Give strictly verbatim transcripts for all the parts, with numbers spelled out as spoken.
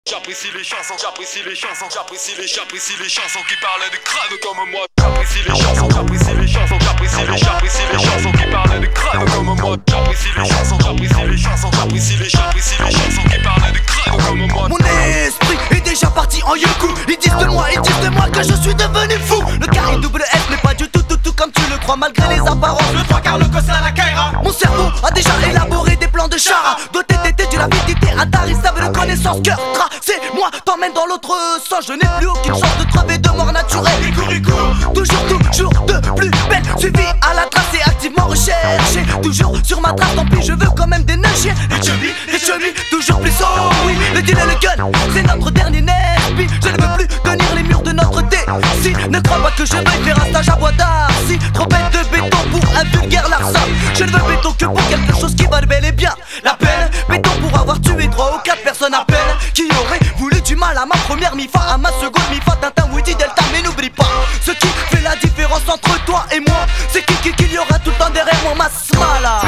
J'apprécie les chansons, j'apprécie les chansons, j'apprécie les, j'apprécie les chansons qui parlent de crânes comme moi. J'apprécie les chansons, j'apprécie les chansons, j'apprécie les, j'apprécie les chansons qui parlent de crânes comme moi. J'apprécie les chansons, j'apprécie les chansons, j'apprécie les, j'apprécie les chansons qui parlent de crânes comme moi. Mon esprit est déjà parti en yoku. Ils disent de moi, ils disent de moi que je suis devenu fou. Le carré double S n'est pas du tout tout tout comme tu le crois malgré les apparences. Le trois quarts le cos à la Kaira. Mon cerveau a déjà élaboré des plans de chara. Doté d'été d'une avidité intarissable de connaissances. Cœur tracé, moi t'emmène dans l'autre sens. Je n'ai plus aucune chance de crever de mort naturelle. Toujours, toujours de plus belle. Suivi à la trace et activement recherché. Toujours sur ma trace, tant pis je veux quand même des neiges. Les chubby, les chubby, toujours plus haut. Oui, le deal et le gun, c'est notre dernier nespi. Je ne veux plus tenir les murs de notre dé. Si, ne crois pas que je vais faire un stage à bois d'Arcy. Trop bête de béton pour un vulgaire larcin. Je ne veux béton que pour quelque chose qui va bel et bien la peine. Béton pour avoir tué trois ou quatre personnes à peine. Qui aurait voulu du mal à ma première mi-fa, à ma seconde mi-fa, Tintin, Woody, Delta. Mais n'oublie pas, ce qui fait la différence entre toi et moi, c'est qui qui qu'il y aura tout le temps derrière moi, ma smala.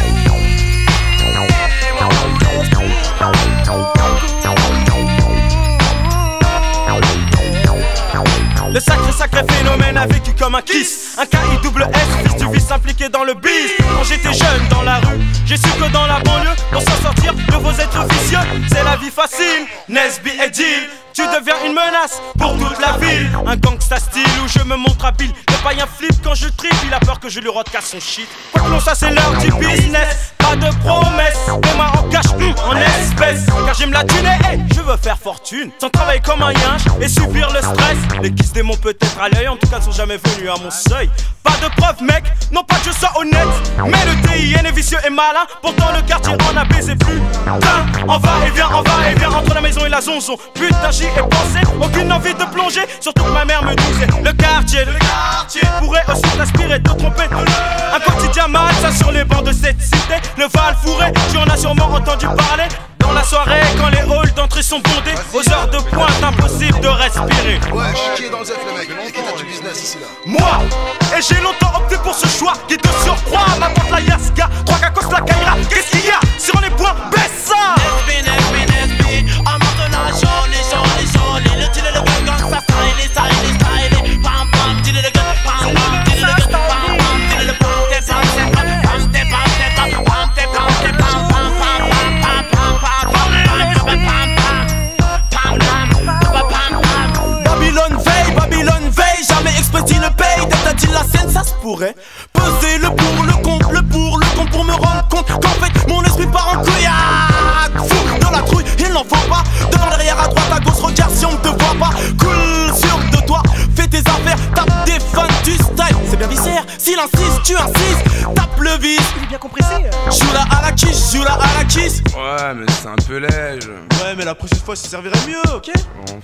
Le sacré sacré phénomène a vécu comme un kiss. Un K I double S, fils du vice impliqué dans le biz. Quand j'étais jeune dans la rue, j'ai su que dans la banlieue, pour s'en sortir de vos êtres vicieux, c'est la vie facile. Nesby et Jill, tu deviens une menace pour toute la ville. Un gangsta style où je me montre habile. Le païen flip quand je tripe, il a peur que je lui casse son shit. Quoi que l'on ça c'est l'heure du business. Pas de promesses, demain en cash, hum, en espèces. Car j'aime la thune et hey, je veux faire fortune sans travailler comme un yinche et subir le stress. Les kisses démons peut-être à l'œil, en tout cas ne sont jamais venus à mon seuil. Pas de preuve mec, non pas que je sois honnête, mais le T I N est vicieux et malin. Pourtant le quartier en a baisé plus. Putain, on va et vient, on va et vient entre la maison et la zonzon. Putain j'y ai pensé, aucune envie de plonger. Surtout que ma mère me disait, le quartier, le quartier pourrait aussi t'inspirer de tromper. Un quotidien mal, ça sur les bancs de cette cité. Le Val fourré, tu en as sûrement entendu parler. Dans la soirée, quand les halls d'entrée sont bondés, aux heures de pointe, impossible de respirer. Ouais, qui est dans le zef les mecs, et qui t'a du business ici là? Moi, et j'ai longtemps opté pour ce choix qui te surcroît. Ma tante la Yaska, trois cacos la Kaira. Qu'est-ce qu'il y a sur les points? Baisse ça! Nesby, Nesby, Nesby, en maintenant joli, joli, joli. Le deal et le gun, gang, ça style, style, style. Pam, pam, deal et le gun, pam, pam, deal et le gun, pam, pam, deal et le pam, t'es pam, t'es pam, pam, t'es pam, t'es pam, pam, t'es pam, t'es pam, pam, pam, pam, pam, pam. Babylone veille, Babylone veille, jamais express il le paye. D'être dit la scène, ça se pourrait. Peser le pour, le contre, le pour, le contre pour me rendre compte qu'en fait mon esprit part en couillac. Fou dans la trouille, il n'en faut pas. Devant, derrière, à droite, à gauche, regarde si on ne te voit pas. Cool, sûr de toi, fais tes affaires, tape des fans, tu style. C'est bien viscère, s'il insiste, tu insistes. Tape le vis, il est bien compressé. Joue la à la kiss, joue la à la kiss. Ouais, mais c'est un peu léger. Ouais, mais la prochaine fois, ça servirait mieux, ok?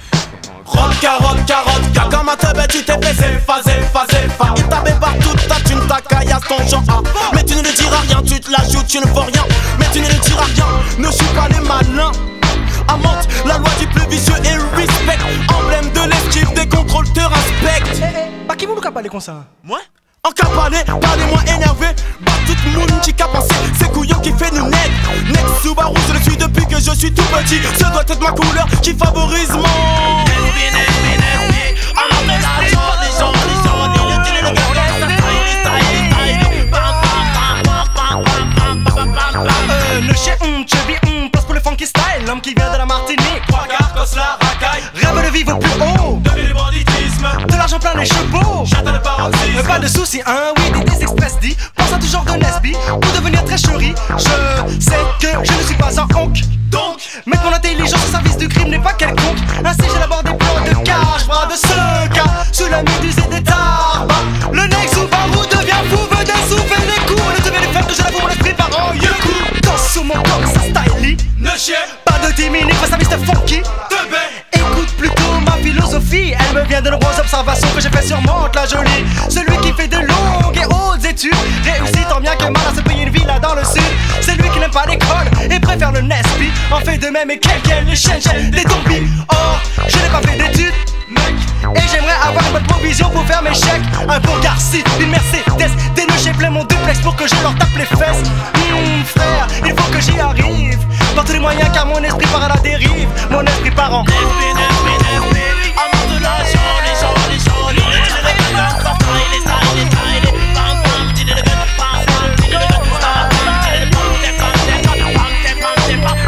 Bon, Rock, carotte, carotte, car comme un teubé, tu t'es fait zéfa, zéfa, zéfa. Il t'a partout, ta thune, ta caillasse, ton genre A. Mais tu ne le diras rien, tu te la joues, tu ne vois rien. Mais tu ne le diras rien, ne suis pas les malins. Amante, la loi du plus vicieux et respect. Emblème de l'esquive, des contrôles te respectent. Eh eh, pas qui vous nous parler comme ça? Moi? En cas parler, parlez-moi énervé. Bah tout le monde qui a pensé, c'est couillon qui fait nous net. Next Subaru, je le suis depuis que je suis tout petit. Ce doit être ma couleur qui favorise mon Nesby, Nesby, Nesby, en maintenant joli, joli, joli. Le deal et le gun, ça style, style, style. Pam, pam, pam, pam, pam, pam, pam, pam, pam. Euh, le chien, hum, chubby, hum, place pour le funky style. L'homme qui vient de la Martinique. trois quarts, cos la racaille. Rêve de vivre au plus haut. De l'banditisme, De l'argent plein les chevaux. j'attends le paroxysme. Pas de soucis, hein, oui, des, des express dit. Pense à tout genre de Nesby pour devenir très chéri. Je sais que je ne suis pas un honk. Donc, Mais mon intelligence au service du crime n'est pas quelconque. Ainsi j'élabore des plans de cache, bras de ce cas. Sous la méduse et des tarbes. Le next Subaru devient fou, veut d'un souffle les coups. Le devient les femmes que je l'avoue, mon esprit part en yoku. Danse sur mon corps, ça style. ne chier, Pas de dix minutes face à mister Funky. te baie. Écoute plutôt ma philosophie. Elle me vient de nombreuses observations que j'ai fait sur Monte la Jolie. Celui qui fait de longues et hautes études réussit tant bien que mal à se payer une villa dans le sud. C'est lui qui n'aime pas l'école et préfère le Nesby. En fait de même et quelqu'un les chaînes, des zombies. Or, je n'ai pas fait d'études, mec. Et j'aimerais avoir une bonne provision pour faire mes chèques. Un beau Garci, une Mercedes, des nœuds plein mon duplex pour que je leur tape les fesses. Hum, frère, il faut que j'y arrive. par tous les moyens car mon esprit part à la dérive. Mon esprit part en L'esprit, l'esprit, l'esprit, amant de la jolie, jolie, jolie. Le dealer de gun gang ça style, style, style. Bam bam, dealer de gun, bam bam, dealer de gun, bam bam, dealer de gun, bam bam, dealer de gun, bam bam, bam,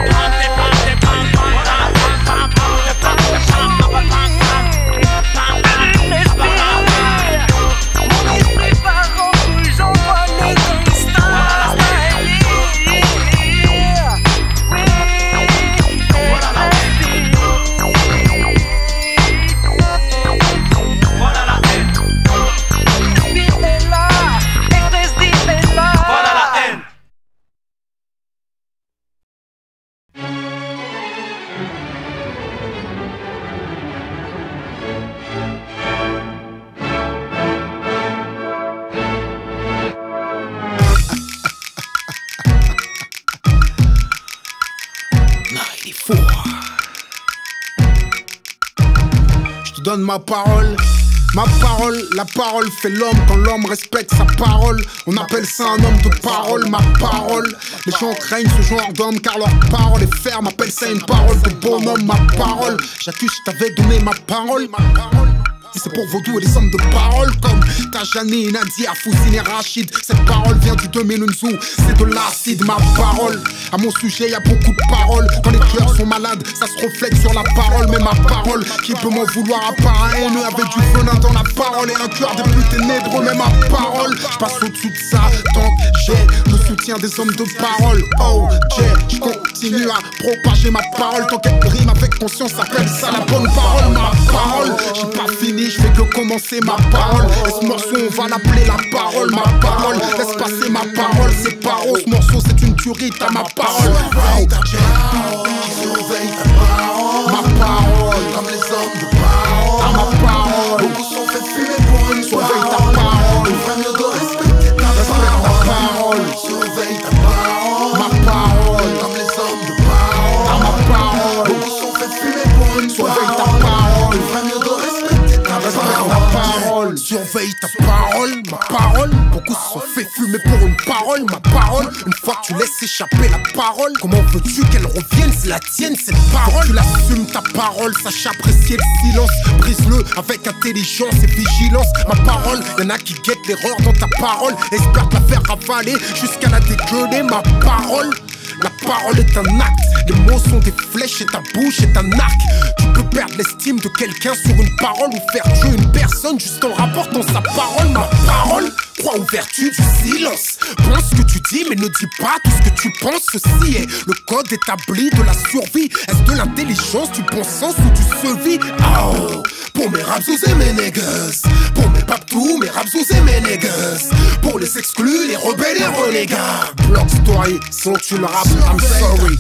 Je te donne ma parole, ma parole, la parole fait l'homme quand l'homme respecte sa parole. On appelle ça un homme de parole, ma parole. Les gens craignent ce genre d'homme car leur parole est ferme. Appelle ça une parole de bonhomme, ma parole. J'accuse, je t'avais donné ma parole, ma parole. Si c'est pour Vaudou et les hommes de parole comme Tajani, Nadia, Foussine et Rachid. Cette parole vient du Dominunzu, c'est de l'acide, ma parole. À mon sujet, y a beaucoup de paroles. Quand les cœurs sont malades, ça se reflète sur la parole. Mais ma parole, qui peut m'en vouloir à part un haineux avec du venin dans la parole et un cœur des plus ténébreux. Mais ma parole, je passe au-dessus de ça tant que j'ai le soutien des hommes de parole. Oh, j'ai, je continue à propager ma parole tant qu'elle rime avec conscience, appelle ça la bonne parole. Ma parole, j'ai pas fini. Je fais que commencer ma parole. Et ce morceau on va l'appeler la parole. Ma parole, laisse passer ma parole. C'est paro, ce morceau c'est une tuerie. T'as ma parole. Surveille ta parole, surveille ta parole. Ma parole, comme les hommes de parole. T'as ma parole, beaucoup sont fait fumer pour une soirée. Surveille ta parole, il ferait mieux de respecter ta parole. Surveille ta parole, ma parole, comme les hommes de parole. T'as ma parole, beaucoup sont fait fumer pour une soirée. Surveille ta parole, il ferait mieux de respecter ta parole. Surveille ta parole, ma parole. Beaucoup se sont fait fumer pour une parole, ma parole. Une fois que tu laisses échapper la parole, comment veux-tu qu'elle revienne? C'est la tienne, cette parole. Tu l'assumes ta parole, sache apprécier le silence. Brise-le avec intelligence et vigilance. Ma parole, y'en a qui guettent l'erreur dans ta parole. Espère te la faire avaler jusqu'à la dégueuler, ma parole. La parole est un acte, les mots sont des flèches et ta bouche est un arc. Tu peux perdre l'estime de quelqu'un sur une parole ou faire tuer une personne juste en rapportant sa parole. Ma parole, crois aux vertus du silence. Pense ce que tu dis mais ne dis pas tout ce que tu penses. Ceci est le code établi de la survie. Est-ce de l'intelligence, du bon sens ou du survie? Oh, pour mes rapsous et mes niggas, pour mes paptous, mes rapsous et mes niggas, pour les exclus, les rebelles et renégats. Block story, son tu le rap, I'm sorry.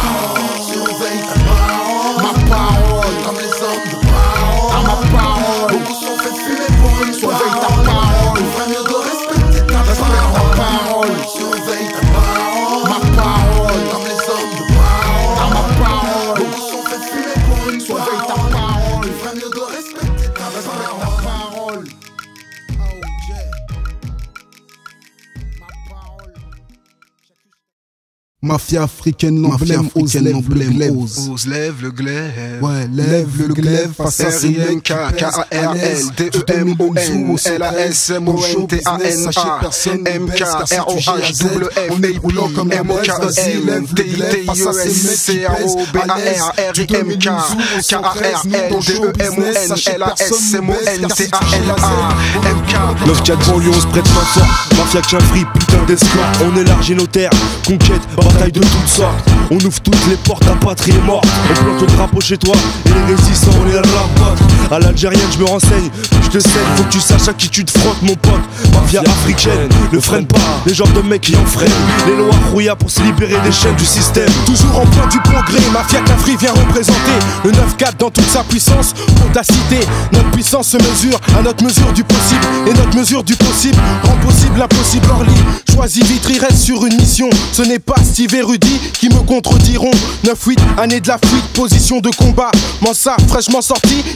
Surveille ta parole, ma parole, comme les hommes de parole. Ma parole, beaucoup sont fait fumer pour une soirée. Surveille ta parole, il ferait mieux de respecter ta parole. Surveille ta parole, ma parole, comme les hommes de parole. Ma parole, beaucoup sont fait fumer pour une soirée. Surveille ta parole, il ferait mieux de respecter ta parole. Oh yeah, ma parole. Mafia africaine, l'emblème, ose, lève le glaive. Ose, lève le glaive. Ouais, lève le glaive face à ces mecs qui K A R L D E M O N L A S M O N T A N A M K R O H W F A P M O K E N T I T I E S C R O B A R R I M K K A R L D E M O N L A S M O N T A N A M K neuf quatre banlieue, on se prête main forte. Mafia tient free, putain d'escorte. On élargit nos terres, conquête, bataille de toutes sortes. On ouvre toutes les portes, ta patrie est morte. On plante le drapeau chez toi, et les résistants, on est là pote. À l'algérienne, je me renseigne, je te sais, faut que tu saches à qui tu te frottes, mon pote. Mafia africaine, ne freine pas, les genres de mecs qui en freinent. Les lois rouillards pour se libérer des chaînes du système. Toujours en point du progrès, Mafia Cafri vient représenter le neuf quatre dans toute sa puissance, audacité. Notre puissance se mesure à notre mesure du possible, et notre mesure du possible rend possible l'impossible. Orly, choisis Vitry, reste sur une mission. Ce n'est pas Steve et Rudy qui me contrediront. Neuf huit, année de la fuite, position de combat. Mansa, fraîchement sorti, y a pas feu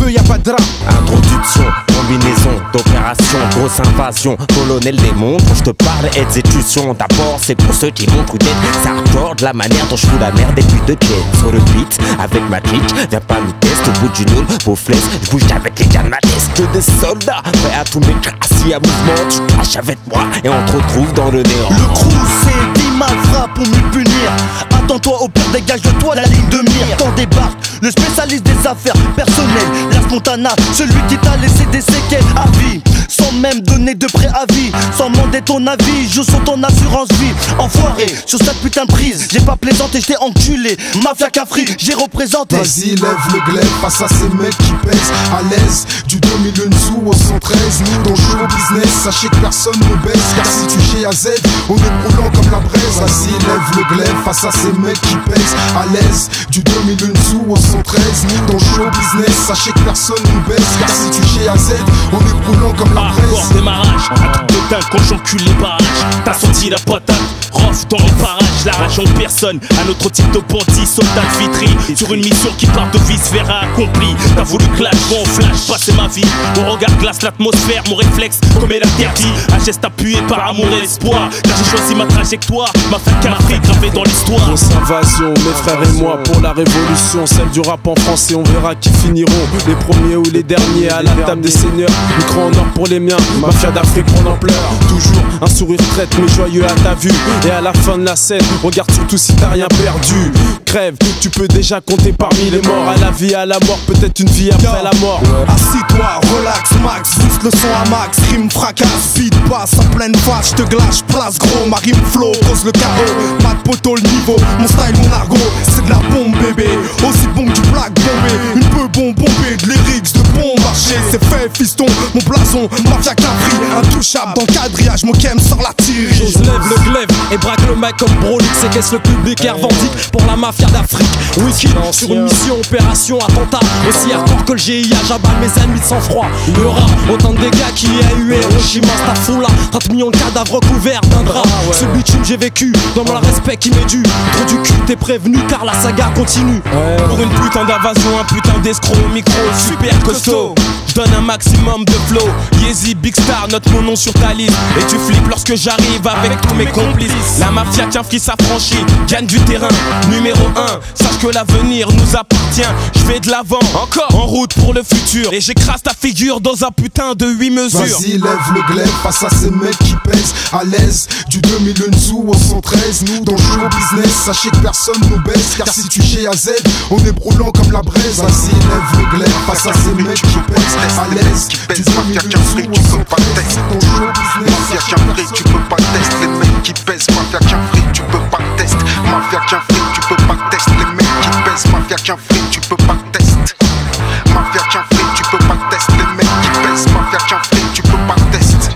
feu, y a pas de drap. Introduction, combinaison d'opération, grosse invasion, colonel des mondes. Quand je te parle exécution, d'abord c'est pour ceux qui montrent d'être. Ça accorde la manière dont je fous la merde et puis de jet. Sur le beat, avec ma clique, viens pas me tester. Au bout du nôle, vos flèches, je bouge avec les gars de ma tête. Que des soldats, prêts à tous mes crassis à mouvement. Tu craches avec moi et on te retrouve dans le néant. Le crew c'est dix mal frappe pour mieux punir. Attends-toi au pire, dégage de toi la ligne de mire. Quand débarque le spécialiste des affaires personnelles, la spontana, celui qui t'a laissé des séquelles à vie. Sans même donner de préavis, sans demander ton avis, joue sur ton assurance vie. Enfoiré, sur cette putain de prise, j'ai pas plaisanté, j't'ai enculé. Mafia Cafri, j'ai représenté. Vas-y, lève le glaive face à ces mecs qui pèsent à l'aise. Du deux mille un sous au cent treize, nous dans le show business, sachez que personne ne baisse. Car si tu chez A Z, on est brûlant comme la braise. Vas-y, lève le glaive face à ces mecs qui pèsent à l'aise. Du deux mille un sous au cent treize, nous dans le show business, sachez que personne ne baisse. Car si tu chez A Z, on est brûlant comme la braise. Encore démarrage, un truc de dingue quand j'encule les barrages. T'as senti la patate, rough dans le parage. La rage en personne, un autre type de bandit, soldat de vitry. Sur une mission qui part de vice verra accompli. T'as voulu clash, moi en flash, passer ma vie. Mon regard glace l'atmosphère, mon réflexe comme elle interdit. Un geste appuyé par amour et espoir. Car j'ai choisi ma trajectoire, ma fin Cafri gravée dans l'histoire. Grosse invasion, mes frères et moi pour la révolution, celle du rap en France et on verra qui finiront. Les premiers ou les derniers à la table des seigneurs. Micro en or pour les miens, mafia d'Afrique prend ampleur. Toujours un sourire traite mais joyeux à ta vue. Et à la fin de la scène, regarde surtout si t'as rien perdu. Crève, tu peux déjà compter parmi les morts. À la vie, à la mort, peut-être une vie après la mort. Assis-toi, relax, max, booste le son à max. Rime fracasse, vite passe en pleine face. J'te glace, place gros, ma rime flow, cause le chaos. Pas de poteau le niveau, mon style, mon argot. C'est de la bombe bébé, aussi bon que du black bombé. Une peu bon bombé, de lyrics, de bon marché. C'est fait fiston, mon blason, mafia Cafri. Intouchable dans le quadrillage, mon kem sort la tire. Je lève le glaive et braque le mec comme Brolic. Séquestre le public et revendique pour la mafia d'Afrique. Wiki sur une mission, opération, attentat. Aussi hardcore que le G I A, j'abats mes ennemis de sang-froid. Il y aura autant de dégâts qu'il y a eu Hiroshima, Staffoula. trente millions de cadavres couverts d'un drap. Ce bitume j'ai vécu, dans le respect qui m'est dû. Trop du cul, t'es prévenu car la saga continue. Pour une putain d'invasion, un putain d'escroc au micro, super costaud. J'donne un maximum de flow. Yeezy, Big Star, note mon nom sur ta liste. Et tu flippes lorsque j'arrive avec tous mes complices. La mafia tient qui s'affranchit, gagne du terrain. Numéro un, sache que l'avenir nous appartient. J'vais de l'avant, encore en route pour le futur. Et j'écrase ta figure dans un putain de huit mesures. Vas-y, lève le glaive face à ces mecs qui pèsent à l'aise. Du deux mille un sous au cent treize, nous dans le show business, sachez que personne nous baisse. Car si tu chez A Z, on est brûlant comme la braise. Vas-y, lève le glaive face à ces mecs qui pèsent à l'aise. Du deux mille un sous au cent treize, dans le show business, Mafia Cafri, tu peux pas tester les mecs qui pèsent. Mafia Cafri, tu peux pas tester. Mafia Cafri, tu peux pas tester les mecs qui pèsent. Mafia Cafri, tu peux pas tester. Mafia Cafri, tu peux pas tester les mecs qui pèsent. Mafia Cafri, tu peux pas tester.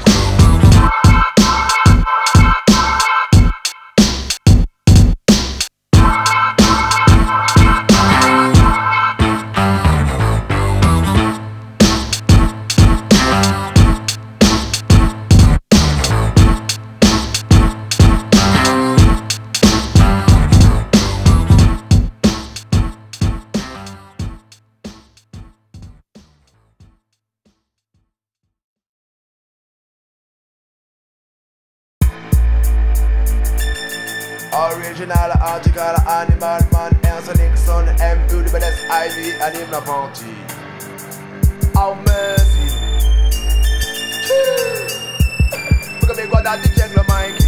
Original, article, animal, man, Ernst Nixon, M U, the best I V, and him not bounty. How mercy. Look at me, go down to check the Mikey.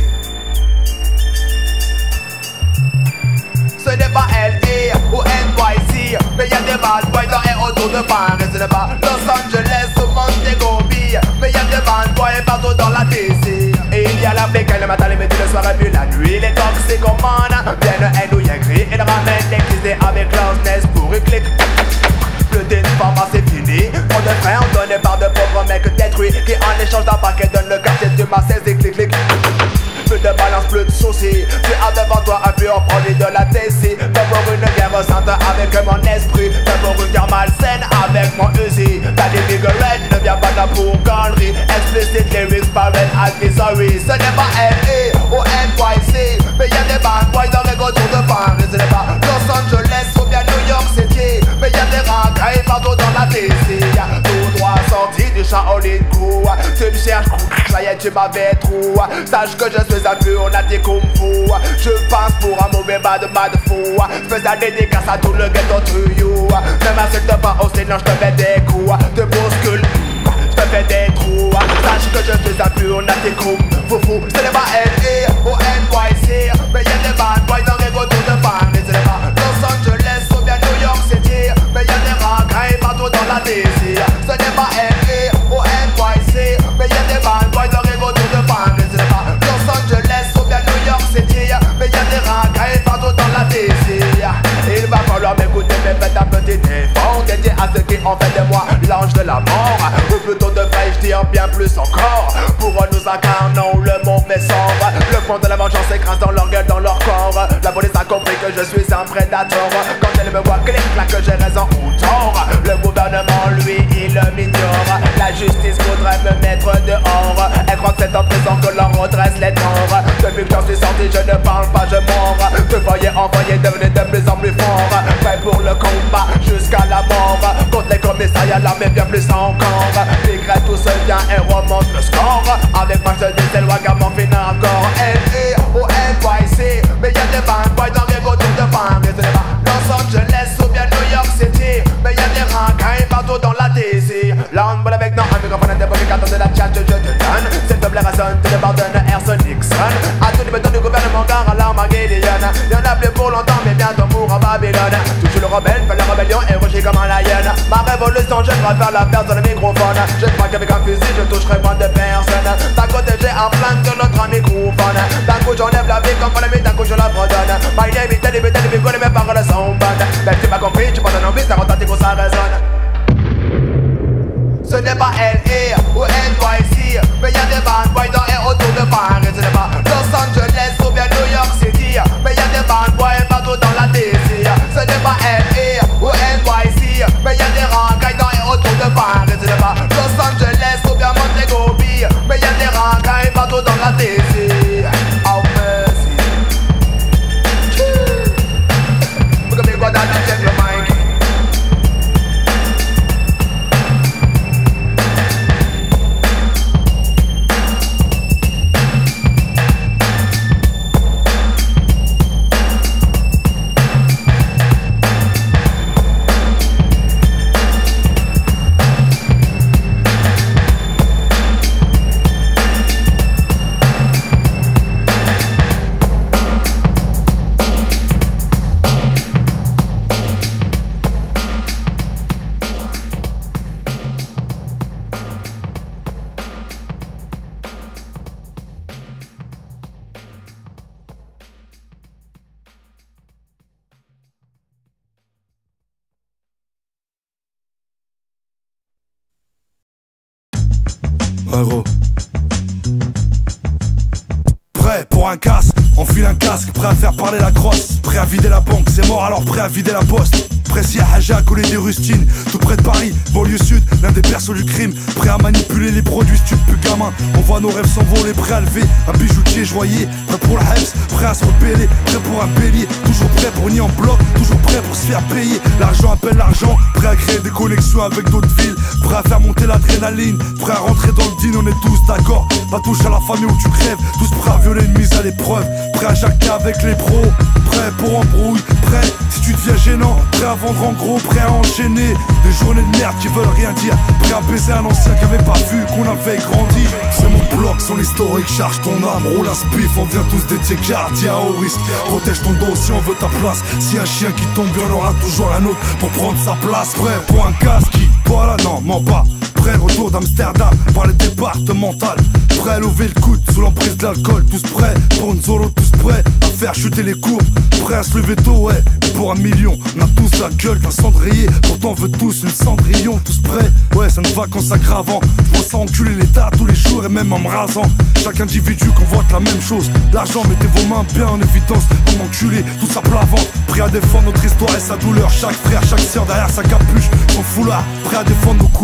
Ce n'est pas L A ou N Y C, mais y'a des bad boys dans et autour de Paris. Ce n'est pas Los Angeles ou Montego Bay, mais y'a des bad boys partout dans la D C. Et il y a l'Afrique, le matin, les midi, le soir et puis la nuit. Les toxicomanes viennent et nous y écrit. Ils ramènent des clisés avec Loudness pour une clic. Plus d'une forme, c'est fini. On de frères donnés par de pauvres mecs détruits qui en échange d'un paquet donnent le quartier du Marseille et clic clic. Plus de balance, plus de soucis. Tu as devant toi un pur produit de la Tessie. D'abord une guerre sainte avec mon esprit. D'abord une guerre malsaine avec mon Uzi. T'as des figurettes, ne viens pas là pour galerie. Explicit lyrics, parent advisory. Ce n'est pas L A ou N Y C, mais y'a des bad boys dans les autour de Paris. Ce n'est pas Los Angeles ou bien New York City, mais y'a des rangs racailles partout dans la D C. Tout droit sorti du Shaolin Coup. Tu me cherches, ça y est tu m'avais trou. Sache que je suis un peu nati kung fu. Je passe pour un mauvais bad bad fou. Fais la dédicace à tout le ghetto to you. Ne m'insulte pas au sinon je te mets des coups. Te bouscule, je te fais des trous. Sache que je suis un peu nati kung fu. Ce n'est pas L A ou N Y C, mais y'a des bad boys dans les retours de Paris. Ce n'est pas Los Angeles ou bien New York City, mais y'a des racailles partout dans la D C. Ce n'est pas L A ou N Y C, mais y'a des bad boys dans les retours de Paris. Ce n'est pas Los Angeles ou bien New York City, mais y'a des racailles partout dans la D C. Il va falloir m'écouter, mais faites un petit effort dédié à ceux qui ont fait de moi l'ange de la mort. Ou plutôt devrais-je dire bien plus encore, pour nous incarnons le mauvais sort. Le fond de la vengeance s'écrase dans leur gueule, dans leur corps. La police a compris que je suis un prédateur. Quand elle me voit clic, là que j'ai raison ou tort. Le gouvernement, lui, il m'ignore. La justice voudrait me mettre dehors. Elle croit que c'est en prison que l'on redresse les torts. Depuis que j'en suis sorti, je ne parle pas, je mords. Te voyez envoyer devenir de plus en plus fort. Prêt pour le combat jusqu'à la mort. Contre les commissariats, l'armée bien plus encore. Malgré tout se vient et remonte le score. Avec moi je dis c'est le vagabond final encore. L A ou N Y C, mais y'a des bad boys dans les retours de Paris. Ce n'est pas Los Angeles ou bien New York City, mais y'a des racailles partout dans la D C. Là on vole avec non, un microphone à d'époque, quand de la chat je te donne. S'il te plaît raisonne, tu débordonnes, Harrison Nixon. A tous les bétons du gouvernement car à l'arme Armageddon. Y'en a plus pour longtemps mais bientôt pour en Babylone. Toujours le rebelle, fait la rébellion et rugit comme un lion. Ma révolution je dois faire la perte sur le microphone. Je crois qu'avec un fusil je toucherai moins de personnes. D'un côté j'ai un flingue de l'autre un microphone. D'un coup j'enlève la vie comme pour la vie, d'un coup je la redonne. My name is Teddy, Teddy, Teddy, mes paroles sont bonnes. Même si tu m'as compris, tu penses un envie, ça retentit pour ça résonne. Ce n'est pas L A ou N Y C, mais y'a des bad boys dans et autour de Paris. Ce n'est pas Los Angeles ou bien New York City, mais y'a des bad boys partout dans la D C. Ce n'est pas L A ou N Y C, mais y'a des racailles dans et autour de Paris. Ce n'est pas Los Angeles ou bien Montego Bay, mais y'a des racailles partout dans la D C. Oh mercy. Look at me go down and check your mic. Gros. Prêt pour un casse, enfile un casque, prêt à faire parler la crosse. Prêt à vider la banque, c'est mort alors prêt à vider la poste. Précis à Haja, coller des rustines, tout près de Paris, banlieue sud, l'un des persos du crime. Prêt à manipuler les produits stupides gamin. On voit nos rêves s'envoler, prêt à lever un bijoutier joaillier. Prêt pour le Hems, prêt à se rebeller, prêt pour un bélier. Toujours prêt pour nier en bloc, toujours prêt pour se faire payer. L'argent appelle l'argent, prêt à créer des connexions avec d'autres villes. Prêt à faire monter l'adrénaline, prêt à rentrer dans le deal, on est tous d'accord. Pas touche à la famille où tu crèves, tous prêts à violer une mise à l'épreuve. Prêt à jacquer avec les pros, prêt pour embrouille, prêt si tu deviens gênant, prêt à vendre en gros, prêt à enchaîner des journées de merde qui veulent rien dire. Prêt à baiser un ancien qui avait pas vu qu'on avait grandi. C'est mon bloc, son historique, charge ton âme, roule un spiff, on vient tous dédiés gardiens au risque. Protège ton dos si on veut ta place. Si un chien qui tombe, il y en aura toujours un autre pour prendre sa place. Prêt pour un casque, voilà non, mens pas. Prêt retour d'Amsterdam par les départementales. Prêt à lever le coude sous l'emprise de l'alcool. Tous prêts pour une solo, tous prêts à faire chuter les courbes. Prêt à se lever tôt, ouais, pour un million. On a tous la gueule d'un cendrier, pourtant on veut tous une cendrillon. Tous prêts, ouais, ça ne va qu'en s'aggravant. Je vois ça enculer l'État tous les jours et même en me rasant. Chaque individu convoite la même chose. L'argent, mettez vos mains bien en évidence. Pour m'enculer, tout ça plat vent. Prêt à défendre notre histoire et sa douleur. Chaque frère, chaque sœur derrière sa capuche, son foulard. Prêt à défendre nos couleurs.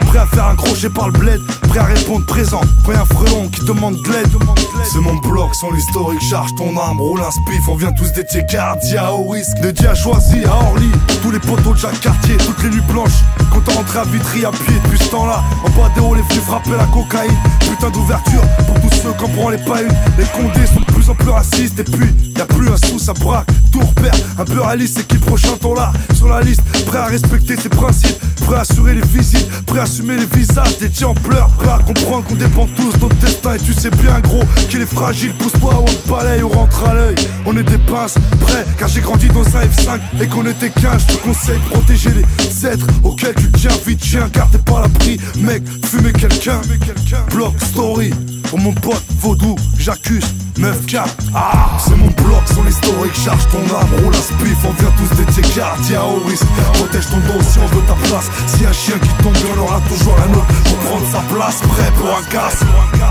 Prêt à faire un crochet par le bled, prêt à répondre présent. Quand y'a un frelon qui demande de l'aide, c'est mon bloc sans l'historique. Charge ton arme, roule un spiff. On vient tous d'étier cardia au risque. Dédié à Choisy, à Orly, tous les poteaux de chaque quartier, toutes les nuits blanches. Quand on rentre à Vitry à pied depuis ce temps-là, en bas des hauts les flux frappaient la cocaïne. Putain d'ouverture pour tous ceux qui en prend les pas une. Les condés sont de plus en plus racistes. Et puis y'a plus un sou, ça braque, tout repère. Un peu réaliste, c'est qui le prochain ton là sur la liste. Prêt à respecter ses principes, prêt à assurer les visites, prêt à assumer les visages des tiens en pleurs. Prêt à comprendre qu'on dépend tous de notre destin. Et tu sais bien gros qu'il est fragile. Pousse-toi au palais, on rentre à l'œil. On est des pinces, prêts, car j'ai grandi dans un F cinq et qu'on était quinze. Je te conseille de protéger les êtres auxquels tu tiens vite chien, car t'es pas à l'abri, mec, fumer quelqu'un. Block story, pour mon pote vaudou, j'accuse neuf quatre. Ah, c'est mon bloc sur l'historique, charge ton âme, roule un spiff. On vient tous d'étier cardia au risque. Protège ton dos si on veut ta place. Si un chien qui tombe, on aura toujours un autre pour prendre sa place. Prêt pour un casse.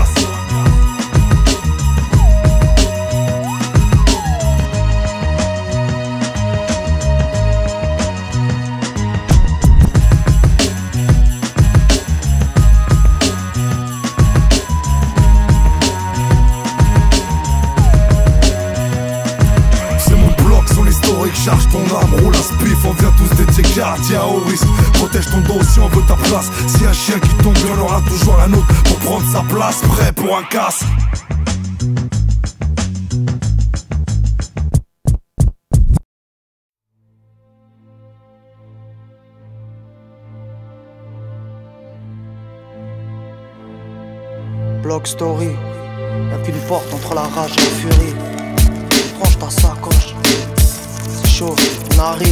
Charge ton arme, roule un spiff. On vient tous d'étier cardia au risque. Protège ton dos si on veut ta place. Si un chien qui tombe, on aura toujours un autre pour prendre sa place. Prêt pour un casse. Block story, y'a qu'une porte entre la rage et la furie. Range ta sacoche. C'est chaud, on arrive.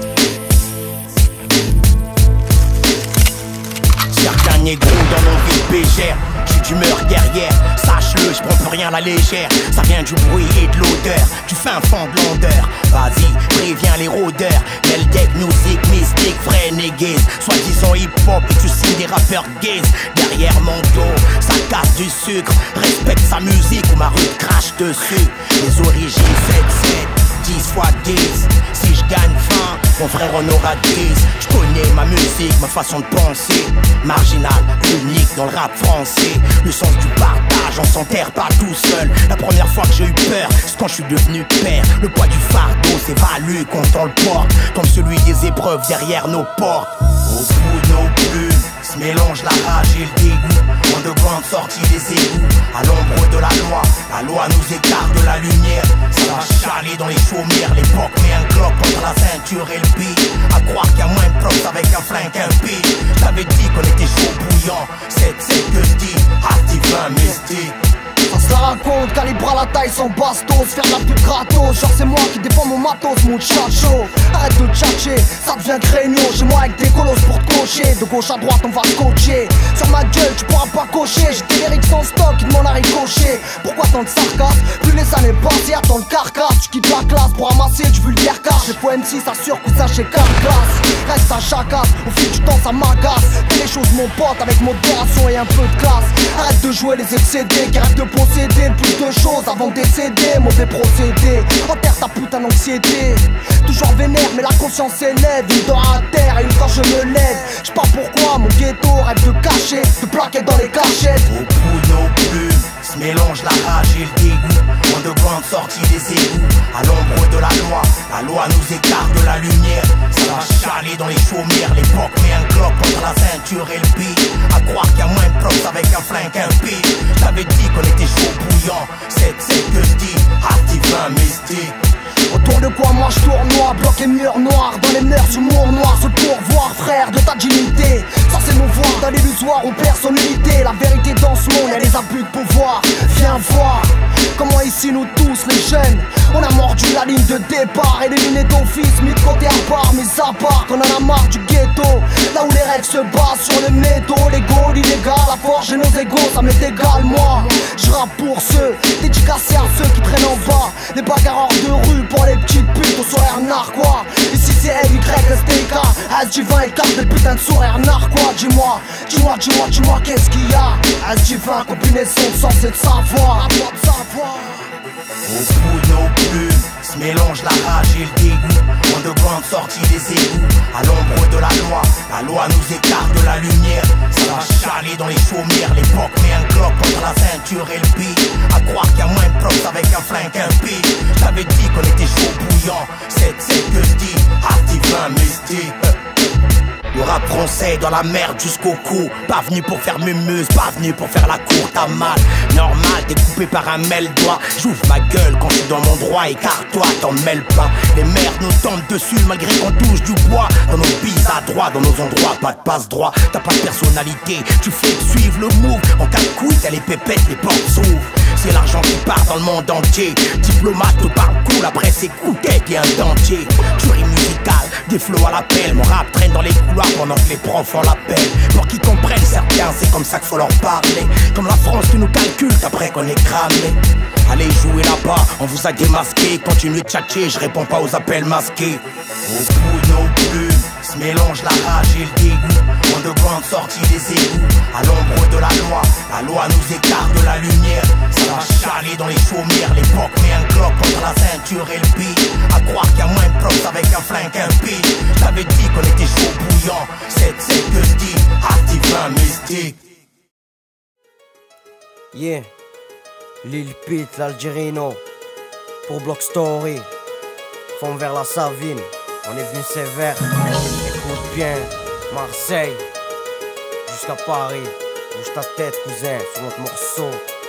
Certains négros dans nos villes bégères. J'suis d'humeur guerrière, sache-le, j'prends plus rien à la légère. Ça vient du bruit et de l'odeur, du fin fond de l'ondeur. Vas-y, préviens les rôdeurs. Meldec, musique, mystique, vrai négaise. Soi-disant hip-hop et tu signes des rappeurs gays. Derrière mon dos, ça casse du sucre. Respecte sa musique ou ma rue crache dessus. Les origines sept sept, dix fois dix. Si je gagne vingt, mon frère en aura dix. Je connais ma musique, ma façon de penser. Marginal, unique dans le rap français. Le sens du partage, on s'enterre pas tout seul. La première fois que j'ai eu peur, c'est quand je suis devenu père. Le poids du fardeau s'évalue quand on le porte, comme celui des épreuves derrière nos portes. Au bout de nos plumes se mélange la rage et le dégoût. En de grandes sorties des égouts, à l'ombre de la loi. La loi nous écarte de la lumière. Ça va chialer dans les chaumières. L'époque met un clock entre la ceinture et le beat. À croire qu'il y a moins de props avec un flingue qu'un beat. J'avais dit qu'on était chaud bouillant. C'est c'est que je dis, active un mystique. Ça se la raconte, calibre à la taille sans bastos. Faire la pute gratos, genre c'est moi qui défends mon matos, mon chacho. Arrête de tchatcher, ça devient créneau. Chez moi avec des colosses pour te cocher. De gauche à droite on va coacher. Sur ma gueule tu pourras pas cocher. J'ai des lyrics sans stock qui demandent à ricocher. Pourquoi tant de sarcasme? Plus les années passent, attends le carcasse. Tu quittes la classe pour amasser du vulgaire cash. Les faux M C s'assurent cousin chez Carclass. Reste à chacasse, au fil du temps ça m'agace. Fais les choses mon pote avec modération et un peu de classe. Arrête de jouer les excédés qui rêvent de posséder le plus de choses avant de décéder. Mauvais procédé, enterre ta putain d'anxiété. Toujours vénère mais la conscience s'élève. Une dort à terre et une quand je me lève. J'sais pas pourquoi mon ghetto rêve de cacher, de plaquer dans les cachettes. Au bout de nos plumes se mélange la rage et le dégoût. En de grandes sorties des égouts, à l'ombre de la loi. La loi nous écarte de la lumière. Ça va chialer dans les chaumières. L'époque met un clock entre la ceinture et le beat. À croire qu'il y a moins de props avec un flingue qu'un beat. J'avais dit qu'on était chaud bouillant. C'est c'est que je dis, active un mystique. Autour de quoi moi je tourne noir, bloc et murs noirs. Dans les mœurs, humour noir, ce pourvoir frère de ta dignité. Ça c'est nous voir dans l'illusoire, on perd son unité. La vérité dans ce monde, y'a les abus de pouvoir. Viens voir comment ici nous tous les jeunes on a mordu la ligne de départ. Éliminé d'office, mis de côté à part, mis à part qu'on en a marre du ghetto. Là où les règles se basent sur le métaux. L'ego, l'illégal, la forge et nos égos, ça m'est égal moi. Je rappe pour ceux, dédicacés à ceux qui traînent en bas. Les bagarreurs de rue pour les petites putes au sourire narquois. Ici c'est L Y S T K, S J vingt et quatre, le putain de sourire narquois. Dis-moi, dis-moi, dis-moi, dis-moi qu'est-ce qu'il y a. S J vingt, combinaison de sens et de savoir. À toi de savoir. Au bout de nos plumes se se mélange la rage et le dégoût. On de grandes sorties des égouts, à l'ombre de la loi. La loi nous écarte de la lumière. Ça va chialer dans les chaumières. L'époque met un clock contre la ceinture et le beat. À croire qu'il y a moins de props avec un flingue qu'un beat. J'avais dit qu'on était chaud bouillant. C'est c'est que je dis, activin mystique. Le rap français dans la merde jusqu'au cou. Pas venu pour faire mumuse, pas venu pour faire la cour. T'as mal, normal, t'es coupé par un mêle-doigt. J'ouvre ma gueule quand je suis dans mon droit. Écarte-toi, t'en mêles pas. Les merdes nous tombent dessus malgré qu'on touche du bois. Dans nos bises à droite, dans nos endroits, pas de passe droit. T'as pas de personnalité, tu fais suivre le move. En cas de couille, t'as les pépettes, les portes s'ouvrent. C'est l'argent qui part dans le monde entier. Diplomate te parle cool, après c'est coupé et un dentier. Tuerie musicale, des flots à l'appel. Mon rap traîne dans les couloirs pendant que les profs en l'appellent. Pour qu'ils comprennent certains, c'est comme ça qu'il faut leur parler. Comme la France qui nous calcule après qu'on est cramé. Allez jouer là-bas, on vous a démasqué. Continuez de tchatcher, je réponds pas aux appels masqués. Au bout de nos plumes se mélange la rage et le dégoût. On de grandes sorties des égouts, à l'ombre de la loi. La loi nous écarte de la lumière. Ça va chialer dans les chaumières. L'époque met un clock contre la ceinture et le beat. À croire qu'il y a moins de props avec un flingue qu'un beat. J'avais dit qu'on était chaud bouillant. C'est c'est que je dis, activin mystique. Yeah, Lil Pete, l'Algérino, pour Block Story, fond vers la Savine, on est venu sévère, écoute bien, Marseille, jusqu'à Paris, bouge ta tête cousin, sur notre morceau,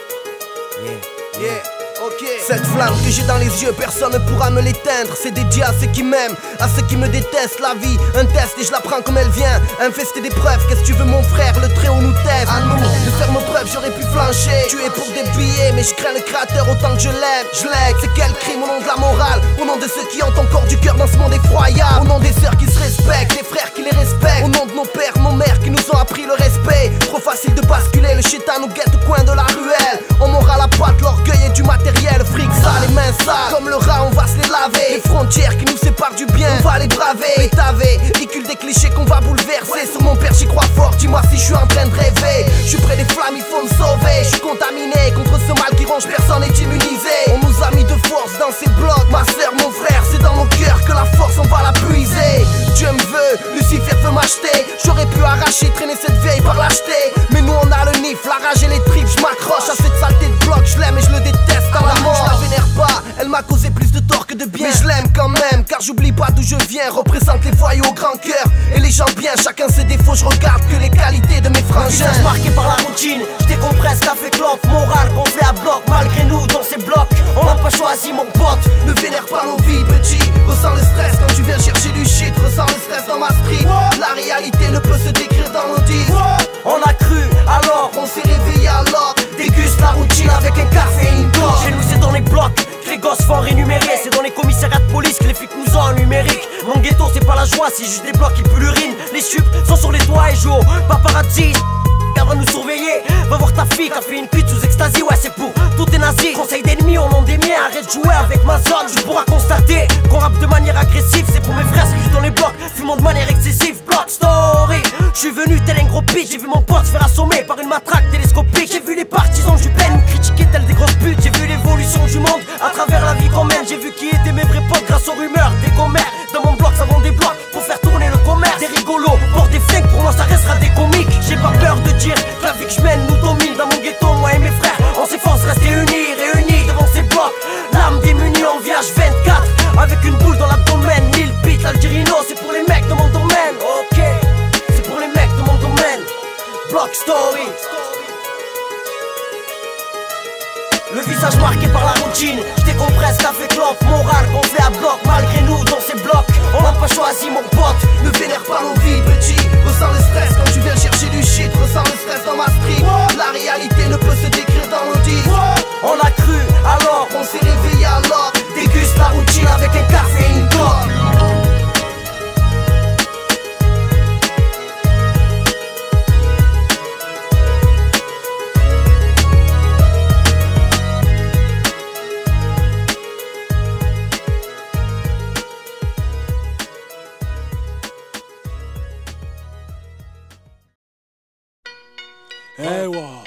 yeah, yeah. Okay. Cette flamme que j'ai dans les yeux, personne ne pourra me l'éteindre. C'est dédié à ceux qui m'aiment, à ceux qui me détestent. La vie, un test et je la prends comme elle vient. Infesté d'épreuves, qu'est-ce que tu veux mon frère? Le Très-Haut nous teste. À nous de faire nos preuves, j'aurais pu flancher. Tu es pour des billets, mais je crains le créateur autant que je l'aime. Je l'aide, c'est quel crime au nom de la morale? Au nom de ceux qui ont encore du cœur dans ce monde effroyable. Au nom des sœurs qui se respectent, des frères qui les respectent. Au nom de nos pères, nos mères qui nous ont appris le respect. Trop facile de basculer, le chétan nous guette au coin de la ruelle. On m'aura la patte, l'orgueil et du matériel. Fric sale, les mains sales, comme le rat on va se les laver. Les frontières qui nous séparent du bien, on va les braver. Bétavé, véhicule des clichés qu'on va bouleverser. Sur mon père j'y crois fort, dis-moi si je suis en train de rêver. Je suis près des flammes, il faut me sauver. Je suis contaminé, contre ce mal qui ronge, personne n'est immunisé. On nous a mis de force dans ces blocs. Ma soeur, mon frère, c'est dans nos cœurs que la force on va la puiser. Dieu me veut, Lucifer veut m'acheter. J'aurais pu arracher, traîner cette vieille par l'acheter. Mais nous on a le nif, la rage et les tripes. Je m'accroche à cette saleté de bloc, je l'aime et je le déteste à la mort. Je la vénère pas, elle m'a causé plus de tort que de bien. Mais je l'aime quand même, car j'oublie pas d'où je viens. Représente les voyous au grand cœur et les gens bien. Chacun ses défauts, je regarde que les qualités de mes frangins. Marqué par la routine, je décompresse, café clope. Moral gonflé à bloc, malgré nous dans ces blocs. On n'a pas choisi mon pote. Ne vénère pas nos vies, petit. Ressens le stress quand tu viens chercher du shit. Ressens le stress dans ma street. La réalité ne peut se décrire dans nos disques. On a cru, alors on s'est réveillé alors. Déguste la routine avec un café et une clope. Chez nous c'est dans les blocs que les gosses font rémunérer. C'est dans les commissariats de police que les flics nous ont en numérique. Mon ghetto c'est pas la joie, c'est juste des blocs qui puent l'urine. Les chupes sont sur les toits et jouent au paparazzi. Va nous surveiller, va voir ta fille qui a fait une cuite sous ecstasy. Ouais c'est pour tous tes nazis. Conseil d'ennemis au nom des miens, arrête de jouer avec ma zone. Tu pourras constater qu'on rappe de manière agressive. C'est pour mes frères, c'est juste dans les blocs, fumant de manière excessive. Block Story, je suis venu tel un gros pitch. J'ai vu mon pote se faire assommer par une matraque télescopique. J'ai vu les partisans du peine nous critiquer tel des grosses putes. J'ai vu l'évolution du monde à travers la vie qu'on mène. J'ai vu qui étaient mes vrais potes grâce aux rumeurs des commères. Dans mon bloc ça vend des blocs pour faire tourner le commerce. Des rigolos, portent des flingues, pour moi ça restera des comiques. J'ai pas peur de dire que la vie que je mène nous domine. Dans mon ghetto, moi et mes frères, on s'efforce rester unis, réunis devant ces blocs. L'âme démunie en viage vingt-quatre, avec une boule dans l'abdomen. Lil Pete, l'Algérino, c'est pour les mecs de mon domaine. Ok, c'est pour les mecs de mon domaine. Block Story. Le visage marqué par la routine, je décompresse, café clope. Moral gonflé à bloc, malgré nous dans ces blocs. On n'a pas choisi mon pote. Ne vénère pas nos vies, petit. Ressens le stress quand tu viens chercher du shit. Ressens le stress dans ma street. La réalité ne peut se décrire dans nos disques. On a cru, alors on s'est réveillé alors. Déguste la routine avec un café et une clope. Eh wow,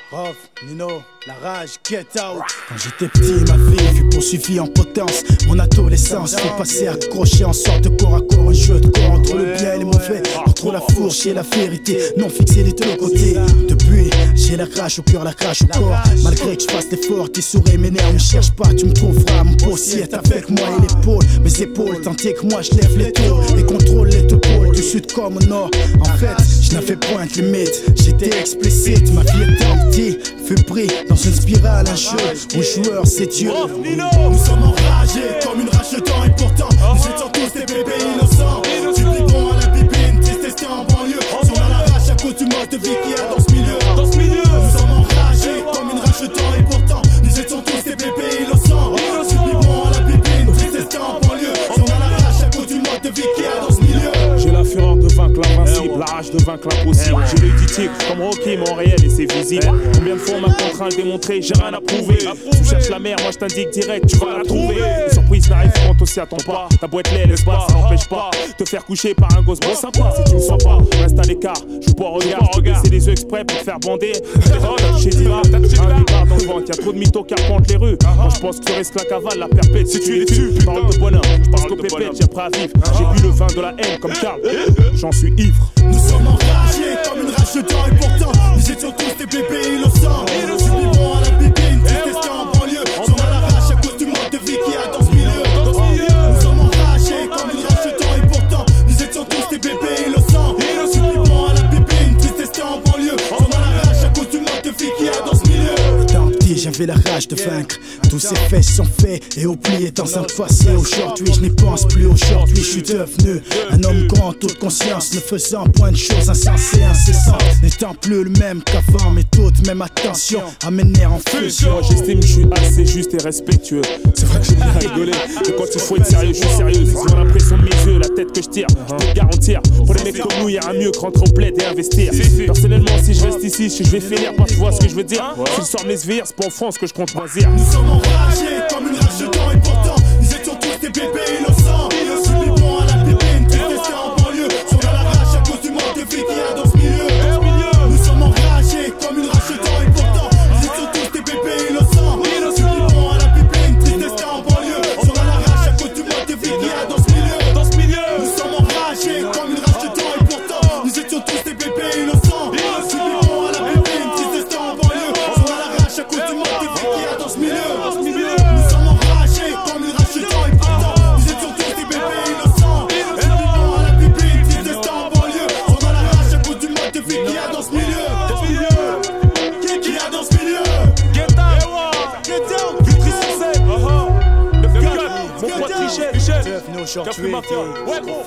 Rof, Nino, la rage, get out. Quand j'étais petit, ma vie fut poursuivie en potence. Mon adolescence fut passée accrochée en sorte de corps à corps. Un jeu de corps entre le bien et le mauvais, entre la fourche et la vérité. Non fixé des deux côtés. Depuis, j'ai la crache au cœur, la crache au corps. Malgré que je fasse l'effort, tes souris m'énervent. Ne cherche pas, tu me trouveras. Mon possier est avec moi et l'épaule. Mes épaules, tandis que moi je lève les taux et contrôle les deux pôles du sud comme au nord. En fait, je n'avais point de limite. J'étais explicite, ma vie était en petit. Fut pris dans une spirale, un jeu où joueur c'est Dieu. Nous sommes enragés comme une rage de temps et pourtant nous étions tous des bébés innocents. Tu bon à la bibine, tristesse en banlieue. Si on a la rage à cause du mode de vie qu'il y a dans ce milieu. Dans ce milieu, nous sommes enragés comme une rage de temps et pourtant nous étions tous des bébés innocents. Tu bon à la bibine, tristesse en banlieue. Si on a la rage à cause du mode de vie qu'il y a dans ce milieu. J'ai la fureur de vaincre l'invincible, la rage de vaincre l'impossible. J'ai l'œil du tigre comme Rocky, mon réel et c'est visible. Combien de fois on m'a contraint de démontrer, j'ai rien à prouver. Tu cherches la mer, moi je t'indique direct, tu vas la trouver. Les surprises n'arrivent quand on s'y attend pas. Ta boîte lait, laisse pas, ça n'empêche pas te faire coucher par un gosse bon sympa. Si tu me sens pas, reste à l'écart, joue pas au regard. Je te baisser les yeux exprès pour te faire bander. T'as touché Diva, un départ dans le ventre, y'a trop de mythos qui arpentent les rues. Moi je pense que tu risques la cavale, la perpète si tu les tues. Je parle de bonheur, je pense qu'au pépette, j'ai prêt à vivre. J'ai bu le vin de la haine comme Karl, j'en suis ivre. Nous sommes enragés comme une rage de temps et pourtant nous étions tous des bébés innocents. Subirons à la bibine, tristesse en banlieue. Si on a la rage à cause du mode de vie qu'il y a dans ce milieu. Nous sommes enragés comme une rage de temps et pourtant nous étions tous des bébés innocents. Subirons à la bibine, tristesse en banlieue. Si on a la rage à cause du mode de vie qu'il y a dans ce milieu. Étant petit, j'avais la rage de vaincre. Tous ces faits sont faits et oubliés dans un passé. Aujourd'hui, je n'y pense plus. Aujourd'hui, je suis devenu un homme grand, toute conscience, ne faisant point de choses insensées, incessantes. N'étant plus le même qu'avant, mais toute même attention à mes nerfs en fusion. Moi j'estime que je suis assez juste et respectueux. C'est vrai que j'ai bien rigolé, mais quand il faut être sérieux, je suis sérieux. C'est mon impression de mes yeux, la tête que je tire. Je peux te garantir, pour les mecs comme nous, y'a un mieux que rentrer au bled et investir. Personnellement, si je reste ici, je vais finir par, tu vois ce que je veux dire. Si le sort me laisse vieillir, c'est pas en France que je compte choisir. Nous sommes enragés comme une rage de temps et pourtant nous étions tous des bébés innocents. Subirons à la bibine, tristesse en banlieue. Si on a la rage à cause du mode de vie qu'il y a dans ce milieu. Nous sommes enragés comme une rage de temps et pourtant nous étions tous des bébés innocents. Subirons à la bibine, tristesse en banlieue. Si on a la rage à cause du mode de vie qu'il y a dans ce milieu. Dans ce milieu, nous sommes enragés comme une rage de temps et pourtant nous étions tous des bébés innocents. Subirons à la bibine, tristesse en banlieue. Si on a la rage à cause du mode de vie qu'il y a dans ce milieu. Nous sommes enragés comme une rage de temps et pourtant nous étions tous des bébés innocents. Subirons à la bibine, tristesse en banlieue. Si on a la rage à cause du mode de vie qu'il y a dans ce milieu. Qu'il y a dans ce milieu. Get out, get out, Vitry sur scène. Le F quatre, mon pote Michel, Michel. Café Mafia, ouais gros.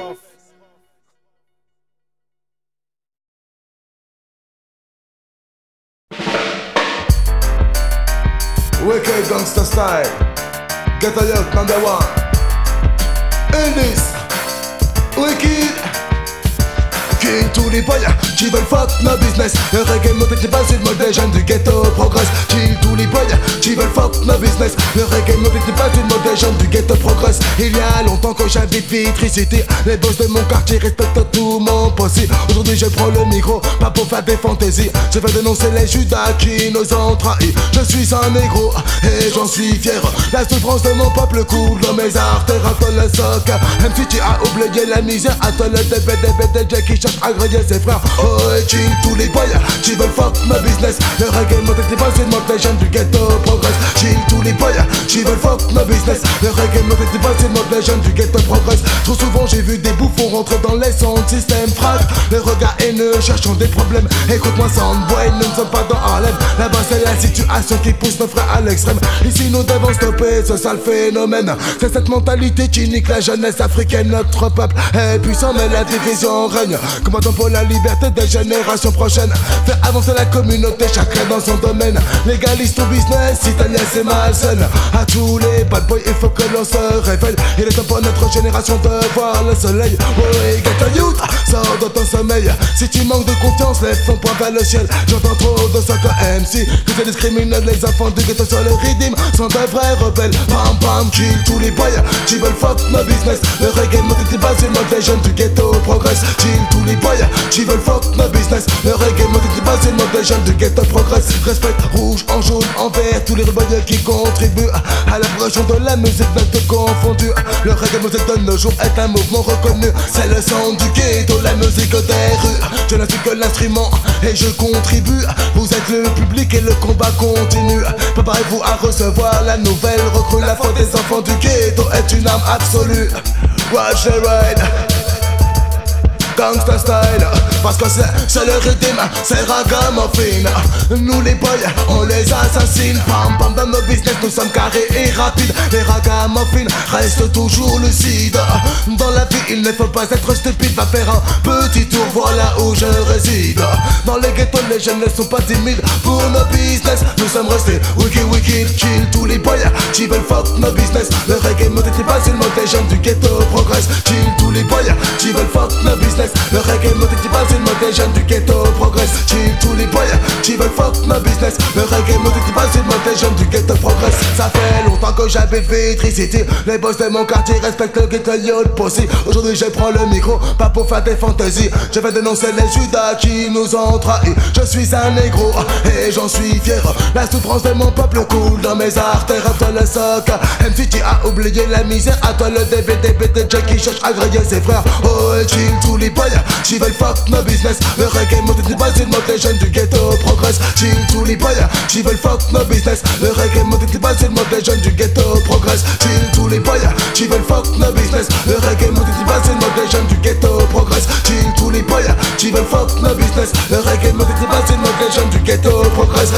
Wicked gangsta style. Get a youth number one. In this wicked King tous les boys qui veulent fuck no business. Le reggae motique c'est pas une mode des jeunes du ghetto progresse. Kill tous les boys qui veulent fuck no business. Le reggae motique c'est pas une mode des jeunes du ghetto progresse. Il y a longtemps que j'habite Vitry City, les boss de mon quartier respectent tout mon posse. Aujourd'hui je prends le micro, pas pour faire des fantaisies. Je vais dénoncer les judas qui nous ont trahis. Je suis un négro et j'en suis fier. La souffrance de mon peuple coule dans mes artères. À toi le soc, même si tu as oublié la misère. À toi le D B D B D J qui cherche à griller ses frères. Oh et chill tous les boys qui veulent fuck ma business. Le reggae motique c'est pas une mode des jeunes du ghetto progresse. Chill tous les boys qui veulent fuck ma business. Le reggae motique c'est pas une mode des jeunes du ghetto progresse. Trop souvent j'ai vu des bouffons rentrer dans les sons de système frappe. Les regards haineux cherchant des problèmes. Écoute-moi Soundboy, nous ne sommes pas dans Harlem. Là-bas c'est la situation qui pousse nos frères à l'extrême. Ici nous devons stopper ce sale phénomène. C'est cette mentalité qui nique la jeunesse africaine. Notre peuple est puissant mais la division règne. Combattant pour la liberté des générations prochaines. Faire avancer la communauté, chacun dans son domaine. Légaliste au business, italien c'est malsaine. À tous les bad boys, il faut que l'on se réveille. Il est temps pour notre génération de voir le soleil. Oui, get a youth, sors de ton sommeil. Si tu manques de confiance, lève ton poing vers le ciel. J'entends trop de ça que M C que ça discrimine les enfants du ghetto sur le rythme. Sont de vrais rebelles, pam pam, kill tous les boys qui veulent fuck no business. Le reggae motive pas une mode des jeunes du ghetto progresse. Kill tous les boys qui veulent fuck no business. Le reggae moderne pas seulement des jeunes du ghetto progresse. Respecte rouge, en jaune, en vert, tous les rebelles qui contribuent à la progression de la musique net confondue. Le reggae moderne de nos jours est un mouvement reconnu. C'est le son du ghetto, la musique des rues. Je ne suis que l'instrument et je contribue. Vous êtes le public et le combat continue. Préparez-vous à recevoir la nouvelle recrue. La faute des enfants du ghetto est une arme absolue. Watch the ride, gangsta style. Parce que c'est le rythme, c'est ragamuffin. Nous les boys, on les assassine. Pam pam dans nos business, nous sommes carrés et rapides. Les ragamuffins restent toujours lucides. Dans la vie, il ne faut pas être stupide. Va faire un petit tour, voilà où je réside. Dans les ghettos, les jeunes ne sont pas timides. Pour nos business, nous sommes restés wicked, wicked, chill. Tous les boys qui veulent fuck nos business. Le reggae moderne pas seulement des jeunes du ghetto progresse. Chill, tous les boys qui veulent fuck nos business. Le reggae moderne pas seulement des jeunes du ghetto progresse. Chill, tous les boys qui veulent fuck no business. Le reggae moderne pas seulement des jeunes du ghetto progresse. Ça fait longtemps que j'avais Vétricité. Les boss de mon quartier respectent le ghetto yacht possible. Aujourd'hui je prends le micro, pas pour faire des fantaisies. Je vais dénoncer les judas qui nous ont trahis. Je suis un négro et j'en suis fier. La souffrance de mon peuple coule dans mes artères. À toi le soc, M C T a oublié la misère. À toi le D V D B T J qui cherche à griller ses frères. Oh et chill, tous les boys qui veulent fuck no business. Le reggae moderne pas seulement des jeunes du ghetto progresse. Chill, tous les boys qui veulent fuck no business. Le reggae moderne pas seulement des jeunes du ghetto progresse. Chill, tous les boys qui veulent fuck no business. Le reggae moderne pas seulement des jeunes du ghetto progresse. Chill, tous les boys qui veulent fuck no business. Le reggae moderne pas seulement des jeunes du ghetto progresse.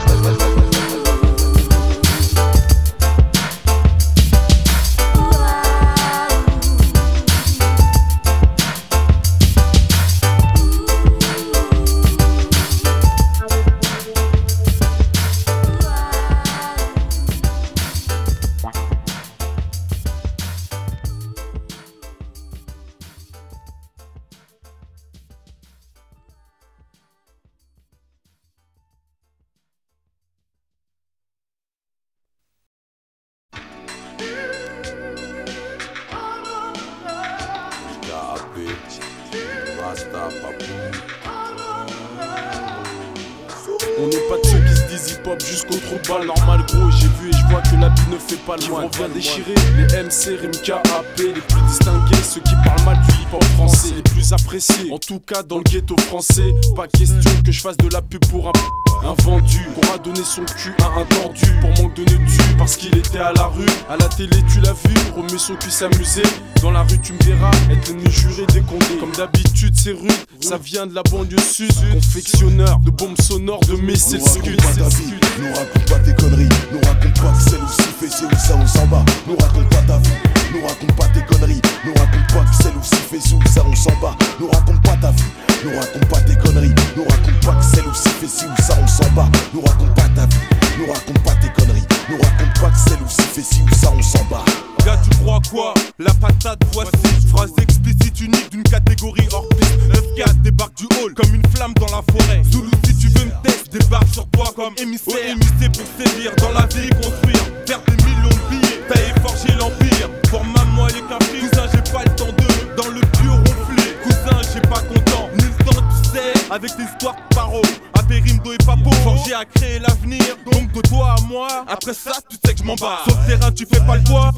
On n'est pas de ceux qui se disent hip-hop jusqu'au trou de balle. Normal gros, j'ai vu et je vois que la bite ne fait pas le moine. On vient déchirer les M C, Rimka, A P, les plus distingués, ceux qui parlent mal du hip-hop français, les plus appréciés, en tout cas dans le ghetto français. Pas question que je fasse de la pub pour un un vendu, qu'on a donné son cul à un tendu pour manque de ne tue, parce qu'il était à la rue. À la télé tu l'as vu, remet son cul s'amuser. Dans la rue tu me verras, être l'ennemi juré dès qu'on est. Comme d'habitude c'est rude, ça vient de la banlieue sud. Confectionneur de bombes sonores, de missiles scud. Nous raconte pas tes conneries, nous raconte pas que c'est aussi fait, c'est où ça on s'en bat. Nous raconte pas ta vie, nous raconte pas tes conneries, nous raconte pas que c'est aussi fait, c'est où ça on s'en bat. Nous raconte pas ta vie, nous raconte pas tes conneries, nous raconte pas que c'est aussi fait, c'est où ça on s'en bat. Nous raconte pas ta vie, nous raconte pas tes conneries, nous raconte pas que c'est aussi fait, c'est où ça on s'en bat. Gars tu crois quoi? La patate voici. Phrase explicite unique d'une catégorie hors piste. neuf quatre débarque du hall comme une flamme dans la forêt. Zoulou si tu veux me tester, débarque sur toi comme émissaire. Oh, émissé pour sévir, dans la vie construire. Faire des millions de billets, tailler forger l'empire. Pour maman elle est qu'un prix. Cousin j'ai pas le temps de, dans le dur ronfler. Cousin j'ai pas content, ni le temps tu sais. Avec des histoires de paro, Apérimdo et Papo. Forger à créer l'avenir, donc de toi à moi. Après ça tu sais que je m'en bats. Sur le terrain tu fais pas le poids.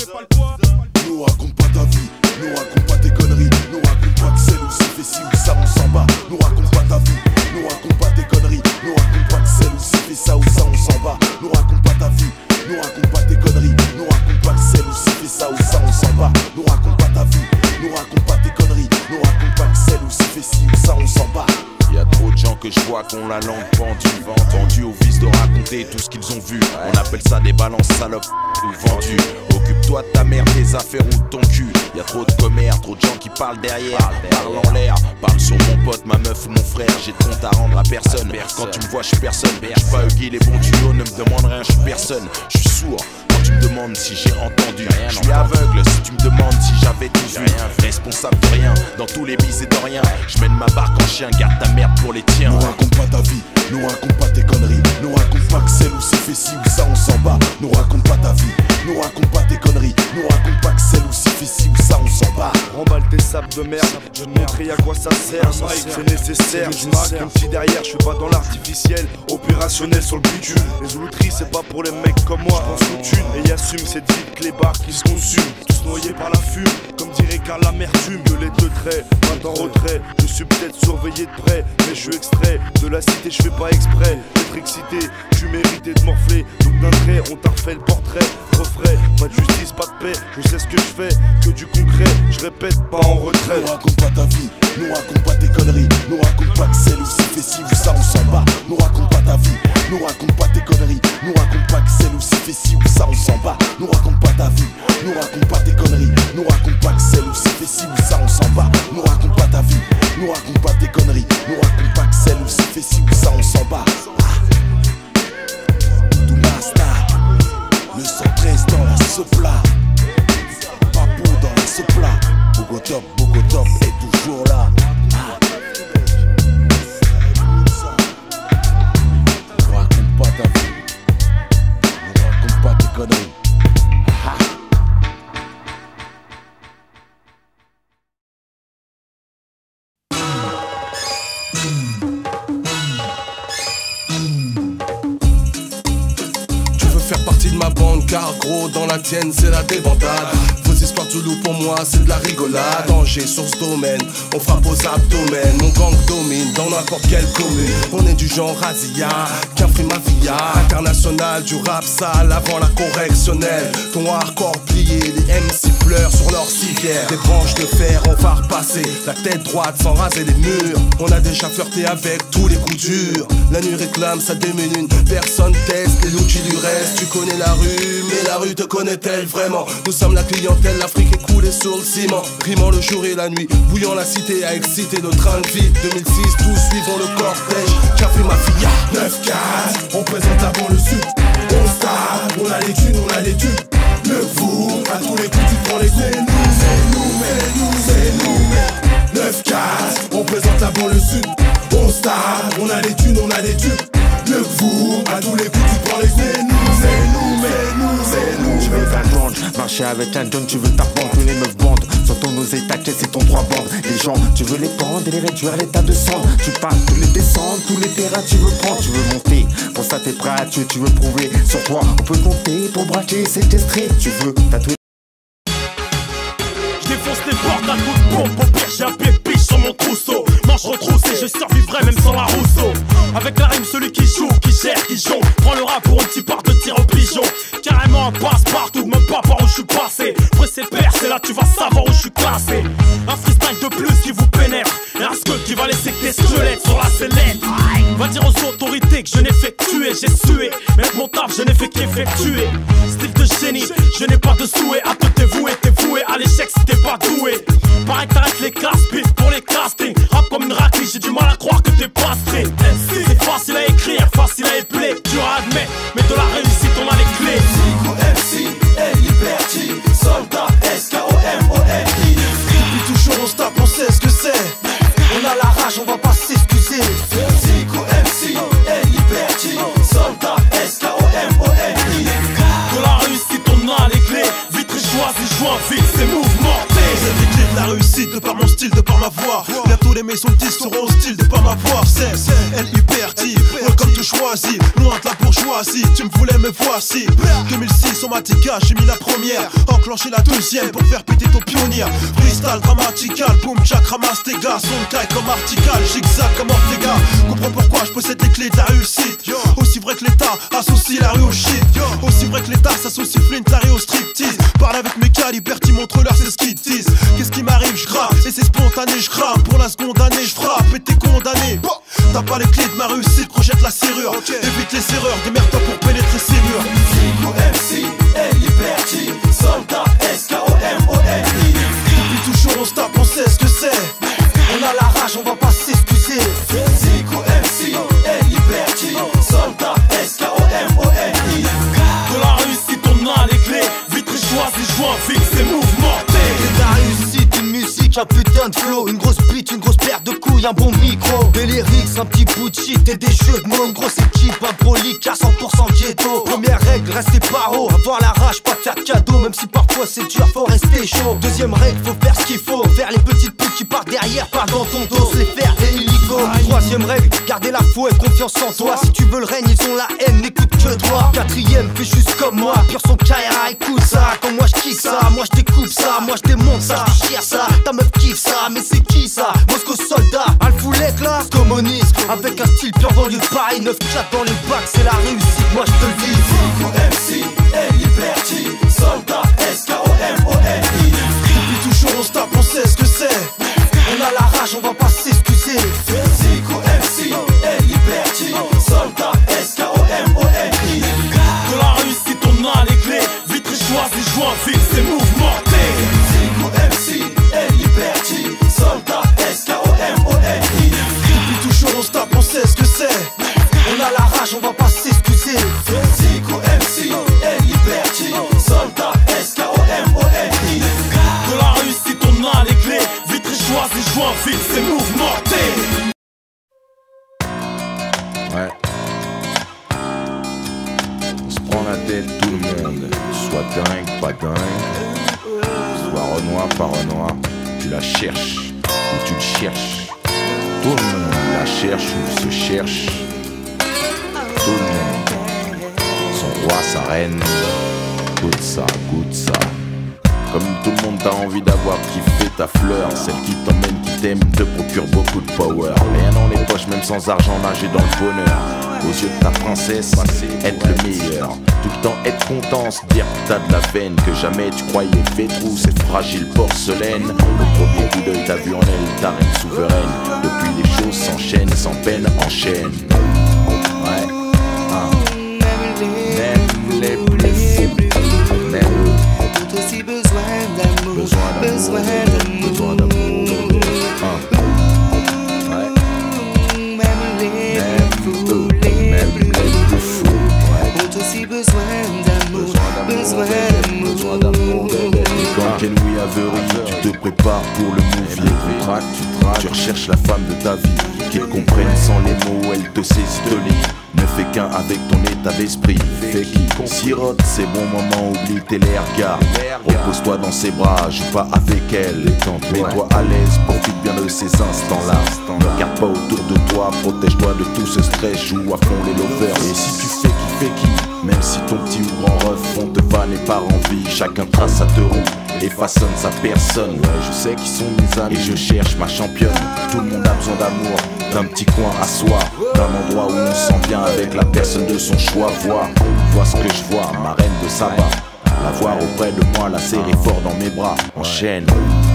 Nous raconte pas ta vie, nous raconte pas tes conneries, nous raconte pas que c'est aussi fait, si ou ça on s'en bat. Nous raconte pas ta vie, nous raconte pas tes conneries, nous raconte pas que c'est aussi fait, ça ou ça on s'en bat. Nous raconte pas ta vie, nous raconte pas tes conneries, nous raconte pas que c'est aussi fait, ça ou ça on s'en bat. Nous raconte pas ta vie, nous raconte pas tes conneries, nous raconte pas que c'est aussi fait, si ou ça on s'en bat. Y'a trop de gens que je vois qui ont la langue pendue, vendus au vice de raconter tout ce qu'ils ont vu. On appelle ça des balances salopes ou vendus. Occupe-toi de ta mère, tes affaires ou de ton cul. Y'a trop de commères, trop de gens qui parlent derrière, parlent en l'air, parlent sur mon pote, ma meuf ou mon frère. J'ai de compte à rendre à personne. Quand tu me vois, je suis personne. J'suis pas Huggy, les bons tuyaux ne me demandent rien, je suis personne. Je suis sourd. Tu me demandes si j'ai entendu, je suis aveugle si tu me demandes si j'avais tout vu. Responsable de rien, dans tous les bis et de rien. Je mène ma barque en chien, garde ta merde pour les tiens. Nous raconte pas ta vie, nous raconte pas tes conneries. Nous raconte pas que c'est ou c'est fait ci ou ça on s'en bat. Nous raconte pas ta vie, nous raconte pas tes conneries. Nous raconte pas que c'est ou c'est fait ci ou ça on s'en bat. Remballe tes sables de merde, je vais te montrer à quoi ça sert. C'est nécessaire, je marque un petit derrière, je suis pas dans l'artificiel, opérationnel sur le bitume. Les outils c'est pas pour les mecs comme moi, je pense aux thunes et assume cette vie de clébard qui se consume. Tous noyés par la fume, comme dirait Karl l'amertume. Que les deux traits, pas en retrait, je suis peut-être surveillé de près, mais je suis extrait de la cité, je fais pas exprès d'être excité, tu méritais de morfler. Donc d'un trait, on t'a refait le portrait, refrais, pas de justice, pas de paix, je sais ce que je fais, que du concret, je répète, pas en retrait. Nous raconte pas ta vie, nous raconte pas tes conneries. Nous raconte pas que c'est ou c'est fait ci ou ça on s'en bat. Nous raconte pas ta vie, nous raconte pas tes conneries. Nous raconte pas que c'est ou c'est fait ci ou ça on s'en bat. Nous raconte pas ta vie, nous raconte pas tes conneries. Nous raconte pas que c'est ou c'est fait ci ou ça on s'en bat. Nous raconte pas ta vie, nous raconte pas tes conneries. Nous raconte pas que c'est ou c'est fait ci ou ça on s'en bat. Tout Masta, le cent treize dans la sopla, Papou dans la sopla. Bogotop, Bogotop est toujours là. Ne raconte pas ta vie, ne raconte pas tes conneries. Faire partie de ma bande, car gros dans la tienne c'est la débandade. Vos histoires du loup pour moi c'est de la rigolade. Danger, source, domaine, on frappe aux abdomens. Mon gang domine dans n'importe quelle commune. On est du genre Razia, qu'un free mafia. International du rap sale avant la correctionnelle. Ton hardcore plié, les M C pleurent sur leur civière. Des branches de fer on va repasser, la tête droite sans raser les murs. On a déjà flirté avec tous les coups durs. La nuit réclame sa déménune, personne teste les outils du reste. Tu connais la rue, mais la rue te connaît-elle vraiment? Nous sommes la clientèle, l'Afrique est coulée sur le ciment. Rimant le jour et la nuit, bouillant la cité à exciter nos trains de vie. deux mille six, tous suivons le cortège. Café Mafia, neuf quatre, on présente avant le sud. On star, on a les thunes, on a les tubes. Le vous, à tous les coups tu prends les coups. C'est nous, c'est nous, c'est nous, c'est nous. neuf quatre, on présente avant le sud. On star, on a les thunes, on a les tubes. Le vous, à tous les coups tu prends les coups. C'est nous, c'est nous, c'est nous, c'est nous. Tu veux t'attendre, marcher avec un John, tu veux t'apprendre que les meufs bandent. Sur ton osé, ta caisse c'est ton trois bandes. Les gens, tu veux les prendre et les réduire à l'état de cendre. Tu parles, tous les descendre, tous les terrains tu veux prendre. Tu veux monter, pour ça t'es prêt à tuer, tu veux prouver. Sur toi, on peut compter, pour braquer, c'est testré. Tu veux tatouer. Je défonce les portes à coups de pompe, au pire j'ai un pépiche sur mon trousseau. Manche retroussée, je survivrai même sans la Rousseau. Avec la rime, celui qui joue, qui gère, qui jongle. Prends le rap pour un petit part de tir au pigeon. Carrément un passe-partout, même pas par où je suis passé. Pressé père, c'est là tu vas savoir où je suis classé. Un freestyle de plus qui vous pénètre. Et un skull qui va laisser tes squelettes sur la sellette. Va dire aux autorités que je n'ai fait que tuer. J'ai sué, mais avec mon taf je n'ai fait qu'effectuer. Style de génie, je n'ai pas de souhait. À toi t'es voué, t'es voué à l'échec si t'es pas doué. Pareil que t'arrêtes les casse-pites pour les castings. Rap comme une raclée, j'ai du mal à croire que t'es pas straight. C'est facile à écrire, facile à épeler. Dur à admettre, mais de la réussite on a les clés. Zico M C, L Liberty, soldat S K O M O N I. Depuis toujours on se tape, on sait ce que c'est. On a la rage, on va pas s'excuser. Zico M C, L Liberty, soldat S K O M O N I. De la réussite on a les clés. Vite choisi, joint vite, c'est mouvementé. J'ai les clés de la réussite de par mon style, de par ma voix. Bientôt les maisons de disques seront hostiles de par ma voix. C'est L Liberty, comme tu choisis. Loin de la bourgeoisie, tu me voulais me voici. deux mille six on m'a dit gars, j'ai mis la première. Enclenché la deuxième pour faire péter ton pionnier. Freestyle grammatical, boom jack ramasse tes gars. Son caille comme artical, zigzag comme Ortega. Comprends pourquoi je possède les clés de la réussite. Aussi vrai que l'État associe la rue au shit. Aussi vrai que l'État s'associe Flint Larry au striptease. Parle avec mes gars, Liberty montre-leur c'est ce qu'ils disent. Qu'est-ce qui m'arrive, je grave, et c'est spontané, je crame. Pour la seconde année, je frappe et t'es condamné. T'as pas les clés de ma réussite, projette la serrure. Évite les erreurs, démerde-toi pour pénétrer ces murs. Zico M C, L Liberty, soldat S K O M O N I. Depuis toujours on se tape, on sait ce que c'est. On a la rage, on va pas s'excuser. Zico M C, L Liberty, soldat S K O M O N I. De la réussite on a les clés. Vite choisi, joint vite, c'est mouvementé. De la réussite, une musique, un putain de flow. Une grosse beat, une grosse paire de couilles, un bon mix. micro. Des lyrics, un petit bout de shit et des jeux de mots. Une grosse équipe, un gros leak à cent pour cent ghetto. Première règle, rester paro, avoir la rage, pas de faire cadeau. Même si parfois c'est dur, faut rester chaud. Deuxième règle, faut faire ce qu'il faut. Faire les petites putes qui partent derrière, pas dans ton dos. Se les faire des illico. Troisième règle, garder la foi et confiance en toi. Si tu veux le règne, ils ont la haine, n'écoute que toi. Quatrième, fais juste comme moi. Pur son K R A, écoute ça. Comme moi je kiffe ça, moi je découpe ça. Moi je démonte ça, je déchire ça. Ta meuf kiffe ça, mais c'est qui ça? Moscow soldat, Alfoulette là, communiste. Avec un style pur banlieue de Paris. neuf quatre dans les bacs, c'est la réussite, moi je te le dis. Zico M C, L Liberty, soldat, S K O M O N I. Depuis toujours on se tape, on sait ce que c'est. On a la rage, on va pas s'excuser. Zico M C, L Liberty, soldat, S K O M O N I. De la réussite on a les clés. Vite choisi, joie vite, c'est mouvementé. Zico M C, L Liberty, soldat, S K O M O N I. Depuis toujours on se tape, on sait ce que c'est. On a la rage, on va pas s'excuser. Zico M C, L Liberty, soldat, S K O M O N I. De la réussite on a les clés. Vite choisi, joie vite, c'est mouvementé. Ouais. On se prend la tête tout le monde. Soit dingue, pas dingue. Soit Renoir, pas Renoir. Tu la cherches ou tu le cherches. Tout le monde la cherche ou se cherche. Tout le monde. Son roi, sa reine. Goûte ça, goûte ça. Comme tout le monde, t'as envie d'avoir kiffé ta fleur. Celle qui t'emmène, qui t'aime, te procure beaucoup de power. Rien dans les poches, même sans argent, nager dans le bonheur. Aux yeux de ta princesse, être le meilleur. Tout le temps être content, se dire que t'as de la veine. Que jamais tu croyais fait trou, cette fragile porcelaine. Au premier coup d'œil, t'as vu en elle ta reine souveraine. Depuis les choses s'enchaînent, sans peine enchaînent. Ouais, hein. Même les plus fous, même eux. Aussi besoin d'amour, besoin d'amour, besoin d'amour, hein. Ouais. Même les plus fous, les plus fous, ont aussi besoin d'amour, besoin d'amour, besoin d'amour. Quand Ken oui Avery, tu te prépares pour le movie. Tu traques, tu traques, tu recherches la femme de ta vie. Qu'elle comprenne sans les mots, elle te saisit, te lit. Ne fais qu'un avec ton état d'esprit. Fais qui sirote, c'est bon moment, oublie tes les regards. Repose-toi dans ses bras, joue pas avec elle. Mets-toi à l'aise, profite bien de ces instants-là. Ne regarde pas autour de toi, protège-toi de tout ce stress. Joue à fond les lovers. Et si tu fais qui, fais qui. Même si ton petit ou grand ref font te vanne et par envie. Chacun trace sa deux roues et façonne sa personne. Ouais, je sais qu'ils sont mes amis et je cherche ma championne. Tout le monde a besoin d'amour, d'un petit coin à soi, d'un endroit où on se sent bien avec la personne de son choix. Vois, vois ce que je vois, ma reine de Saba. La voir auprès de moi, la serrer fort dans mes bras. Enchaîne.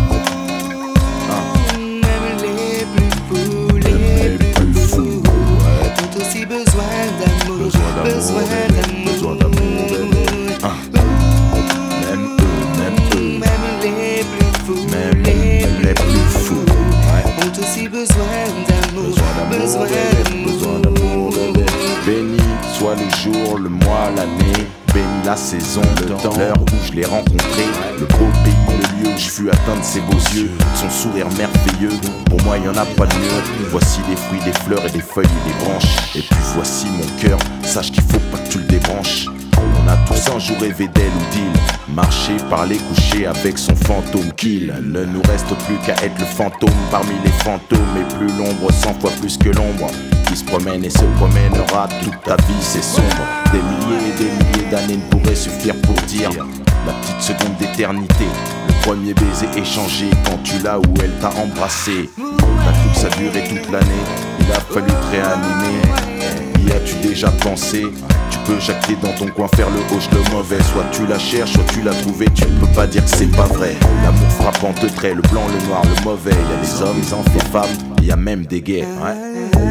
même les plus fous, les plus fous, ont aussi besoin d'amour, besoin d'amour, besoin d'amour, bébé. Même eux, même eux, même les plus fous, même les plus fous, ont aussi besoin d'amour, besoin d'amour, besoin d'amour, bébé. Béni soit le jour, le mois, l'année. Béni la saison, le temps, l'heure où je l'ai rencontré. Le beau pays, le lieu où je fus atteindre ses beaux yeux. Son sourire merveilleux, pour moi y en a pas de mieux. Voici des fruits, des fleurs et des feuilles et des branches. Et puis voici mon cœur, sache qu'il faut pas que tu le débranches. On a tous un jour rêvé d'elle ou d'il. Marcher, parler, coucher avec son fantôme kill. Ne nous reste plus qu'à être le fantôme parmi les fantômes. Et plus l'ombre, cent fois plus que l'ombre, qui se promène et se promènera toute ta vie, c'est sombre. Des milliers et des milliers d'années ne pourraient suffire pour dire la petite seconde d'éternité. Le premier baiser échangé quand tu l'as ou elle t'a embrassé. T'as cru que ça durait toute l'année, il a fallu te réanimer. Y as-tu déjà pensé? Tu peux jacter dans ton coin, faire le hoche, le mauvais. Soit tu la cherches, soit tu l'as trouvé, tu ne peux pas dire que c'est pas vrai. L'amour frappant te trait, le blanc, le noir, le mauvais. Y'a les hommes, les enfants, les femmes, y a même des guerres, ouais.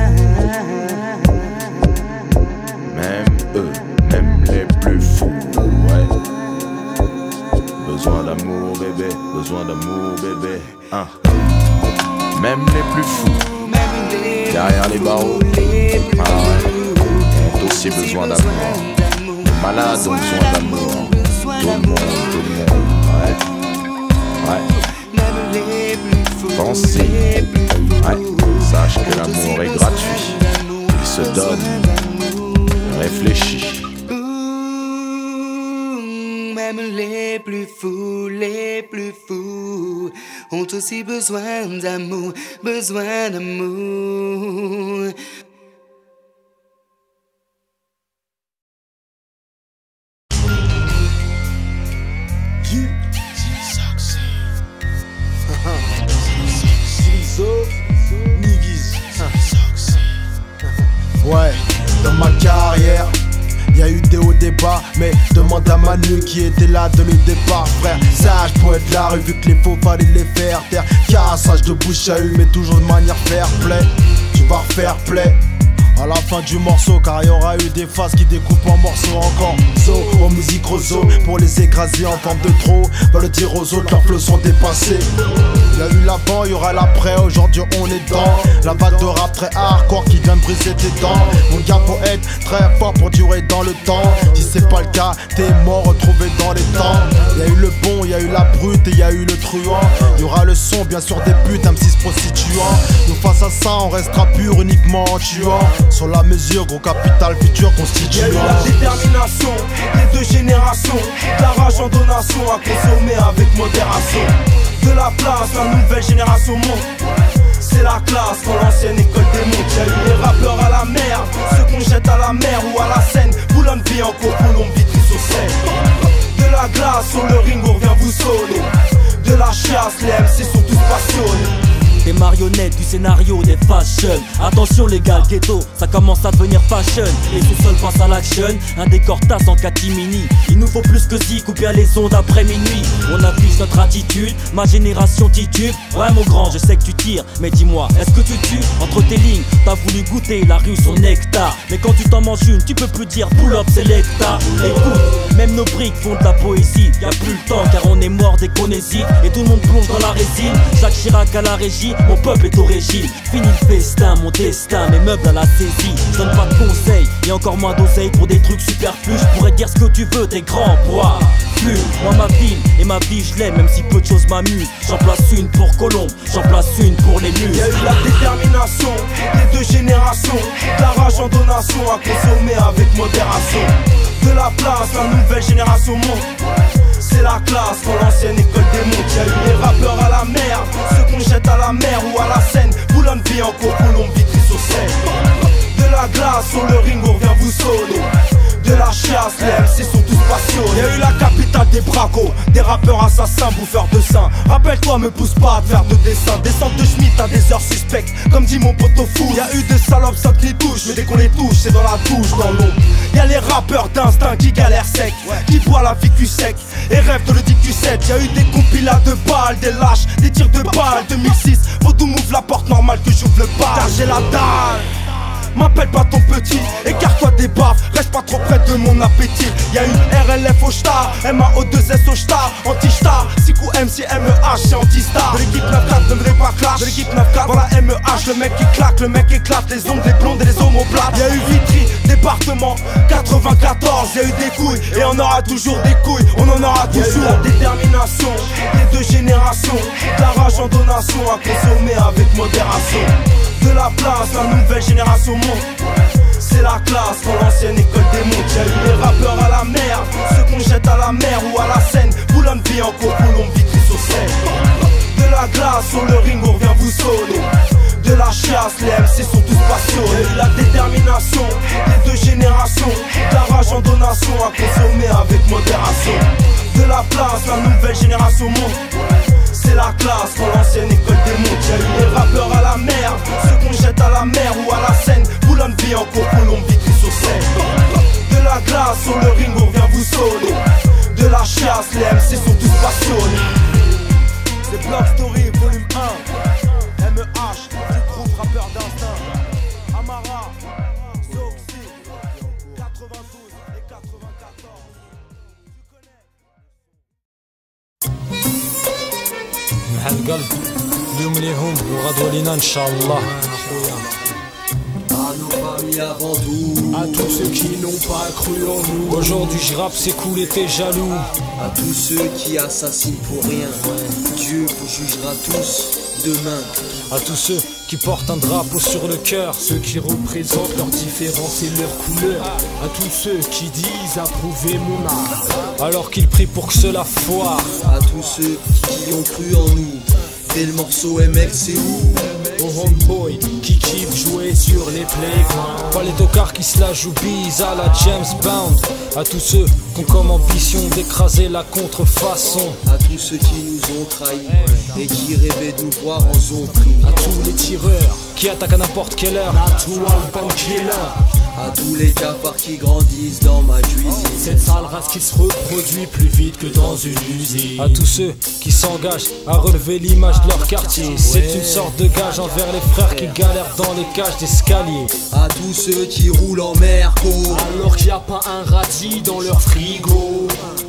Même eux, même les plus fous, ouais. Besoin d'amour, bébé, besoin d'amour, bébé, hein. Même les plus fous, derrière les barreaux, ah ouais, ont aussi besoin d'amour. Les malades ont besoin d'amour. Tout le monde, tout le monde, ouais, ouais. même les plus pensez. Ouais, sache que l'amour est gratuit. Il se donne, réfléchit. Même les plus fous, les plus fous ont aussi besoin d'amour, besoin d'amour. Ouais, dans ma carrière, y a eu des hauts débats, mais demande à Manu qui était là de le départ, frère. Sage poète de la rue, vu que les faux fallait les faire taire. Cassage de bouche à eu, mais toujours de manière fair play. Tu vas refaire play à la fin du morceau, car y aura eu des phases qui découpent en morceaux encore. So, en musique roseau, pour les écraser en forme de trop. Va le dire aux autres, leurs flots sont dépassés. Y'a eu l'avant, y'aura l'après, aujourd'hui on est dans la vague de rap très hardcore qui vient de briser tes dents. Mon gars, faut être très fort pour durer dans le temps. Si c'est pas le cas, t'es mort retrouvé dans les temps. Y'a eu le bon, y'a eu la brute et y'a eu le truand. Y'aura le son, bien sûr des putes, M six prostituants. Nous face à ça, on restera pur uniquement en tuant. Sur la mesure, gros capital futur constituant. Y'a eu la détermination des deux générations, la rage en donation à consommer avec modération. De la place, la nouvelle génération monte. C'est la classe quand l'ancienne école démonte. Y'a eu les rappeurs à la mer, ceux qu'on jette à la mer ou à la Seine. Boulogne-Billancourt, Colombie-Vitry-sur-Seine. De la glace sur le ring, on revient vous sonner. De la chiasse, les M C sont tous passionnés. Des marionnettes du scénario des fashion. Attention les gars, ghetto, ça commence à devenir fashion. Les sous-sols passent à l'action, un décor tasse en catimini. Il nous faut plus que Zik ou bien les ondes après minuit. On affiche notre attitude, ma génération titube. Ouais mon grand, je sais que tu tires, mais dis-moi, est-ce que tu tues? Entre tes lignes, t'as voulu goûter la rue son nectar. Mais quand tu t'en manges une, tu peux plus dire pull up c'est l'hectare. Écoute, même nos briques font de la poésie. Y'a plus le temps car on est mort dès qu'on hésite. Et tout le monde plonge dans la résine. Jacques Chirac à la régie, mon peuple est au régime. Fini le festin, mon destin, mes meubles à la saisie. Je donne pas de conseils, et encore moins d'oseille pour des trucs superflus. Je pourrais dire ce que tu veux, t'es grand bois. Plus, moi ma ville, et ma vie je l'aime, même si peu de choses m'amusent. J'en place une pour Colombe, j'en place une pour les muses. Y'a eu la détermination des deux générations, la rage en donation à consommer avec modération. De la place, la nouvelle génération monte. C'est la classe quand l'ancienne école démonte. Y'a eu les rappeurs à la mer, ceux qu'on jette à la mer ou à la Seine. Boulogne-Billancourt, Colombie-Vitry-sur-Seine. De la glace sur le ring, on revient vous sonner. De la chiasse, les M C sont tous passionnés. Y'a eu la capitale des bracos, des rappeurs assassins, bouffeurs de seins. Rappelle-toi, me pousse pas à te faire de dessin. Descente de Schmitt à des heures suspectes, comme dit mon poteau fou. Y'a eu des salopes sans que les touches, mais dès qu'on les touche, c'est dans la douche, dans l'eau. Y'a les rappeurs d'instinct qui galèrent sec, qui boivent la vie cul sec et rêvent de le dit Q sept. Y'a eu des compilats de balles, des lâches, des tirs de balles. deux mille six, faut tout m'ouvre la porte normale que j'ouvre le bar. Car j'ai la dalle. M'appelle pas ton petit, écarte-toi des baffes, reste pas trop près de mon appétit. Y'a une R L F au star, M A O deux S au star, anti-star, Sikou M C M E H c'est anti-star. De l'équipe neuf quatre, ne me pas clash, de l'équipe neuf quatre, voilà M E H, le mec qui claque, le mec éclate, les ongles, les blondes et les omoplates. Y'a eu Vitry, département quatre-vingt-quatorze, y'a eu des couilles, et on aura toujours des couilles, on en aura toujours. Y'a eu la détermination des deux générations, la rage en donation à consommer avec modération. De la place, la nouvelle génération monte. C'est la classe quand l'ancienne école démonte. Y'a eu les rappeurs à la mer, ceux qu'on jette à la mer ou à la Seine. Boulogne-Billancourt, Colombie-Vitry-sur-Seine. De la glace sur le ring, on revient vous sonner. De la chiasse, les M C sont tous passionnés. Y'a eu la détermination des deux générations, la rage en donation à consommer avec modération. De la place, la nouvelle génération monte. C'est la classe quand l'ancienne école démonte. Y'a eu les rappeurs à la mer, ceux qu'on jette à la mer ou à la Seine. Boulogne-Billancourt, Colombie-Vitry-sur-Seine. De la glace sur le ring, on vient vous sonner. De la chiasse, les M C sont tous passionnés. C'est Block Story, volume un. M E H, du groupe rappeur d'instinct. Amara, Zoxy, quatre-vingt-douze et quatre-vingt-quatorze. مع القلب اليوم ليهم وغدوة لينا ان شاء الله. À tous ceux qui n'ont pas cru en nous. Aujourd'hui je rappe, c'est cool et t'es jaloux. À tous ceux qui assassinent pour rien, Dieu vous jugera tous. demain. À tous ceux qui portent un drapeau sur le cœur, ceux qui représentent leurs différences et leurs couleurs, à tous ceux qui disent approuver mon art, alors qu'ils prient pour que cela foire. À tous ceux qui ont cru en nous, dès le morceau M X c'est où? Aux homeboys qui kiffent jouer sur les playgrounds, pas les tocards qui se la jouent bise à la James Bond. À tous ceux qui ont comme ambition d'écraser la contrefaçon, à tous ceux qui nous ont trahis et qui rêvaient de nous voir en zone privée, à tous les tireurs qui attaquent à n'importe quelle heure, à tous les cafards qui grandissent dans ma cuisine, cette sale race qui se reproduit plus vite que dans une usine. À tous ceux qui s'engagent à relever l'image de leur quartier, c'est une sorte de gage envers les frères qui galèrent dans les cages d'escalier. À tous ceux qui roulent en merco alors qu'il n'y a pas un radis dans leur frigo,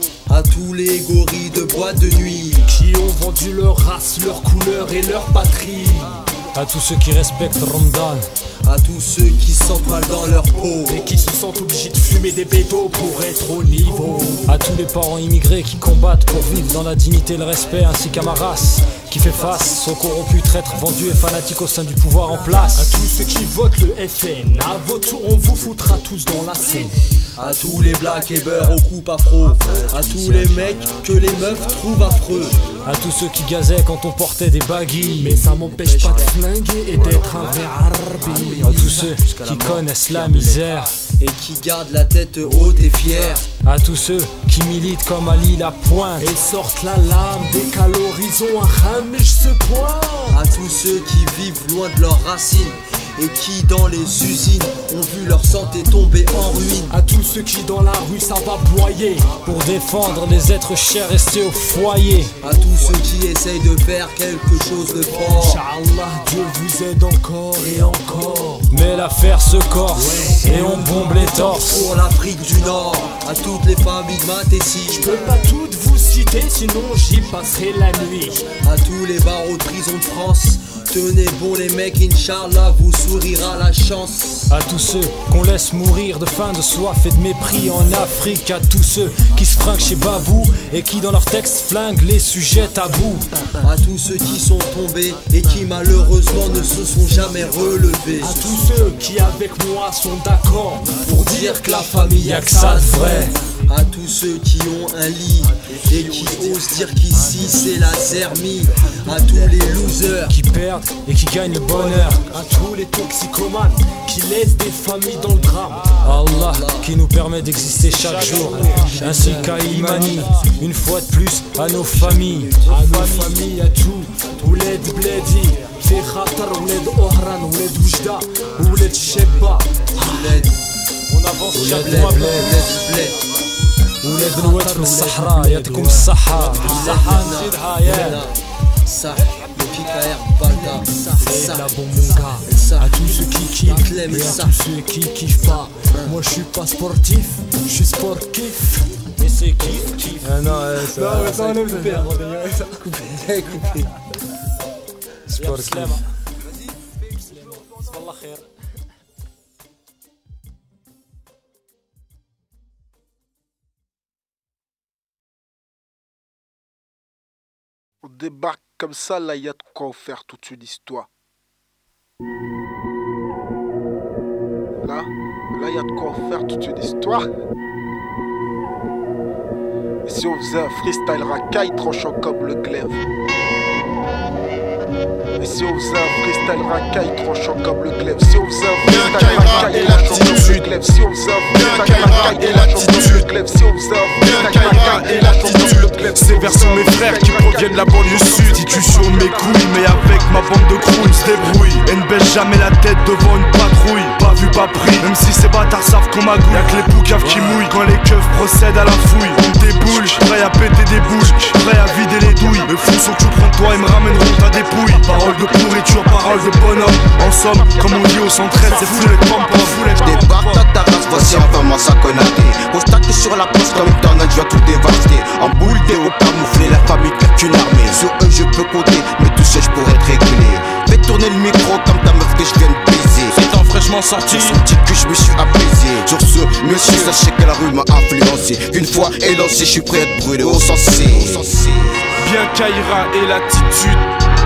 à tous les gorilles de boîte de nuit qui ont vendu leur race, leur couleur et leur patrie. À tous ceux qui respectent Ramadan, à tous ceux qui sentent mal dans leur peau et qui se sentent obligés de fumer des bétos pour être au niveau. À tous les parents immigrés qui combattent pour vivre dans la dignité et le respect, ainsi qu'à ma race qui fait face aux corrompus, traîtres, vendus et fanatiques au sein du pouvoir en place. À tous ceux qui votent le F N, à votre tour on vous foutra tous dans la scène. À tous les black et beurre aux coupes afro, à tous les mecs que les meufs trouvent affreux, à tous ceux qui gazaient quand on portait des baguilles, mais ça m'empêche pas de flinguer et d'être un vrai arbi. À tous ceux qui connaissent la misère et qui gardent la tête haute et fière, à tous ceux qui militent comme Ali la pointe et sortent la lame dès qu'à l'horizon un Hamish se pointe, à tous ceux qui vivent loin de leurs racines et qui dans les usines ont vu leur santé tomber en ruine, à tous ceux qui dans la rue ça va boyer pour défendre les êtres chers restés au foyer, à tous ceux qui essayent de faire quelque chose de fort. Inch'Allah, Dieu vous aide encore et encore, mais l'affaire se corse ouais, et on bombe les torses. Pour l'Afrique du Nord, à toutes les familles de Matési, je peux pas toutes vous citer sinon j'y passerai la nuit. À tous les barreaux de prison de France, tenez bon les mecs, Inch'Allah vous sourira la chance. À tous ceux qu'on laisse mourir de faim, de soif et de mépris en Afrique, à tous ceux qui se fringuent chez Babou et qui dans leurs textes flinguent les sujets tabous, à tous ceux qui sont tombés et qui malheureusement ne se sont jamais relevés, à tous ceux qui avec moi sont d'accord pour dire que la famille y'a que ça de vrai, à tous ceux qui ont un lit et qui osent dire qu'ici c'est la zermie, à tous les losers qui perdent et qui gagnent le bonheur, à tous les toxicomanes qui laissent des familles dans le drame. Allah qui nous permet d'exister chaque jour, ainsi qu'à Imani, une fois de plus à nos familles, à nos familles, à tout. Ouled Bledi, في خاطر ولاد أهران ولاد وجدة ولاد الشابة. On avance chaque mois ولاد الواد في الصحراء، يعطيكم الصحة. الصحة نزيدها يا صح. P K R, Balda, c'est la bombe mon gars. À tous ceux qui kiffent et à tous ceux qui kiffent pas. Moi je suis pas sportif, je suis sportif. Mais c'est kiff, kiff. Ah non, ça va, ça enlève le père. Coupé, coupé. Sportif. On débarque comme ça, là, il y a de quoi faire toute une histoire. Là, là, il y a de quoi faire toute une histoire. Et si on faisait un freestyle racaille tranchant comme le glaive. Et si on faisait un freestyle racaille tranchant comme le glaive. Si on faisait un freestyle racaille tranchant comme le glaive. Si on faisait un freestyle racaille tranchant comme le glaive. Si on faisait un freestyle racaille tranchant comme le glaive. Ces vers sont mes frères qui proviennent de la banlieue sud. Institution de mes couilles, mais avec ma bande de crouilles se débrouille. Et ne baisse jamais la tête devant une patrouille. Pas vu, pas pris, même si ces bâtards savent qu'on magouille. Y'a que les poucaves qui mouillent quand les keufs procèdent à la fouille. On déboule, prêt à péter des bouches, prêt à vider les douilles. Le fou sont que tu prends toi et me ramèneront ta dépouille. Parole de pourriture, parole de bonhomme. En somme, comme on dit au centre-est, c'est fou les pom-pom. Débarque à ta race, voici enfin moi ça connaté. Constaté sur la poste comme une tornade, je vais tout dévaster. En boule des hauts camouflés, la famille claque une armée. Sur eux je peux compter, mais tout seul je pourrais te réguler. Fais tourner le micro comme ta meuf que je viens de baiser. C'est en fraîchement sorti, sur son petit cul je me suis apaisé. Sur ce, monsieur, sachez que la rue m'a influencé. Une fois élancé, je suis prêt à être brûlé au sensé. Bien Kaira et l'attitude.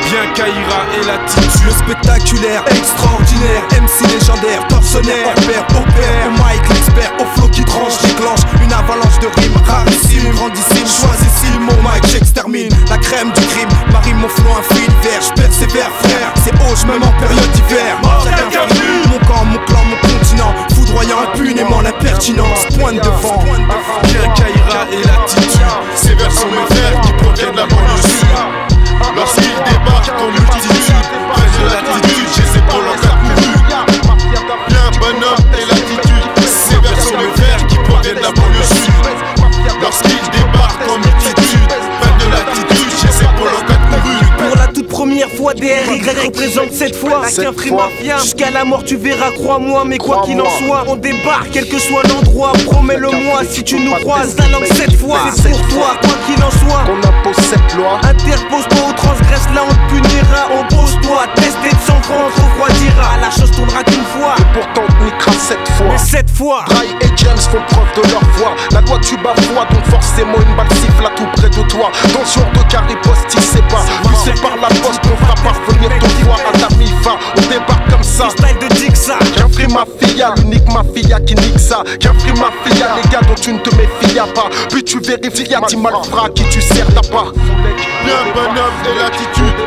Bien Kaira et l'attitude. Le spectaculaire, extraordinaire, M C légendaire, tortionnaire, père, au père, au mic l'expert, au flow qui tranche, déclenche une avalanche de rimes rarissime, grandissime, choisissime, mon mic j'extermine la crème du crime, marie mon flow un fil vert, j'persévère frère, c'est haut, même en période d'hiver. Chacun fait mon camp, mon clan, mon continent, foudroyant impunément l'impertinence, pointe devant. Bien Kaira et l'attitude, ces vers sont mes frères qui proviennent de la banlieue sud. Lorsqu'ils débarquent en multitude, prennent de l'attitude, j'ai ses épaules en quatre courus. Bien bonhomme et l'attitude, ces vers sont mes frères qui proviennent de la banlieue sud. Lorsqu'ils débarquent en multitude, prennent de l'attitude, j'ai ses épaules en quatre courus. Pour la toute première fois, D R Y représente cette fois qu'un free mafia. Jusqu'à la mort tu verras, crois-moi, mais quoi qu'il en soit, on débarque quel que soit l'endroit. Promets-le-moi si tu nous croises, la langue cette fois. C'est pour toi, quoi qu'il en soit. On impose cette loi. Interpose-toi ou transgresse, là on te punira. Oppose-toi, tester de sang francs, on te refroidira. La chose tournera qu'une fois. Et pourtant on te niquera sept fois. Mais sept fois. Dry et James font preuve de leur voix. La loi tu bafoues, donc forcément une balle siffle à tout près de toi. Dans ce genre de carré poste, il sait pas. Vu c'est par la poste qu'on fera parvenir ton voir à ta mi-fin. On débarque comme ça. Style de Dixa. Qu'un free mafia, l'unique mafia qui nique ça. Qu'un free mafia, les gars dont tu ne te méfies pas. Puis tu vérifies, y'a dit malfrat qui tu sers ta part. Bien bonhomme et l'attitude.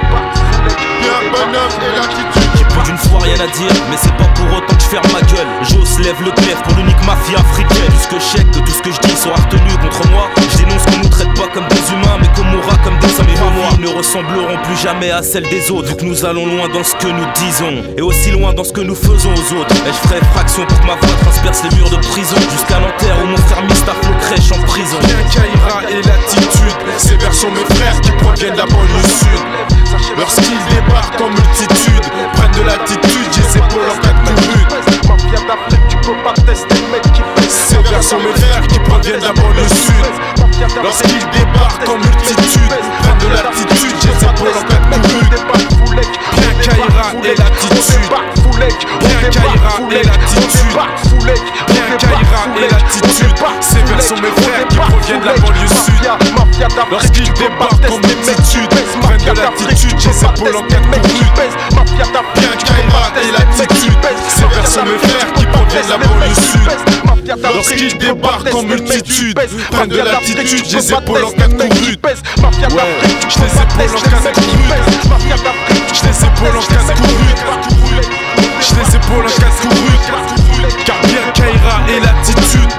Bien bonhomme et l'attitude. J'ai plus d'une fois rien à dire, mais c'est pas pour autant que je ferme ma gueule. J'ose lève le clef pour l'unique mafia africaine. Plus que je sais que tout ce que je dis sera retenu contre moi. Je dénonce qu'on nous traite pas comme des humains, mais qu'on mourra comme des hommes. Et nos vies ne ressembleront plus jamais à celles des autres, vu que nous allons loin dans ce que nous disons, et aussi loin dans ce que nous faisons aux autres. Et je ferai fraction pour que ma voix transperce les murs de prison, jusqu'à Nanterre où mon frère Mistaflo crèche en prison. Bien Kaira et l'attitude, ces vers sont mes frères qui proviennent de la banlieue sud. Lorsqu'ils débarquent en multitude, prennent de l'attitude, j'ai ses épaules en quatre courus. Mafia d'Afrique, tu peux pas tester le mec qui fait. Ces vers sont mes frères qui proviennent de la banlieue sud. Lorsqu'ils débarquent en multitude, prennent de l'attitude, j'ai ses épaules en quatre courus. Bien Kaira et l'attitude. Bien Kaira et l'attitude. Bien Kaira et l'attitude. Ces vers sont mes frères qui proviennent de la banlieue sud. Lorsqu'ils débarquent en multitude, prennent de l'attitude, j'ai ses épaules en quatre courus. Bien Kaira et l'attitude. Ces vers sont mes frères qui proviennent de la banlieue sud. Lorsqu'ils débarquent en multitude, prennent de l'attitude, j'ai ses épaules en quatre courus. Ouais, j'ai les épaules en quatre courus. J'ai les épaules en quatre courus. J'ai les épaules en quatre courus. Car bien Kaira et l'attitude.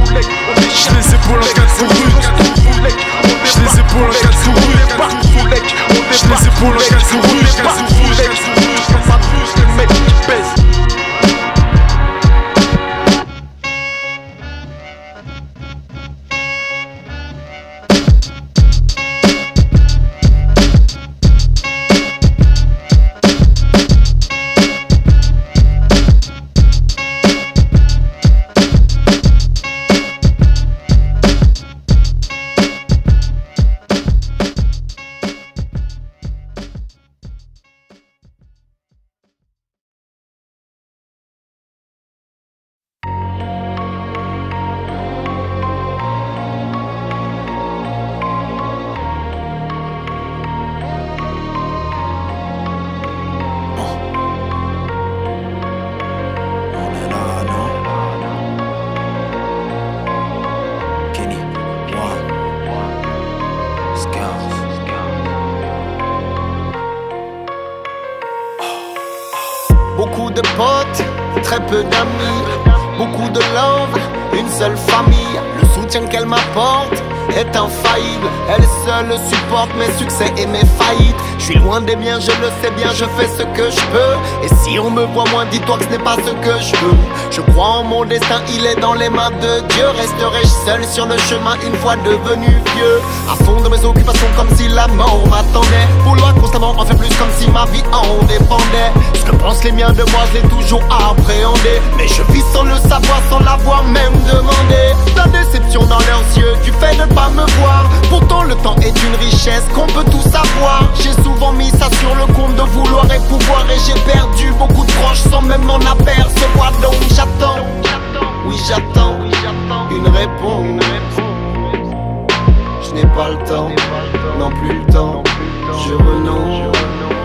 J'ai les épaules en quatre courus. J'ai les épaules en quatre courus. J'ai les épaules en quatre courus. Le mec qui pèse. Beaucoup de potes, très peu d'amis, beaucoup de love, une seule famille. Le soutien qu'elle m'apporte est infaillible. Elle seule supporte mes succès et mes faillites. Je suis loin des miens, je le sais bien, je fais ce que je peux. Et si on me voit moins, dis-toi que ce n'est pas ce que je veux. Je crois en mon destin, il est dans les mains de Dieu. Resterai-je seul sur le chemin une fois devenu vieux, à fond de mes occupations comme si la mort m'attendait. Vouloir constamment en faire plus comme si ma vie en dépendait. Ce que pensent les miens de moi, je l'ai toujours appréhendé. Mais je vis sans le savoir, sans l'avoir même demandé. La déception dans leurs yeux, du fait de ne pas me voir. Pourtant le temps est une richesse qu'on peut tout savoir. J'ai souvent mis ça sur le compte de vouloir et pouvoir. Et j'ai perdu beaucoup de proches sans même m'en apercevoir. Donc j'attends, oui j'attends une réponse. Je n'ai pas le temps, non plus le temps. Je renonce.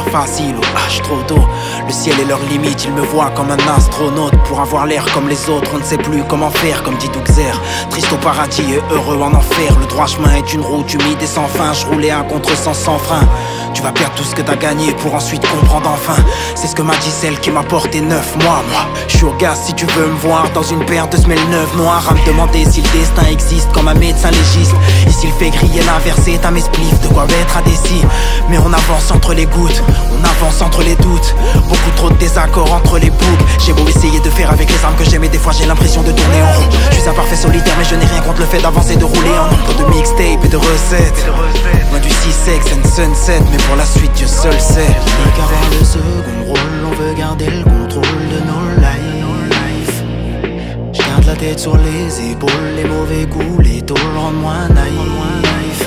facile ou H trop tôt. Le ciel est leur limite, ils me voient comme un astronaute. Pour avoir l'air comme les autres, on ne sait plus comment faire, comme dit Duxer. Triste au paradis et heureux en enfer. Le droit chemin est une route humide et sans fin. Je roulais un contresens sans frein. Tu vas perdre tout ce que t'as gagné pour ensuite comprendre enfin. C'est ce que m'a dit celle qui m'a porté neuf mois. Moi, je suis au gaz si tu veux me voir dans une paire de semelles neuves noires. À me demander si le destin existe comme un médecin légiste. Et s'il fait griller l'inverse, c'est un mesplif. De quoi être indécis. Mais on avance entre les gouttes, on avance entre les doutes. Beaucoup trop de désaccords entre les boucles. J'ai beau essayer de faire avec les armes que j'ai, mais des fois j'ai l'impression de tourner en rond. Je suis un parfait solitaire, mais je n'ai rien contre le fait d'avancer, de rouler en nombre de mixtapes et de recettes. Loin du six sex and sunset, mais pour la suite Dieu seul sait. Et qu'avoir le second rôle, on veut garder le contrôle de nos lives. Je garde la tête sur les épaules, les mauvais coups, les tôles rendent moins naïf.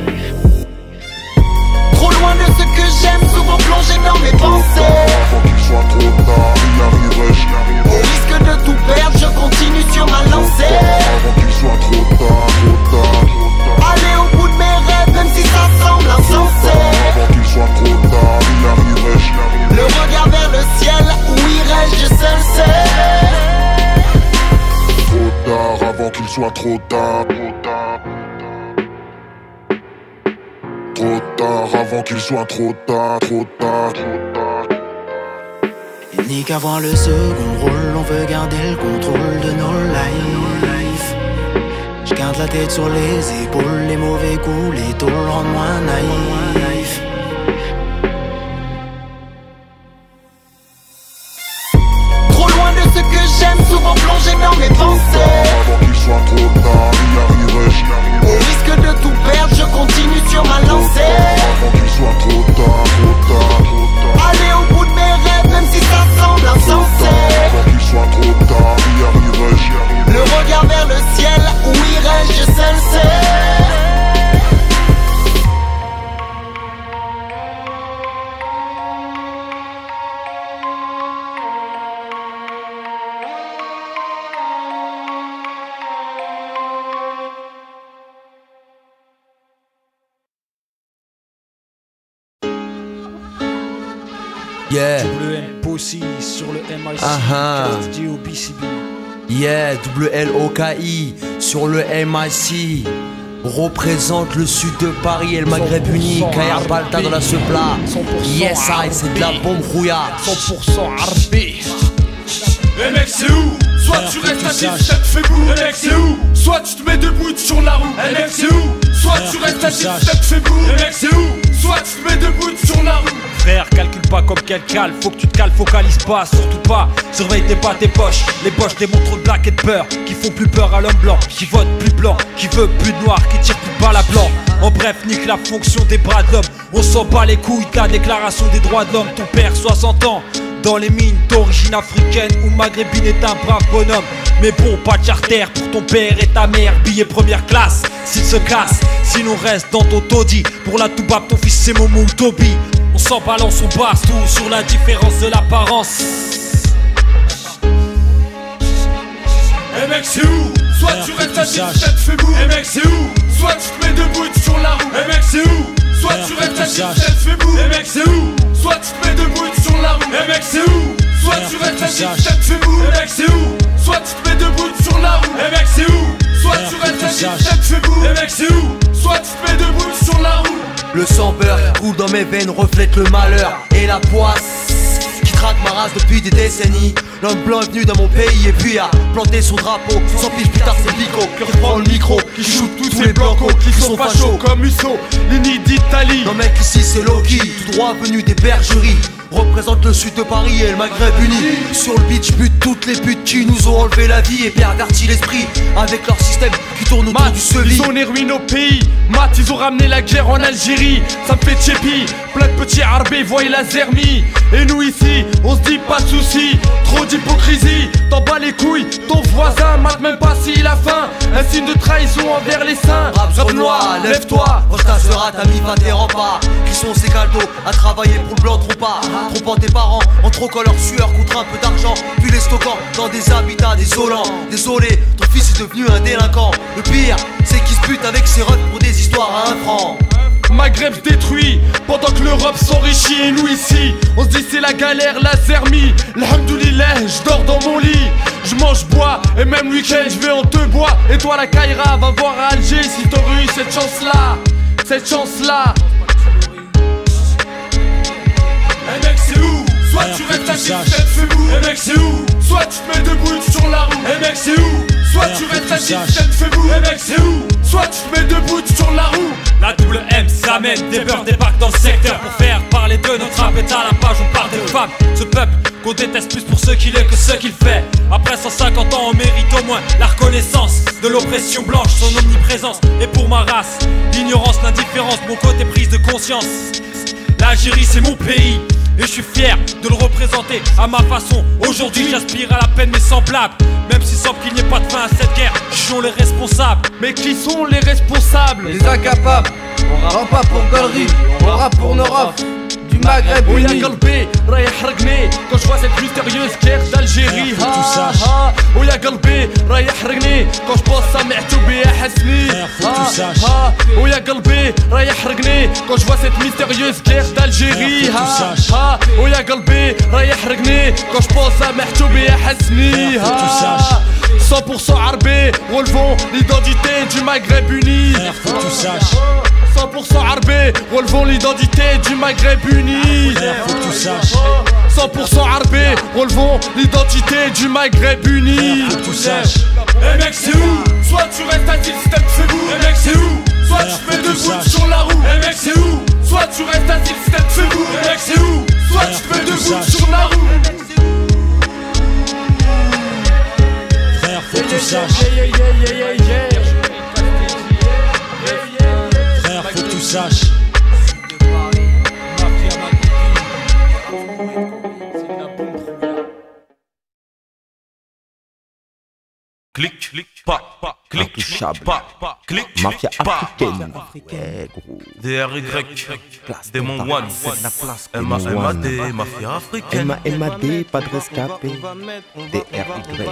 Trop loin de ce que j'aime, souvent plongé dans mes pensées. Avant qu'il soit trop tard, il arriverait, j'y arriverai. Au risque de tout perdre, je continue sur ma lancée. Avant qu'il soit trop tard, trop tard, trop tard. Aller au bout de mes rêves, même si ça semble insensé. Avant qu'il soit trop tard, il arriverait, j'y arriverai. Le regard vers le ciel, où irais-je, je seul sais. Trop tard, avant qu'il soit trop tard, trop tard. Trop tard, avant qu'il soit trop tard, trop tard, trop tard. Il n'y qu'à voir le second rôle, on veut garder le contrôle de nos lives. Je garde la tête sur les épaules, les mauvais coups, les tôles rendent moins naïfs. Trop loin de ce que j'aime, souvent plongé dans mes pensées. Avant qu'il soit trop tard, il arriverait, j'y arriverai. Au risque de tout perdre, je continue sur ma lancée. Avant qu'il soit trop tard, trop tard, trop tard. Aller au bout de mes rêves, même si ça semble insensé. Avant qu'il soit trop tard, il arriverait, j'y arriverai. Le regard vers le ciel, où irais-je, je seul sais. Yeah. W M Possi sur le M I C. Uh-huh. D O B C B. Yeah, W L O K I sur le M I C. Représente le sud de Paris et le Maghreb uni. Kayar Balta dans la Sepla. Yes, I, c'est de la bombe rouillard. cent pour cent Arbi. Eh mec c'est où? Soit tu restes assis, ça te fait boue. Eh mec c'est où? Soit tu te mets debout sur la roue. Eh mec c'est où? Soit tu restes assis, ça te fait boue. Eh mec c'est où? Soit tu te mets debout sur la roue. Frère, calcule pas comme quelqu'un, faut que tu te cales, focalise pas, surtout pas. Surveille tes pas, tes poches, les poches des montres de black et de peur, qui font plus peur à l'homme blanc, qui vote plus blanc, qui veut plus de noir, qui tire plus balle à blanc. En bref, nique la fonction des bras de l'homme. On s'en bat les couilles de la déclaration des droits de l'homme. Ton père, soixante ans, dans les mines d'origine africaine ou maghrébine, est un brave bonhomme. Mais bon, pas de charter pour ton père et ta mère. Billet première classe, s'il se casse, sinon reste dans ton taudis. Pour la toubab, ton fils c'est Momo ou Toby. On s'en balance, on passe tout sur la différence de l'apparence. Eh mec c'est où? Soit tu restes assis, ça te fait boue. Eh mec c'est où? Soit tu te mets debout sur la roue. Eh mec c'est où? Soit tu restes assis, ça te fait boue. Eh mec c'est où? Soit tu te mets debout sur la roue. Eh mec c'est où? Soit tu restes assis, ça te fait boue. Eh mec c'est où? Soit tu te mets debout sur la roue. Eh mec c'est où? Soit tu restes assis, ça te fait boue. Eh mec c'est où? Soit tu te mets debout sur la roue. Le sang beurre qui coule dans mes veines reflète le malheur et la poisse qui traque ma race depuis des décennies. L'homme blanc est venu dans mon pays et puis a planté son drapeau. Cent piges plus tard c'est Pico qui reprend le micro, qui shoot tous les blancos qui sont fachos comme Mussolini d'Italie. Non mec ici c'est Loki, tout droit venu des bergeries. Représente le sud de Paris et le Maghreb uni. Sur le beach bute toutes les putes qui nous ont enlevé la vie et perverti l'esprit avec leur système qui tourne autour Mat, du sevis. ils ont ruiné nos pays. Mat, ils ont ramené la guerre en Algérie. Ça me fait tchépi, plein de petits arbés voient la zermie. Et nous ici, on se dit pas de soucis. Trop d'hypocrisie, t'en bats les couilles. Ton voisin mate même pas s'il a faim. Un signe de trahison envers les saints. Rap noir, lève-toi, Rosta sera ta mi tes remparts. Qui sont ces caldos à travailler pour le blanc trop pas. Trompant tes parents, en troquant leur sueur contre un peu d'argent. Puis les stockant dans des habitats désolants. Désolé, ton fils est devenu un délinquant. Le pire, c'est qu'il se bute avec ses refs pour des histoires à un franc. Maghreb se détruit pendant que l'Europe s'enrichit. Et nous ici, on se dit c'est la galère, la zermie. Alhamdoulilah, je dors dans mon lit. Je mange, bois, et même le week-end je vais en deux bois. Et toi la Kaira, va voir à Alger si t'aurais eu cette chance-là. Cette chance-là. Eh mec c'est où? Soit tu restes assis, tête fait mou. Eh mec c'est où? Soit tu te mets debout sur la roue. Eh mec c'est où? Soit tu restes assis, tête fait mou. Eh mec c'est où? Soit tu te mets debout sur la roue. La double M s'amène, des beurs débarquent dans le secteur. Pour faire parler de notre rap est à la page, on parle des femmes. Ce peuple qu'on déteste plus pour ce qu'il est que ce qu'il fait. Après cent cinquante ans on mérite au moins la reconnaissance de l'oppression blanche, son omniprésence. Et pour ma race, l'ignorance, l'indifférence, mon côté prise de conscience. L'Algérie c'est mon pays et je suis fier de le représenter à ma façon. Aujourd'hui j'aspire à la paix de mes semblables. Même s'il semble qu'il n'y ait pas de fin à cette guerre, jugeons les responsables. Mais qui sont les responsables? Les incapables. On rappe pas pour galerie, on rappe pour nos rafs du Maghreb uni. Oya Galbé, Raya Hargné, quand je vois cette mystérieuse guerre d'Algérie. Oya Galbé, Raya Hargné, quand je pense à Mehtoubé à Hasni. Oya Galbé, Raya Hargné, quand je vois cette mystérieuse guerre d'Algérie. Oya Galbé, Raya Hargné, quand je pense à Mehtoubé à Hasni. cent pour cent arbé, relevons l'identité du Maghreb uni. cent pour cent arbé, relevons l'identité du Maghreb uni. cent pour cent arbé, relevons l'identité du Maghreb uni. Eh mec c'est où? Soit tu restes assis, step c'est où? Eh mec c'est où? Soit tu te mets debout sur la roue. Eh mec c'est où? Soit tu restes assis, step c'est où? Eh mec c'est où? Soit tu te mets debout sur la roue. Frère faut que tu saches. Frère faut que tu saches. Clic, clic, pas, pas, clic, pas, pas, clic, Mafia pas, africaine. pas. Ouais, gros. D R Y, Démon One, M A M A D, Mafia africaine. M A M A D, pas de rescapé. D R Y.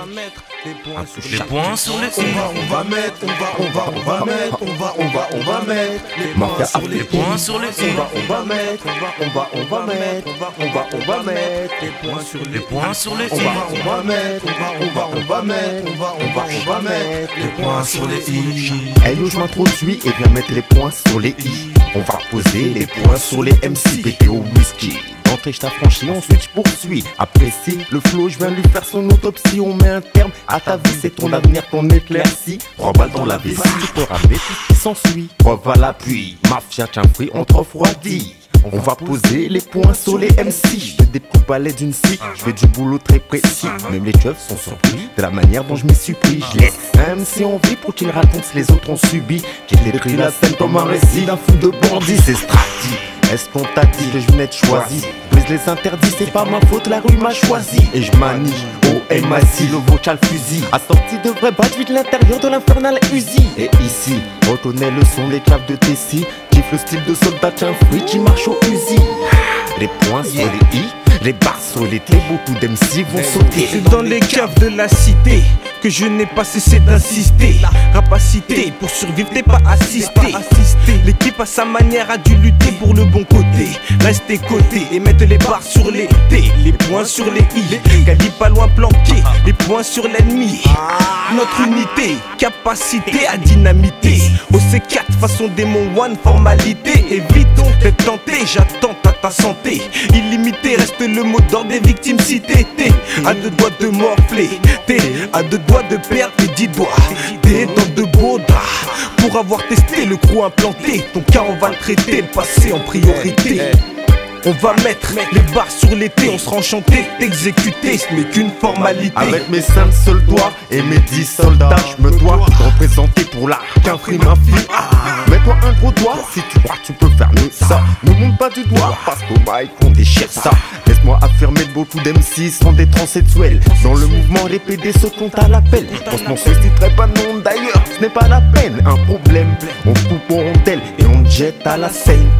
Les points sur les i. On va mettre, on va, on va, on va mettre, on va, on va, on va mettre les points sur les points sur les i. On va, on va mettre, on va, on va, on va mettre, on va, on va, on va mettre les points sur les points sur les i. On va, on va mettre, on va, on va, on va mettre, on va, on va, on va mettre les points sur les i. Hey yo, je m'introduis et viens mettre les points sur les i. On va poser les points sur les M C, pété au whisky. D'entrée je t'affranchis, ensuite je poursuis. Apprécie le flow, je viens lui faire son autopsie. On met un terme à ta vie, c'est ton avenir qu'on éclaircit. Trois balles dans la vessie, tu peux ramener tout ce qui s'ensuit. Preuve à l'appui, mafia, tiens fruit, on te refroidit. On va poser les points sur les M C. Je te découpe à l'aide d'une scie. Je fais du boulot très précis. Même les keufs sont surpris de la manière dont je m'y suis pris. Je laisse un M C en vie pour qu'il raconte ce que les autres ont subi. J'ai écrit la scène comme un récit d'un fou de bandit. C'est strati. Est-ce qu'on t'a dit que je venais de choisi? Brise les interdits, c'est pas ma faute, la rue m'a choisi. Et je manie au M A C, le vocal fusil. Assorti de vrais badges, vide l'intérieur de l'infernal Uzi. Et ici, reconnais le son des claves de Tessie. Kiffe le style de soldat qu'un fruit qui marche au fusil. Les points sur les i, les barres sur les T, beaucoup d'M C vont sauter. C'est dans les caves de la cité que je n'ai pas cessé d'insister. Rapacité, pour survivre t'es pas assisté. L'équipe à sa manière a dû lutter pour le bon côté. Rester coté et mettre les barres sur les T. Les points sur les i, Gali pas loin planqué. Les points sur l'ennemi. Notre unité, capacité à dynamiter. Au C quatre façon démon one, formalité. Évitons d'être tenté, j'attends à ta santé. Illimité reste le mot d'ordre des victimes citées. T'es à deux doigts de morfler. T'es à deux doigts de perdre tes dix doigts. T'es dans de beaux draps. Pour avoir testé le crew implanté, ton cas on va le traiter, le passé en priorité. On va mettre les barres sur l'été, on sera enchanté d'exécuter, ce n'est qu'une formalité. Avec mes cinq seuls doigts et mes dix soldats, je me dois de représenter pour la qu'infrie ma fille. Mets-toi un gros doigt si tu crois que tu peux faire mieux ça. Ne monte pas du doigt parce qu'au bail qu'on déchire ça. Laisse-moi affirmer que beaucoup d'M C sont des transsexuels. Dans le mouvement, les P D se comptent à l'appel. Franchement, ce ne pas de nom d'ailleurs, ce n'est pas la peine. Un problème, on coupe en rondelles et on jette à la scène. Dans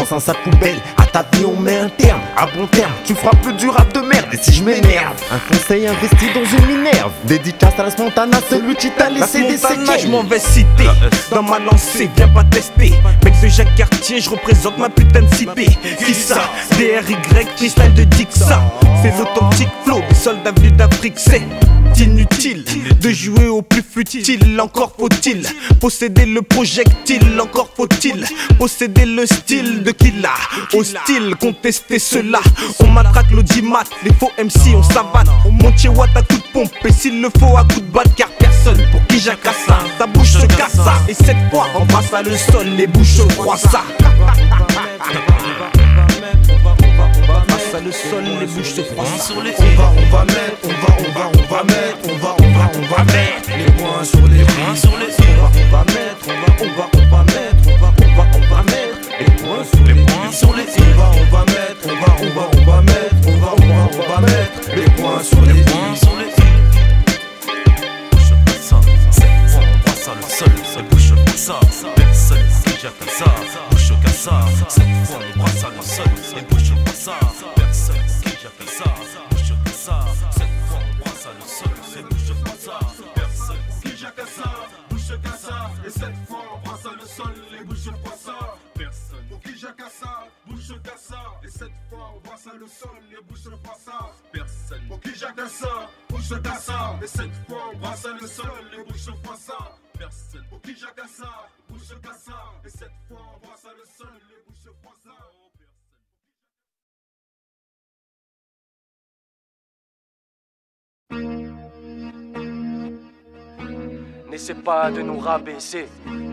dans un sac poubelle. À ta vie on met un terme, à bon terme. Tu feras plus du rap de merde et si je m'énerve. Un conseil investi dans une minerve. Dédicace à la Montana, celui qui t'a laissé des séquelles. Je m'en vais citer dans ma lancée, viens pas tester. Mec de Jacques Cartier, je représente ma putain de C P. Qui ça? D R Y, freestyle de Dixa. C'est l'authentique flow des soldats venus d'Afrique. C'est inutile de jouer au plus futile. Encore faut-il posséder le projectile. Encore faut-il posséder le style de Killa. Hostile, contester cela. On matraque l'audimat, les faux M C on savate. On monte chez Watt à coup de pompe et s'il le faut à coup de batte. Car personne pour qui j'acasse ça, ta bouche se casse ça. Et cette fois on passe à le sol, les bouches froissent ça. Le sol, les bouches se froissent sur les on va, on va mettre, on va, on va, on va mettre, on va, on va, on va mettre les points sur les points sur les on va, on va mettre, on va, on va, on va mettre, on va, on va, on va mettre les points sur les points sur les on va, on va mettre, on va, on va, on va mettre, on va, on va, on va mettre les points sur les points sur les bouche comme ça, cette fois on brasse le sol, ça bouche comme ça, personne déjà comme ça, bouche comme ça, cette fois on brasse le sol, et bouche comme ça. Le sol, les bouches froissent ça, personne. Pour qui j'acasse ça, bouche casse ça. Et cette fois on brasse le sol, les bouches froissent ça, personne. Pour qui j'acasse ça, bouche casse ça. Et cette fois on brasse le sol, les bouches froissent ça, personne. N'essaie pas de nous rabaisser.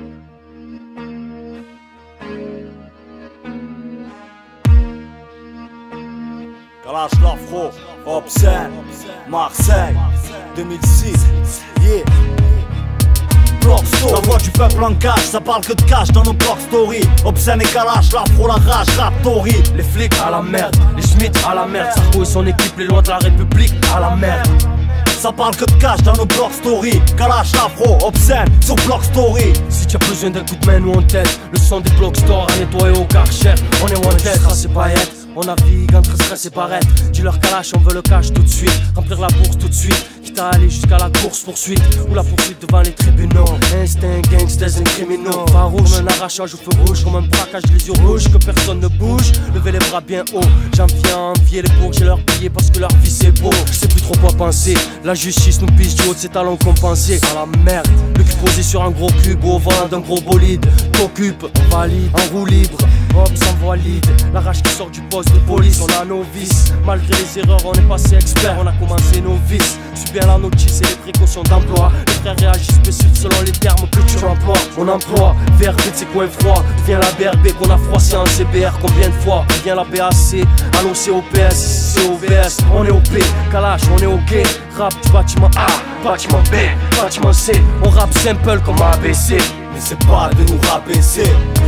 Kalash l'afro, obscène, Marseille, deux mille six, yeah. Block story. La voix du peuple en cash, ça parle que de cash dans nos block story. Obscène et Kalash, l'afro, la rage, rap tori. Les flics à la merde, les Schmitt à la merde. Sarko et son équipe, les lois de la République à la merde. Ça parle que de cash dans nos block story. Kalash, l'afro, obscène, sur block story. Si tu as besoin d'un coup de main, nous on t'aide. Le son des block store à nettoyer au Karcher. On est wanted, c'est paillettes. On navigue entre stress et barrette. Dis-leur Kalash, on veut le cash tout de suite. Remplir la bourse tout de suite. Quitte à aller jusqu'à la course poursuite ou la poursuite devant les tribunaux. Instinct, gangsters et criminaux. Farouche, comme un arrachage au feu rouge. Comme un braquage, les yeux rouges, que personne ne bouge. Levez les bras bien haut. J'en viens envier les bourgs, j'ai leur billet parce que leur vie c'est beau. Je sais plus trop quoi penser. La justice nous pisse du haut de ses talons compensés. À la merde, le cul posé sur un gros cube au volant d'un gros bolide. T'occupe, on valide, en roue libre. Hop, sans voix lead. La rage qui sort du poste de police, on a nos vices. Malgré les erreurs, on est passé expert, on a commencé nos vices. Suis bien la notice et les précautions d'emploi. Les frères réagissent spécifiques selon les termes que tu emploies. On emploie, V R B de ses coins froids. Viens la B R B qu'on a froissé en C B R combien de fois. Viens la B A C, allô C O P S, C O V S. On est O P, Kalash, on est OK. Rap du bâtiment A, bâtiment B, bâtiment C. On rappe simple comme A B C. Mais c'est pas de nous rabaisser.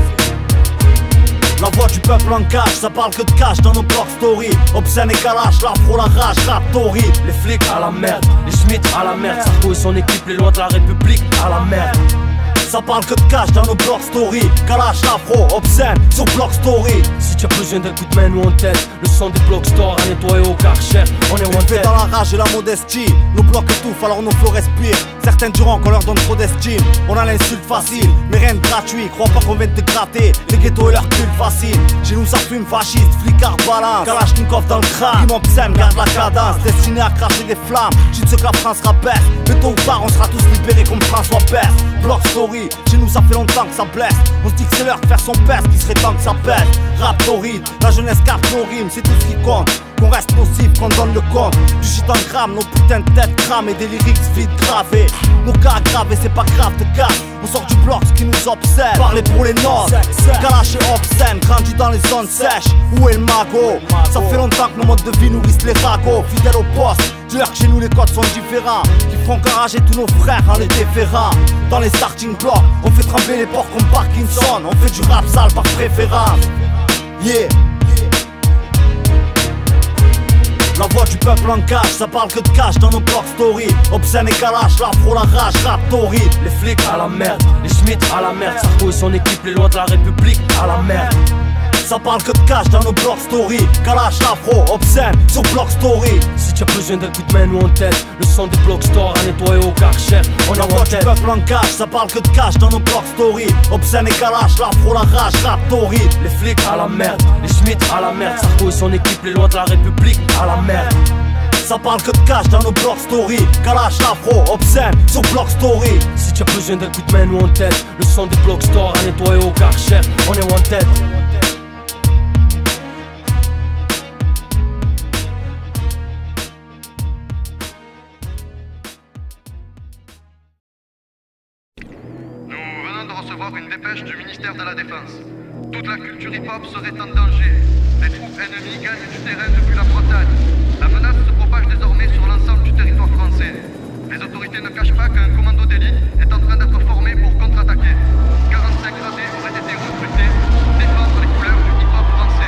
La voix du peuple en cash, ça parle que de cash dans nos block story. Obscène et Kalash, l'afro, la rage, rap tori. Les flics à la merde, les Schmitt à la merde. Sarko et son équipe, les lois de la République à la merde. Ça parle que de cash dans nos block story. Kalash, l'afro, obscène, sur block story. Si tu as besoin d'un coup de main, nous on t'aide. Le son des block store à nettoyer au Karcher. On est wanted. Dans la rage et la modestie, nos blocs étouffent alors nos flots respirent. Certains diront qu'on leur donne trop d'estime. On a l'insulte facile, mais rien de gratuit. Crois pas qu'on vient de te gratter, les ghettos et leur cul facile. Chez nous ça fume fasciste, flicard balance. Kalachnikov dans le crâne, rime obscène, garde la cadence. Destiné à cracher des flammes, je ne sais que la France rabaisse. Mais tôt ou tard on sera tous libérés comme François Peste. Block story, chez nous ça fait longtemps que ça blesse. On se dit que c'est l'heure de faire son peste, qu'il serait temps que ça pèse. Rap torride, la jeunesse capte nos rimes, c'est tout ce qui compte. Qu'on reste nocif, qu'on donne le compte. Du shit en gramme, nos putains de têtes cramées, des lyrics vides gravés. Nos cas gravés, c'est pas grave de casse. On sort du bloc, ce qui nous obsède. Parler pour les notes, Kalash et obscène, grandi dans les zones sèches. Où est le magot? Ça fait longtemps que nos modes de vie nourrissent les ragots. Fidèles au poste, dis-leur que chez nous les codes sont différents. Qui feront encourager tous nos frères en les déférant. Dans les starting blocks, on fait trembler les porcs comme Parkinson. On fait du rap sale par préférence. Yeah. La voix du peuple en cash, ça parle que de cash dans nos block story. Obscène et Kalash, l'afro, la rage, rap tori. Les flics à la merde, les Schmitt à la merde. Sarko et son équipe, les lois de la République à la merde. Ça parle que de cash dans nos block story. Kalash, afro, obscène, sur block story. Si tu as besoin d'un coup de main ou en tête, le son des block store à nettoyer au karcher. On a voix du peuple en cash, ça parle que de cash dans nos block story. Obscène et kalash, l'afro, la rage, rap, tori. Les flics à la merde, les Schmitt à la merde. Sarko et son équipe, les lois de la République à la merde. Ça parle que de cash dans nos block story. Kalash, afro, obscène, sur block story. Si tu as besoin d'un coup de main ou en tête, le son des block store à nettoyer au karcher. On est wanted. Une dépêche du ministère de la Défense. Toute la culture hip-hop serait en danger. Les troupes ennemies gagnent du terrain depuis la Bretagne. La menace se propage désormais sur l'ensemble du territoire français. Les autorités ne cachent pas qu'un commando d'élite est en train d'être formé pour contre-attaquer. quarante-cinq gradés auraient été recrutés pour défendre les couleurs du hip-hop français.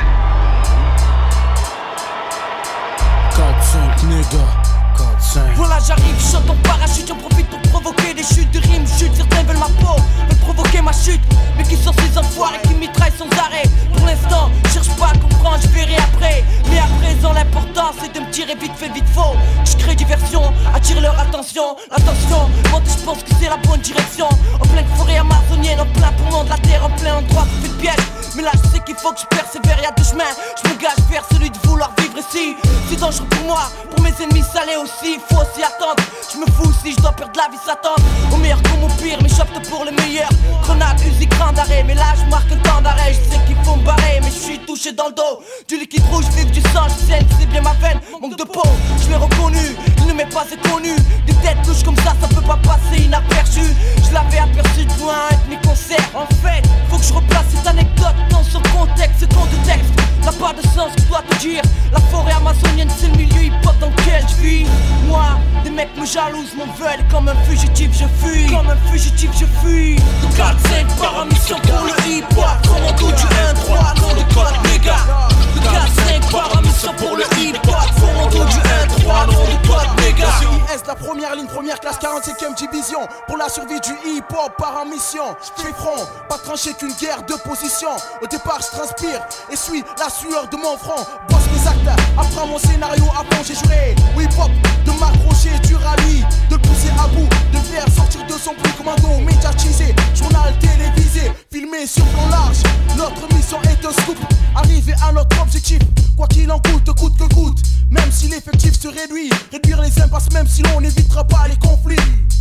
quatre cinq niggas. Voilà j'arrive, je saute en parachute, j'en profite pour provoquer des chutes de rimes, chute, certains veulent ma peau, veulent provoquer ma chute. Mais qui sont ces enfoirés qui mitraillent sans arrêt? Pour l'instant, je cherche pas à comprendre, je verrai après. Mais à présent l'important c'est de me tirer vite fait vite faux. Je crée diversion, attire leur attention. Attention, moi je pense que c'est la bonne direction. En pleine forêt amazonienne, en plein poumon de la terre, en plein endroit qui fait de piège. Mais là je sais qu'il faut que je persévère, y'a deux chemins. Je me gage vers celui de vouloir vivre ici. C'est dangereux pour moi, pour mes ennemis ça l'est aussi. Faut s'y attendre, je me fous si je dois perdre la vie s'attendre. Au meilleur comme au pire, mais j'opte pour le meilleur. Grenade, Uzi, grand d'arrêt, mais là je marque un temps d'arrêt. Je sais qu'il faut me barrer, mais je suis touché dans le dos. Du liquide rouge, vive du sang, je saigne, c'est bien ma veine. Manque de peau, je l'ai reconnu, il ne m'est pas inconnu. Des têtes louches comme ça, ça peut pas passer inaperçu. Je l'avais aperçu de loin avec mes concerts. En fait, faut que je replace cette anecdote dans son contexte, ce contexte n'a pas de sens, je dois te dire. La forêt amazonienne, c'est le milieu hip-hop dans lequel je vis. Moi, des mecs me jalousent, m'en veulent. Comme un fugitif, je fuis. Comme un fugitif, je fuis. Le quatre cinq par mission pour le hip-hop. Commando du un trois, nom de code méga. Le quatre cinq par mission pour le hip-hop. Commando du un trois, nom de code méga. C I S, la première ligne, première classe, quarante-cinquième division. Pour la survie du hip-hop par en mission. Je fais front, pas tranché qu'une guerre de position. Au départ, je transpire et suis la sueur de mon front. Bosse mes actes, apprends mon scénario avant j'ai juré. Au hip-hop, de m'accrocher dur à lui, de le pousser à bout, de le faire sortir de son plus commando médiatisé, journal télévisé, filmé sur plan large. Notre mission est un scoop, arriver à notre objectif, quoi qu'il en coûte, coûte que coûte. Même si l'effectif se réduit, réduire les impasses même si l'on n'évitera pas les conflits.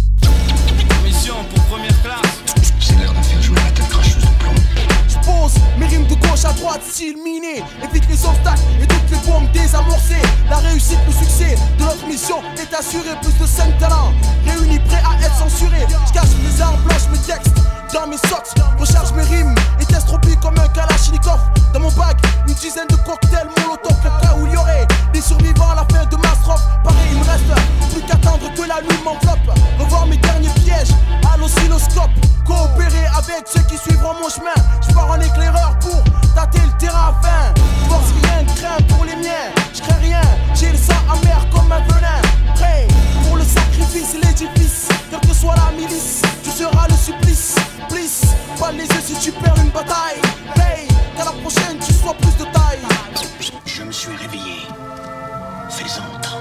Mission pour première classe. C'est l'heure de faire jouer la tête cracheuse au plomb. Je pose mes rimes de gauche à droite, style miné. Évite les obstacles et toutes les bombes désamorcées. La réussite, le succès de notre mission est assuré. Plus de cinq talents réunis, prêts à être censurés. Je cache mes armes blanches, mes textes dans mes socks. Recharge mes rimes et teste rempli comme un kalachnikov. Dans mon bag, une dizaine de cocktails molotov. Le cas où il y aurait des survivants à la fin de ma strophe. Pareil, il me reste plus qu'attendre que la nuit m'enveloppe. Revoir mes derniers pièges à l'oscilloscope. Coopérer avec ceux qui suivront mon chemin. Je pars en éclaireur pour tâter le terrain fin. Force rien de craint pour les miens. Je crains rien, j'ai le sang amer comme un venin. Prêt pour le sacrifice et l'édifice. Quelle que soit la milice, tu seras le supplice. Please, pas les yeux si tu perds une bataille. Hey, qu'à la prochaine tu sois plus de taille. Je, je me suis réveillé. Fais-en autant.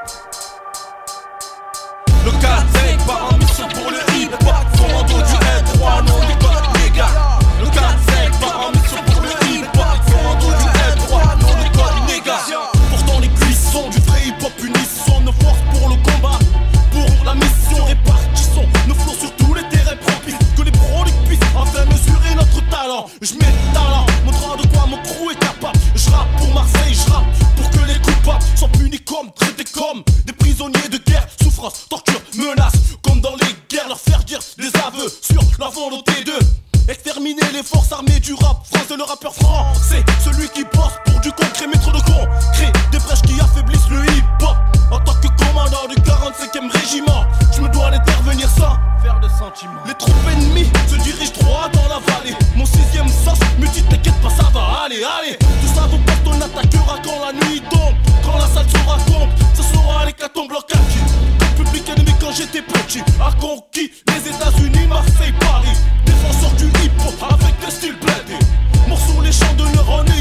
Le quatre cinq part en mission pour le hip-hop. Commando du un trois, nom de code méga. Le quatre cinq part en mission pour le hip-hop. Commando du un trois, nom de code méga. Pourtant les cuissons du vrai hip-hop unissons nos forces pour le combat. Pour la mission répartissons nos flots sur tous les terrains propices. Que les proliques puissent enfin mesurer notre talent. Je mets le talent, montrant de quoi mon crew est capable. Je rappe pour Marseille, je rappe pour que les coupables soient punis comme, traités comme des prisonniers de guerre. Souffrance, torture, menace, comme dans les guerres. Leur faire dire des aveux sur la volonté de exterminer les forces armées du rap français. Le rappeur français, celui qui bosse pour du concret, métro de con. Crée des brèches qui affaiblissent le hip-hop. En tant que commandant du quarante-cinquième régiment, je me dois d'intervenir sans faire de sentiments. Les troupes ennemies se dirigent droit dans la vallée. Mon sixième sens me dit t'inquiète pas, ça va aller, allez. Tout ça vos portes, on attaquera quand la nuit tombe. Quand la salle sera comble, ce sera l'hécatombe bloc acquis. Comme public ennemi quand j'étais petit, a conquis les États-Unis, Marseille, Paris. Défenseur du hip-hop avec des styles blindés. Morceaux les champs de leur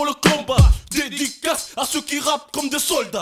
le combat. Dédicace à ceux qui rappent comme des soldats.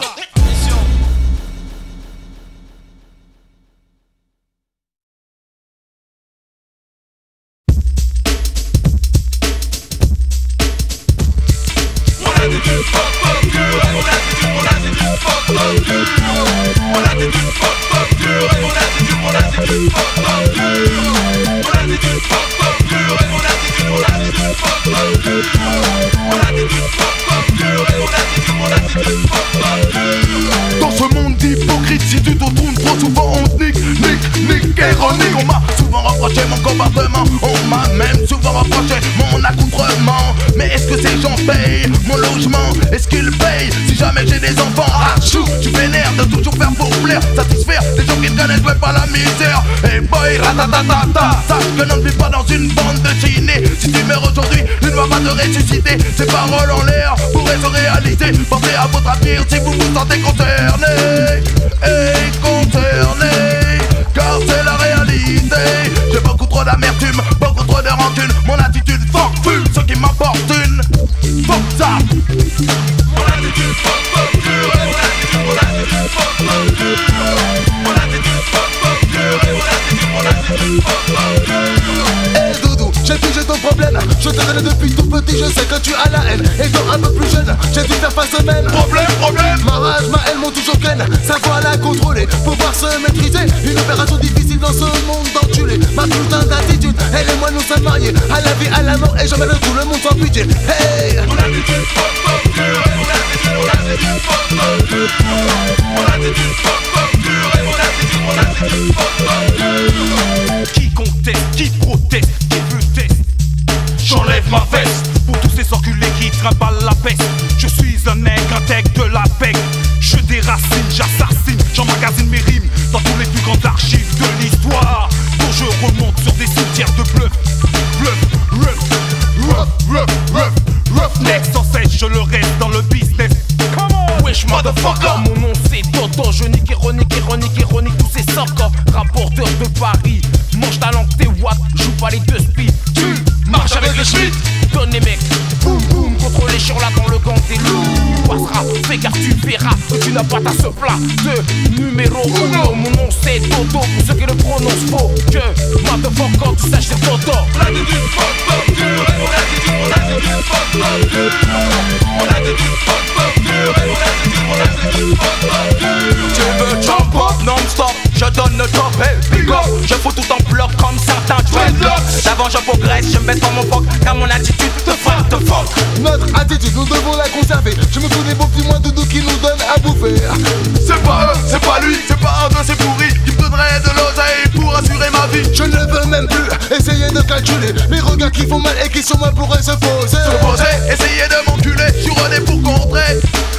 Dans ce monde d'hypocrite, si tu te tournes trop souvent, on te nique, nique, nique, ironique. On m'a souvent reproché mon comportement, on m'a même souvent reproché mon accoutrement. Mais est-ce que ces gens payent mon logement? Est-ce qu'ils payent si jamais j'ai des enfants? Ah chou, tu vénères de toujours faire pour plaire, satisfaire des gens qui ne connaissent même pas la misère. Et boy, ratatatata, sache que l'on ne vit pas dans une bande de chinés. Si tu meurs aujourd'hui, il ne va pas te ressusciter. Ces paroles en l'air pourraient se réaliser. Pensez à votre avenir si vous vous sentez concerné. Et concerné, car c'est la réalité. J'ai beaucoup trop d'amertume, beaucoup trop de rancune. Mon attitude fuck fume ce qui m'apportune. Fuck ça. Mon attitude fuck fuck dure. Mon attitude, mon attitude fuck fuck dure. Mon attitude fuck fuck dure. Mon attitude, mon attitude fuck fuck dure. Eh Doudou, j'ai pigé ton problème. Je te connais depuis tout petit, je sais que tu as la haine. Et quand un peu plus jeune, j'ai dû faire face semaine. Problème, problème. Ma rage, ma haine m'ont toujours ken. Savoir la contrôler, pouvoir se maîtriser. Une opération difficile dans ce monde d'enculé. Ma putain d'attitude, elle et moi nous sommes mariés. À la vie, à la mort, et jamais le tout le monde sans pitié. Hey! Mon attitude fuck fuck dure. Mon attitude, mon attitude fuck fuck dure. Mon attitude fuck fuck dure. Mon attitude, mon attitude fuck fuck dure. Qui conteste, qui proteste, qui veut test. J'enlève ma veste pour tous ces enculés qui trimballent la peste. Je suis un nègre intègre de la pec. Je déracine, j'assassine, j'emmagasine mes rimes dans tous les plus grandes archives de l'histoire. Dont je remonte sur des cimetières de bluff. Bluff, bluff, rough, rough, rough, roughneck sans cesse, je le reste dans le business. Come on, wesh motherfucker. Mon nom c'est Toto, je nique ironique, ironique, ironique tous ces sorts. Rapporteur de Paris, mange ta langue, tes watts, joue pas les deux speed. Tu marche avec les Schmitt. Donne les mecs, boum boum, contre les chiens là dans le gang des loups. Passera, fais gaffe, tu verras que tu n'as pas ta ce plat de numéro uno. Mon nom c'est Toto, pour ceux qui le prononcent faux. Que motherfucker, tu saches c'est Toto. Mon attitude fuck fuck dure. Mon attitude, mon attitude fuck fuck dure. Mon attitude fuck fuck dure. Mon attitude, mon attitude fuck fuck dure. Tu veux jump up non-stop, je donne le top, hey, big up. Je fous tout en bloc comme certains dreadlocks. D'avant je progresse, je me mets dans mon poc, car mon attitude te frappe, te fuck. Notre attitude, nous devons la conserver. Je me fous des beaux petits moins doudous qui nous donnent à bouffer. C'est pas eux, c'est pas lui, c'est pas un de ces pourris qui me donnerait de l'oseille pour assurer ma vie. Je ne veux même plus essayer de calculer les regards qui font mal et qui sur moi pourraient se poser. Se poser, essayer de m'enculer, je suis rodé pour contrer.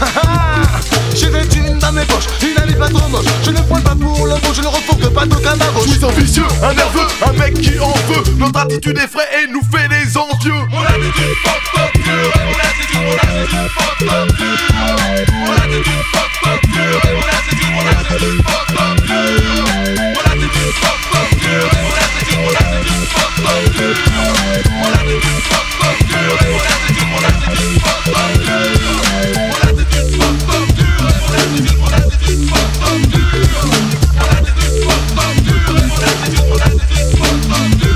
J'ai des thunes dans mes poches, une amie pas trop moche. Je ne pointe pas pour le mot, je ne refourgue pas tout qu'un magot. Je suis un vicieux, un nerveux, un mec qui en veut. Notre attitude est vraie et nous fait des envieux. Mon attitude fuck fuck dure. Mon attitude, mon attitude fuck fuck dure. Mon attitude fuck fuck dure. Mon attitude, mon attitude fuck fuck dure. Mon attitude fuck fuck dure. Mon attitude, mon attitude fuck fuck dure. Mon attitude fuck fuck dure. Mon attitude, mon attitude fuck fuck dure. Mon attitude fuck fuck dure. Mon attitude, mon attitude fuck fuck dure. Mon attitude fuck fuck dure. Mon attitude, mon attitude fuck fuck dure.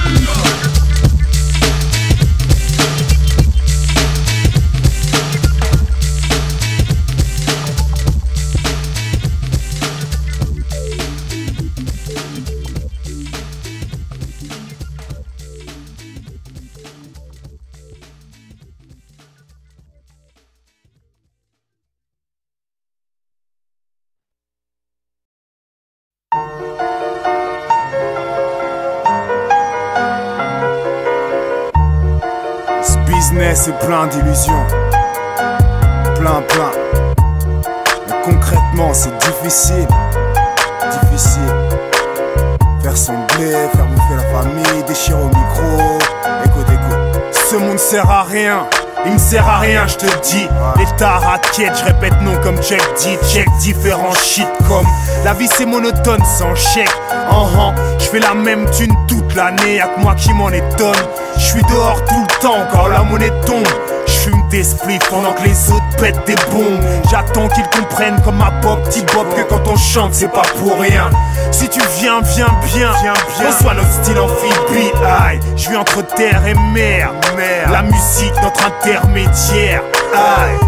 C'est plein d'illusions, plein plein. Mais concrètement c'est difficile, difficile. Faire son blé, faire bouffer la famille, déchirer au micro. Écoute, écoute. Ce monde sert à rien, il me sert à rien, je te dis. L'état raquette, je répète non comme Jack dit. Check différents shit comme la vie c'est monotone sans chèque. En rang, je fais la même thune toute l'année, y'a que moi qui m'en étonne. Je suis dehors tout le temps quand la monnaie tombe. Je fume des spliffs pendant que les autres pètent des bombes. J'attends qu'ils comprennent comme ma pop, petit Bob, que quand on chante c'est pas pour rien. Si tu viens, viens bien, viens bien. On soit notre style amphibie, aïe. Je suis entre terre et mer, mer. La musique, notre intermédiaire, aïe.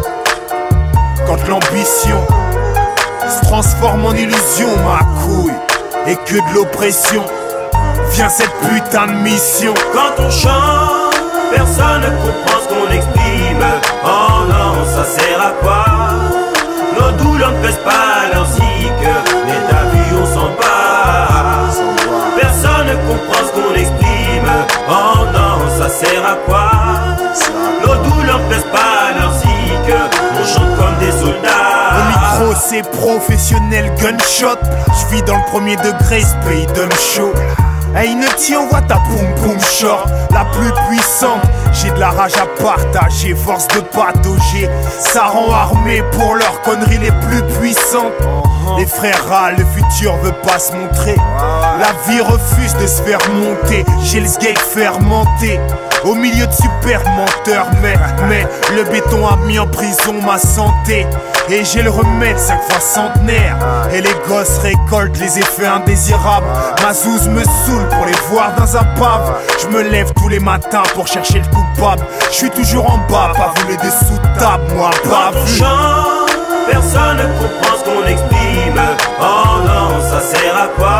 Quand l'ambition se transforme en illusion, ma couille, et que de l'oppression vient cette putain de mission. Quand on chante, personne ne comprend ce qu'on exprime. Oh non, ça sert à quoi? Nos douleurs ne pèsent pas leur cycle, mais t'as vu, on s'en bat. Personne ne comprend ce qu'on exprime. Oh non, ça sert à quoi? Nos douleurs ne pèsent pas leur cycle, on chante comme des soldats. Au micro c'est professionnel gunshot. Je vis dans le premier degré, ce pays donne chaud. Hey Nutty, envoie ta boum boum short, la plus puissante. J'ai de la rage à partager, force de patauger. Ça rend armé pour leurs conneries les plus puissantes. Les frères râlent, le futur veut pas se montrer. La vie refuse de se faire monter. J'ai le sgeg fermenté au milieu de super menteurs, mais, mais le béton a mis en prison ma santé. Et j'ai le remède cinq fois centenaire. Et les gosses récoltent les effets indésirables. Ma zouze me saoule pour les voir dans un pub. Je me lève tous les matins pour chercher le coupable. Je suis toujours en bas, pas voler des sous-tables, moi pas vu. Personne ne comprend ce qu'on exprime. Oh non, ça sert à quoi?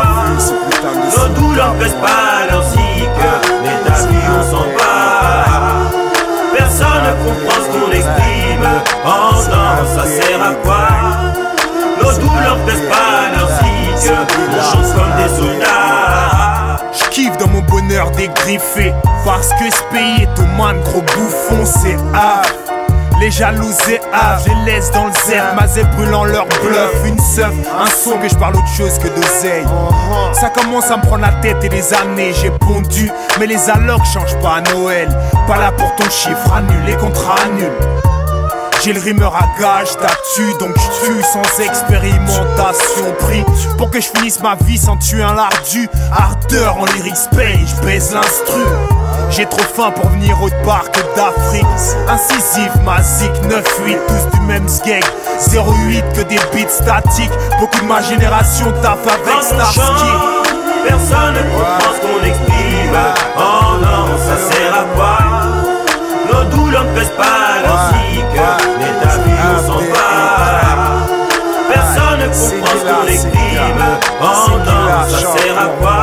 Nos douleurs ne pèsent pas leur cycle, mais t'as vu, on s'en bat. Personne ne comprend ce qu'on exprime. Oh non, ça sert à quoi? Nos douleurs ne pèsent pas leur cycle, on chante comme des soldats. J'kiffe dans mon bonheur dégriffé, parce que ce pays est au moins de gros bouffons, c'est Havre. Les jalouses et Havre, je les laisse dans le zère. Ma zèbre brûlant leur bluff, une seuf, un son que je parle autre chose que d'oseille. Ça commence à me prendre la tête et les années j'ai pondu. Mais les allocs changent pas à Noël. Pas là pour ton chiffre, annule, les contrats annulent. J'ai le rimeur à gage, t'as-tu, donc je tue sans expérimentation. Pris pour que je finisse ma vie sans tuer un lardu. Ardeur en lyrics pay, je baise l'instru. J'ai trop faim pour venir autre part que d'Afrique. Incisive, Mazik, neuf huit, tous du même sgeg. zéro huit que des beats statiques. Beaucoup de ma génération taffe avec Starsky. Personne ne comprend ce qu'on exprime. Oh non, ça sert à quoi? Nos douleurs ne pèsent pas leur cycle, mais t'as vu, on s'en bat. Personne ne comprend ce qu'on exprime. Oh non, ça sert à quoi?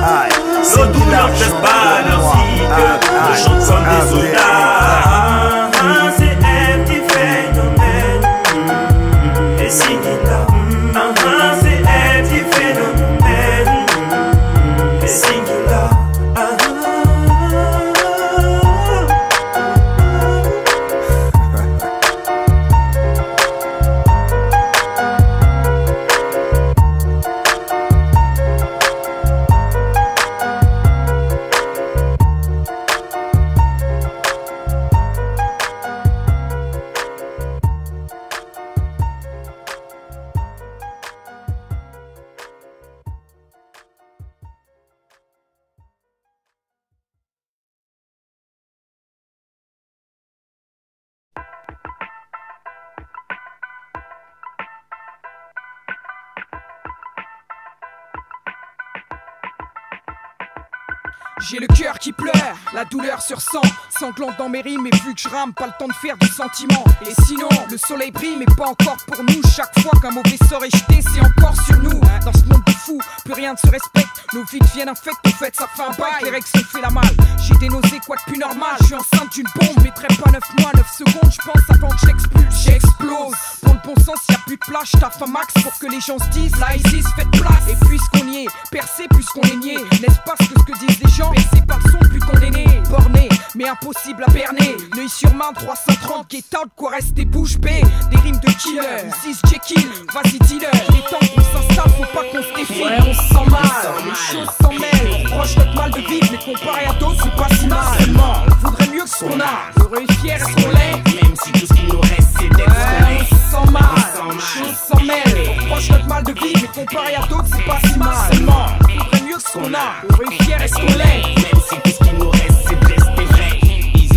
Nos douleurs ne pèsent pas leur cycle, on chante comme des soldats. C'est elle qui fait nos mènes, et si c'est elle qui fait nos mènes, et si J'ai le cœur qui pleure, la douleur sur sang, sanglante dans mes rimes, et vu que je rame, pas le temps de faire du sentiment. Et sinon, le soleil brille, mais pas encore pour nous. Chaque fois qu'un mauvais sort est jeté, c'est encore sur nous. Dans ce monde de fous, plus rien ne se respecte. Nos vies deviennent infectes, en fait ça fait un bail. Les règles se fait la malle, j'ai des nausées, quoi de plus normal. Je suis enceinte d'une bombe, mettrai pas neuf mois, neuf secondes. Je pense avant que j'expulse, j'explose. Pour le bon sens, y'a plus de place, j'taffe un max pour que les gens se disent la Isis, faites place. Et puisqu'on y est, percé puisqu'on est nié. N'est-ce pas ce que, ce que disent les gens? Percé par le son depuis qu'on est né. Borné, mais impossible à berner. Neuilly-sur-Marne, trois cent trente, get out, quoi rester bouche bée. Des rimes de killer, Isis, Jekyll, vas-y dealer. Les temps qu'on s'installe, faut pas qu'on se défile. Ouais, on se sent mal, les choses s'en mêlent. On proche notre mal de vivre, mais comparé à d'autres, c'est pas si mal. Seulement, on voudrait mieux que ce qu'on a. Heureux et fier, est-ce qu'on l'est? Même si tout ce qui nous reste, c'est d'être ce qu'on est. On se sent mal, les choses s'en mêlent. On proche notre mal de vivre, mais comparé à d'autres, c'est pas si mal. Seulement, on voudrait mieux que ce qu'on a. Heureux et fier, est-ce qu'on l'est? Même si tout ce qui nous reste, c'est de rester vrai. Isis,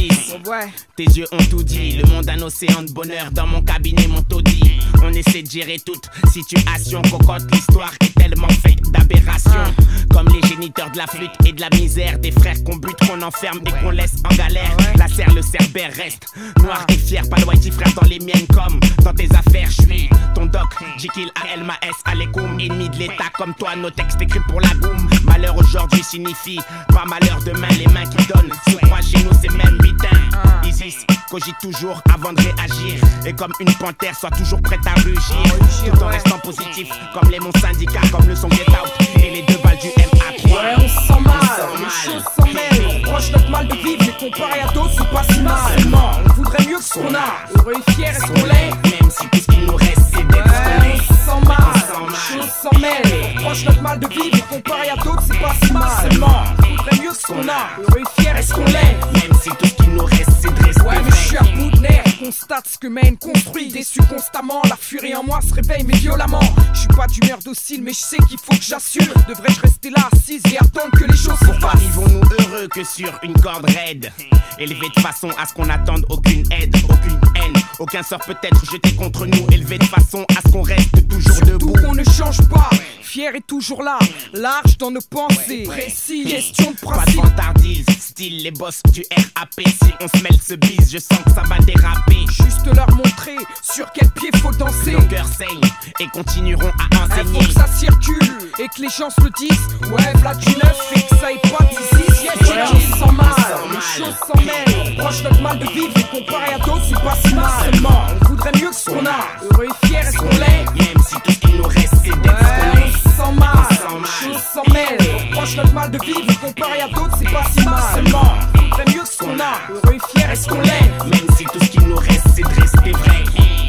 Ouais. Tes yeux ont tout dit, le monde un océan de bonheur. Dans mon cabinet mon taudis. On essaie de gérer toute situation. Cocotte, l'histoire est tellement faite d'aberrations. Comme les géniteurs de la flûte et de la misère. Des frères qu'on bute, qu'on enferme et qu'on laisse en galère. La serre, le cerbère reste noir et fier. Pas de whitey frère dans les miennes comme dans tes affaires. Je suis ton doc, Jikil A L M A S Alekoum. Ennemi de l'état comme toi, nos textes écrits pour la goum. Malheur aujourd'hui signifie pas malheur demain. Les mains qui donnent, sous croix chez nous c'est même bitin. Isis cogite toujours avant de réagir. Et comme une panthère, sois toujours prête à rugir. Tout en restant positif, comme les monts syndicats, comme le son Get Out et les deux balles du M A trois. Ouais, on se sent mal, les choses s'en mêlent. On reproche notre mal de vivre, mais comparé à d'autres, c'est pas si mal. On voudrait mieux que ce qu'on a. Heureux et fier, est-ce qu'on l'est? Même si tout ce qu'il nous reste, c'est d'être ce qu'on est. On se sent mal, les choses s'en mêlent. On reproche notre mal de vivre, mais comparé à d'autres, c'est pas si mal. On voudrait mieux que ce qu'on a. Heureux et fier, est-ce qu'on l'est? Même si tout ce qu'il nous reste, c'est de rester. Ouais, mais je suis à bout de nerfs, je constate ce que mène construit. Déçu constamment, la furie en moi se réveille mais violemment. Je suis pas d'humeur docile mais je sais qu'il faut que j'assure. Devrais-je rester là assise et attendre que les choses se Pourquoi fassent? vivons-nous heureux que sur une corde raide, élevé de façon à ce qu'on n'attende aucune aide, aucune haine, aucun sort peut-être jeté contre nous, élevé de façon à ce qu'on reste toujours Surtout debout. qu'on ne change pas, fier est toujours là, large dans nos pensées, précis, question de Pas de principe. vantardise, style les boss du R A P. Si on se mêle ce bise, je sens que ça va déraper. Juste leur montrer sur quel pied faut danser. Nos cœurs saignent et continueront à enseigner. Faut que ça circule et que les gens se le disent. Ouais, v'là du neuf et que ça épate ici. Yes, Ouais, les choses s'en mal, les choses s'en mêlent. On reproche notre mal de vivre et comparé à d'autres, c'est pas si mal. On voudrait mieux que ce qu'on a. Heureux et fier, est-ce qu'on l'est? Même si tout ce qu'il nous reste, c'est d'être ce qu'on Ouais, est. on se sent mal, les choses s'en mêlent. On reproche notre mal de vivre et comparé à d'autres, c'est pas si mal. On voudrait mieux que ce qu'on a. Heureux et fier, est-ce qu'on l'est? Même si tout ce qu'il nous reste, c'est de rester vrai.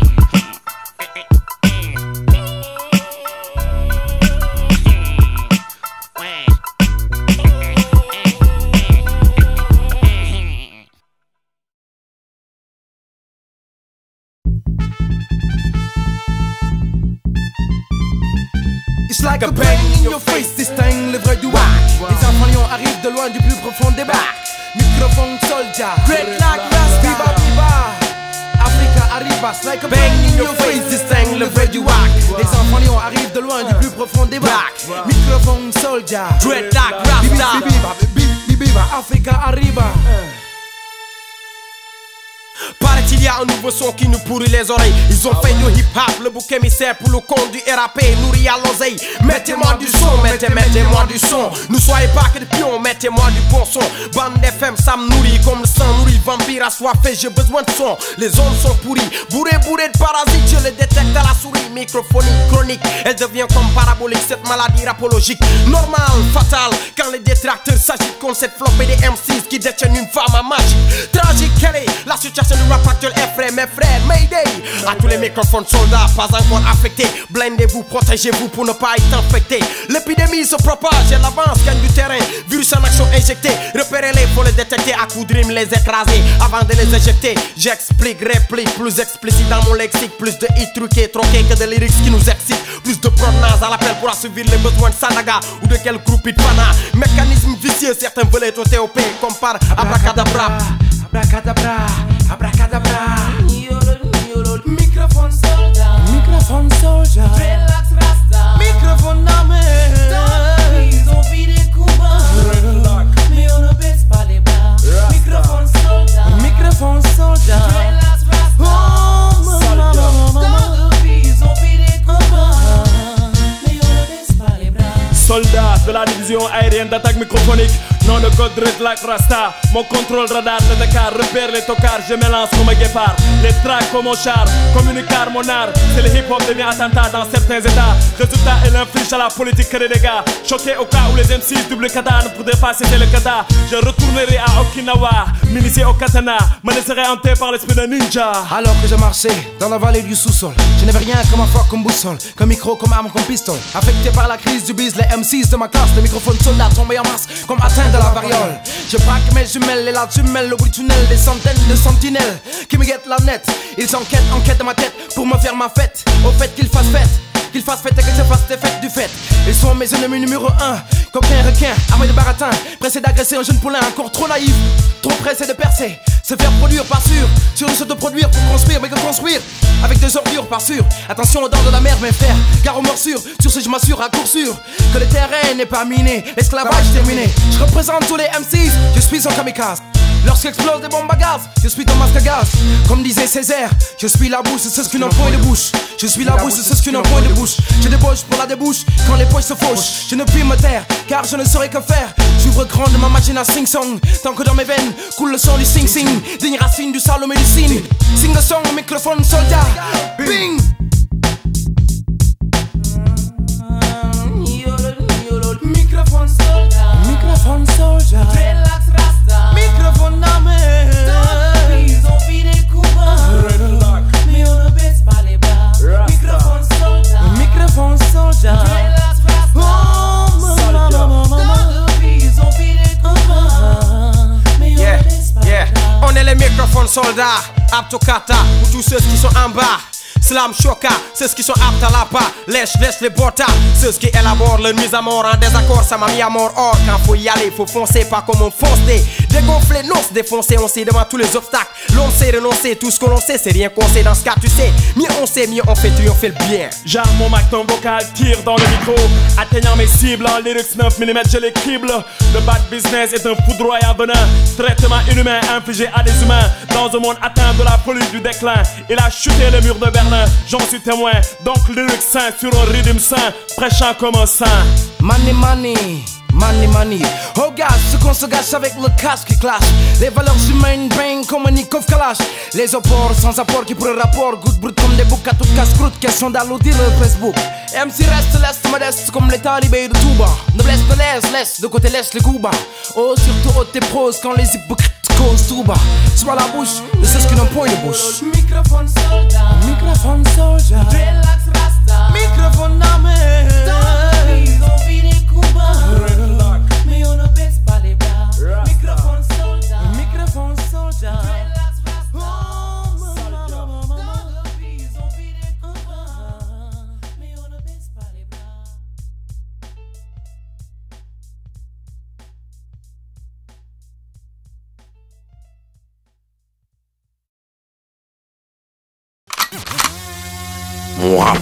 It's like a bang in your face, distingue le vrai du wack. Les enfants lions arrivent de loin du plus profond des bacs. Microphone soldier, great like Rasta. Viva viva, Africa arriba. It's like a bang in your face, distingue le vrai du wack. Les enfants lions arrivent de loin du plus profond des bacs. Microphone soldier, great like Rasta. Viva viva, viva, Africa arriba. Paraît-il y a un nouveau son qui nous pourrit les oreilles. Ils ont fait du hip-hop, le bouc émissaire pour le compte du R A P, nourri à l'oseille. Mettez-moi du son, mettez, mettez-moi du son. Ne soyez pas que des pions, mettez-moi du bon son. Bande F M, ça me nourrit comme le sang nourrit le vampire assoiffé, j'ai besoin de son. Les ondes sont pourries, bourrées, bourrées de parasites. Je les détecte à la souris, microphonique, chronique. Elle devient comme parabolique, cette maladie rapologique. Normale, fatale, quand les détracteurs s'agitent contre cette flopée des M Cs qui détiennent une femme à magique. Tragique, quelle est la situation du rap actuel? Frère, mes frères, Mayday. À tous les microphones soldats, pas encore affectés. Blindez-vous, protégez-vous pour ne pas être infectés. L'épidémie se propage, elle avance, gagne du terrain. Virus en action injecté, repérez-les, faut les détecter. À coups de rime, les écraser avant de les éjecter. J'explique, réplique, plus explicite dans mon lexique. Plus de hits truqués, troqués que de lyrics qui nous excitent. Plus de provenance à l'appel pour assouvir les besoins de Sanaga ou de quel groupe de pana. Mécanisme vicieux, certains veulent être au T O P comme par abracadabra. Abracadabra, abracadabra. Microphone soldier, microphone soldier. Relax Rasta, microphone dame. Ils ont vu des combats, mais on ne baisse pas les bras. Microphone soldier, microphone soldier. Relax Rasta, oh maman, maman. Ils ont vu des combats, mais on ne baisse pas les bras. Soldat de la division aérienne d'attaque microphonique. Non de code red like Rasta. Mon contrôle radar de Dakar repère les tocards. Je m'élance comme un guépard. Les tracks comme mon char, communicar mon art. C'est le hip hop devient attentat dans certains états. Résultat, elle inflige à la politique que des dégâts. Choqué au cas où les M C double katana pour dépasser le kata. Je retournerai à Okinawa, m'initier au katana. Me laisserai hanter par l'esprit d'un ninja. Alors que je marchais dans la vallée du sous-sol, je n'avais rien comme un fort comme boussole, comme micro, comme arme, comme pistolet. Affecté par la crise du biz, les M Cs de ma classe, les microphones soldats tombés en masse, comme atteint de la variole. Je braque mes jumelles et la jumelle au bout du tunnel, des centaines de sentinelles qui me guettent la nette. Ils enquêtent, enquêtent dans ma tête pour me faire ma fête. Au fait qu'ils fassent fête, qu'ils fassent fête et que je fasse des fêtes du fait. Ils sont mes ennemis numéro un, coquin requin, armé de baratin, pressé d'agresser un jeune poulain encore trop naïf, trop pressé de percer. se faire produire pas sûr. Sur le se de produire pour construire, mais que construire avec des ordures pas sûr. Attention aux dents de la mer mes frères, car aux morsures. Sur ce je m'assure à court sûr que le terrain n'est pas miné, l'esclavage terminé. Je représente tous les M Cs, je suis son kamikaze. Lorsqu'explose des bombes à gaz, je suis ton masque à gaz. Comme disait Césaire, je suis la bouche, c'est ce qu'une point de bouche. Je suis la bouche, c'est ce qu'une point de bouche. Je débauche pour la débouche, quand les poches se fauchent. Je ne puis me taire, car je ne saurais que faire. J'ouvre grand de ma machine à sing-song, tant que dans mes veines coule le son du sing-sing. Digne racine du Salomé du cygne. Sing the song, microphone soldat. Bing! Microphone soldat. Microphone soldat. Relax rasta. Microphone dame. Dans la ils ont vu des coups bas. Mais on ne baisse pas les bras. Microphone soldat. Microphone soldat. Relax rasta. Oh maman, maman, maman. Dans la ils ont vu des coups bas. Mais on ne baisse pas les bras. On est les microphones soldats, aptes au kata, pour tous ceux qui sont en bas. Slam choka, ceux qui sont aptes à la pas. Lèche, lèche les botas, ceux qui élaborent leur mise à mort en désaccord. Ça m'a mis à mort. Or, quand faut y aller, faut foncer, pas comme on fonce. Dégonfler, non, se défoncer, on sait devant tous les obstacles. L'on sait renoncer, tout ce que l'on sait, c'est rien qu'on sait. Dans ce cas, tu sais, mieux on sait, mieux on fait, tu on fait le bien. J'arme mon macton vocal, tire dans le micro, atteignant mes cibles en lyrics neuf millimètres, je les crible. Le bad business est un foudroyant venin, traitement inhumain infligé à des humains. Dans un monde atteint de la folie du déclin, il a chuté le mur de Berlin, j'en suis témoin. Donc lyrics saint sur un rythme saint, prêchant comme un saint. Money, money. Money, money. Oh gars, ce qu'on se gâche avec le casque qui clash. Les valeurs humaines bang comme un Nikov Kalash. Les apports sans apport qui pour le rapport. Goutte brute comme des boucs à toutes casse-croûte. Question d'alloudir le Facebook. M C reste l'est modeste comme les talibés de Touba. Noblesse de laisse, laisse, de côté laisse les coups bas. Oh, surtout haute tes proses quand les hypocrites causent tout bas. Soit la bouche, ne cesse qu'une point de bouche. Microphone soldat. Microphone soldat. Relax rasta. Microphone dame. Ils ont vu des coups bas. Mais on ne baisse pas les bras. Microphone soldat. Microphone soldat. Oh, maman, maman, maman. Ils ont vu des coups bas. Mais on ne baisse pas les bras. Mon rap.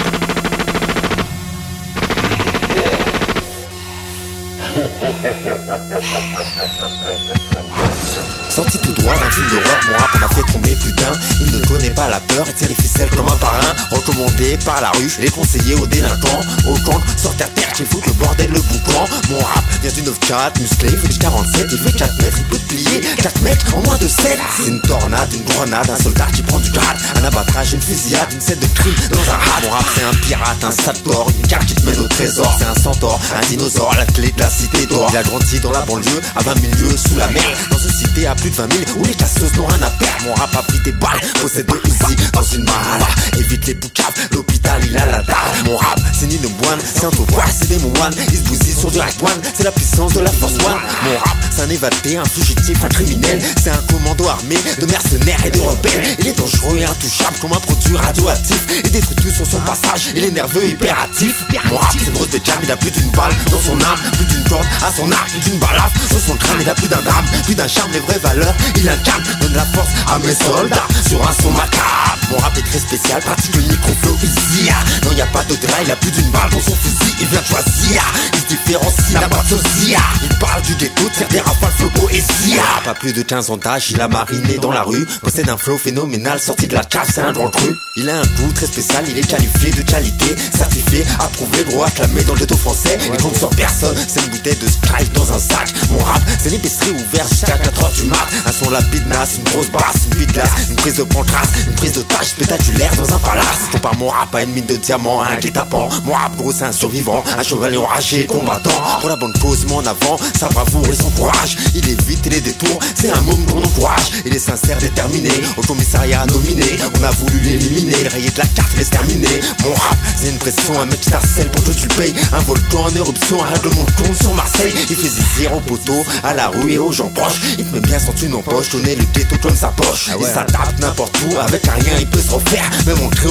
Sorti tout droit d'un film d'horreur, mon rap on a fait tomber putain. Il ne connaît pas la peur et tire les ficelles comme un parrain. Recommandé par la rue, les conseillers aux délinquants. Au camp, sortent à terre, qui foutent le bordel, le boucan. Mon rap vient du neuf quatre, musclé, il fait du quarante-sept. Il fait quatre mètres, il peut plier quatre mètres en moins de sept. C'est une tornade, une grenade, un soldat qui prend du grade. Un abattage, une fusillade, une scène de crime dans un rap. Mon rap c'est un pirate, un sapeur, une carte qui te mène au trésor. C'est un centaure, un dinosaure, la clé de la cité d'or. Il a grandi dans la banlieue, à vingt mille lieues sous la mer. Dans une cité à plus de vingt mille où les casseuses n'ont rien à perdre. Mon rap a pris des balles, possède des Uzi dans une malle. Évite les boucaves, l'hôpital il a la dalle. Mon rap c'est ni de moine, c'est un topoir, c'est des moines. Ils se bousillent sur du rap one, c'est la puissance de la force one. Mon rap c'est un évadé, un fugitif, un criminel. C'est un commando armé de mercenaires et de rebelles. Il est dangereux et intouchable comme un produit radioactif. Il détruit tout sur son passage, il est nerveux, hyperactif. Mon rap c'est une grosse décharge, il a plus d'une balle dans son arme, plus d'une corde à son arc, plus d'une balafre sur son crâne. Il a plus d'un drame, plus d'un charme, les vraies valeurs. Il incarne, donne la force à mes soldats sur un son macabre. Mon rap est très spécial, pratique le micro-flow easy. Non y'a pas de drap, il a plus d'une balle dans son fusil. Il vient de choisir, il se différencie, la boîte sosia. Il parle du ghetto, de faire des rafales, flow poésie. Pas plus de quinze ans d'âge, il a mariné dans la rue. Possède un flow phénoménal, sorti de la cave, c'est un grand cru. Il a un goût très spécial, il est qualifié de qualité. Certifié, approuvé, gros acclamé dans le ghetto français. Il compte sur personne, c'est une bouteille de Sprite dans un sac. Mon rap, c'est l'épicerie ouverte jusqu'à quatre heures du mat. Un son lapide nasse, une grosse basse, une bite glace, une prise de pantrace, une prise de tâche spectaculaire dans un palace. Je compare mon rap à une mine de diamants, à un guet-apens. Mon rap gros c'est un survivant, un chevalier enragé, combattant. Pour la bonne cause, mon avant, sa bravoure et son courage. Il évite les détours, c'est un môme qu'on encourage. Il est sincère, déterminé, au commissariat nominé. On a voulu l'éliminer, rayer de la carte, l'exterminer. Mon rap, c'est une pression, un mec qui t'harcèle pour que tu le payes. Un volcan en éruption, un règlement de compte sur Marseille. Il fait zizir au poteau, à la rue et aux gens proches. Il te met bien son thune en poche, connaît le ghetto comme sa poche. Ah ouais. Il s'adapte n'importe où, avec un rien il peut se refaire. Même entrer au fond du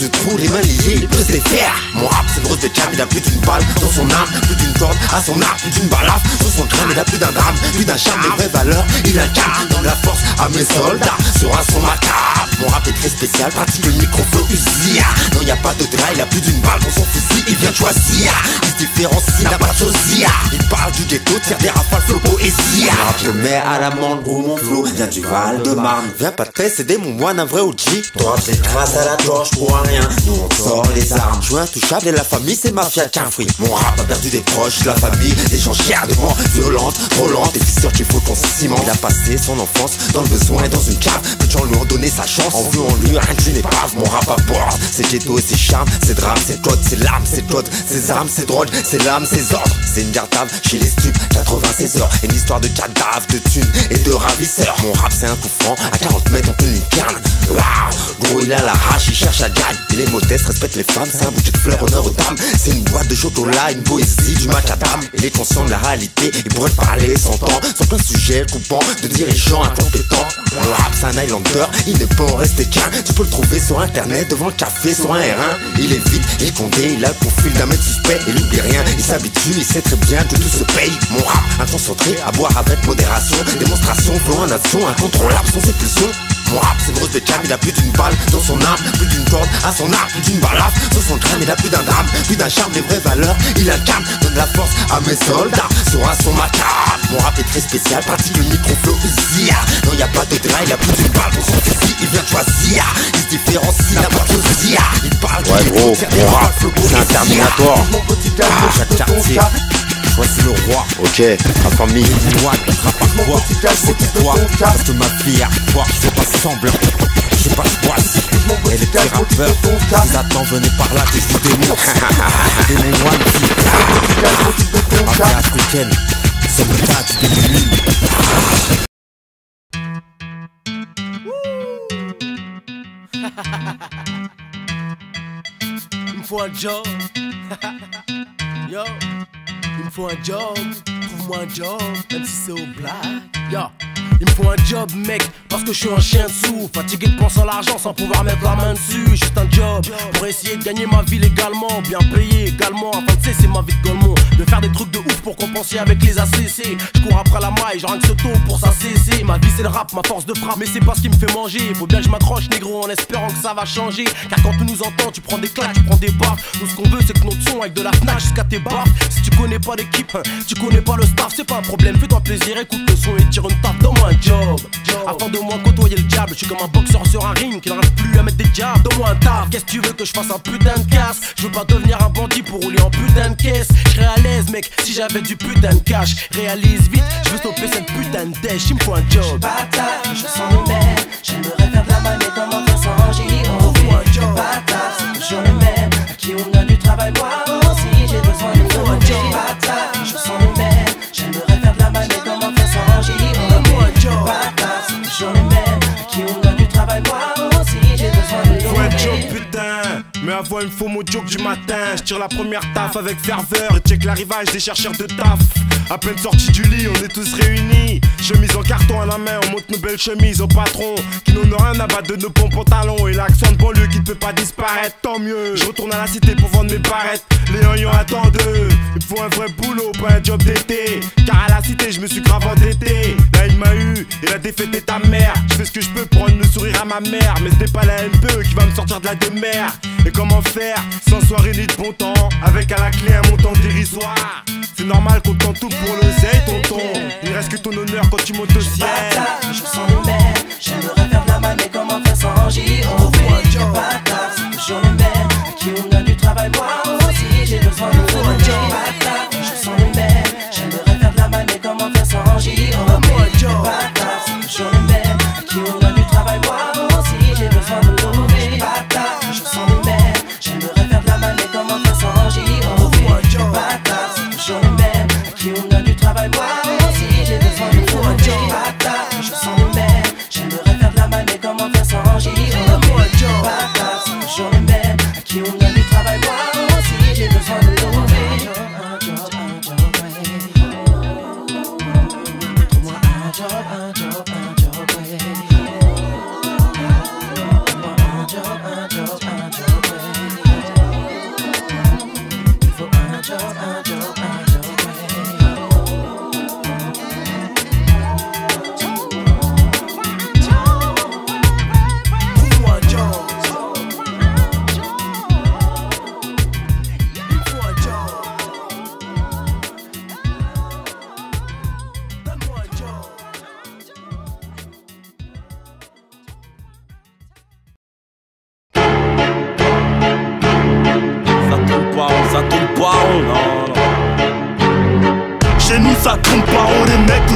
trous, les mains liées, il peut se les faire. Mon rap c'est grosse de jam, il a plus d'une balle dans son arme, plus d'une corde à son arc, plus d'une balafre sur son crâne, il a plus d'un drame, plus d'un charme, des vraies valeurs, il incarne dans la force à mes soldats, sera son macabre. Mon rap est très spécial, pratique le micro-flow Uzi. Non y'a pas de drap, il a plus d'une balle dans son fusil, il vient de choisir. Il se différencie, n'a pas de sosia. Il parle du ghetto, tire des rafales, flow poésie. Mon rap le met à l'amende, gros mon flow vient du Val de Marne. Viens pas te précéder mon moine, un vrai O G. Toi t'es traces à la torche pour un rien, nous on sort les armes. Je suis intouchable et la famille c'est mafia, tiens fruit. Mon rap a perdu des proches, de la famille, des gens chers de moi, violentes, trop lentes. Et puis sûr qu'il faut qu'on se cimente. Il a passé son enfance dans le besoin et dans une cave. Peu de gens lui ont donné sa chance. En vue en lui, rien qu'une épave. Mon rap aborde, c'est ghetto et c'est charme, c'est drame, c'est code, c'est larmes, c'est code, c'est armes, c'est drogue, c'est l'âme, c'est ordre. C'est une gartave chez les stupes, quatre-vingt-seize heures. Une histoire de cadavre, de thunes et de ravisseurs. Mon rap c'est un coup franc, à quarante mètres on peut une carne. Waouh, gros il a la rage, il cherche la gagne. Il est modeste, respecte les femmes, c'est un bouquet de fleurs, honneur aux dames. C'est une boîte de chocolat, une poésie, du macadam. Il est conscient de la réalité, il pourrait parler sans temps, sur plein de sujets coupants, de dirigeants incompétents. Le rap c'est un Highlander, il ne peut en rester qu'un. Tu peux le trouver sur internet, devant le café, sur un R un. Il est vite, il est condé, il a le profil d'un mec suspect. Il oublie rien, il s'habitue, il sait très bien que tout se paye. Mon rap, un concentré, à boire avec modération. Démonstration, flow en action, incontrôlable sans épulsion. Mon rap c'est grosse de jam, il a plus d'une balle dans son arme, plus d'une corde à son arc, plus d'une balafre sur son crâne, il a plus d'un drame, plus d'un charme, des vraies valeurs, il incarne, donne la force à mes soldats, sera son macabre. Mon rap est très spécial, pratique le micro-flow Uzi. Non y'a pas de drap, il a plus d'une balle pour son fusil, il vient de choisir, il se différencie, n'a pas de sosie. Il parle ouais gros, mon rap, c'est un Terminator. Ah, chaque quartier voici le roi, ok, ma famille, moi, tu seras pas quoi, c'est pourquoi, parce que ma fille a toi, je fais pas semblant, je sais pas quoi, et les petits rappeurs, ils attendent, venez par là, que je vous démontre, des mon one fille, rappeur africaine, c'est le tas, tu t'es Il me faut un job, yo. Il me faut un job, trouve-moi un job, même si c'est au black. Yo, il me faut un job mec, parce que je suis un chien dessous. Fatigué de penser à l'argent sans pouvoir mettre la main dessus. Juste un job, pour essayer de gagner ma vie légalement. Bien payé également, afin de cesser ma vie de golemon. De faire des trucs de ouf pour compenser avec les A C C. Je cours après la maille, genre rien que ce taux pour ça cesser. Ma vie c'est le rap, ma force de frappe, mais c'est pas ce qui me fait manger. Faut bien que je m'accroche négro en espérant que ça va changer. Car quand tu nous entends, tu prends des claques, tu prends des baffes. Nous ce qu'on veut c'est que notre son avec de la FNAC jusqu'à tes baffes. Si tu connais pas l'équipe, tu connais pas le staff, c'est pas un problème, fais-toi plaisir, écoute le son et tire une taf, donne-moi un job. Afin de moi côtoyer le diable, je suis comme un boxeur sur un ring qui n'arrive plus à mettre des jabs. Donne-moi un taf, qu'est-ce que tu veux que je fasse un putain de casse? Je veux pas devenir un bandit pour rouler en putain de caisse. Je serais à l'aise mec, si j'avais du putain de cash. Réalise vite, je veux stopper cette putain de dèche, il me faut un job. Je bâtard, je sens le même, j'aimerais faire de la manette comment faire sans J O V. Je bâtard, c'est toujours le même, à qui on a du travail, moi aussi j'ai besoin de nouveau job. Bâtard, je sens le même, j'aimerais faire de la manette comment faire sans J O V. Je bâtard, c'est toujours le même, à qui on a du travail, moi aussi j'ai besoin de nouveau job. Job putain, mais avant il me faut mon joke du matin. Je tire la première taf avec ferveur et check l'arrivage des chercheurs de taf. À peine sorti du lit, on est tous réunis. Chemise en carton à la main, on monte nos belles chemises au patron qui n'en a rien à battre de nos bons pantalons. Et l'accent de banlieue qui ne peut pas disparaître, tant mieux. Je retourne à la cité pour vendre mes barrettes. Les oignons attendent, il me faut un vrai boulot, pas un job d'été. Car à la cité, je me suis grave endetté. Là il m'a eu, et la défaite est ta mère. Je fais ce que je peux pour rendre le sourire à ma mère. Mais ce n'est pas la M P E qui va me sortir de la demeure. Et comment faire sans soirée ni de bon temps, avec à la clé un montant dérisoire. C'est normal qu'on tente tout pour l'oseille, tonton. Il reste que ton honneur quand tu montes au ciel. Je sens le même, j'aimerais faire de la manette comment faire sans J O V. Bâtard, c'est toujours le même, à qui on a du travail, moi aussi j'ai besoin de nouveau job. Bâtard, je sens le même, j'aimerais faire de la manette comment faire sans J O V. Bâtard, c'est toujours le même, à qui on a du travail, moi aussi j'ai besoin de nouveau job. Bâtard, je sens le même, j'aimerais faire de la manette comment faire sans J O V. Bâtard, c'est toujours le même, à qui on a du travail, moi aussi j'ai besoin de nouveau job. Bâtard, je sens le même, j'aimerais faire de la manette comment faire sans J O V. Bâtard, c'est toujours le même, à qui on a du travail, moi aussi j'ai besoin de nouveau job. Un job, un job, trouve-moi un job, un job, un job, trouve-moi un job, un job, un job,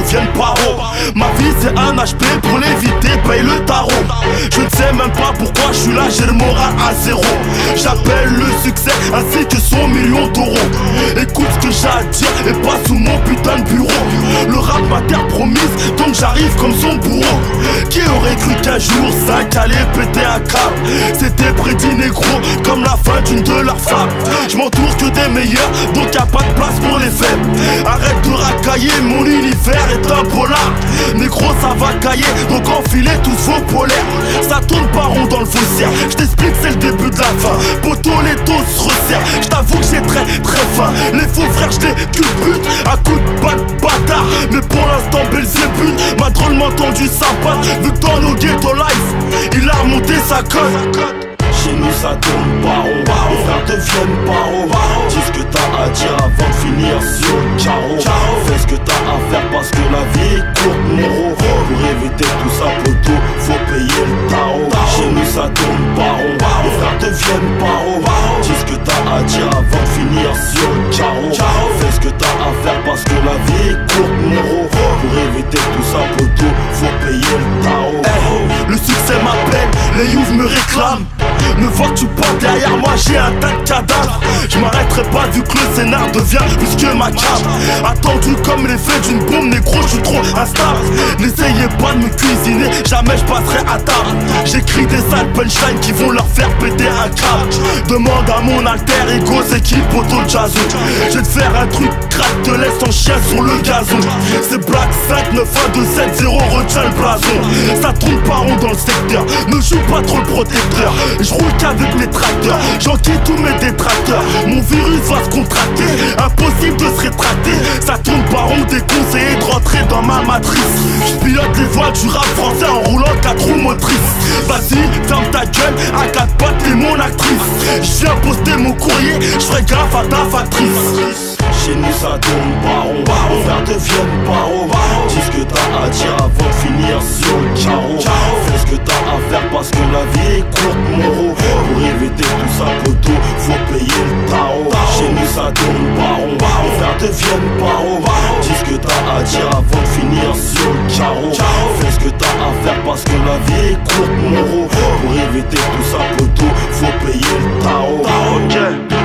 devienne paro. Ma vie c'est un H P, pour l'éviter paye le tarot. Je ne sais même pas pourquoi je suis là, j'ai le moral à zéro. J'appelle le succès ainsi que son million d'euros. Écoute ce que j'ai à dire et pas sous mon putain de bureau. Le rap m'a terre promise, donc j'arrive comme son bourreau. Qui aurait cru qu'un jour ça allait péter un câble? C'était prédit négro, comme la fin d'une de leurs femmes. Je m'entoure que des meilleurs, donc y'a pas de place pour les faibles. Arrête de racailler, mon univers est un polar. Négro ça va cailler, donc enfilez tous vos polaires. Ça tourne pas rond dans le faussaire, je t'explique c'est le début de la fin. Poto les taux se resserrent, je t'avoue que j'ai très très faim. Les faux frères je les culbute à coups de batte bâtard. Mais pour l'instant Belzébuth m'a drôlement tendu sa patte. Vu que dans nos ghetto life, il a remonté sa cote. Chez nous ça tourne pas rond, les frères deviennent paro. Dis ce que t'as à dire avant de finir sur le carreau. Fais ce que t'as à faire parce que la vie est courte mon rôle. Pour éviter tout ça poto, faut payer le tarot. Chez nous ça tourne pas rond, les frères deviennent paro. Dis ce que t'as à dire avant de finir sur le carreau. Fais ce que t'as à faire parce que la vie est courte mon rôle. Pour éviter tout ça poto, faut payer le tarot. Hey, le succès m'appelle, les youths me réclament. Ne vois que tu portes derrière moi, j'ai un tas de cadavres. Je m'arrêterai pas vu que le scénar devient plus que macabre. Attendu comme l'effet d'une bombe, négro, je suis trop instable. N'essayez pas de me cuisiner, jamais je passerai à table. J'écris des sales punchlines qui vont leur faire péter un câble. Demande à mon alter ego, c'est qui poto jazzo. Je vais te faire un truc crack, te laisse en chien sur le gazon. C'est Black cinq neuf un deux sept zéro, retiens le blason. Ça tourne pas rond dans le secteur, ne joue pas trop le protecteur. Je roule qu'avec mes tracteurs, j'enquille tous mes détracteurs. Mon virus va se contracter, impossible de se rétracter. Ça tourne pas rond, déconseillé de rentrer dans ma matrice. Je pilote les voies du rap français en roulant quatre roues motrices. Vas-y, ferme ta gueule, à quatre pattes t'es mon actrice. Je viens poster mon courrier, je ferai gaffe à ta factrice. Chez nous ça tourne pas rond, les frères deviennent paro. Dis ce que t'as à dire avant de finir sur le carreau. Fais ce que t'as à faire parce que la vie est courte mon rôle. Pour éviter tout ça poto, faut payer le tarot. Chez nous ça tourne pas rond, les frères deviennent paro. Dis ce que t'as à dire avant de finir sur le carreau. Fais ce que t'as à faire parce que la vie est courte mon rôle. Pour éviter tout ça poto, faut payer le tarot. Ok,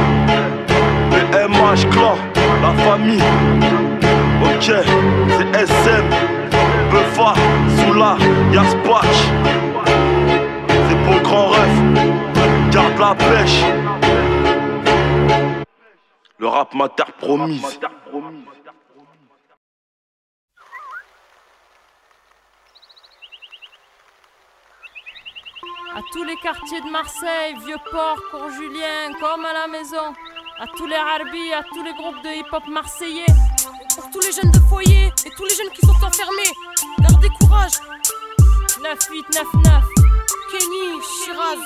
P M H clan, la famille. Ok, c'est S M, Beufa, Soula, Yaspatch. C'est pour le grand rêve, garde la pêche. Le rap m'a terre promise. À tous les quartiers de Marseille, Vieux-Port, Cours-Julien, comme à la maison. À tous les Harbis, à tous les groupes de hip-hop marseillais. Pour tous les jeunes de foyer et tous les jeunes qui sont enfermés, gardez courage. neuf huit neuf neuf Kenny, Shiraz.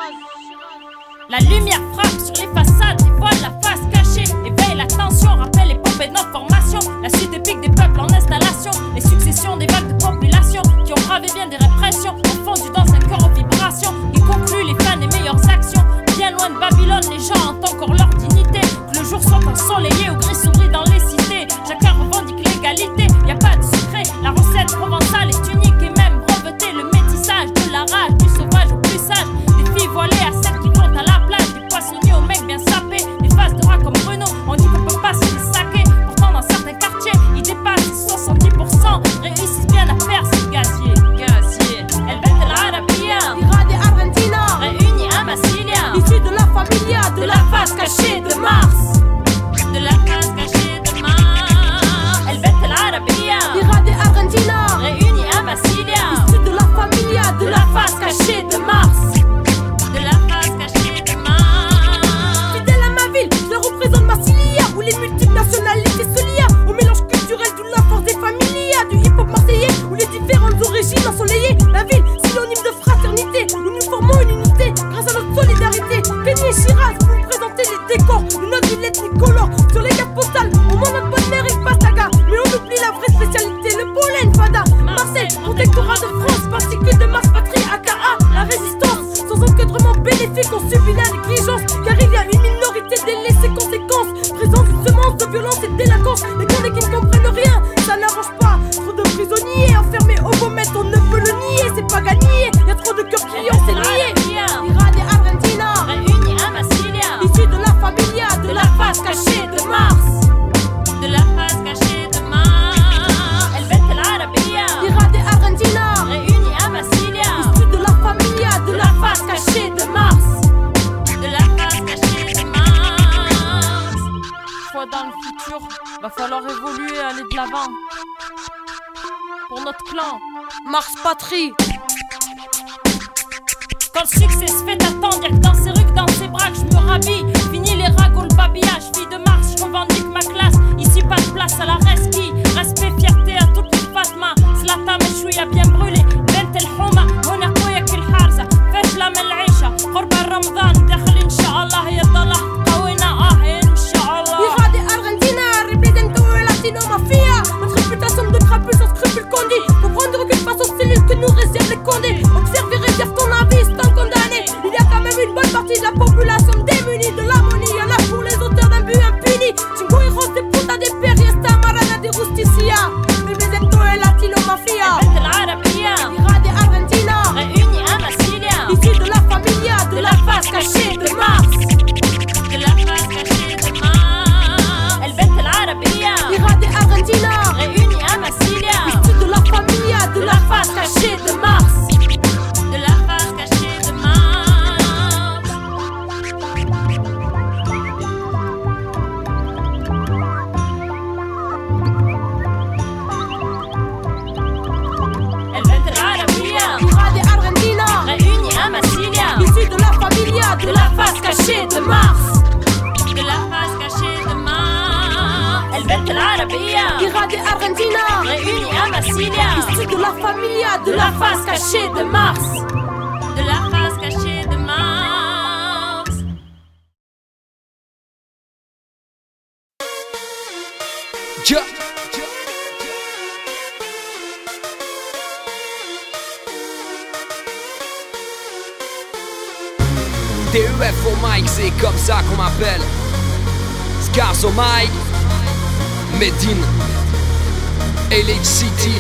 La lumière frappe sur les façades, dévoile la face cachée, éveille l'attention, rappelle l'épopée de notre formation. La suite épique des peuples en installation, les successions des vagues de population qui ont bravé bien des répressions, au fond du dans un cœur en vibration, qui conclut les fins des meilleures actions. Bien loin de Babylone, les gens ont encore leur dignité. Que le jour soit ensoleillé ou gris souris dans les cités. Chacun revendique l'égalité, y a pas de secret. La recette provençale est unique et même brevetée. Le métissage de la rage, du sauvage au plus sage. Des filles voilées à celles qui vont à la plage. Du poissonnier au mec bien sapé. Des faces de rats comme Bruno, on dit qu'on peut pas se les saquer. Pourtant dans certains quartiers, ils dépassent les soixante-dix pour cent. Réussissent bien à faire ce gazier. Gazier, El Bet El Arabia, Ira de Argentina, réunis à Massilia. Issus de la familia, de la face cachée de Mars. De la face cachée de Mars. El Bet El Arabia, Ira de Argentina, réunis à Massilia. Issus de la familia, de la face cachée de Mars. De la face cachée de Mars. Fidèle à ma ville, je représente Marsilia, où les multinationalités se lient au mélange culturel de la force des familias, du hip-hop marseillais, où les différentes origines ensoleillées. La ville, synonyme de fraternité, où nous formons une unité grâce à notre solidarité. Kenny et Shiraz, vous nous présentez les décors de notre ville ethnicolore. Sur les cartes postales, on mange notre bonne mère et pastaga. Mais on oublie la vraie spécialité, le pollen fada. Marseille, protectorat de France, particule de Mars, patrie, aka la résistance. Sans encadrement bénéfique, on subit la négligence. Car il y a une minorité délaissée, conséquences. Présence d'une semence de violence et de délinquance. Les condés qui ne comprennent rien, ça n'arrange pas. fois dans le futur, va falloir évoluer, aller de l'avant. Pour notre clan, Mars Patrie. Quand le succès se fait attendre, y'a que dans ses rues, que dans ses bras que je me rhabille. Fini les ragots, le babillage, fille de Mars, je revendique ma classe. Ici pas de place à la resqui. Respect, fierté à toute les Fatma. Zlatan Meshouya bien brûlé. Bent el Houma, hona kouyak el Harza. Faites la mel'isha, قرب رمضان داخل إن شاء الله يضله قوينا آه إن شاء الله. Irade Argentina, represento el latino mafia. Notre réputation de crapule sans scrupule qu'on dit. Faut prendre du recul face aux cellules que nous réservent les condés. Observe et réserve ton avis, c'est un condamné. Il y a quand même une bonne partie de la population démunie. De l'harmonie, y'en a pour les auteurs d'un but impuni. Chingo y de puta de periesta, marana de justicia. Represento el latino mafia. البنت العربية Irade Argentina, réunie à Massilia. issue de la familia, de la face cachée de Mars. De la face cachée de Mars. البنت العربية Irade Argentina, réunie à Massilia. issue de la familia, de la face cachée de Mars. De la face cachée de Mars. البنت العربية Irade Argentina, réunie à Massilia. issue de la familia, de la face cachée de Mars. De la face cachée de Mars. البنت العربية Irade Argentina, réunie à Massilia. issue de la familia, de la face cachée de Mars. De la face cachée de Mars. Yeah. T E F au mic, c'est comme ça qu'on m'appelle. Scars au mic, Medine, L H City.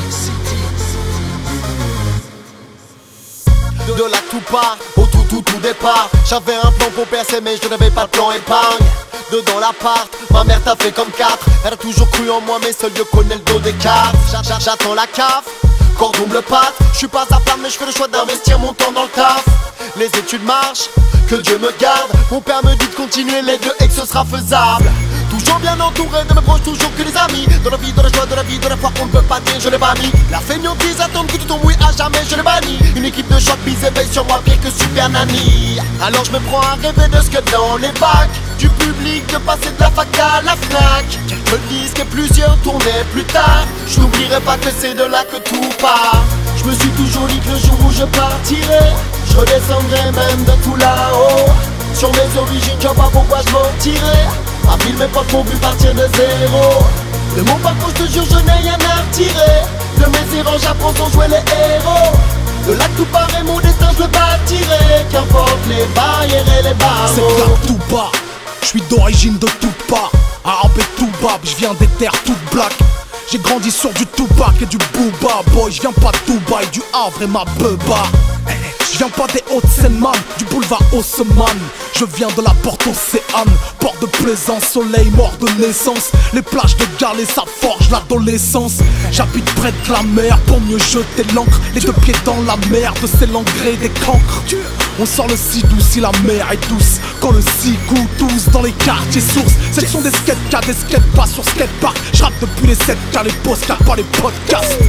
De la tout part au tout tout tout départ. J'avais un plan pour percer mais je n'avais pas de plan épargne. Dedans l'appart, ma mère t'a fait comme quatre. Elle a toujours cru en moi mais seul Dieu connaît le dos des cartes. J'attends la cave, cordon bleu pâte. Je suis pas à plat mais je fais le choix d'investir mon temps dans le taf. Les études marchent, que Dieu me garde. Mon père me dit de continuer les deux et que ce sera faisable. Toujours bien entouré de mes proches, toujours que des amis. Dans la vie, dans la joie, de la vie, de la foi, on ne peut pas dire je l'ai pas mis. La fainéantise attend que tu tombes, oui, à jamais je l'ai banni. Une équipe de choc bise et veille sur moi pire que Super Nanny. Alors je me prends à rêver de ce que dans les bacs du public, de passer de la fac à la Fnac. Quelques disques et plusieurs tournées plus tard. Je n'oublierai pas que c'est de là que tout part. Je me suis toujours dit que le jour où je partirai, je redescendrai même de tout là-haut. Sur mes origines, je vois pas pourquoi je mentirais. Ma ville, mes potes m'ont vu partir de zéro. De mon parcours, je te jure, je n'ai rien à retirer. De mes erreurs, j'apprends sans jouer les héros. De là que tout part et mon destin, je le bâtirai. Qu'importe les barrières et les barreaux. C'est clair tout bas, je suis d'origine de toutes parts. Arabe et tout bab, je viens des terres toutes black. J'ai grandi sur du Tupac et du Booba boy. Je viens pas de Dubaï, du Havre et ma beuba. Je viens pas des Hauts-de-Seine, du boulevard Haussmann. Je viens de la porte Océane, port de plaisance, soleil mort de naissance. Les plages de Galles, ça forge l'adolescence. J'habite près de la mer pour mieux jeter l'encre. Les deux pieds dans la merde, c'est l'engrais des cancres. On sort le sidou si la mer est douce. Quand le si coule tous dans les quartiers sources. Section des skatekas, des skatepas sur skatepark. J'rappe depuis les sept K, les postcards, pas les podcasts.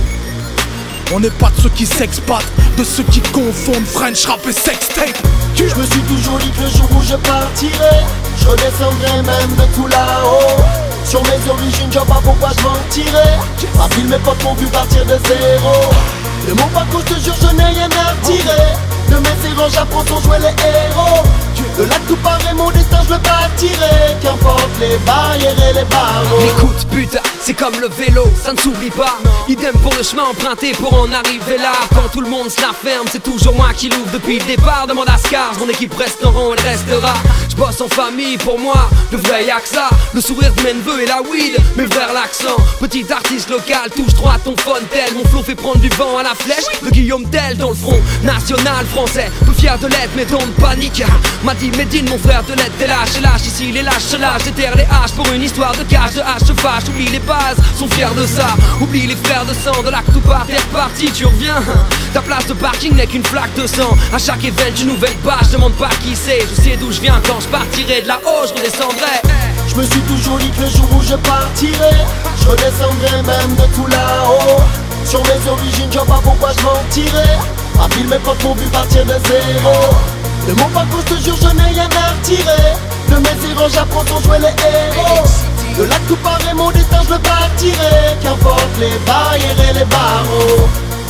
On n'est pas de ceux qui s'expatent, de ceux qui confondent French rap et sextape. Je me suis toujours dit que le jour où je partirai, je redescendrai même de tout là-haut. Sur mes origines, je vois pas pourquoi je mentirais. Ma ville, mes potes m'ont vu partir de zéro. De mon parcours, je te jure, je n'ai rien à retirer. De mes erreurs, j'apprends sans jouer les héros. De là que tout part et mon destin, je le bâtirai. Qu'importe les barrières et les barreaux. Écoute putain, c'est comme le vélo, ça ne s'oublie pas. Idem pour le chemin emprunté pour en arriver là. Quand tout le monde se la ferme, c'est toujours moi qui l'ouvre depuis le départ. Demande à Scars, mon équipe reste en rond, elle restera. Je bosse en famille, pour moi, le vrai y'a que ça. Le sourire de mes neveux et la weed, mais vers l'accent. Petit artiste local, touche droit ton phone tel. Mon flow fait prendre du vent à la flèche de Guillaume Tell dans le front national français. Peu fier de l'être, mais don't panique. M'a dit Medine, mon frère de l'être, t'es lâche, lâche ici les lâches, lâche, déterre les haches pour une histoire de cache, de hache, se fâche. Oublie les bases, sont fiers de ça. Oublie les frères de sang, de là que tout part, t'es reparti, tu reviens. Ta place de parking n'est qu'une flaque de sang. À chaque événement, une nouvelle page, demande pas qui c'est. Je sais d'où je viens, quand je partirai de là-haut, je redescendrai. Je me suis toujours dit que le jour où je partirai, je redescendrai même de tout là-haut. Sur mes origines, je vois pas pourquoi je mentirais. Ma ville, mes potes m'ont vu partir de zéro. De mon parcours, je te jure, je n'ai rien à retirer. De mes erreurs, j'apprends sans jouer les héros. De là que tout paraît, mon destin, je le bâtirai. Qu'importe les barrières et les barreaux.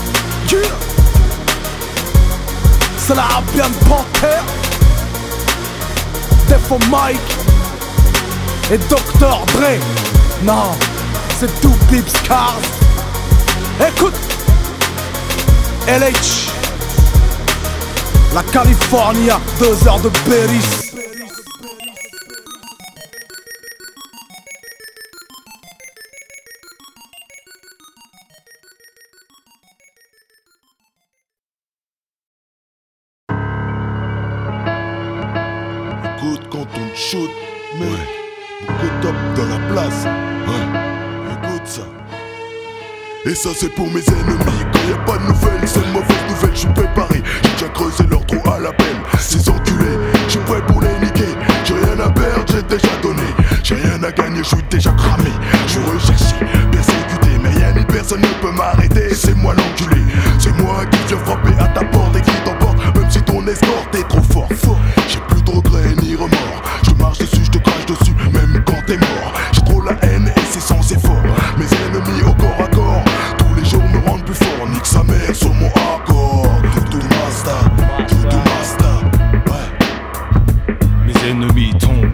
C'est la Abian Panther, Defo Mike et docteur Dre. Non, c'est tout Bip Scars. Écoute, L H, la Californie, deux heures de Berry. Écoute quand on te shoot, mec, beaucoup top dans la place. Ouais, écoute ça. Et ça c'est pour mes ennemis. Quand y a pas de nouvelles, c'est une mauvaise nouvelle. Je suis préparé, j'ai déjà creusé leur trou à la pelle. Ces enculés, je suis prêt pour les niquer. J'ai rien à perdre, j'ai déjà donné. J'ai rien à gagner, je suis déjà cramé. Je suis recherché, persécuté, mais rien ni personne ne peut m'arrêter. C'est moi l'enculé, c'est moi qui viens frapper à ta porte et qui t'emporte. Même si ton escorte est trop fort. J'ai plus de regrets ni remords. Je marche dessus, je te crache dessus, même quand t'es mort. J'ai trop la haine et c'est sans effort. Mes ennemis au corps à corps, tous les jours me rendent plus fort. Nique sa mère sur mon accord. Tout master, tout master, ouais. Mes ennemis tombent,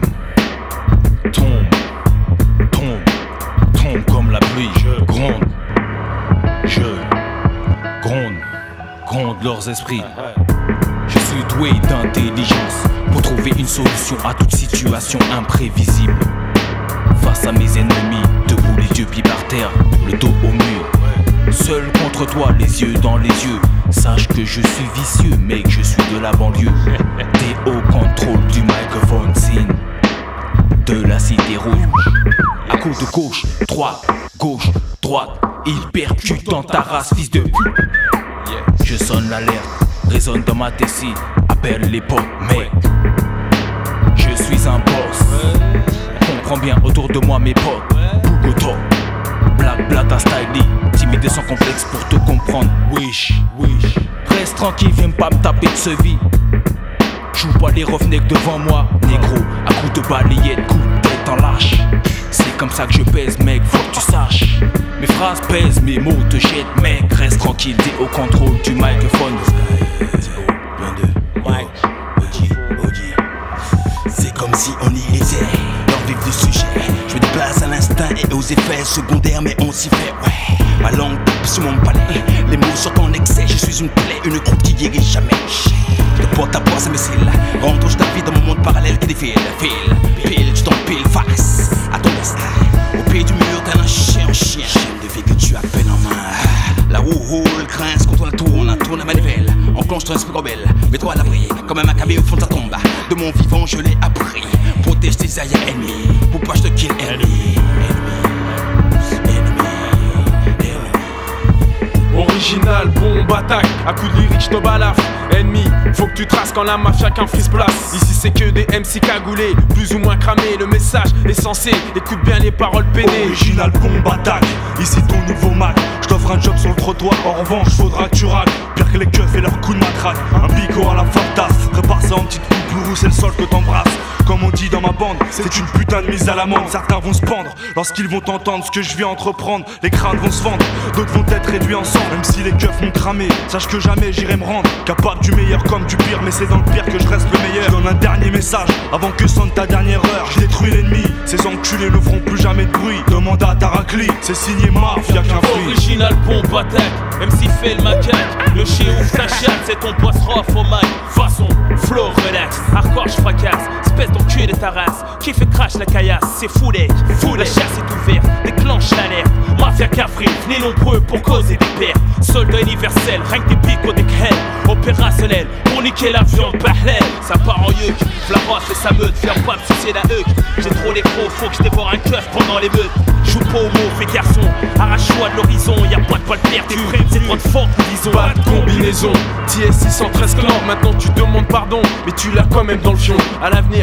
tombent, tombent, tombent comme la pluie. Je gronde, je gronde, gronde leurs esprits. Je suis doué d'intelligence pour trouver une solution à toute situation imprévisible. Face à mes ennemis, debout les yeux pieds par terre, le dos au mur. Seul contre toi, les yeux dans les yeux. Sache que je suis vicieux, mec, je suis de la banlieue. T'es au contrôle du microphone, signe de la cité rouge. À coup de gauche, droite, gauche, droite, il percute dans ta race, fils de pute. Je sonne l'alerte, résonne dans ma tessie, appelle les potes, mec. Je suis un boss, comprends bien autour de moi mes potes. Bougoto, black blata styly, timide et sans complexe pour te comprendre. Wish, wish, reste tranquille, viens pas me taper de ce vie. Joue pas les reveneks devant moi, négro, à coups de balayette, coup de tête en lâche. C'est comme ça que je pèse, mec, faut que tu saches. Mes phrases pèsent, mes mots te jettent, mec, reste tranquille, t'es au contrôle du microphone. C'est comme si on y était, dans le vif du sujet. Je me déplace à l'instinct et aux effets secondaires, mais on s'y fait, ouais. Ma langue tape sur mon palais, les mots sortent en excès. Je suis une plaie, une croûte qui guérit jamais. De porte à porte, c'est mes cils. Rentre ta vie dans mon monde parallèle qui défile. File, pile, tu t'empiles face à ton destin. Au pied du mur, t'as un chien, un chien. Chien de vie que tu as peine en main. La roue roule, grince contre la tour, on tourne la manivelle. Enclenche ton esprit rebelle, mets-toi à l'abri. Comme un macabé au fond de ta tombe. De mon vivant, je l'ai appris. Protège tes aïeux ennemis, pour pas je te kill ennemi. Original, bombe, attaque, à coup de lyrique, j'te balafre. Ennemi, faut que tu traces quand la mafia qu'un frise place. Ici c'est que des M C cagoulés, plus ou moins cramés. Le message est censé, écoute bien les paroles peinées. Original, bombe, attaque, ici ton nouveau Mac. J't'offre un job sur le trottoir, en revanche faudra que tu raques. Pire que les keufs et leurs coups de matraque. Un bigot à la fortasse, prépare ça en petite coupe, c'est le sol que t'embrasses. Comme on dit dans ma bande, c'est une putain de mise à l'amende. Certains vont se pendre lorsqu'ils vont entendre ce que je viens entreprendre. Les crânes vont se vendre, d'autres vont être réduits ensemble. Même si les keufs m'ont cramé, sache que jamais j'irai me rendre. Capable du meilleur comme du pire, mais c'est dans le pire que je reste le meilleur. Je donne un dernier message avant que sonne ta dernière heure. Je détruis l'ennemi, ces enculés ne feront plus jamais de bruit. Demande à Tarakli, c'est signé Mafia qu'un fruit. Original, pompe, attaque, même s'il fait le macaque. Le chien ouvre ta chatte, c'est ton poisson au mic. Façon, flow, relax, hardcore, je fracasse. Espèce d'enculé de ta race, qui fait crash la caillasse. C'est fou les, fou la chasse est ouverte, déclenche l'alerte. Mafia Cafri, venez nombreux pour causer des pertes. Soldat universel, rien que des picots des crêles. Opérationnel, pour niquer l'avion de Bahlel. Ça part en yuk, Flaroche et sa meute. Viens pas me sucer la huc. J'ai trop les crocs, faut que je dévore un keuf pendant les meutes. Joue pas au mot, fais garçon, arrache-toi de l'horizon. Y'a pas de poil perdu, c'est droit de fort, disons. Pas de combinaison, T S six cent treize clans. Maintenant tu demandes pardon, mais tu l'as quand même dans le fion. À l'avenir,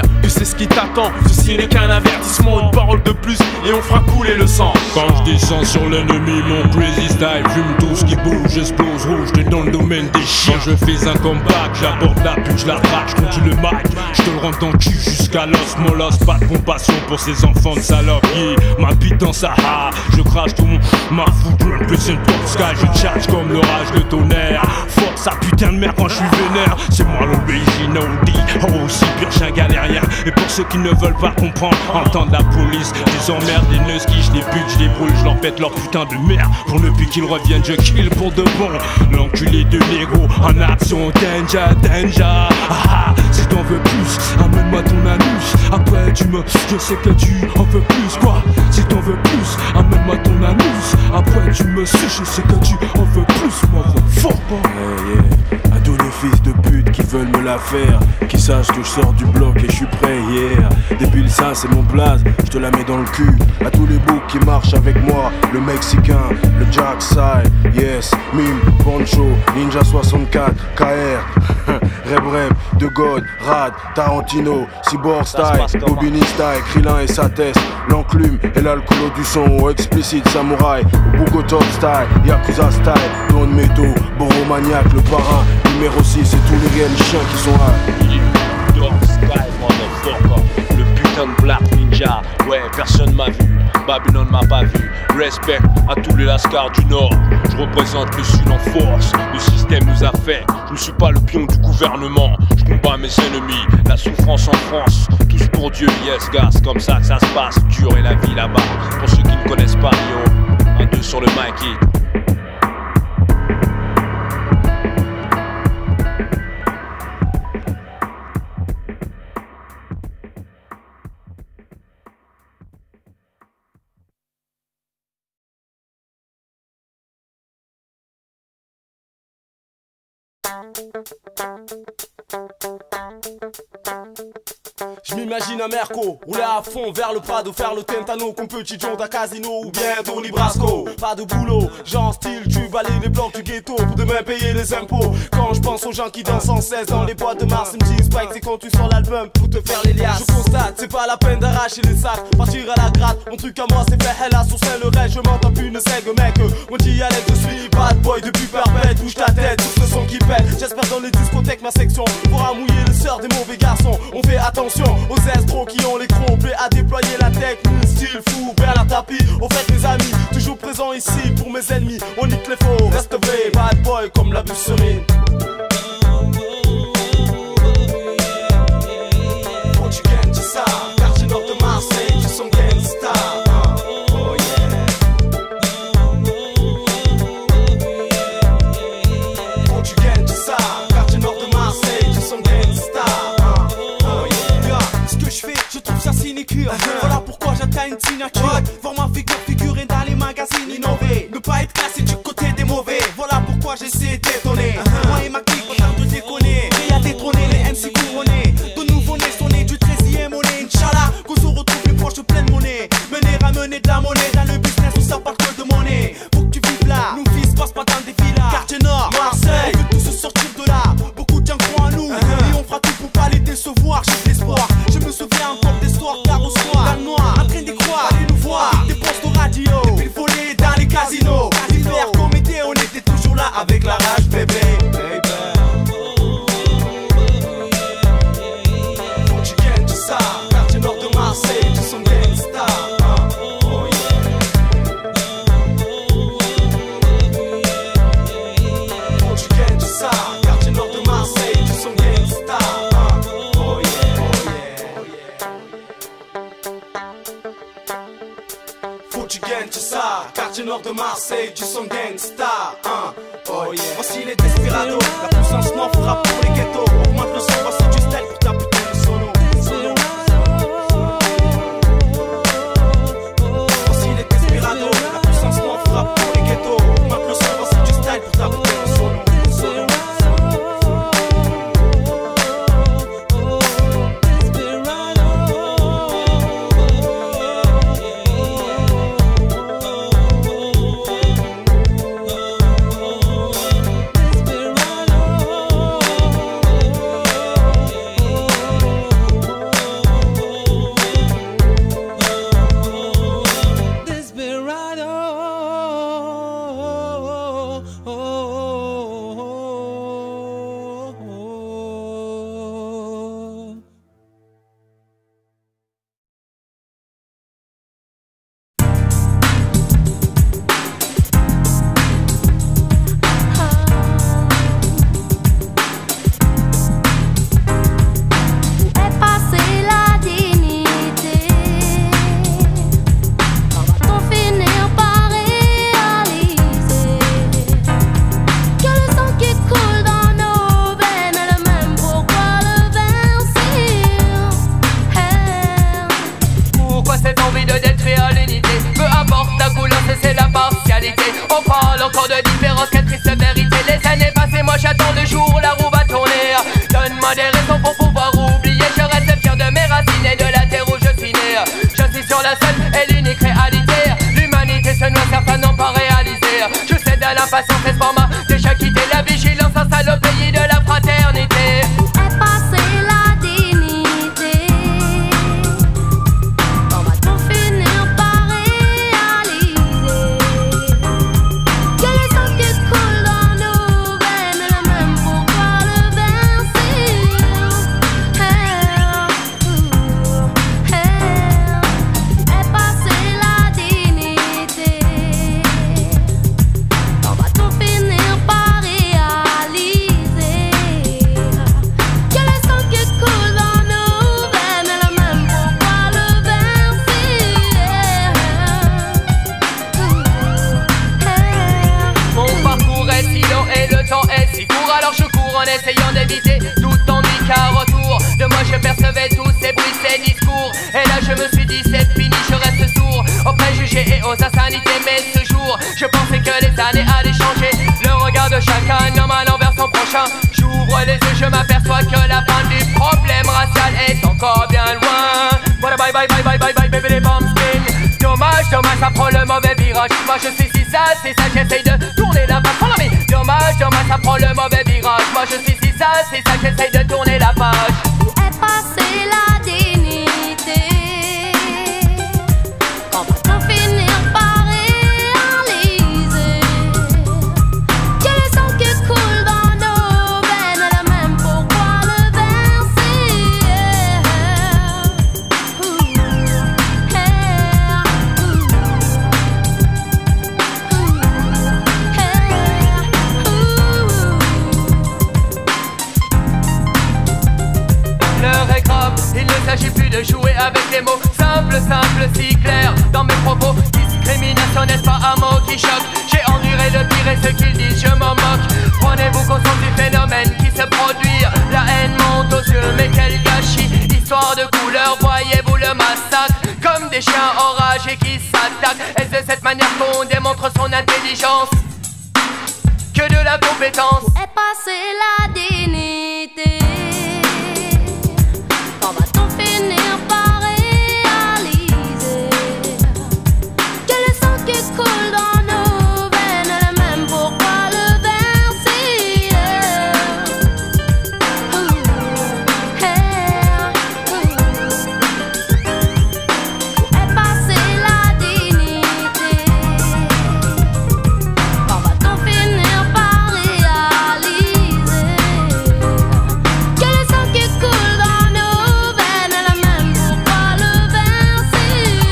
tu sais ce qui t'attend. Ceci n'est qu'un avertissement, une parole de plus et on fera couler le sang. Quand je descends sur l'ennemi, mon crazy style fume tout ce qui bouge, explose rouge, t'es dans le domaine des chiens. Quand je fais un comeback, j'aborde la pute, je la traque, je continue le mic, je te le rentre dans le cul jusqu'à l'os, molosse. Pas de compassion pour ces enfants de salope, yeah. Ma bite dans sa ha, je crache tout mon ma foudre, plus une pop sky, je charge comme l'orage, le tonnerre. Fuck sa putain de merde quand je suis vénère, c'est moi l'origine O D, oh aussi pire chien galérien. Et pour ceux qui ne veulent pas comprendre, entendre la police, des emmerdes, des nœuds qui je les bute, je les brûle, je leur pète leur putain de merde. Pour ne plus qu'ils reviennent, je kill pour de bon. L'enculé de négro en action, danger, danger. Ah, si t'en veux plus, amène-moi ton anus. Après tu me, je sais que tu en veux plus, quoi. Si t'en veux plus, amène-moi ton anus. Après tu me suis, je sais que tu en veux plus, moi fort. Yeah, yeah. À tous les fils de pute qui veulent me la faire, qui sachent que je sors du bloc et je suis prêt, yeah. Débile ça c'est mon blaze, je te la mets dans le cul. À tous les boucs qui marchent avec moi, le Mexicain, le Jack Side, yes, Mime, Poncho, Ninja soixante-quatre, K R, Reb Reb, De God, Rad, Tarantino, Cyborg Style, Bobini Style, Krillin et sa test, l'enclume et l'alcoolo du son, explicite Samouraï, Bugo Top Style, Yakuza Style, Don Meto, Boromaniac, le parrain, numéro six et tous les réels chiens qui sont là. Dog Style, motherfucker. Le putain de Black Ninja, ouais, personne m'a vu, Babylone m'a pas vu. Respect à tous les lascars du Nord, je représente le Sud en force. Le système nous a fait, je ne suis pas le pion du gouvernement. Je combats mes ennemis, la souffrance en France. Tous pour Dieu, yes, gars, c'est comme ça que ça se passe. Dur est la vie là-bas, pour ceux qui ne connaissent pas Rio. Un deux sur le mic et... Je m'imagine un merco, rouler à fond vers le Prado, faire le Tentano comme petit John d'un casino ou bien Tony Brasco. Pas de boulot, genre style, tu balayes les blocs du ghetto pour demain payer les impôts. Quand je pense aux gens qui dansent sans cesse dans les boîtes de Mars, ils me disent Spike, c'est quand tu sors l'album pour te faire les liasses. Je constate, c'est pas la peine d'arracher les sacs, partir à la gratte. Mon truc à moi c'est faire hella sur scène, le reste je m'entends plus ne saigne mec. Mon dialecte je suis bad boy depuis perpète, bouge ta tête sur ce son qui pète. J'espère dans les discothèques ma section pourra mouiller le sort des mauvais garçons. On fait attention aux escrocs qui ont les crocs, prêts à déployer la technique, style fou, vers la tapis. Au fait mes amis, toujours présent ici pour mes ennemis. On nique les faux, reste vrai, bad boy comme la busserine. Faut que tu gagnes de ça, quartier nord de Marseille, tu sens gangsta. Oh yeah. Faut que tu gagnes de ça, quartier nord de Marseille, tu sens gangsta. Je trouve ça sinicure, voilà pourquoi j'atteins une signature. Voir ma figure figurer dans les magazines innovés, ne pas être classé du côté des mauvais. Voilà pourquoi j'essaie d'étonner. Moi et ma clique, on tente de déconner. Prêt à détrôner les M C couronnés. De nouveau nés sonnés du treizième monnaie. Inch'Allah, qu'on se retrouve les poches pleines de monnaie. Mener, ramener de la monnaie dans le business où ça parle que de monnaie. Faut que tu vives là, nous fils passe pas dans des villas. Quartier Nord, Marseille, on veut tous se sortir de là. Beaucoup de gens croient en nous, et on fera tout pour pas les décevoir. J'ai de l'espoir, je me souviens encore d'histoires tard au soir. Dans le noir, en train d'y croire, allez nous voir. Des postes de radio, des piles volées dans les casinos. L'hiver comme été, on était toujours là avec la rage, bébé. Faut que tu gagnes de ça, quartier nord de Marseille, tu sens gangsta. Oh yeah. Faut que tu gagnes de ça, quartier nord de Marseille, tu sens gangsta. Oh yeah. Faut que tu gagnes de ça, quartier nord de Marseille, tu sens gangsta. Oh yeah. Voici les desperados, la puissance nord frappe pour les ghettos. Augmente le son, voici du style pour ta putain de sono. Sono. Voici les desperados, la puissance nord frappe pour les ghettos. Augmente le son, voici du style pour ta putain de sono. Sono. encore de différence, quelle triste vérité. Les années passées, moi j'attends le jour où la roue va tourner. Donne-moi des raisons pour pouvoir oublier. Je reste fier de mes racines et de la terre où je suis né. Je suis sur la seule et l'unique réalité. L'humanité se noie, certains n'ont pas réalisé. Je cède à l'impatience, l'espoir m'a déjà quitté. La vigilance s'installe au pays de la fraternité. Est passée la dignité. Quand va-t-on finir par réaliser que le sang qui coule dans nos veines est le même, pourquoi le verser? Est passée la dignité. Quand va-t-on finir par réaliser que le sang qui coule dans nos veines est le même, pourquoi le verser? Mon parcours est si long et le temps est si court. Alors je cours en essayant d'éviter tout ennui, car autour de moi je percevais tous ces bruits, ces discours. Et là je me suis dit c'est fini, je reste sourd aux préjugés et aux insanités. Mais ce jour je pensais que les années allaient changer le regard de chacun homme allant vers son prochain. J'ouvre les yeux, je m'aperçois que la fin du problème racial est encore bien loin. Voilà, bye bye bye bye bye bye baby les bombes sting. Dommage, dommage, ça prend le mauvais virage. Moi je suis si ça, c'est ça, j'essaye de tourner la page. Follow me. Dommage, dommage, ça prend le mauvais virage. Moi je suis si ça, c'est ça, j'essaye de tourner la page. Est passée la dignité. Quand va-t-on finir par réaliser que le sang qui coule dans nos veines est le même, pourquoi le verser? L'heure est grave, il ne s'agit plus de jouer avec les mots. Simple, simple, si clair dans mes propos. Discrimination n'est pas un mot qui choque. J'ai enduré le pire et ce qu'ils disent, je m'en moque. Prenez-vous conscience du phénomène qui se produit. La haine monte aux yeux, mais quel gâchis. Histoire de couleur, voyez-vous le massacre. Comme des chiens enragés qui s'attaquent. Est-ce de cette manière qu'on démontre son intelligence que de la compétence? Est passée la dignité. Quand va-t-on finir par réaliser que le sang qui coule dans nos veines est le même, pourquoi le verser? Est passée la dignité. Quand va-t-on finir par réaliser que le sang qui coule dans nos veines est le même, pourquoi le verser?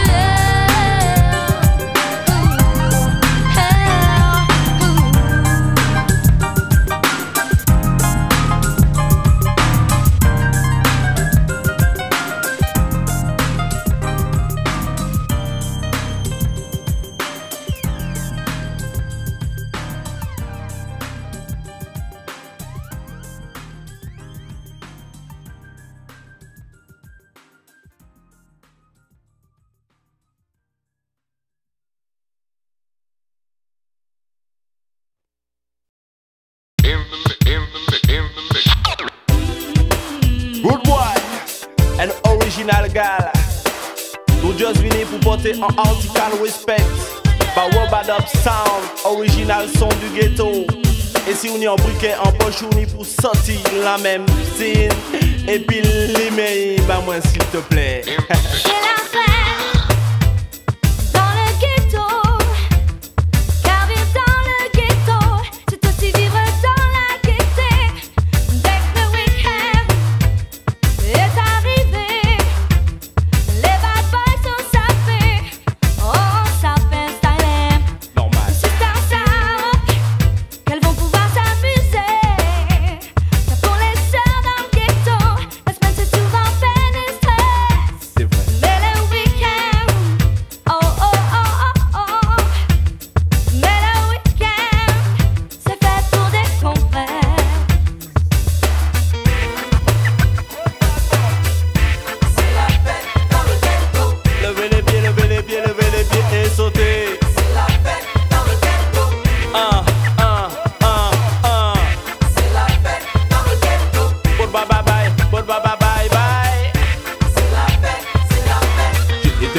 Good boy, an original gal. Nous just venus pour porter un article respect. Par Robad Up Sound, original son du ghetto. Et si on y en briquet en poche, on y pour sortir la même scène. Et puis l'email, bah moi s'il te plaît. C'est la fête dans le ghetto, car vivre dans le ghetto, c'est aussi vivre dans la gaieté. Dès que le week-end est arrivé, les bad boys sont sapés, oh sapin stylé. Normal. C'est un sound qu'elles vont pouvoir s'amuser. Car pour les sœurs dans le ghetto, la semaine c'est souvent peine et stress. C'est vrai. Mais le week-end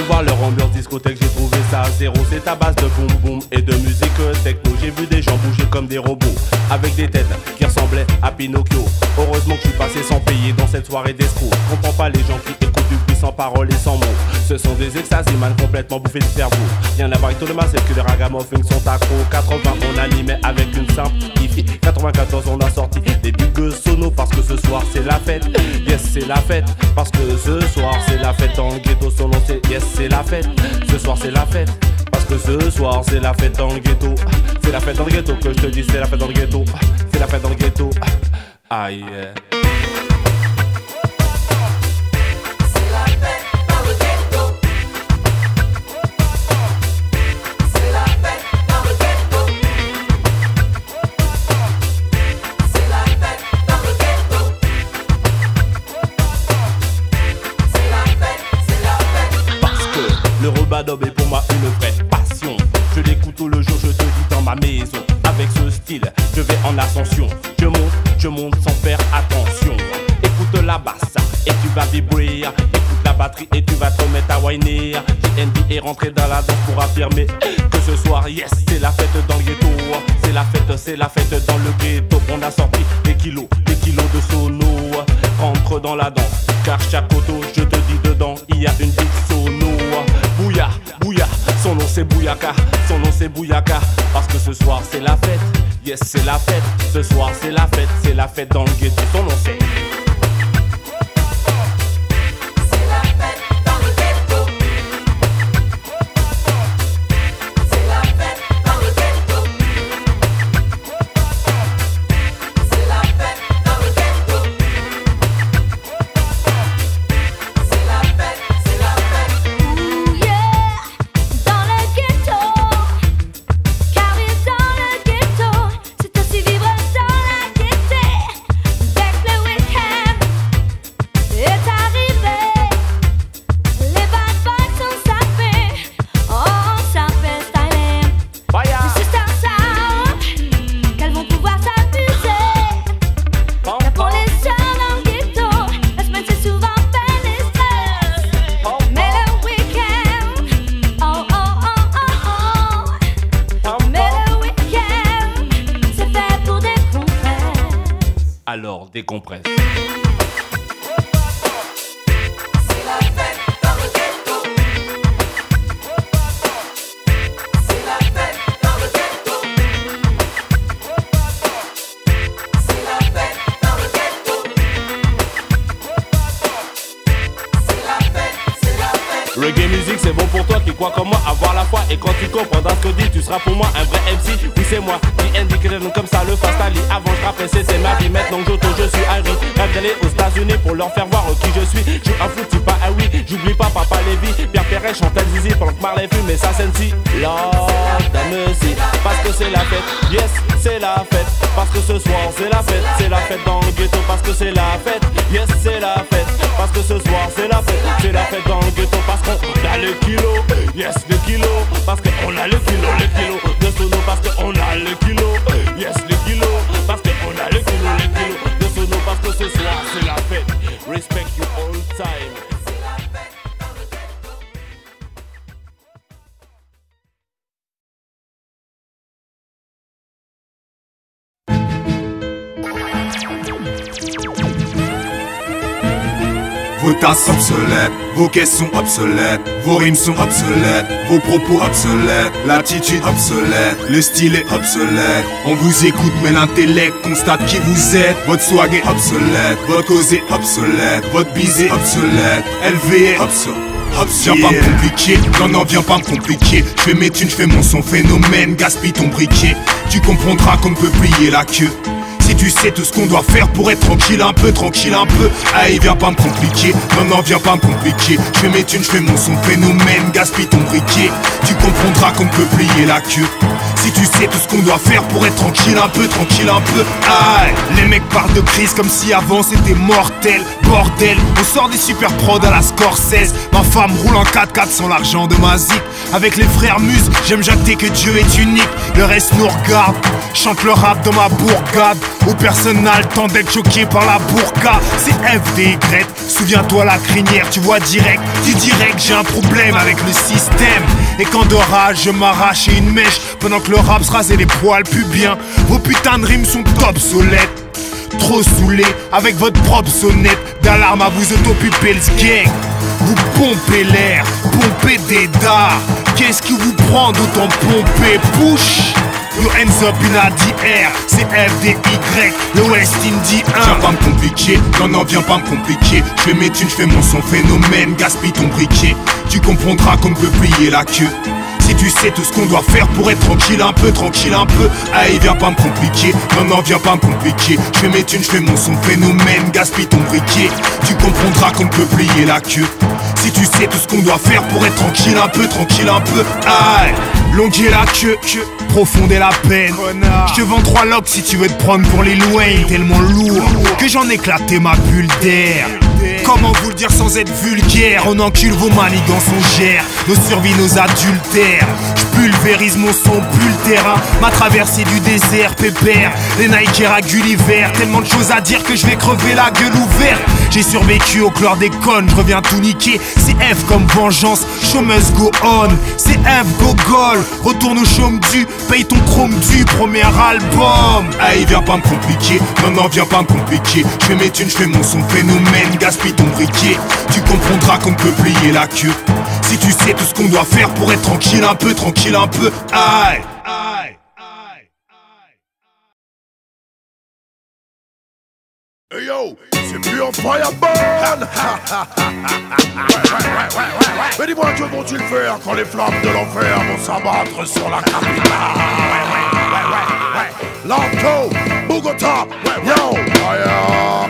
voir leur ambiance discothèque, j'ai trouvé ça à zéro. C'est à base de boom boom et de musique techno. J'ai vu des gens bouger comme des robots, avec des têtes qui ressemblaient à Pinocchio. Heureusement que je suis passé sans payer dans cette soirée d'escrocs. Je comprends pas les gens qui écoutent du bruit sans paroles et sans mots. Ce sont des extasies man complètement bouffés de cerveau. Rien à voir avec tout le massif que les ragamuffins sont accros. quatre-vingts on animait avec une simple hi-fi. quatre-vingt-quatorze on a sorti des big sonos parce que ce soir c'est la fête. Yes c'est la fête parce que ce soir c'est la fête dans le ghetto. Son nom c'est yes c'est la fête. Ce soir c'est la fête parce que ce soir c'est la fête dans le ghetto. C'est la fête dans le ghetto que je te dis, c'est la fête dans le ghetto. C'est la fête dans le ghetto. Aïe yeah. Le Robadob est pour moi une vraie passion. Je l'écoute tout le jour, je te dis dans ma maison. Avec ce style, je vais en ascension. Je monte, je monte sans faire attention. Écoute la basse et tu vas vibrer. Écoute la batterie et tu vas te mettre à whiner. J N D est rentré dans la danse pour affirmer que ce soir, yes, c'est la fête dans le ghetto. C'est la fête, c'est la fête dans le ghetto. On a sorti des kilos, des kilos de sono. Rentre dans la danse, car chaque auto, je te dis dedans, il y a une big sono. Bouya, Bouya, son nom c'est Bouyaka, son nom c'est Bouyaka. Parce que ce soir c'est la fête, yes c'est la fête. Ce soir c'est la fête, c'est la fête dans le ghetto. Son nom c'est alors décompresse. Reggae music c'est bon pour toi qui crois comme moi avoir la foi. Et quand tu comprendras ce que dit tu seras pour moi un vrai M C. Oui c'est moi qui indique comme ça le fast Ali. Avant je rappelais c'est ma vie, maintenant j'auto je suis Harry. Rêve d'aller aux États-Unis pour leur faire voir qui je suis. Je suis un fou pas un oui, j'oublie pas Papa Lévy. Pierre Perret chantait Zizi pendant que Marley fume et ça sensi. Lord merci parce que c'est la fête, yes c'est la fête. Parce que ce soir c'est la fête, c'est la fête dans le ghetto. Parce que c'est la fête, yes c'est la fête. Parce que ce soir c'est la fête, c'est la fête dans le ghetto. Parce qu'on a le kilo, yes le kilo. Parce qu'on a le kilo, le kilo de sono. Parce qu'on a le kilo, yes le kilo. Parce qu'on a le kilo, le kilo de sono. Parce que ce soir c'est la fête, respect you all time. Vos tasses obsolètes, vos caisses sont obsolètes, vos rimes sont obsolètes, vos propos obsolètes, l'attitude obsolète, le style est obsolète. On vous écoute mais l'intellect constate qui vous êtes. Votre swag est obsolète, votre cause est obsolète, votre bise est obsolète, L V est obsolète. Viens pas me compliquer, non non viens pas me compliquer. Je fais mes thunes, je fais mon son phénomène, gaspille ton briquet. Tu comprendras qu'on ne peut plier la queue. Si tu sais tout ce qu'on doit faire pour être tranquille un peu, tranquille un peu. Aïe viens pas me compliquer, non non viens pas me compliquer. Je fais mes thunes, je fais mon son phénomène, gaspille ton briquet. Tu comprendras qu'on ne peut plier la queue. Si tu sais tout ce qu'on doit faire pour être tranquille un peu, tranquille un peu. Aïe, les mecs parlent de crise comme si avant c'était mortel. Bordel, on sort des super prods à la Scorsese. Ma femme roule en quatre quatre sans l'argent de ma zik. Avec les frères Muse, j'aime jacter que Dieu est unique. Le reste nous regarde, chante le rap dans ma bourgade. Où personne n'a le temps d'être choqué par la burqa. C'est F D Y, souviens-toi la crinière, tu vois direct. Tu dirais que j'ai un problème avec le système. Et quand de rage je m'arrache une mèche pendant que le rap se rasait les poils pubiens. Vos putains de rimes sont obsolètes. Trop saoulé avec votre propre sonnette d'alarme à vous autopuper le gang. Vous pompez l'air, pompez des dards. Qu'est-ce qui vous prend d'autant pomper? Push. Your hands up in the air, c'est F D Y, le West Indie un. Viens pas me compliquer, non non viens pas me compliquer. Je fais mes thunes, je fais mon son phénomène, gaspille ton briquet. Tu comprendras qu'on ne peut plier la queue. Si tu sais tout ce qu'on doit faire pour être tranquille un peu, tranquille un peu. Aïe, viens pas me compliquer, non non viens pas me compliquer. Je fais mes thunes, je fais mon son phénomène, gaspille ton briquet. Tu comprendras qu'on ne peut plier la queue. Si tu sais tout ce qu'on doit faire pour être tranquille un peu, tranquille un peu. Aïe, longuer la queue, queue. Profonde est la peine. Je te vends trois locks si tu veux te prendre pour les loin. Tellement lourd que j'en éclaté ma bulle d'air. Comment vous le dire sans être vulgaire? On encule vos manigances, on gère nos survies, nos adultères. J'pulvérise mon son, pue le terrain. Ma traversée du désert, pépère. Les Nike à Gulliver. Tellement de choses à dire que je vais crever la gueule ouverte. J'ai survécu au chlordécone, je reviens tout niquer. C'est F comme vengeance, show must go on. C'est F go goal, retourne au chaume du. Paye ton chrome du premier album. Aïe, viens pas me compliquer, non non viens pas me compliquer. Je fais mes thunes, je fais mon son phénomène, gaspille ton briquet. Tu comprendras qu'on ne peut plier la queue. Si tu sais tout ce qu'on doit faire pour être tranquille un peu, tranquille un peu. Aïe, aïe. Hey yo, c'est plus en fireball. Mais dis-moi que vont-ils faire quand les flammes de l'enfer vont s'abattre sur la capitale? Lanco, Bogota, yo, fire.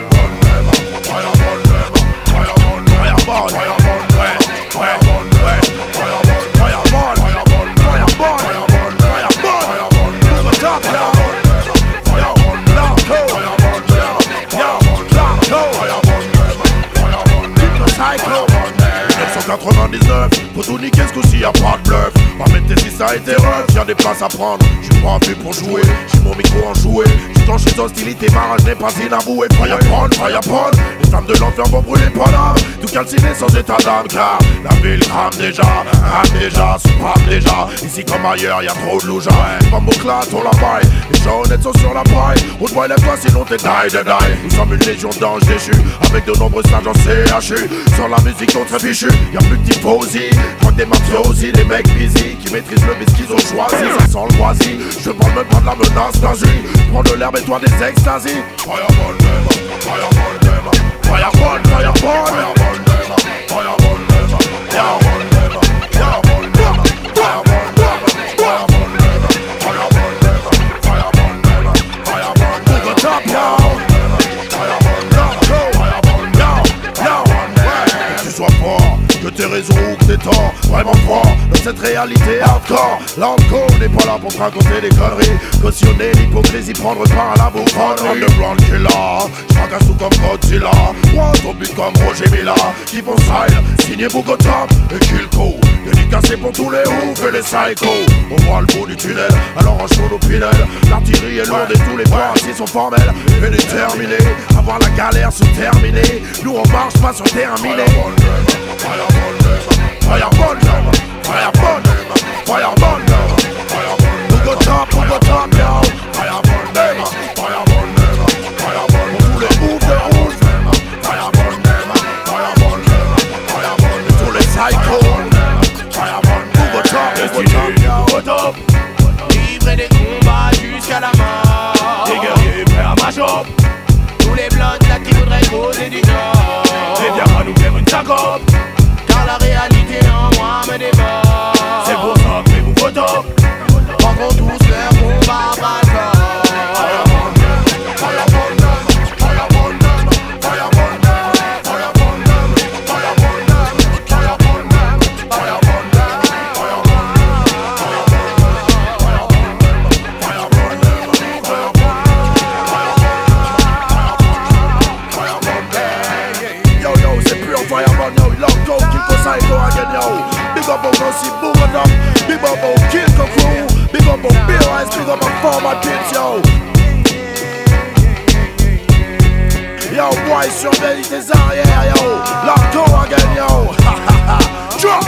quatre-vingt-dix-neuf, pour tout niquer ce coup-ci y'a pas de bluff. Pas mettre si ça a été rough, y'a des places à prendre. J'suis pas venu pour jouer, j'ai mon micro en jouet. J'suis dans chez hostilité, ma rage n'est pas inavouée. Fire upon, fire upon, les flammes de l'enfer vont brûler pas l'âme. Tout calciné sans état d'âme, car la ville crame déjà, crame déjà, soupape déjà. Ici comme ailleurs, y'a trop de louja. Pas mon clat, on la baille, les gens honnêtes sont sur la paille. On te voit lève-toi sinon t'es die, die, die. Nous sommes une légion d'anges déchus, avec de nombreux sages en C H U. Sans la musique on très fichu, y'a plus de tifosi. Crois que des mafiosi, les mecs busy qui maîtrisent le bis qu'ils ont choisi. Ça sent le moisi, je parle même pas de la menace nazie. Prends de l'herbe et toi des extasies. Fireball them, fireball them, fireball, fireball, fireball them, fireball them, fireball them, fireball them, fireball them, fireball them, fireball them, fireball them, fireball them, to the top, yo. Fireball them, fireball them, yo, yo. Que tu sois fort, que t'aies raison ou que t'aies tort, vraiment fort dans cette réalité hardcore. Lanco n'est pas là pour te raconter des conneries, cautionner l'hypocrisie, prendre part à la bouffonnerie. Underground killer, j'fracasse tout comme Godzilla, moi ton but comme Roger Mila. Qui font style, signé Bogota et Kilko. Dédicacé pour tous les oufs et les psychos. On voit le bout du tunnel, alors on chaud nos pinelles. L'artillerie est lourde et tous les points assis sont formels et déterminés, avoir la galère se terminer. Nous on marche pas sur terminé. Fireball them, fireball them, fireball them, fireball them, Bogota, Bogota, yo. Fireball them, fireball them, fireball them. Tous les oufs de rouge, fireball them, fireball them, fireball them. Tous les psychos, fireball them, Bogota, Bogota, Livrer des combats jusqu'à la mort. des guerriers prêts à match up. Tous les blocs là qui voudraient causer du tort. Et viens pas nous faire une jacob. Car la réalité en moi me dévore. C'est pour ça que les Bogota prendront tous leur combat à bras le corps. Psycho again, yo. Big up on Gussie Boomer Up. Big up on Kid Cocoon. Big up on Bill Ice. Big up on Former Kids, yo. Yo, boy, surveille tes arrières, yo. Lock again, yo. Ha ha ha. Drop.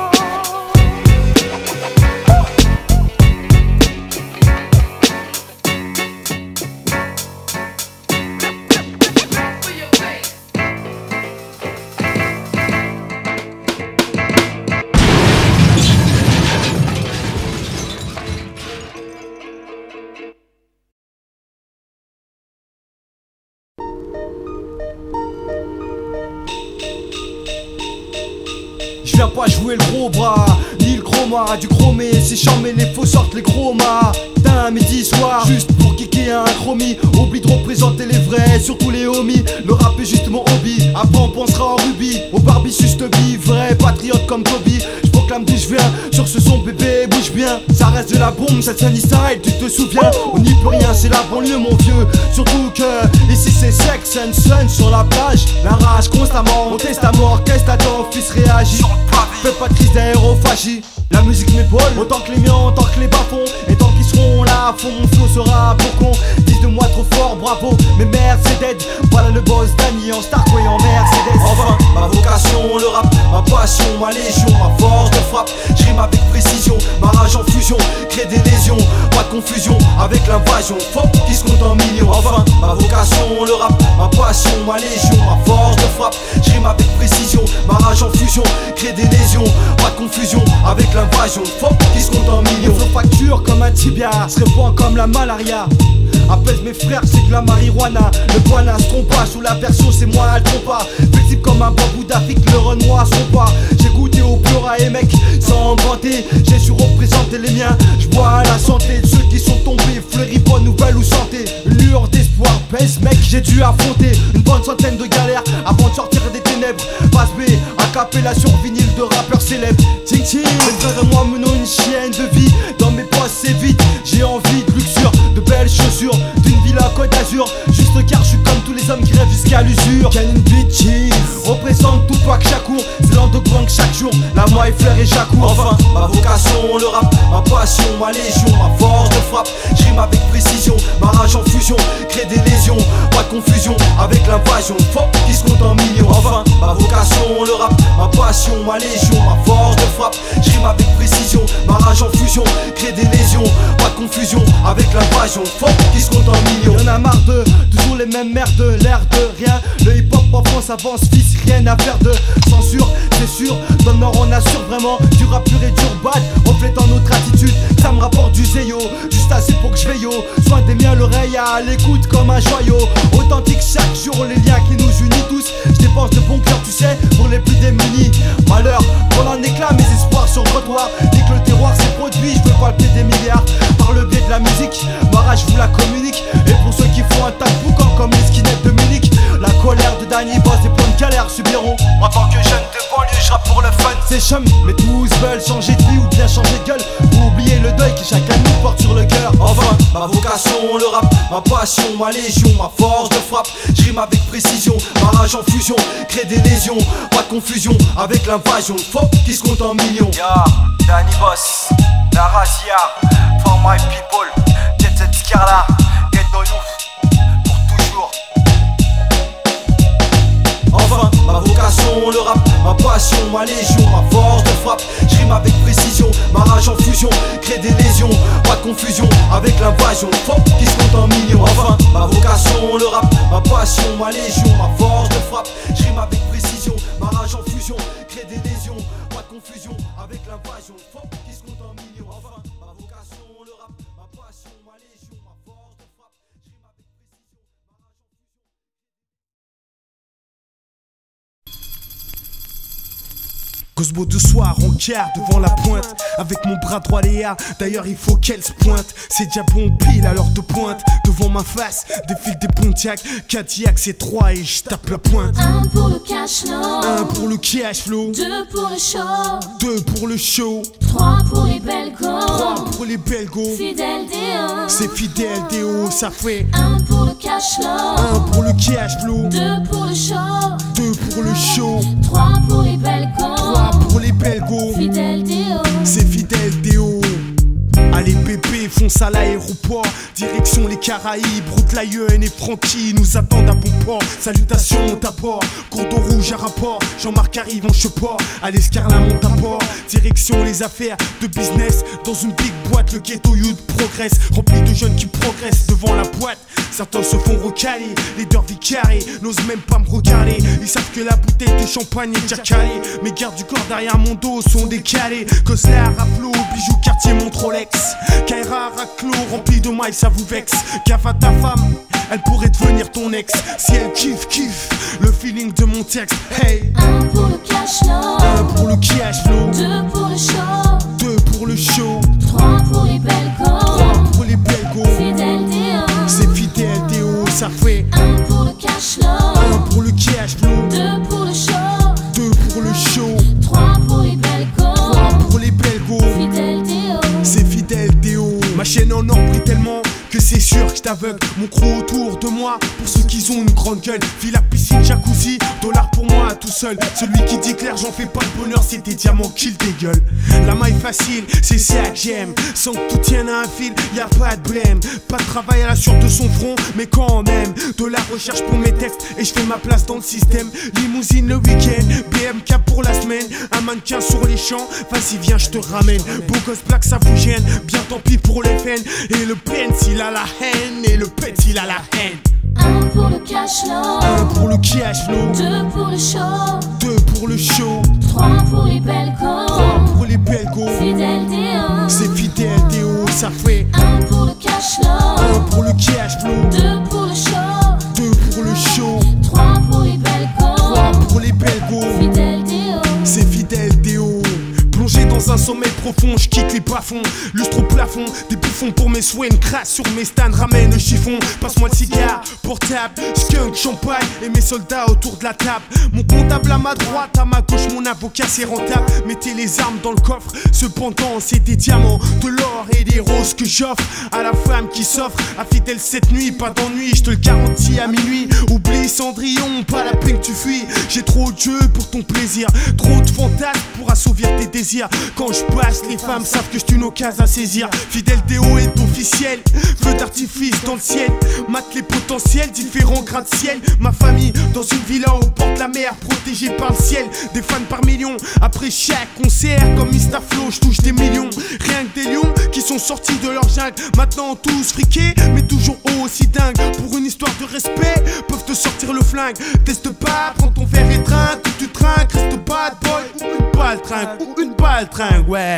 Je viens pas jouer le gros bras, ni le chroma, du chromé, c'est charmé, les faux sortent les chromas. D'un midi soir, juste pour kicker un chromie. Oublie de représenter les vrais, surtout les homies. Le rap est juste mon hobby, après on pensera en rubis. Au Barbie juste vie, vrai patriote comme Kobe. Je proclame d'où je viens, sur ce son bébé bouge bien. Ça reste de la bombe, cette sunny style, tu te souviens. On n'y peut rien, c'est la banlieue mon vieux. Surtout que ici c'est sex and sun sur la plage. La rage constamment, on teste à mort, qu'est-ce t'attends, fils réagit. Fais pas de crise d'aérophagie. La musique m'épaule, autant que les miens, autant que les bas-fonds. Et tant qu'ils seront là à fond, mon flow sera pour con. Dis de moi trop fort, bravo, mais merde c'est dead. Voilà le boss Danny en Starkway en Mercedes. Enfin, ma vocation, le rap, ma passion, ma légion, ma force de frappe. Je rime avec précision, ma rage en fusion, crée des lésions. Pas de confusion avec l'invasion, fuck qui se compte en millions. Enfin, ma vocation, le rap, ma passion, ma légion, ma force de frappe. Je rime avec précision, ma rage en fusion, crée des lésions. Pas de confusion avec l'invasion, fuck qui se compte en millions. Je facture comme un tibia, se répand comme la malaria. Apaise mes frères, c'est de la marijuana. Le poignard se trompe pas, sous la version c'est moi elle trompe pas. Flexible comme un bambou d'Afrique, le renoir son pas. J'ai goûté au Pura et mec, sans me vanter, j'ai su représenter les miens. Je bois la santé de ceux qui sont tombés, fleuris, bonne nouvelle ou santé. Une lueur d'espoir baisse mec, j'ai dû affronter une bonne centaine de galères avant de sortir des ténèbres. Passe B, acapella sur vinyle de rappeurs célèbres. Ting ting, mes frères et moi menons une chienne de vie. Dans mes poches c'est vite, j'ai envie de luxure, de belles chaussures, d'une villa Côte d'Azur. Juste car je suis comme tous les hommes qui rêvent jusqu'à l'usure. Canon bitches, représente tout pas que Shakur. C'est l'underground chaque jour, la moi et Flair et Jacour. Enfin, ma vocation, le rap, ma passion, ma légion, ma force de frappe. Je rime avec précision, ma rage en fusion, crée des lésions. Pas de confusion avec l'invasion, fuck qui se compte en millions. Enfin, ma vocation, le rap, ma passion, ma légion, ma force de frappe. Je rime avec précision, ma rage en fusion, crée des lésions. Pas de confusion avec l'invasion, fuck qui se compte en millions. Y'en a marre de toujours les mêmes merdes, l'air de rien. Le hip hop en France avance, fils, rien à faire de censure, c'est sûr. Dans le Nord on assure vraiment du rap pur et dur bad, reflétant notre attitude. Ça me rapporte du zéyo, juste assez pour que je veille au soin des miens, l'oreille à l'écoute comme un joyau. Authentique chaque jour, les liens qui nous unissent tous. Je dépense de bon cœur, tu sais, pour les plus démunis. Malheur, pour un éclat, mes espoirs sur le trottoir. Dès que le terroir s'est produit, je veux palper des milliards. Par le biais de la musique, ma rage vous la communique. Et pour ceux qui font un tas de boucan comme les skinheads de Munich, la colère de Danny Boss et plein de galères subiront. En tant que jeune de banlieue, je rappe pour le fun. C'est chum, mais tous veulent changer de vie ou bien changer de gueule. Pour oublier le deuil que chacun nous porte sur le cœur. Enfin, ma vocation, le rap, ma passion, ma légion, ma force de frappe. Je rime avec précision, ma rage en fusion, crée des lésions. Pas de confusion avec l'invasion, fuck qui se compte en millions. Ya, Danny Boss, la Razia, for my people, Jet Set Scarla, Get No Youth, pour toujours. Enfin, ma vocation, le rap, ma passion, ma légion, ma force de frappe. Je rime avec précision, ma rage en fusion, crée des lésions. Pas de confusion avec l'invasion, fuck qui se compte en millions. Enfin, ma vocation, le rap, ma passion, ma légion, ma force de frappe. Je rime avec précision, ma rage en fusion, crée des lésions. Pas de confusion avec l'invasion, fuck qui se compte en millions. Enfin, ma vocation, le rap, ma passion, ma légion, ma force de frappe. Je rime avec précision, ma rage en fusion. Cosmo de soir en quart devant la pointe, avec mon bras droit Léa, d'ailleurs il faut qu'elle se pointe. C'est déjà bon pile à l'heure de pointe, devant ma face, défile des Pontiac, Cadillac c'est trois et je tape la pointe. Un pour le cash flow, Un pour le cash flow, deux pour le show, deux pour le show, trois pour les belgos, trois pour les belgos, fidèle Déo, c'est fidèle Déo, ça fait un pour le cash flow, un pour le cash flow, deux pour le show, deux pour le show, trois pour les belgos, trois à l'aéroport, direction les Caraïbes. Route Lion et Francky nous attendent à bon port. Salutations d'abord, cordon rouge à rapport. Jean-Marc arrive en cheport, à l'escarlin monte à port. Direction les affaires de business, dans une big boîte, le ghetto youth progresse. Rempli de jeunes qui progressent devant la boîte. Certains se font recaler, les dervis carrés n'osent même pas me regarder. Ils savent que la bouteille de champagne est déjà calée. Mes gardes du corps derrière mon dos sont décalés. Cosler, Raplo, bijoux, quartier, montre Rolex. Kaira, Raclo, rempli de mailles, ça vous vexe. Gaffe à ta femme, elle pourrait devenir ton ex. Si elle kiffe, kiffe le feeling de mon texte. Hey, un pour le cash flow, un pour le cash flow, deux pour le show, deux pour le show, trois pour les belles go, trois pour les belles go. Fidèle D O, c'est fidèle D O, ça fait un pour le cash flow, un pour le cash flow, deux pour le show, deux pour le show, trois pour les belles go, trois pour les belles go. Fidèle D O, c'est fidèle D O. Ma chaîne en or brille tellement que c'est sûr que je t'aveugle. Mon crew autour de moi, pour ceux qui ont une grande gueule. Villa, piscine, jacuzzi, dollars pour moi tout seul. Celui qui dit clair, j'en fais pas le bonheur, c'est des diamants qu'il dégueule. La maille facile, c'est ça que j'aime. Sans que tout tienne à un fil, y a pas de blême. Pas de travail à la sueur de son front, mais quand même. De la recherche pour mes textes, et je fais ma place dans le système. Limousine le week-end, B M K pour la semaine. Un mannequin sur les champs, vas-y viens je te ramène. Beau gosse black ça vous gêne, bien tant pis pour les fans. Et le Benz il a la haine, et le Benz il a la haine. un pour le cash flow, un pour le cash flow, deux pour le show, deux pour le show, trois pour les belles go, trois pour les belles go. Fidèle D O, c'est fidèle D O, ça fait un pour le cash flow, un pour le cash flow, deux pour le show, deux pour le show, trois pour les belles go, trois pour les belles go. Fidèle D O, c'est fidèle D O. Plongé dans un sommeil profond, je quitte les bas-fonds. Lustre au plafond, des bouffons pour mes souhaits. Une crasse sur mes stands, ramène le chiffon. Passe-moi le cigare, portable, skunk, champagne. Et mes soldats autour de la table. Mon comptable à ma droite, à ma gauche, mon avocat c'est rentable. Mettez les armes dans le coffre, cependant c'est des diamants, de l'or et des roses que j'offre à la femme qui s'offre. À fidèle cette nuit, pas d'ennui, je te le garantis à minuit. Oublie Cendrillon, pas la peine que tu fuis. J'ai trop de jeux pour ton plaisir, trop de fantasmes pour assouvir tes désirs. Quand je passe, les femmes savent que j'ai une occasion à saisir. Fidèle D O est officiel, feu d'artifice dans le ciel. Mate les potentiels, différents grains de ciel. Ma famille dans une villa au bord de la mer, protégée par le ciel. Des fans par millions, après chaque concert comme Mister Flo, je touche des millions. Rien que des lions qui sont sortis de leur jungle. Maintenant tous friqués, mais toujours aussi dingue. Pour une histoire de respect, peuvent te sortir le flingue. Teste pas, prends ton verre étreint, tout tu trinques, reste pas de boy ou une balle trinque, ou une balle trinque, ouais.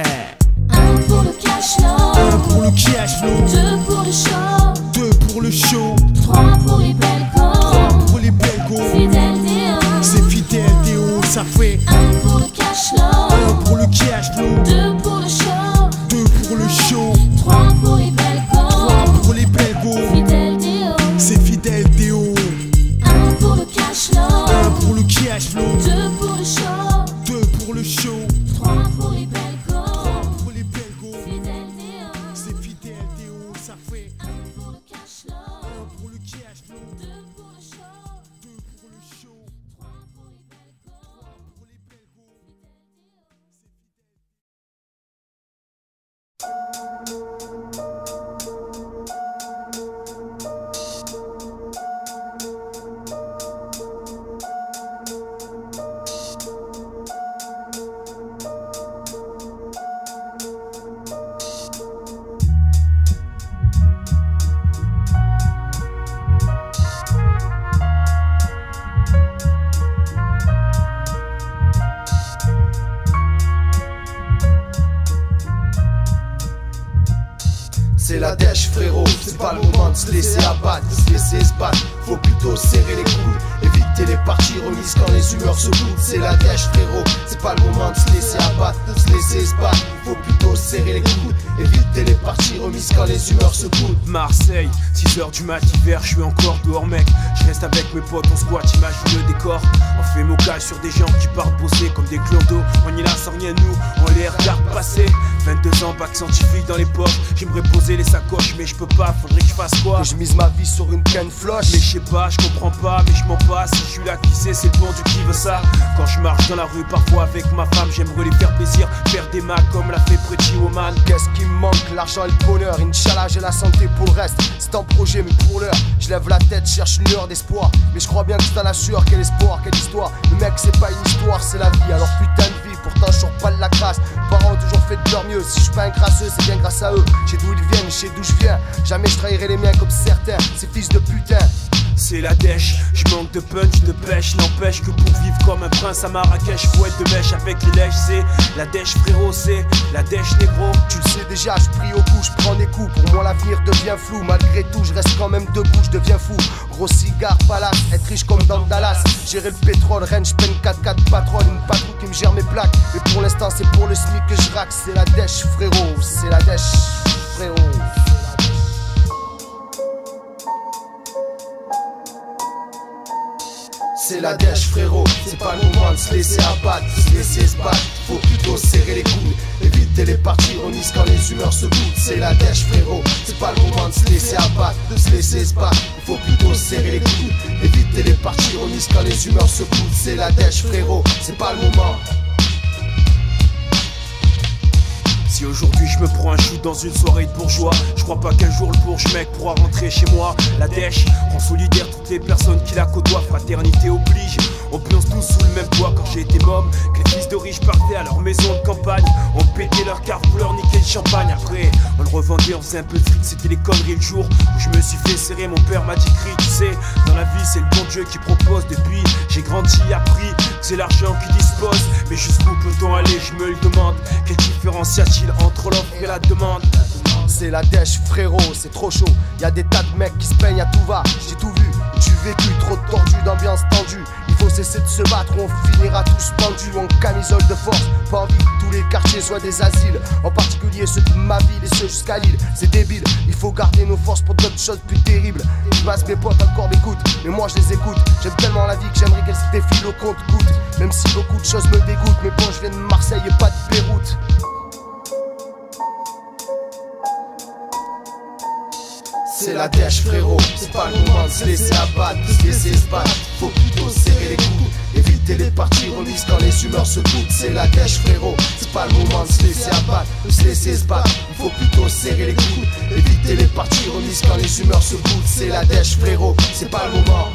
un pour le cash flow, un pour le cash flow, deux pour le show, deux pour le show, trois pour les belles go, trois pour les belles go. Fidèle D O, c'est fidèle D O, ça fait un pour le cash flow, un pour le cash flow, deux pour le show, deux pour le show, trois pour les belles go, trois pour les belles go. Fidèle D O, c'est fidèle D O, un pour le cash flow, un pour le cash flow, deux pour le show, deux pour le show, trois pour les belles go, trois pour les belles go. Fidèle D O, c'est fidèle D O, ça fait un pour le cash flow, un pour le cash flow, deux pour le show, deux pour le show, trois pour les belles go, trois pour les belles go. C'est la dèche frérot, c'est pas le moment de se laisser abattre, de se laisser se battre. Faut plutôt serrer les coudes, éviter les parties remises quand les humeurs se boudent. C'est la dèche frérot, c'est pas le moment de se laisser abattre, de se laisser se battre. Faut plutôt serrer les coudes, éviter les parties remises quand les humeurs se boudent. Marseille, six deux heures du mat, hiver, je suis encore dehors mec. Je reste avec mes potes, on squat, imagine le décor. On fait mocage sur des gens qui partent bosser comme des clodos. On y là sans rien nous, on les regarde passer. Vingt-deux ans, bac scientifique dans les poches. J'aimerais poser les sacoches mais je peux pas, faudrait que je fasse quoi? Que je mise ma vie sur une canne floche. Mais je sais pas, je comprends pas, mais je m'en passe. Si je suis là, qui sait, c'est le bon Dieu qui veut ça. Quand je marche dans la rue, parfois avec ma femme, j'aimerais les faire plaisir, faire des macs comme l'a fait Pretty Woman. Qu'est-ce qui me manque? L'argent et le bonheur. Inch'Allah, j'ai la santé pour le reste. C'est un projet, mais pour l'heure, je lève la tête, cherche une lueur d'espoir. Mais je crois bien que c'est à la sueur, quel espoir, quelle histoire. Le mec, c'est pas une histoire, c'est la vie. Alors putain de vie, pourtant je sors pas de la crasse. Mes parents ont toujours fait de leur mieux. Si je suis pas un crasseux, c'est bien grâce à eux. Je sais d'où ils viennent, je sais d'où je viens. Jamais je trahirai les miens comme certains, ces fils de putain. C'est la dèche, je manque de punch, de pêche. N'empêche que pour vivre comme un prince à Marrakech, faut être de mèche avec les lèches. C'est la dèche frérot, c'est la dèche négro. Tu le sais déjà, je prie au coup, je prends des coups. Pour moi l'avenir devient flou, malgré tout je reste quand même debout, je deviens fou. Gros cigare, palace, être riche comme dans Dallas. Gérer le pétrole, range, peine quatre quatre patronne. Une patrouille qui me gère mes plaques. Mais pour l'instant c'est pour le smic que je raque. C'est la dèche frérot, c'est la dèche frérot. C'est la dèche frérot, c'est pas le moment de se laisser abattre, de se laisser se battre. Faut plutôt serrer les coudes, éviter les parties remise quand les humeurs se goûtent. C'est la dèche frérot, c'est pas le moment de se laisser abattre, de se laisser se battre. Faut plutôt serrer les coudes, éviter les parties remises quand les humeurs se goûtent. C'est la dèche frérot, c'est pas le moment. Si aujourd'hui je me prends un shoot dans une soirée de bourgeois, je crois pas qu'un jour le bourge mec pourra rentrer chez moi. La dèche rend solidaire toutes les personnes qui la côtoient, fraternité oblige. On pionce tous sous le même toit. Quand j'ai été môme, que les fils de riches partaient à leur maison de campagne, on pétait leur carte pour leur niquer le champagne. Après on le revendait, on faisait un peu de fric, c'était les conneries. Le jour où je me suis fait serrer, mon père m'a dit crie. Tu sais, dans la vie c'est le bon Dieu qui propose. Depuis j'ai grandi, appris que c'est l'argent qui dispose. Mais jusqu'où peut-on aller, je me le demande. Quelle différence y a-t-il entre l'offre et la demande? C'est la dèche frérot, c'est trop chaud. Y'a des tas de mecs qui se peignent à tout va. J'ai tout vu, du vécu, trop de tordu, d'ambiance tendue. Il faut cesser de se battre ou on finira tous pendus en camisole de force. Pas envie que tous les quartiers soient des asiles, en particulier ceux de ma ville et ceux jusqu'à Lille. C'est débile, il faut garder nos forces pour d'autres choses plus terribles. Je passe mes potes encore m'écoutent, mais moi je les écoute. J'aime tellement la vie que j'aimerais qu'elle se défile au compte-goutte. Même si beaucoup de choses me dégoûtent, mais bon je viens de Marseille et pas de Beyrouth. C'est la dèche frérot, c'est pas le moment de se laisser abattre, de se laisser se battre. Faut plutôt serrer les coudes, éviter les parties remises quand les humeurs se goûtent. C'est la dèche frérot, c'est pas le moment de se laisser abattre, de se laisser se battre. Il faut plutôt serrer les coudes, éviter les parties remises quand les humeurs se goûtent. C'est la dèche frérot, c'est pas le moment.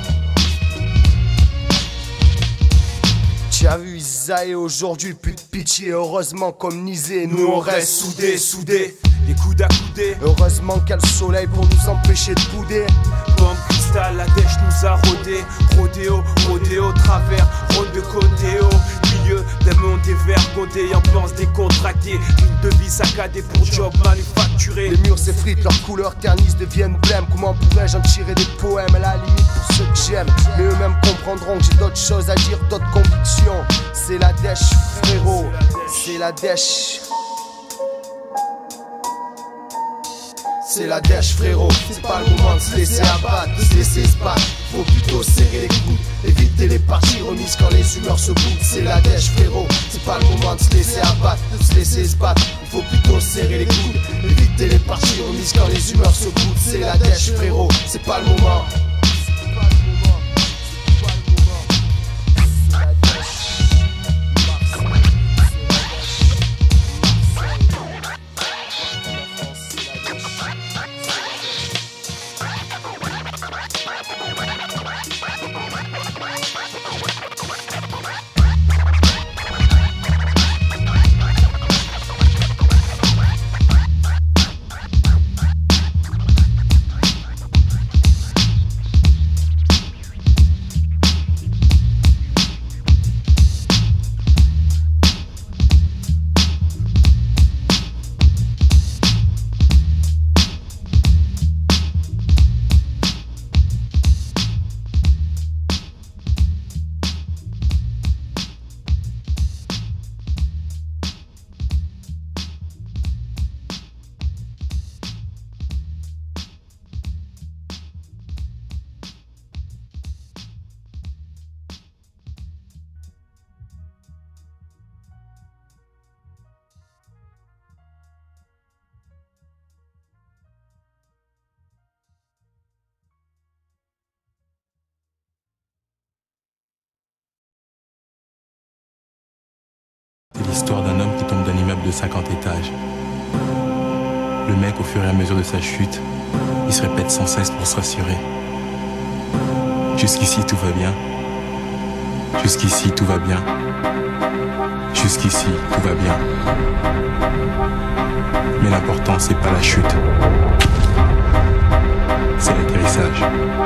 Tu as vu Isaïe aujourd'hui, plus de pitié, heureusement comme Nizé, nous on reste soudés, soudés. Les coudes à couder. Heureusement qu'il y a le soleil pour nous empêcher de bouder. Comme cristal, la dèche nous a rodé. Rodéo, rodéo, travers, ronde de côté au milieu d'un monde dévergondé, ambiance décontractée. Une devise saccadée pour job manufacturé. Les murs s'effritent, leurs couleurs ternissent, deviennent blêmes. Comment pourrais-je en tirer des poèmes à la limite pour ceux que j'aime? Mais eux-mêmes comprendront que j'ai d'autres choses à dire, d'autres convictions. C'est la dèche frérot, c'est la dèche. C'est la dèche frérot, c'est pas le moment de se laisser abattre, de se laisser se battre. Faut plutôt serrer les coudes, éviter les parties remises quand les humeurs se goûtent. C'est la dèche frérot, c'est pas le moment de se laisser abattre, de se laisser se battre. Faut plutôt serrer les coudes, éviter les parties remises quand les humeurs se goûtent. C'est la dèche frérot, c'est pas le moment. l'histoire d'un homme qui tombe d'un immeuble de cinquante étages. Le mec, au fur et à mesure de sa chute, il se répète sans cesse pour se rassurer. Jusqu'ici, tout va bien. Jusqu'ici, tout va bien. Jusqu'ici, tout va bien. Mais l'important, c'est pas la chute. C'est l'atterrissage.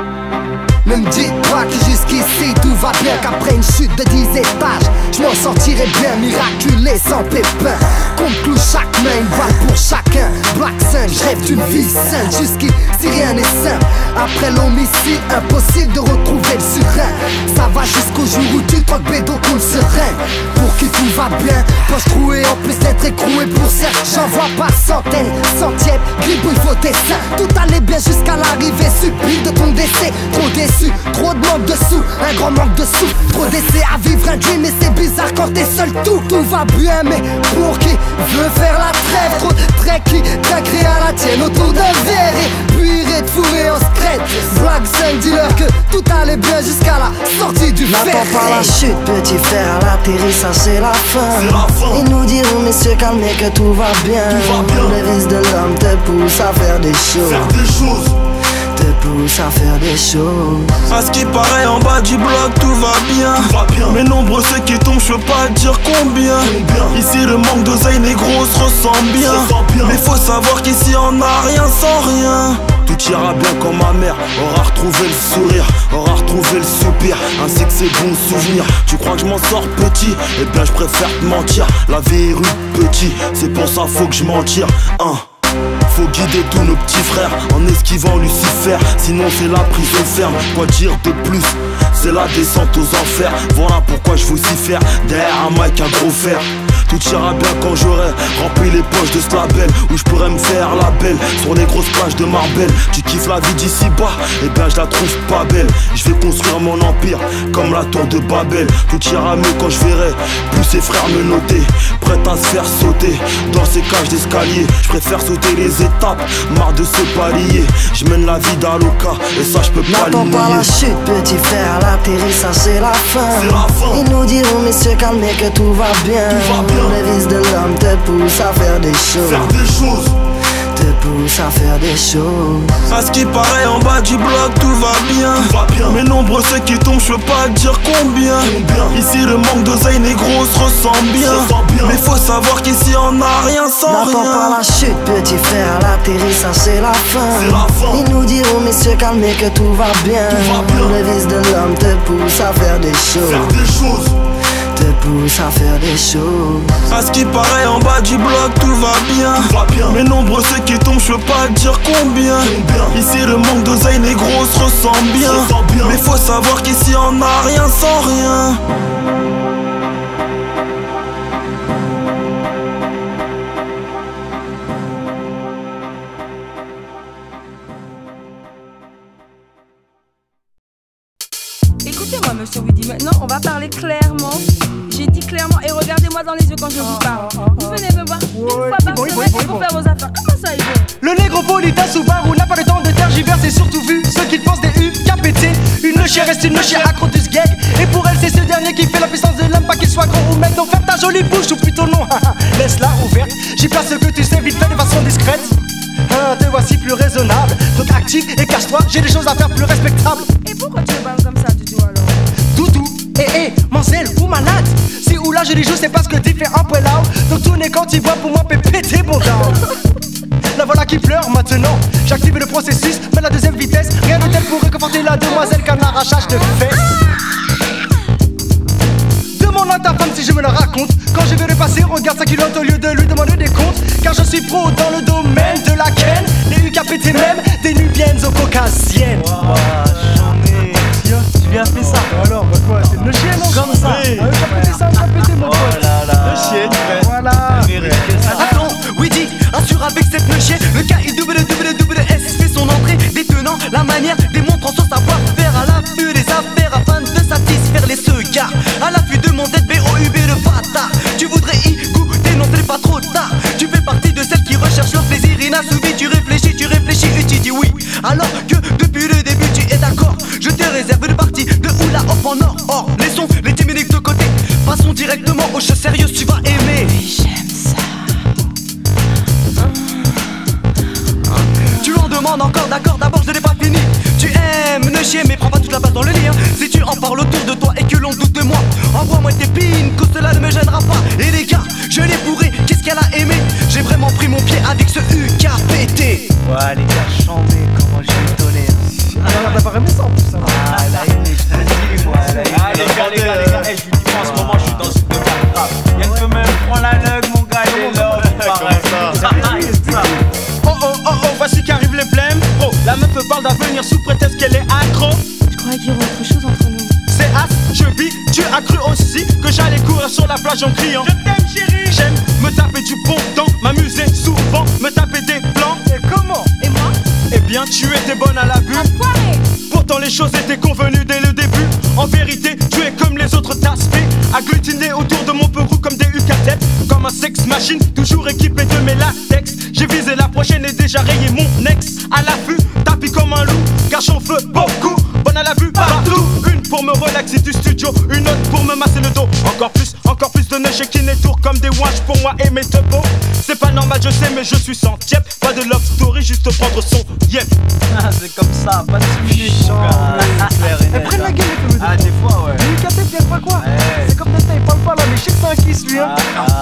Ne me dites pas que jusqu'ici tout va bien, qu'après une chute de dix étages je m'en sortirai bien, miraculé sans pépin. Compte clou chaque main, une balle pour chacun. Black cinq, je rêve d'une vie saine. Jusqu'ici rien n'est simple. Après l'homicide, impossible de retrouver le serein. Ça va jusqu'au jour où tu troques bédo coule serein. Pour qui tout va bien, poche trouée en plus d'être écroué pour certes. J'en vois pas centaines, centièmes, gribouille faut tes seins. Tout allait bien jusqu'à l'arrivée subite de ton décès. Trop déçu, trop de manque de sous, un grand manque de sous. Trop d'essais à vivre un dream et c'est bizarre quand t'es seul. Tout, tout va bien mais pour qui veut faire la trêve? Trop de traits qui t'agrée à la tienne autour d'un verre. Et puis de fourré en secret. Black cinq, dis-leur que tout allait bien jusqu'à la sortie du fer. N'attends pas la chute, petit frère, l'atterrissage c'est la fin. Ils nous diront, messieurs, calmez que tout va bien. Le vice de l'homme te pousse à faire des choses. Faire des choses. Te pousse à faire des choses. À ce qui paraît en bas du bloc tout va bien, tout va bien. Mais nombreux ceux qui tombent, je peux pas dire combien, combien. Ici le manque d'oseille négro se ressent bien, bien. Mais faut savoir qu'ici on a rien sans rien. Tout ira bien quand ma mère aura retrouvé le sourire, aura retrouvé le soupir, ainsi que ses bons souvenirs. Tu crois que je m'en sors petit? Eh bien je préfère te mentir. La vie est rude petit, c'est pour ça faut que je m'en tire. Hein. Faut guider tous nos petits frères en esquivant Lucifer, sinon c'est la prison ferme. Quoi dire de plus? C'est la descente aux enfers. Voilà pourquoi je vocifère derrière un mic un gros fer. Tout ira bien quand j'aurai rempli les poches de ce label, où je pourrais me faire la belle sur les grosses plages de Marbella. Tu kiffes la vie d'ici bas? Eh ben je la trouve pas belle. Je vais construire mon empire comme la tour de Babel. Tout ira mieux quand je verrai plus ses frères me noter, prêt à se faire sauter dans ces cages d'escalier. Je préfère sauter les étapes, marre de ce palier. Je mène la vie d'Aloca et ça je peux pas le nier. N'attends pas la chute, petit frère, l'atterrissage c'est la fin. Ils nous diront, messieurs, calmez que tout va bien. Tout va bien. Le vice de l'homme te pousse à faire des choses. Faire des choses. Te pousse à faire des choses. À ce qui paraît en bas du bloc tout va bien, tout va bien. Mais nombreux ceux qui tombent, je peux pas dire combien, combien. Ici le manque d'oseille négro se ressent bien, bien. Mais faut savoir qu'ici on a rien sans rien. N'attends pas la chute, petit frère, l'atterrissage c'est la fin. la fin. Ils nous diront, messieurs, calmez que tout va bien, tout va bien. Le vice de l'homme te pousse à faire des choses. Faire des choses. Te pousse à faire des choses. À ce qui paraît en bas du bloc tout va bien, tout va bien. Mais nombreux ceux qui tombent, je peux pas dire combien, combien. Ici le manque d'oseille négro se ressent bien, bien. Mais faut savoir qu'ici on a rien sans rien. Écoutez-moi, monsieur Woody, maintenant on va parler clairement. J'ai dit clairement, et regardez-moi dans les yeux quand je vous parle. Vous venez me voir une fois par semaine pour faire vos affaires. Comment ça, Yves? Le négropolitain Subaru n'a pas le temps de tergiverser, surtout vu ce qu'il pense des U K P T. Une chière reste une chière accro du sgeg. Et pour elle, c'est ce dernier qui fait la puissance de l'homme, pas qu'il soit grand ou même. Donc ferme ta jolie bouche ou plutôt non. Laisse-la ouverte. J'y place ce que tu sais vite fait de façon discrète. Hein, te voici plus raisonnable. Donc active et cache-toi, j'ai des choses à faire plus respectables. Et pourquoi tu me parles comme ça, Doudou, alors? Doudou, eh eh, mancelle ou malade. Si ou là je les joue, c'est parce que t'es fait un peu là. Donc tournez quand tu vois pour moi péter mon down. La voilà qui pleure maintenant. J'active le processus, mais la deuxième vitesse. Rien de tel pour réconforter la demoiselle qu'un arrachage de fesses. Demande à ta femme si je me la raconte. Quand je vais le passer, regarde sa culotte au lieu de lui demander des comptes. Car je suis pro dans le domaine de la ken. Les U K P T même, des nubiennes aux caucasiennes. Wow, j'en ai. Tu viens faire ça. Alors, bah quoi, c'est le chien, mon comme ça. Oui. Ah, U K P T, ça, U K P T, mon pote. Oh là là. Le chien, tu fais. Voilà. Attends, Woody, assure avec cette le chien. Le K I W W W S fait son entrée, détenant la manière, démontrant son savoir-faire à l'affût des affaires afin de satisfaire les secards. À l'affût de mon Z B O U B le bâtard. Tu voudrais y goûter, non, ce n'est pas trop tard. Tu fais partie de celles qui recherchent leur plaisir inassouvi. Tu réfléchis, tu réfléchis et tu dis oui. Alors que depuis le début tu es d'accord. Je te réserve une partie de Oula Hop en or. Or, laissons les timoniques de côté. Passons directement aux choses sérieuses, tu vas aimer. Ah les gars, chambés, comment j'ai étonné. Ah, t'as pas aimé ça en plus, ça. Ah, elle a aimé, je te dis, moi, elle a aimé. Ah, les gars, les gars, les gars, hey, je vous dis pas, en ce moment, je suis dans une de grave. Y'a que même, prends la nug, mon gars, il est là, on est pareil. Oh oh oh oh, voici qu'arrivent les blèmes. Oh, la meuf me parle d'avenir sous prétexte qu'elle est accro. Je croyais qu'il y aurait autre chose entre nous. C'est as, je vis, tu as cru aussi que j'allais courir sur la plage en criant je t'aime chérie. J'aime me taper du bon temps, m'amuser souvent, me taper des plans. Et comment? Et moi? Eh bien tu étais bonne à la vue. Pourtant les choses étaient convenues dès le début. En vérité tu es comme les autres taspés, agglutiné autour de mon peurou comme des ukateps. Comme un sex machine, toujours équipé de mes latex. J'ai visé la prochaine et déjà rayé mon ex. À l'affût, tapis comme un loup, car j'en veux beaucoup. Bonne à la vue partout. Une pour me relaxer du studio, une autre pour me masser le dos. Encore plus, encore plus de neiges qui n'étourent comme des wash pour moi et mes teupos. C'est pas normal je sais mais je suis sans tiep. Pas de love story, juste prendre son yep. Ah c'est comme ça, pas de minutes mon gars. Elle prenne la gueule les Ah des fois ouais. Mais Lucas t'es pas quoi. C'est comme Delta, il parle pas là mais je sais que c'est un kiss lui hein.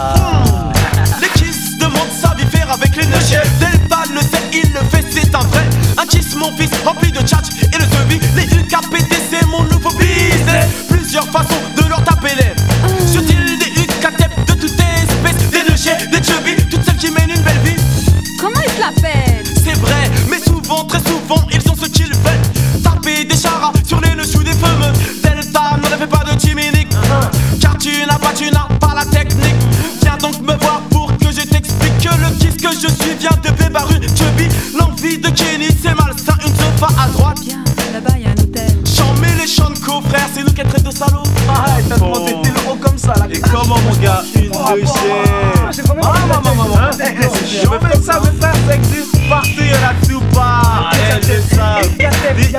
Les kiss demandent sa vie faire avec les neiges. Delta le sait, il le fait, c'est un vrai. Un kiss mon fils rempli de tchatch et le zebi. Les U K P T c'est mon nouveau business. Plusieurs façons de leur taper les Sur-t-il des U K T de toute espèce. Des neiges, des chubby, toutes celles qui mènent une belle vie. Comment ils te l'appellent? C'est vrai, mais souvent, très souvent, ils ont ce qu'ils veulent. Taper des charas sur les nœuds des femmes. Delta ne rêvait pas de timinique. Car tu n'as pas, tu n'as pas la technique. Viens donc me voir pour que je t'explique que le kiss que je suis vient de Bébaru, Chubby. L'envie de Kenny, c'est malsain, une sofa à droite. Bien, là-bas y'a un hôtel. Chambé les Chanco, frère, c'est nous qui traite de salauds. Ah, t'as demandé tes euros comme ça là. Et comment mon gars? Une deuxième. Ah, maman, maman. Je veux faire ça, mais frère, ça existe partout, y'en a tout pas. Des U K T.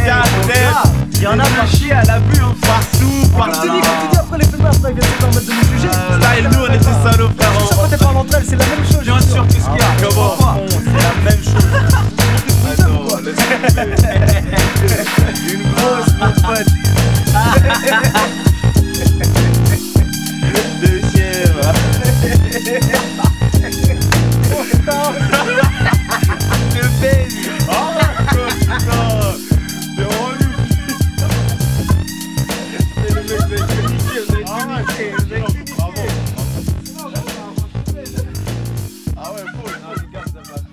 Il y en a pas chier à la vue, partout, partout. Je te dis, je te dis après les films, après ils viennent se permettre de nous juger. Là, et nous, on était salauds, frère. Ça quand t'es pas entre elles, c'est la même chose. Bien sûr, qu'est-ce qu'il y a? Comment? C'est la même chose. Attends, une grosse, mon pote. Deuxième. Oh putain. Le baby. Oh putain. C'est relou. C'est le mec, vous avez tout niqué, vous avez tout niqué, vous avez tout niqué. Ah ouais, faut, les gars, ça va.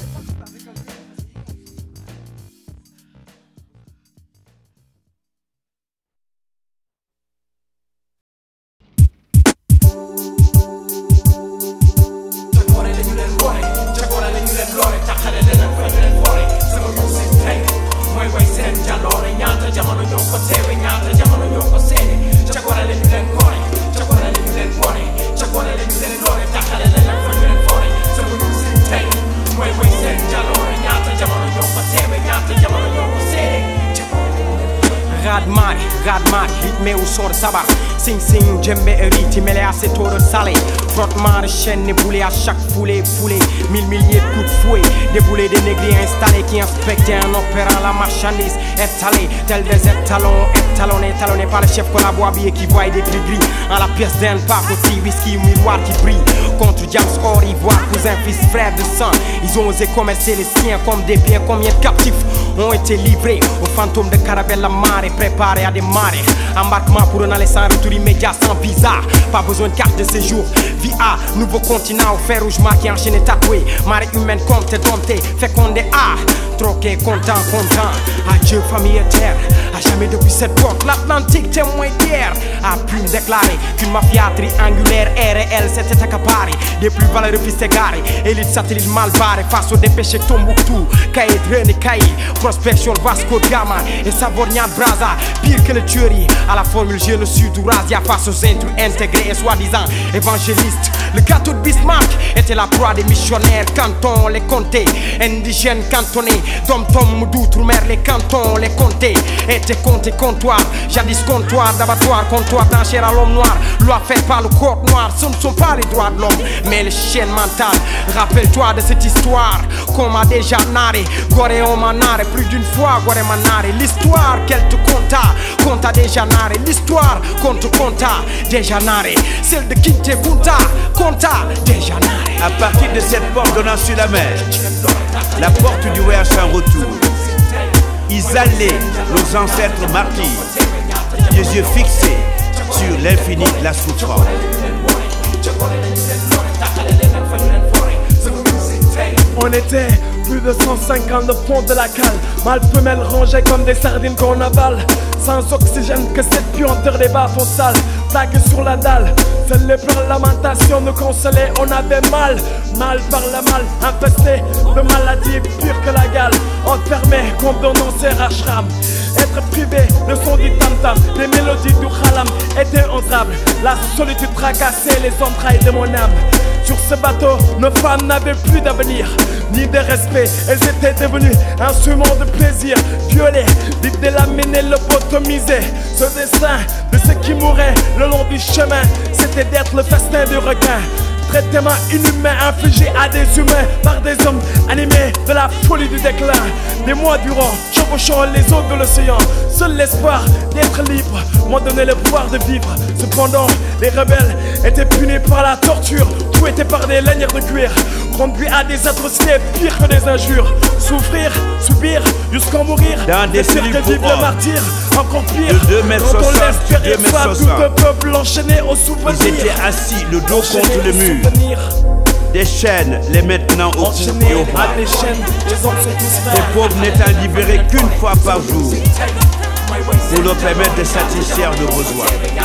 Radmari, Radmari, rythmé au son de sabbat. Sing sing, djembe et rythme, mêlé à ses taux de salé. Frottement de chaîne éboulé à chaque foulée, foulée. Mille milliers de coups de fouet, déboulés des négriers installés qui inspectaient un opérant la marchandise étalée. Tel des étalons, étalonnés, étalonnés par le chef collabo habillé qui voit des gris gris. En la pièce d'un pas aussi, whisky, miroir qui brille. Contre James Or, ivoire, cousin, fils, frère de sang. Ils ont osé commercer les siens comme des biens. Combien de captifs ont été livrés aux fantômes de Carabelle Mare, préparés à démarrer. Embarquement pour un aller sans retour immédiat, sans visa. Pas besoin de carte de séjour. Via nouveau continent, au fer rouge marqué, enchaîné, tatoué. Marée humaine, compte, dompté, fécondé, ah. Troqué, content, content. Adieu, famille et terre. À jamais depuis cette porte, l'Atlantique témoin d'hier a pu me déclarer qu'une mafia triangulaire R et L s'était accaparée des plus valeureux fils égarés. Élite satellite mal barrée face au dépêché Tombouctou. Caïd, René, Caïd, prospection Vasco de Gama et Savornian Braza. Pire que le tuerie à la formule génocide Eurasia face aux intrus intégrés et soi-disant évangélistes. Le gâteau de Bismarck était la proie des missionnaires. Cantons, les comtés, indigènes cantonnés. Dom-tom d'outre-mer, les cantons, les comtés étaient comptés comptoirs. Jadis comptoir d'abattoir, comptoir d'enchères à l'homme noir. Loi faite par le corps noir, ce ne sont pas les droits de l'homme, mais les chaînes mentales. Rappelle-toi de cette histoire qu'on m'a déjà narré. Goré on m'a narré plus d'une fois, Goré m'a narré. L'histoire qu'elle te conta, conta déjà narré. L'histoire qu'on te conta déjà narré. Celle de Kinte Kunta, conta déjà narré. À partir de cette porte donnant sur la mer, la porte du voyage sans retour, ils allaient, nos ancêtres martyrs, les yeux fixés sur l'infini de la souffrance. On était plus de cent cinquante au fond de la cale, mâle femelle rangées comme des sardines qu'on avale. Sans oxygène que cette puanteur des bas font sale. Plaque sur la dalle, seules les pleurs lamentations nous consolaient. On avait mal, mal par la mal, infesté de maladies pires que la gale. Enfermé comme dans nos ashram. Être privé, le son du tam-tam, les mélodies du khalam étaient entrables. La solitude tracassait les entrailles de mon âme. Sur ce bateau, nos femmes n'avaient plus d'avenir, ni de respect. Elles étaient devenues instruments de plaisir. Violées, l'idée l'amener, lobotomiser. Ce destin de ceux qui mouraient le long du chemin, c'était d'être le festin du requin. Traitement inhumain infligé à des humains par des hommes animés de la folie du déclin. Des mois durant, chevauchant les eaux de l'océan, seul l'espoir d'être libre m'a donné le pouvoir de vivre. Cependant, les rebelles étaient punis par la torture, fouettés par des lanières de cuir, conduits à des atrocités pires que des injures. Souffrir, subir, jusqu'en mourir, dans des cellules que vivre le martyr, encore pire. De deux mètres quand on soixante, laisse périr tout le peuple enchaîné au souvenir. Ils étaient assis, le dos contre le mur. Des chaînes, les maintenant au cou et au bras. Les pauvres n'étant libérés qu'une fois par jour pour leur permettre de satisfaire leurs besoins.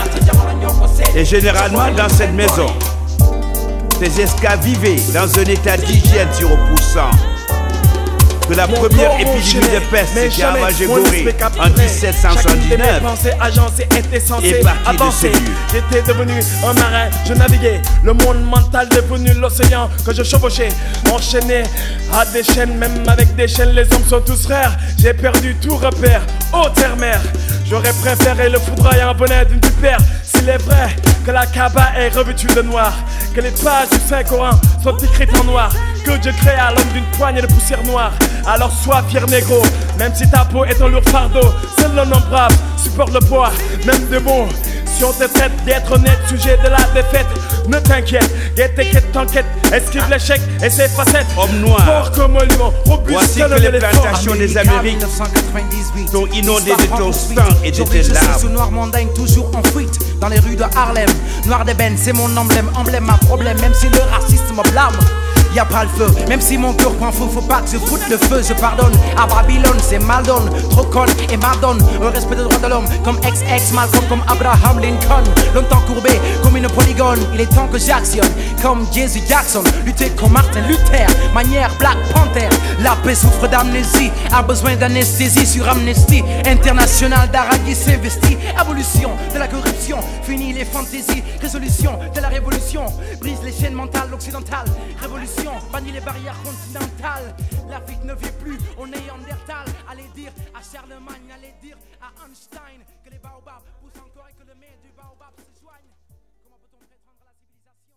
Et généralement dans cette maison, ces esclaves vivaient dans un état d'hygiène si repoussant que la Mon première corps épidémie enchaîné, de peste mais qui a jamais ravagé mon Gorée esprit capturé. en dix-sept cent soixante-dix-neuf Chacune de mes pensées agencées était censée est partie de avancer. ce lieu. J'étais devenu un marin, je naviguais. Le monde mental devenu l'océan que je chevauchais. Enchaîné à des chaînes, même avec des chaînes, les hommes sont tous frères. J'ai perdu tout repère, ô terre-mère. J'aurais préféré le foudroyant venin d'une vipère. S'il est vrai que la Kaaba est revêtue de noir, que les pages du Saint-Coran sont écrites en noir, que Dieu crée à l'homme d'une poignée de poussière noire, alors sois fier négro, même si ta peau est un lourd fardeau. Seul l'homme brave supporte le poids, même de bon. Si on te traite d'être honnête, sujet de la défaite, ne t'inquiète, guette et quête, t'enquête, esquive l'échec et ses facettes. Homme noir, fort comme un lion, robuste voici comme que les l'éléphant. plantations des Amériques sont inondées de ton sang et de tes Ce larmes. noir mondagne toujours en fuite dans les rues de Harlem. Noir d'ébène, c'est mon emblème, emblème à problème, même si le racisme me blâme. Y'a pas le feu, même si mon cœur prend feu, faut pas que je foute le feu, je pardonne. À Babylone, c'est Maldon, trop con et Madone. Un respect des droits de l'homme, comme ex-ex Malcolm, comme Abraham Lincoln. Longtemps courbé comme une polygone, il est temps que j'actionne, comme Jesse Jackson. Lutter comme Martin Luther, manière Black Panther. La paix souffre d'amnésie, a besoin d'anesthésie sur Amnesty International. d'Arabie s'investit, abolition de la corruption, fini les fantaisies, résolution de la révolution. Brise les chaînes mentales occidentales, révolution. Bannit les barrières continentales. L'Afrique ne vit plus au Néandertal. Allez dire à Charlemagne, allez dire à Einstein que les baobabs poussent encore et que le mets du baobab se joigne. Comment peut-on prétendre à la civilisation?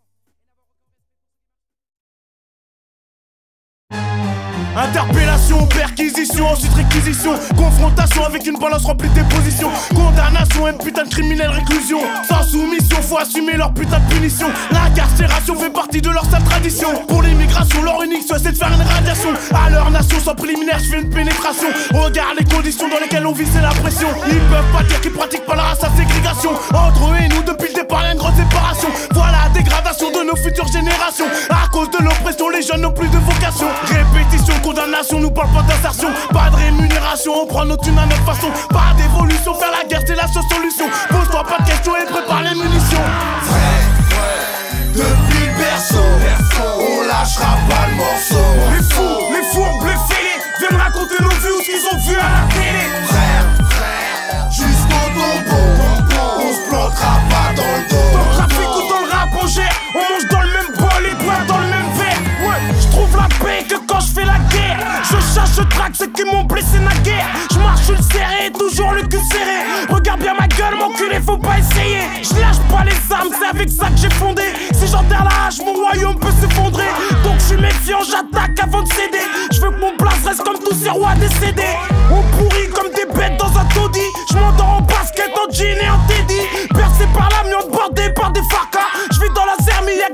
Interpellation, perquisition, ensuite réquisition. Confrontation avec une balance remplie de dépositions. Condamnation, un putain de criminel réclusion. Sans soumission, faut assumer leur putain de punition. L'incarcération fait partie de leur sale tradition. Pour l'immigration, leur unique souhait c'est de faire une radiation. À leur nation, sans préliminaire, je fais une pénétration. Regarde les conditions dans lesquelles on vit, c'est la pression. Ils peuvent pas dire qu'ils pratiquent pas la race à ségrégation. Entre eux et nous, depuis le départ, y'a une grande séparation. Voilà la dégradation de nos futures générations. À cause de l'oppression, les jeunes n'ont plus de vocation. Répétition, condamnation, nous parle pas d'insertion. Pas de rémunération, on prend nos thunes à notre façon. Pas d'évolution, faire la guerre c'est la seule solution. Pose-toi pas de questions et prépare les munitions. Vrai, vrai, depuis le berceau, on lâchera pas le morceau. Les fous, les fourbes, les fêlés viennent raconter nos vues ou ce qu'ils ont vu à la télé. Frère, frère, jusqu'au tombeau, on se plantera pas dans le dos. Dans le trafic ou dans le rap, on gère, on mange dans le même bol et boit dans le même verre. Ouais, je trouve la paix que quand je fais la guerre. Je chasse, je traque ceux qui m'ont blessé naguère. Je marche sur le serré, toujours le cul serré. Regarde bien ma gueule, mon culé, faut pas essayer. Je lâche pas les armes, c'est avec ça que j'ai fondé. Si j'enterre la hache, mon royaume peut s'effondrer. Donc je suis méfiant, j'attaque avant de céder. Je veux que mon place reste comme tous ces rois décédés. On pourrit comme des bêtes dans un taudis. Je m'endors en basket, en jean et en teddy. Percé par l'amiante, bordé par des farcas. Je vis dans la zermie, y'a que des rats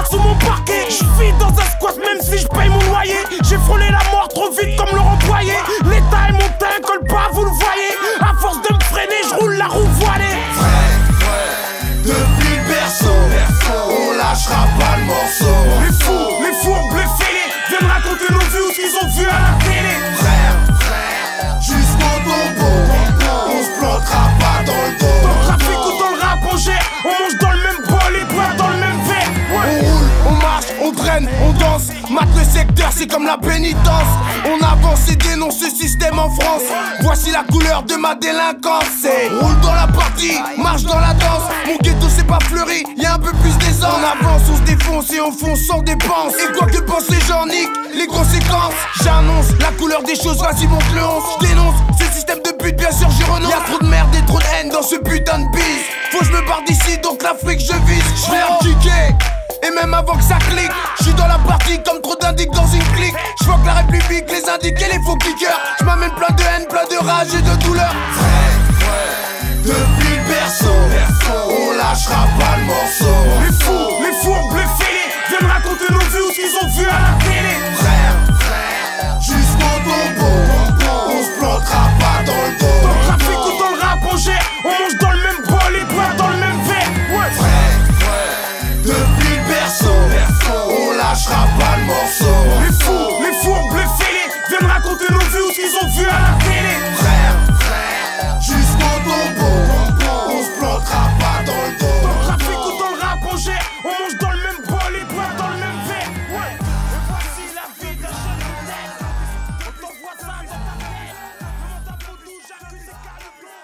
sous mon parquet. Je vis dans un squat même si je paye mon loyer. J'ai frôlé la mort trop vite comme le Poirier. L'état et mon teint colle pas, vous le voyez. À force de me freiner, je roule la roue voilée. Vrai, vrai, depuis le berceau, on lâchera pas le morceau. Les fous, les fourbes, les fêlés viennent raconter nos vues ou ce qu'ils ont vu à la télé. Frère, frère, jusqu'au tombeau, on se plantera pas dans le dos. Dans le trafic ou dans le rap, on gère, on mange dans le même bol et boit dans le même verre. Ouais. On roule, on marche, on traîne, on danse. Mate le secteur, c'est comme la pénitence. On avance et dénonce ce système en France. Voici la couleur de ma délinquance. C'est roule dans la partie, marche dans la danse. Mon ghetto c'est pas fleuri, y'a un peu plus d'aisance. On avance, on se défonce et on fonce sans dépense. Et quoi que pensent les gens, nique les conséquences. J'annonce la couleur des choses, vas-y monte le onze. J'dénonce ce système de but, bien sûr j'y renonce. Y'a trop de merde et trop de haine dans ce putain de bise. Faut que je me barre d'ici, donc l'Afrique je vise. J'vais un kicker. Et même avant que ça clique, j'suis dans la partie comme trop d'indiques dans une clique. J'vois que la République, les indiques et les faux kickers. J'm'amène plein de haine, plein de rage et de douleur. Vrai, vrai, depuis le berceau, on lâchera pas le morceau. Les fous, les fourbes, les fêlés viennent raconter nos vues ou ce qu'ils ont vu à la télé. Frère, frère, jusqu'au tombeau, on se plantera pas dans le dos. Dans le trafic ou dans le rap, on gère, on mange dans le même bol et boit dans le même verre. Ouais. Vrai, vrai, depuis le berceau, on lâchera pas le morceau. Les fous, les fourbes, les fêlés viennent raconter nos vues ou ce qu'ils ont vu à la télé. Frère, frère, jusqu'au tombeau, on se plantera pas dans le dos. Dans le trafic ou dans le rap, on gère, on mange dans le même bol et boit dans le même verre. Ouais. Et voici la vie d'un jeune modèle. On t'envoie ça dans ta tête. Devant ta photo, j'accuse et carré blanc.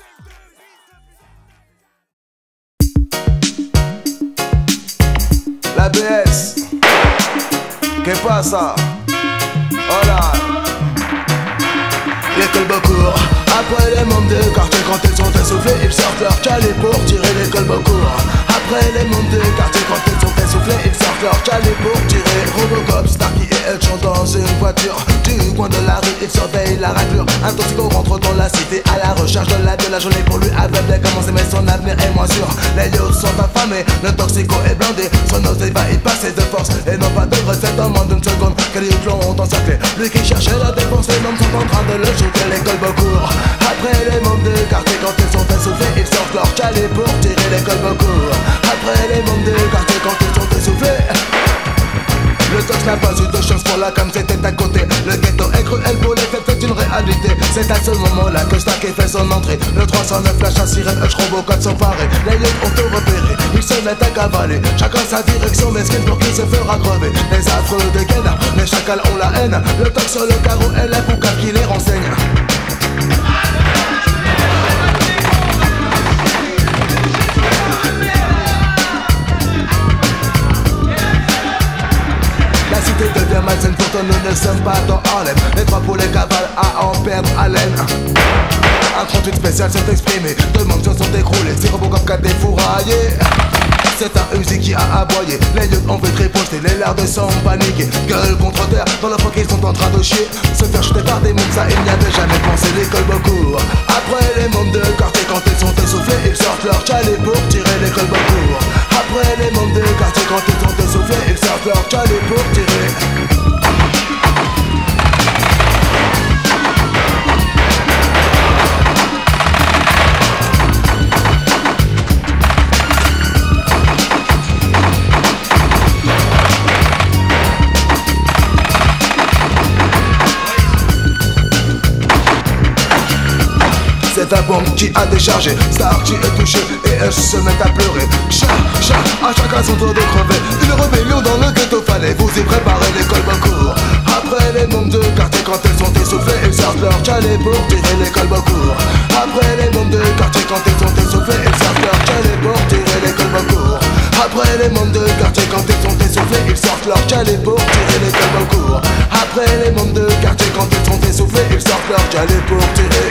La B S, que pasa? Hola. L'école Beaucourt. Après les membres de quartier, quand ils sont essoufflés, ils sortent leur chalet pour tirer l'école Beaucourt. Après les membres de quartier, quand ils sont essoufflés, ils sortent leur chalet pour tirer Robocop, Starkey et Edge sont dans une voiture. Du coin de la rue, ils surveillent la raclure. Un toxico rentre dans la cité à la recherche de la de la journée pour lui aveugle commencer, mais son avenir est moins sûr. Les yeux sont affamés, le toxico est blindé. Son osé va y passer de force et non pas de recette en moins d'une seconde. Que les clons ont encerclé. Lui qui cherchait la défense, les hommes sont en train de le shooter. L'école Beaucourt. Après les membres de quartier, quand ils sont essoufflés, ils sortent leur chalet pour tirer l'école Beaucourt. Après les membres de quartier, quand ils sont essoufflés, le tox n'a pas eu de chance pour la comme c'était à côté. Le ghetto est cruel pour les fêtes, c'est une réalité. C'est à ce moment-là que Starkey fait son entrée. Le trois cent neuf flash à sirène, Hush, Robocop sont parés. Les lieux ont tout repéré, ils se mettent à cavaler. Chacun sa direction, mesquine pour qui se fera crever. Les affreux de Ghana, les chacals ont la haine. Le tox sur le carreau est la boucane qui les renseigne. La cité devient malsaine, pourtant nous ne sommes pas dans Harlem. Les trois poulets cavalent à en perdre haleine. Un trente-huit spécial s'est exprimé, deux membres se sont écroulés. C'est Robocop qui a défouraillé. C'est un Uzi qui a aboyé. Les yeux ont fait riposter, les lards sont paniqués. Gueule contre terre, dans le fond qu'ils sont en train de chier. Se faire jeter par des moules, ça il n'y avait jamais pensé. L'école Beaucourt. Après les membres de quartier, quand ils sont essoufflés, ils sortent leur chalet pour tirer l'école Beaucourt. Après les membres de quartier, quand ils sont essoufflés, ils sortent leur chalet pour tirer. C'est un bombe qui a déchargé, Starkey est touché et Hush se met à pleurer. Chat, chat, à chacun son tour de crever. Une rébellion dans le ghetto, fallait vous y préparer l'école Beaucourt. Après les membres de quartier, quand elles sont essoufflées, ils sortent leur chalet pour tirer l'école Beaucourt. Après les membres de quartier, quand elles sont essoufflées, ils sortent leur chalet pour tirer l'école Beaucourt. Après les membres de quartier, quand elles sont essoufflées, ils sortent leur chalet pour tirer l'école Beaucourt. Après les membres de quartier, quand elles sont essoufflées, ils sortent leur chalet pour tirer.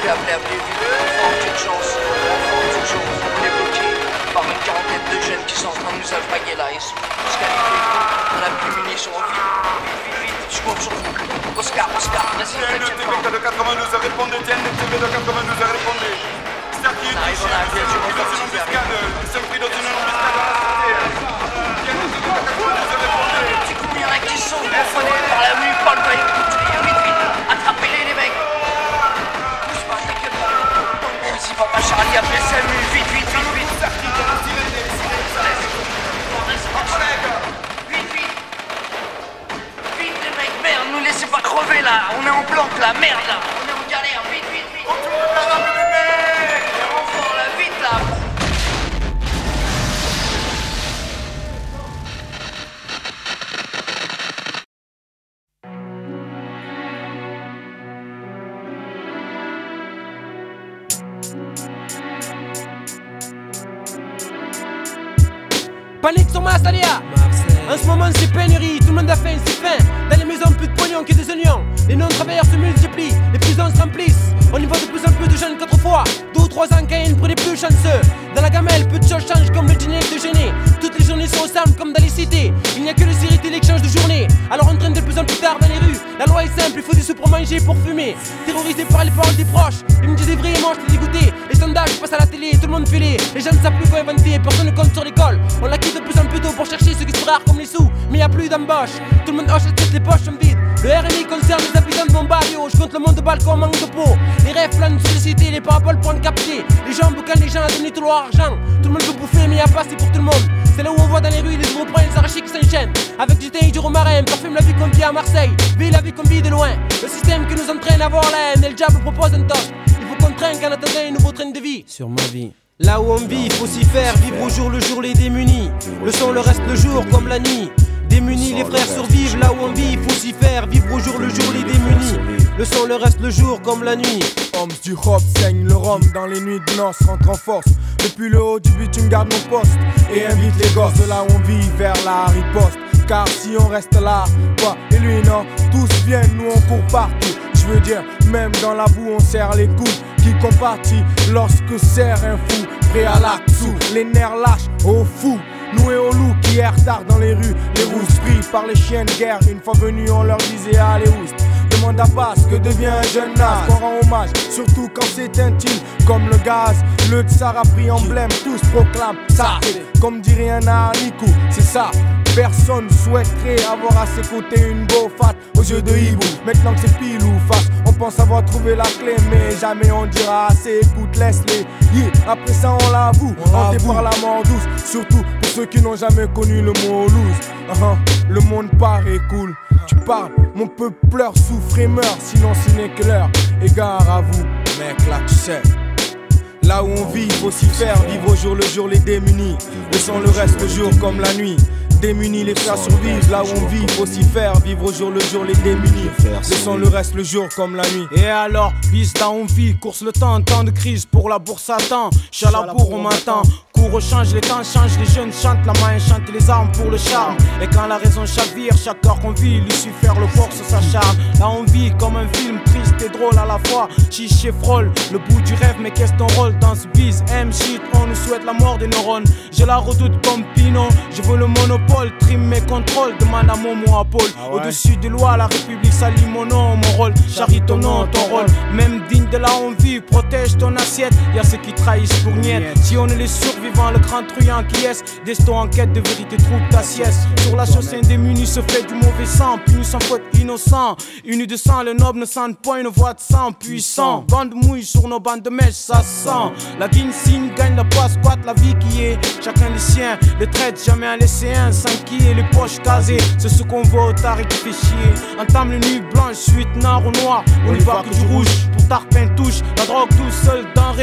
appelé, appelé, appelé. Enfant d'urgence, enfant d'urgence. On est bloqué par une quarantaine de jeunes qui sont en train de nous alpaguer là. Ils sont tous qualifiés. On a plus de munitions. Vite, vite, vite, vite. Je compte sur vous. Oscar, Oscar, vas-y, t'inquiète pas. T V de quatre-vingt-douze a répondu. T N T V de quatre-vingt-douze a répondu. On arrive, on arrive, bien sûr, on va aussi arriver. Du coup, il y en a qui sont confondés par la rue, Paul va écouter. Vite, vite, attrapez-les, les mecs. Pousse pas, t'inquiète pas. Tango ici, Papa Charlie, appelez Samu. Vite, vite, vite, vite. Vite, vite. Vite, les mecs, merde, nous laissez pas crever là. On est en planque là, merde là. On est en galère, vite, vite, vite. Vite là. Panique sur ma Salia. En ce moment c'est pénurie, tout le monde a faim, c'est faim. Dans les maisons plus de pognon que des oignons. Les non-travailleurs se multiplient, les prisons se remplissent. On y voit de plus en plus de jeunes qu'autrefois. Deux ou trois ans Caïn pour les plus chanceux. Dans la gamelle, peu de choses changent comme le dîner de gêner. Toutes les journées sont ensemble comme dans les cités. Il n'y a que le série télé qui change de journée. Alors on traîne de plus en plus tard dans les rues. La loi est simple, il faut des sous pour manger, pour fumer. Terrorisé par les paroles des proches. Ils me disaient vraiment, je t'ai dégoûté. Les sondages passent à la télé, tout le monde fait les. Les gens ne savent plus quoi inventer, personne ne compte sur l'école. On la quitte de plus en plus tôt pour chercher ce qui se rare comme les sous. Mais y a plus d'embauche, tout le monde hoche la tête, les poches sont vides. Le R M I concerne les habitants de mon barrio. Je compte le monde de balcon, manque de peau. Les rêves planent sur les cités, les paraboles pour en capter. Les gens boucanent les gens à donner tout leur argent. Tout le monde veut bouffer mais y a pas assez pour tout le monde. C'est là où on voit dans les rues les gros points, les arrachés qui s'enchaînent. Avec du thé et du romarin, parfume la vie qu'on vit à Marseille. Vie la vie qu'on vit de loin. Le système qui nous entraîne à voir la haine. Et le diable propose un toast. Il faut qu'on traîne qu'en attendant un nouveau train de vie. Sur ma vie. Là où on vit, il faut s'y faire, vivre au jour le jour les démunis. Le son le reste le jour comme la nuit. Démunis, les frères survivent, là où on vit, il faut s'y faire, vivre au jour le jour les démunis. Le son le reste le jour comme la nuit. Hommes du hop saigne le rhum dans les nuits de noces, rentre en force. Depuis le haut du bitume garde mon poste et invite les gosses de là où on vit vers la riposte. Car si on reste là, quoi, et lui non, tous viennent, nous on court partout. Je veux dire, même dans la boue on serre les coudes. Qui compatit lorsque serre un fou, prêt à l'action, les nerfs lâchent au fou. Nous et aux loups qui errent tard dans les rues, les rousses pris par les chiens de guerre. Une fois venus on leur disait allez oust. Demande à Basse que devient un jeune nas qu'on rend hommage, surtout quand c'est intime comme le gaz. Le tsar a pris emblème, tous proclament ça. Comme dirait un haricot, c'est ça. Personne souhaiterait avoir à ses côtés une beau fat aux yeux de hibou. Maintenant que c'est pile ou face, on pense avoir trouvé la clé, mais jamais on dira assez. Écoute, laisse-les. Yeah. Après ça on l'avoue, hanté par la mort douce. Surtout pour ceux qui n'ont jamais connu le mot loose. uh -huh. Le monde paraît cool. Tu parles, mon peuple pleure, souffre et meurt. Sinon ce n'est que l'heure. Égard à vous, mec, là tu sais. Là où on vit, il faut s'y faire. Vivre au jour le jour les démunis. Laissons le reste le jour comme la nuit. Démunis, les frères survivent. Là où on vit, il faut s'y faire. Vivre au jour le jour les démunis. Laissons le reste le jour comme la nuit. Et alors, bis là on vit, course le temps, temps de crise pour la bourse attend. Chat la bourre on m'attend. Cours change, les temps changent, les jeunes chantent, la main chante les armes pour le charme. Et quand la raison chavire, chaque heure qu'on vit, lui suit faire le force s'acharne. Là on vit comme un film triste et drôle à la fois. Chiche et frôle, le bout du rêve, mais qu'est-ce ton rôle dans ce biz? M shit, on nous souhaite la mort des neurones. Je la redoute comme Pinot, je veux le monopole, trim mes contrôles, demande à Momo à Paul. Ah ouais. Au-dessus des lois, la République salit mon nom, mon rôle, charrie ton nom, ton rôle. Même digne de là on vit, protège ton assiette. Y'a ceux qui trahissent pour niette. Si on est les survivants, le grand truand qui est, destin en quête de vérité, trouve ta sieste. Sur la chaussée un démuni se fait du mauvais sang, puni sans faute innocent. Uni de sang, le noble ne sent point une voix de sang puissant. Bande mouille sur nos bandes de mèches, ça sent. La guine signe, gagne la poisse, squatte la vie qui est. Chacun les siens, les traite jamais un laisser un sans qui est les poches casées. C'est ce qu'on voit au tard et qui fait chier. Entame les nuits blanches, suite nord ou noir. On y voit que du rouge, pour tarpin touche. La drogue douce, seule denrée. Les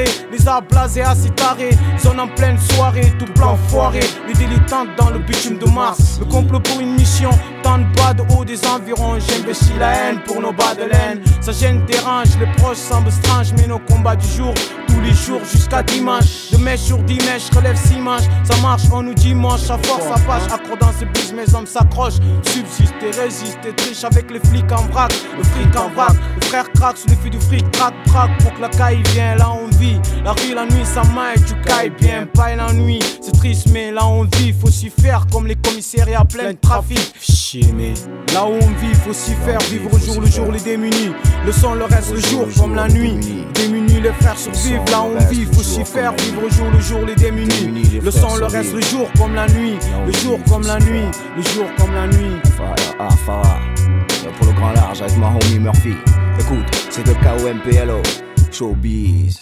ça blasé, assis taré. Zone en pleine soirée, tout plan foiré. Les dilettantes dans le bitume de Mars. Le complot pour une mission, tant de bas de haut des environs. J'investis la haine pour nos bas de laine. Ça gêne, dérange, les proches semblent stranges. Mais nos combats du jour, tous les jours jusqu'à dimanche. De mèche sur dix mèches, relève six manches. Ça marche, on nous dimanche, à force, à fâche. Accro dans ces bises, mes hommes s'accrochent. Subsister, résister, triche avec les flics en vrac. Le fric en vrac, le frère craque sous l'effet du fric. Crac, crac, pour que la caille vienne, là on vit. La rue, la nuit, ça maille, tu cailles bien. Pas la nuit, c'est triste, mais là on vit. Faut s'y faire comme les commissariats pleins de trafic. Chier, mais là où on vit, faut s'y faire. Vivre au jour le jour, les démunis. Le son, le reste, le jour, comme la nuit. Démunis, les frères survivent. Là où on vit, faut s'y faire. Vivre au jour le jour, les démunis. Le son, le reste, le jour, comme la nuit. Le jour, comme la nuit. Le jour, comme la nuit. Ah, Farah, pour le grand large avec ma homie Murphy. Écoute, c'est le K O M P L O, Showbiz.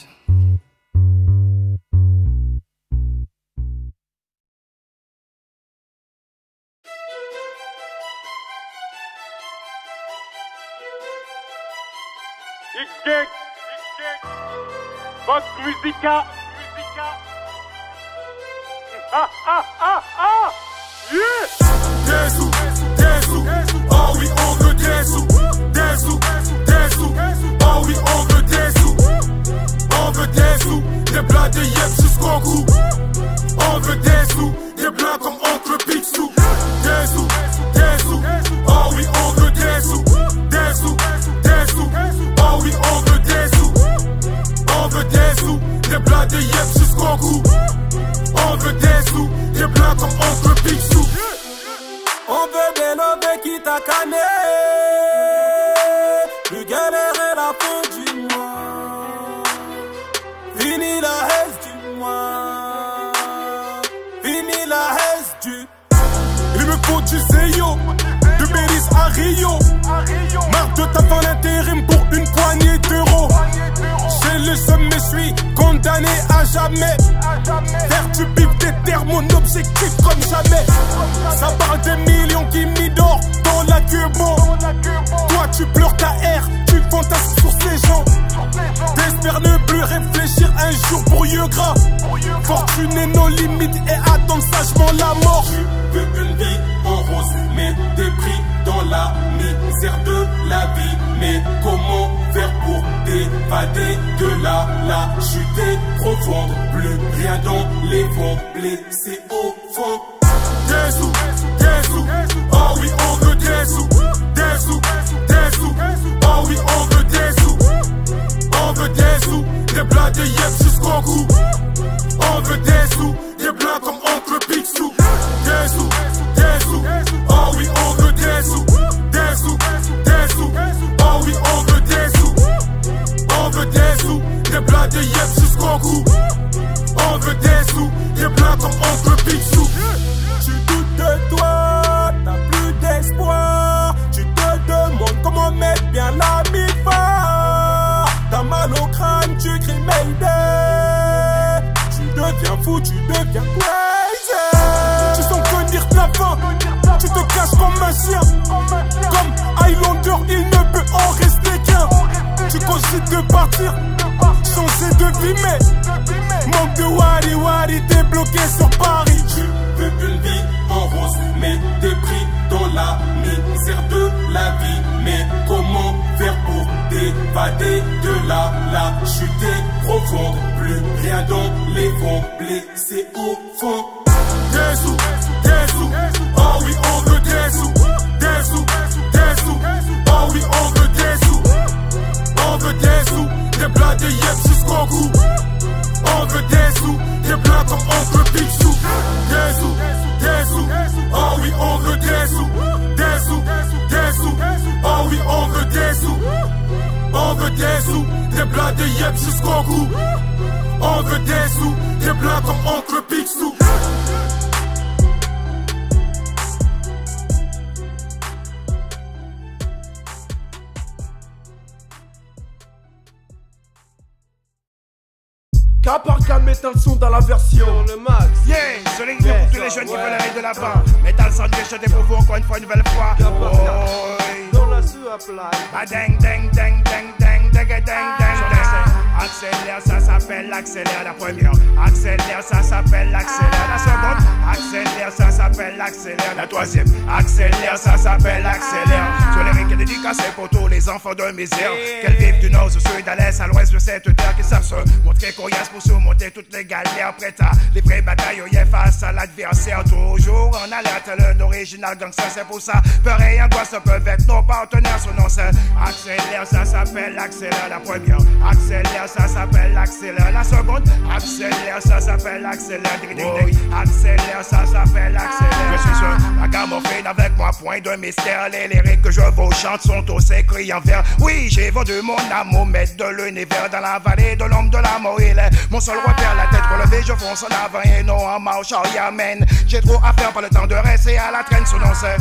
X-Gang, Vox Musica, ah ah ah ah, yeah. Des sous, des sous, oh oui on veut des sous, des sous, des sous, oh oui on veut des sous, on veut des sous, des plats de yep jusqu'au cou, on veut des sous, des plats comme oncle Picsou, des sous, des sous, oh oui on veut des sous, des sous, des sous, oh oui on veut des sous, on veut des sous, des plats de yep jusqu'au cou, on veut des sous, des plats comme oncle Picsou. On veut des lobés qui t'a canné. Plus galérer la fin du mois. Fini la haine du mois. Fini la haine du. Il me faut du Zéyo, de Béris à Rio. Marre de taper l'intérim pour une poignée d'euros. J'ai le sommet, je suis condamné à jamais. Faire du bif des terres, mon objectif comme jamais. Ça parle des millions qui m'idorent dans la queue bon. Toi tu pleures ta haine, tu fantasmes sur ces gens. T'espères ne plus réfléchir un jour pour yeux gras. Fortuner nos limites et attendre sagement la mort. Je veux une vie en rose, mais des prix dans la misère de la vie. Mais comment faire pour t'évader de là, la chute est profonde. Plus rien dans les fonds, blessé au fond. Des sous, des sous, oh oui on veut des sous, des sous, des sous, oh oui on veut des sous, on veut des sous, des plats de yep jusqu'au cou, on veut des sous, des plats comme oncle Picsou, des sous, des sous, oh oui on veut des sous, des sous, des sous, oh oui on veut des sous, on veut des sous, des plats de yep jusqu'au cou, on veut des sous, des plats comme oncle Picsou. Tu doutes de toi, t'as plus d'espoir. Tu te demandes comment mettre bien la mi-fa. T'as mal au crâne, tu cries Mayday. Tu deviens fou, tu deviens crazy. Tu sens venir ta fin, tu te caches comme un chien. Comme Highlander, il ne peut en rester qu'un. Tu cogites de partir, changer de vie, mais manque de wari wari, t'es bloqué sur Paris. Tu veux une vie en rose, mais t'es pris dans la misère de la vie. Mais comment faire pour t'évader de là, la chute est profonde. Plus rien dans les fonds, blessé au fond. Des sous, des sous, oh oui on veut des sous, des sous, des sous, oh oui on veut des sous, on veut des sous, des plats de yep jusqu'au cou, on veut des sous, des plats comme oncle Picsou, des sous, des sous, oh oui on veut des sous, des sous, des sous, oh oui on veut des sous, on veut des sous, des plats de yep jusqu'au cou, on veut des sous, des plats comme oncle Picsou. Cas par cas, mettant le son dans la version le max. Yeah, je l'ai pour tous les jeunes qui veulent aller de là-bas. Metal Sandwich, je t'ai pour vous encore une fois, une nouvelle fois. Oh, dans la sous à plat. Ah, ding, ding, ding, ding, ding, ding, ding, ding, ding. Accélère, ça s'appelle l'accélère. La première, accélère, ça s'appelle l'accélère. La seconde, accélère, ça s'appelle l'accélère. La troisième, accélère, ça s'appelle l'accélère. Sur les riques dédicacés pour tous les enfants de misère, qu'elles vivent du nord au sud, à l'est, à l'ouest de cette terre, qui savent se montrer coriace pour surmonter toutes les galères, prêtes à les vraies batailles, yeah, face à l'adversaire. Toujours en alerte, l'original gangster, c'est pour ça. Peur et angoisse peuvent être nos partenaires, son nom c'est accélère, ça s'appelle l'accélère. La première, accélère, ça s'appelle l'accélère. La seconde, accélère, ça s'appelle l'accélère. Accélère, ça s'appelle l'accélère. Je suis sur la gamophone avec moi, point de mystère. Les lyriques que je vous chante sont tous écrits en vers. Oui, j'ai vendu mon amour, maître de l'univers. Dans la vallée de l'ombre de la mort, il est mon seul repère. La tête pour lever, je fonce en avant et non en marche arrière-mène. J'ai trop à faire, pas le temps de rester à la traîne. Son nom c'est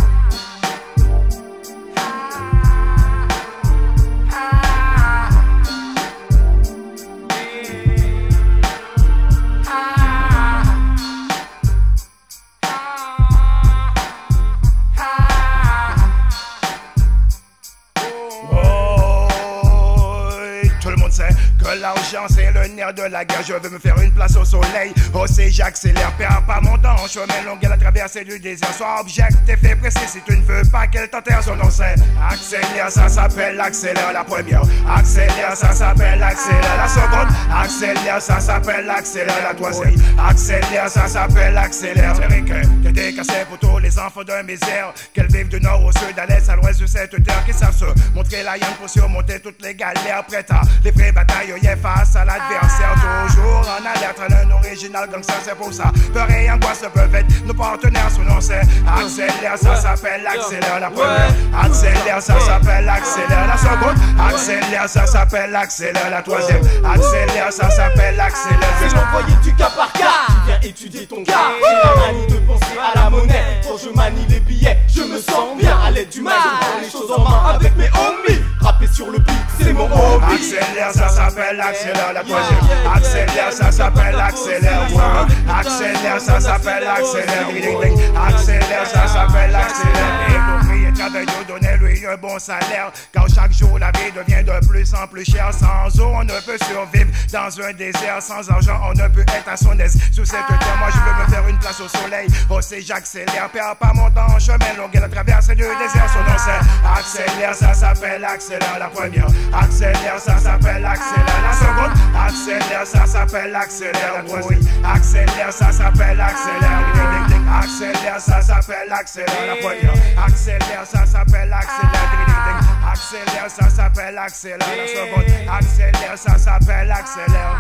que l'argent c'est le nerf de la guerre. Je veux me faire une place au soleil. Oh c'est j'accélère, perds pas mon temps. Chemin long et la traversée du désert. Sois objectif et précis si tu ne veux pas qu'elle t'enterre. Son nom c'est accélère, ça s'appelle l'accélère. La première, accélère, ça s'appelle l'accélère. La seconde, accélère, ça s'appelle l'accélère. La troisième, accélère, ça s'appelle l'accélère. C'est vrai que t'es décassé pour tous les enfants de misère, qu'elles vivent du nord au sud, à l'est, à l'ouest de cette terre, qui savent se montrer la yann pour surmonter toutes les galères, prêtes à les vraies batailles. Yeah, face à l'adversaire, toujours en alerte, l'un original gangster, c'est pour ça. Peur et angoisse peuvent être nos partenaires, son nom c'est accélère, ça s'appelle l'accélère. La première, accélère, ça s'appelle l'accélère. La seconde, accélère, ça s'appelle l'accélère. La troisième, accélère, ça s'appelle l'accélère. C'est l'envoyé du cas par cas, viens étudier ton cas. J'ai la manie de penser à la monnaie. Quand je manie les billets, je me sens bien à l'aide du mic. Je prends les choses en main avec mes homies. Rapper sur le beat, c'est mon hobby. Accélère, ça s'appelle l'accélère. La troisième, accélère, ça s'appelle l'accélère. Accélère, ça s'appelle l'accélère. Accélère, ça s'appelle l'accélère. Et l'ouvrier travaille de donner lui un bon salaire. Car chaque jour la vie devient de plus en plus chère. Sans eau on ne peut survivre dans un désert. Sans argent on ne peut être à son aise. Sur cette terre moi je veux me faire une place au soleil. Oh c'est j'accélère, perds pas mon temps. Chemin long et la traversée du désert. Son nom c'est accélère, ça s'appelle l'accélère. La première, accélère, ça s'appelle l'accélère. La seconde, accélère, ça s'appelle l'accélère. La troisième, accélère, ça s'appelle l'accélère. Accélère, ça s'appelle l'accélère. La première, accélère, ça s'appelle l'accélère. Accélère, ça s'appelle l'accélère. La seconde, accélère, ça s'appelle l'accélère.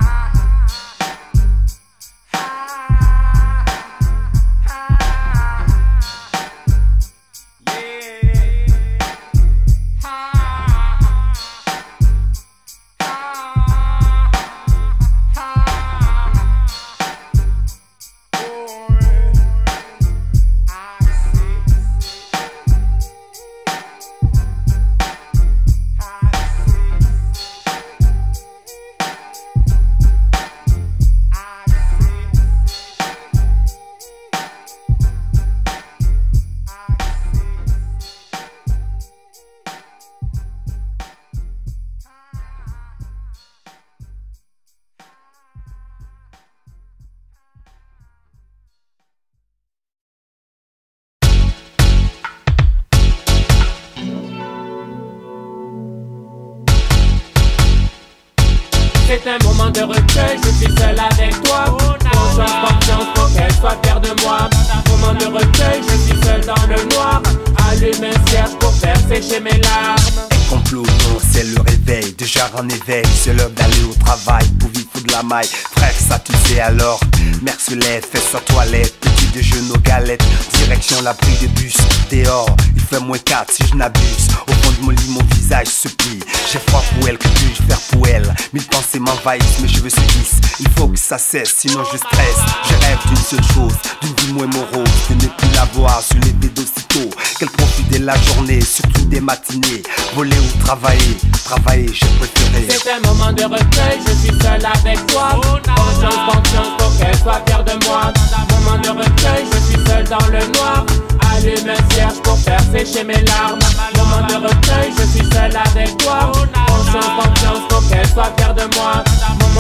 C'est un moment de recueil, je suis seul avec toi. Confiance, confiance pour qu'elle soit fière de moi. Moment de recueil, je suis seul dans le noir. Allume un cierge pour faire sécher mes larmes. Complot, non, c'est le réveil, déjà en éveil. C'est l'heure d'aller au travail pour vivre de la maille. Frère, ça tu sais alors. Mère se lève, fait sa toilette. Petit déjeuner aux galettes. Direction l'abri de bus. Dehors, il fait moins quatre si je n'abuse. Au fond de mon lit, mon visage se plie. J'ai froid pour elle, que puis-je faire pour elle? Mille pensées m'envahissent, mes cheveux se glissent. Il faut que ça cesse, sinon je stresse. Je rêve d'une seule chose, d'une vie moins morose. De ne plus la voir sur les baies d'aussitôt. Qu'elle profite de la journée, surtout des matinées. Voler ou travailler, travailler j'ai préféré. C'est un moment de recueil, je suis seul avec toi. Confiance, confiance pour qu'elle soit fière de moi. Moment de recueil, je suis seul dans le noir. Allume un cierge pour faire sécher mes larmes. Moment de recueil, je suis seul avec toi. Confiance, confiance pour qu'elle soit fière de moi.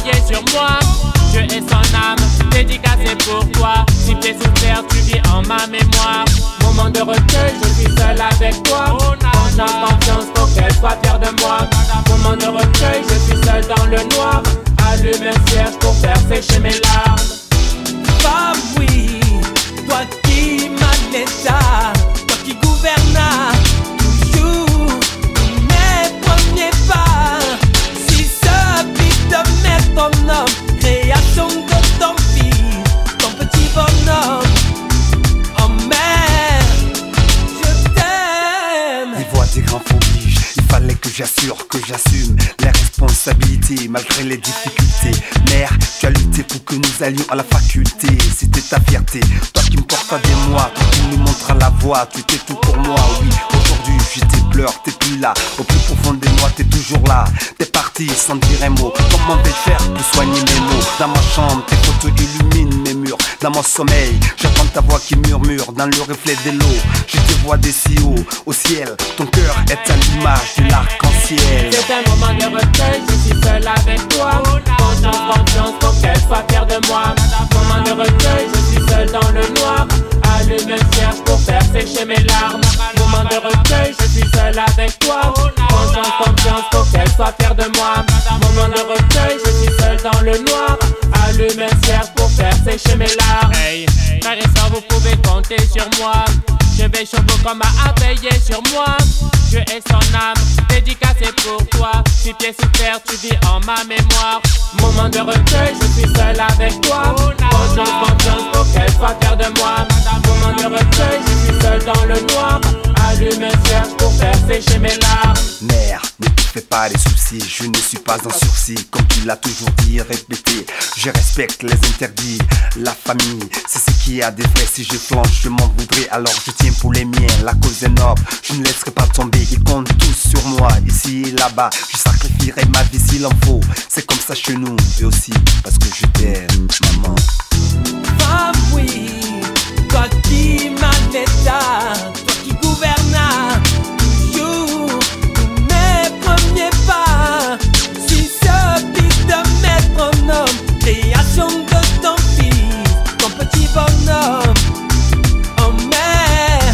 veiller sur moi. Dieu est son âme, dédicacé pour toi. Si pieds sous terre, tu vis en ma mémoire. Moment de recueil, je suis seul avec toi. Confiance, confiance, faut qu'elle soit fière de moi. Moment de recueil, je suis seul dans le noir. Allume un cierge pour faire sécher mes larmes. Femme, oui, toi qui m'as toi qui gouvernas toujours mes premiers pas. Si ce beat de mettre en homme, création de ton fils, ton petit bonhomme. Oh mère, je t'aime. Les voix des grands obligent, il fallait que j'assure, que j'assume les responsabilités malgré les difficultés. Mère, tu as lutté pour que nous allions à la faculté. C'était ta fierté, toi qui me portes à des mois, toi qui nous montres la voie. Tu étais tout pour moi, oui. Aujourd'hui, je tes pleurs, t'es plus là. Au plus profond de moi, t'es toujours là. T'es parti sans dire un mot. Comment vais-je faire pour soigner mes mots? Dans ma chambre, tes photos illuminent mes murs. Dans mon sommeil, j'entends ta voix qui murmure dans le reflet de l'eau. Je te vois des si haut au ciel. Ton cœur est à l'image de l'arc-en-ciel. C'est un moment de recueil, je suis seul avec toi. Confiance, confiance, faut qu'elle soit fière de moi. Moment de recueil, je suis seul dans le noir. Allume un cierge pour faire sécher mes larmes. Moment de recueil, je suis seul avec toi. Confiance, confiance, faut qu'elle soit fière de moi. Moment de recueil, je suis seul dans le noir. Allume un cierge pour faire sécher mes larmes. Hey, frères et sœurs, vous pouvez compter sur moi. Je vais chaud comme à veiller sur moi. Dieu est son âme, dédicacé pour toi. Si pieds sous terre, tu vis en ma mémoire. Moment de recueil, je suis seul avec toi. Confiance, confiance, faut qu'elle soit fière de moi. Moment de recueil, je suis seul dans le noir. Allume un cierge pour faire sécher mes larmes. Mère, ne te fais pas les soucis, je ne suis pas en sursis. Comme tu l'as toujours dit et répété, je respecte les interdits. La famille, c'est ce qui a des vrais. Si je flanche, je m'en voudrais, alors je tiens pour les miens. La cause est noble, je ne laisserai pas tomber. Ils comptent tous sur moi, ici et là-bas. Je sacrifierai ma vie s'il en faut. C'est comme ça chez nous, et aussi parce que je t'aime, maman. Femme, oui, toi qui m'as toi qui gouvernas toujours tous mes premiers pas. Si ce beat de mettre en homme, création de ton fils, ton petit bonhomme. Oh mère,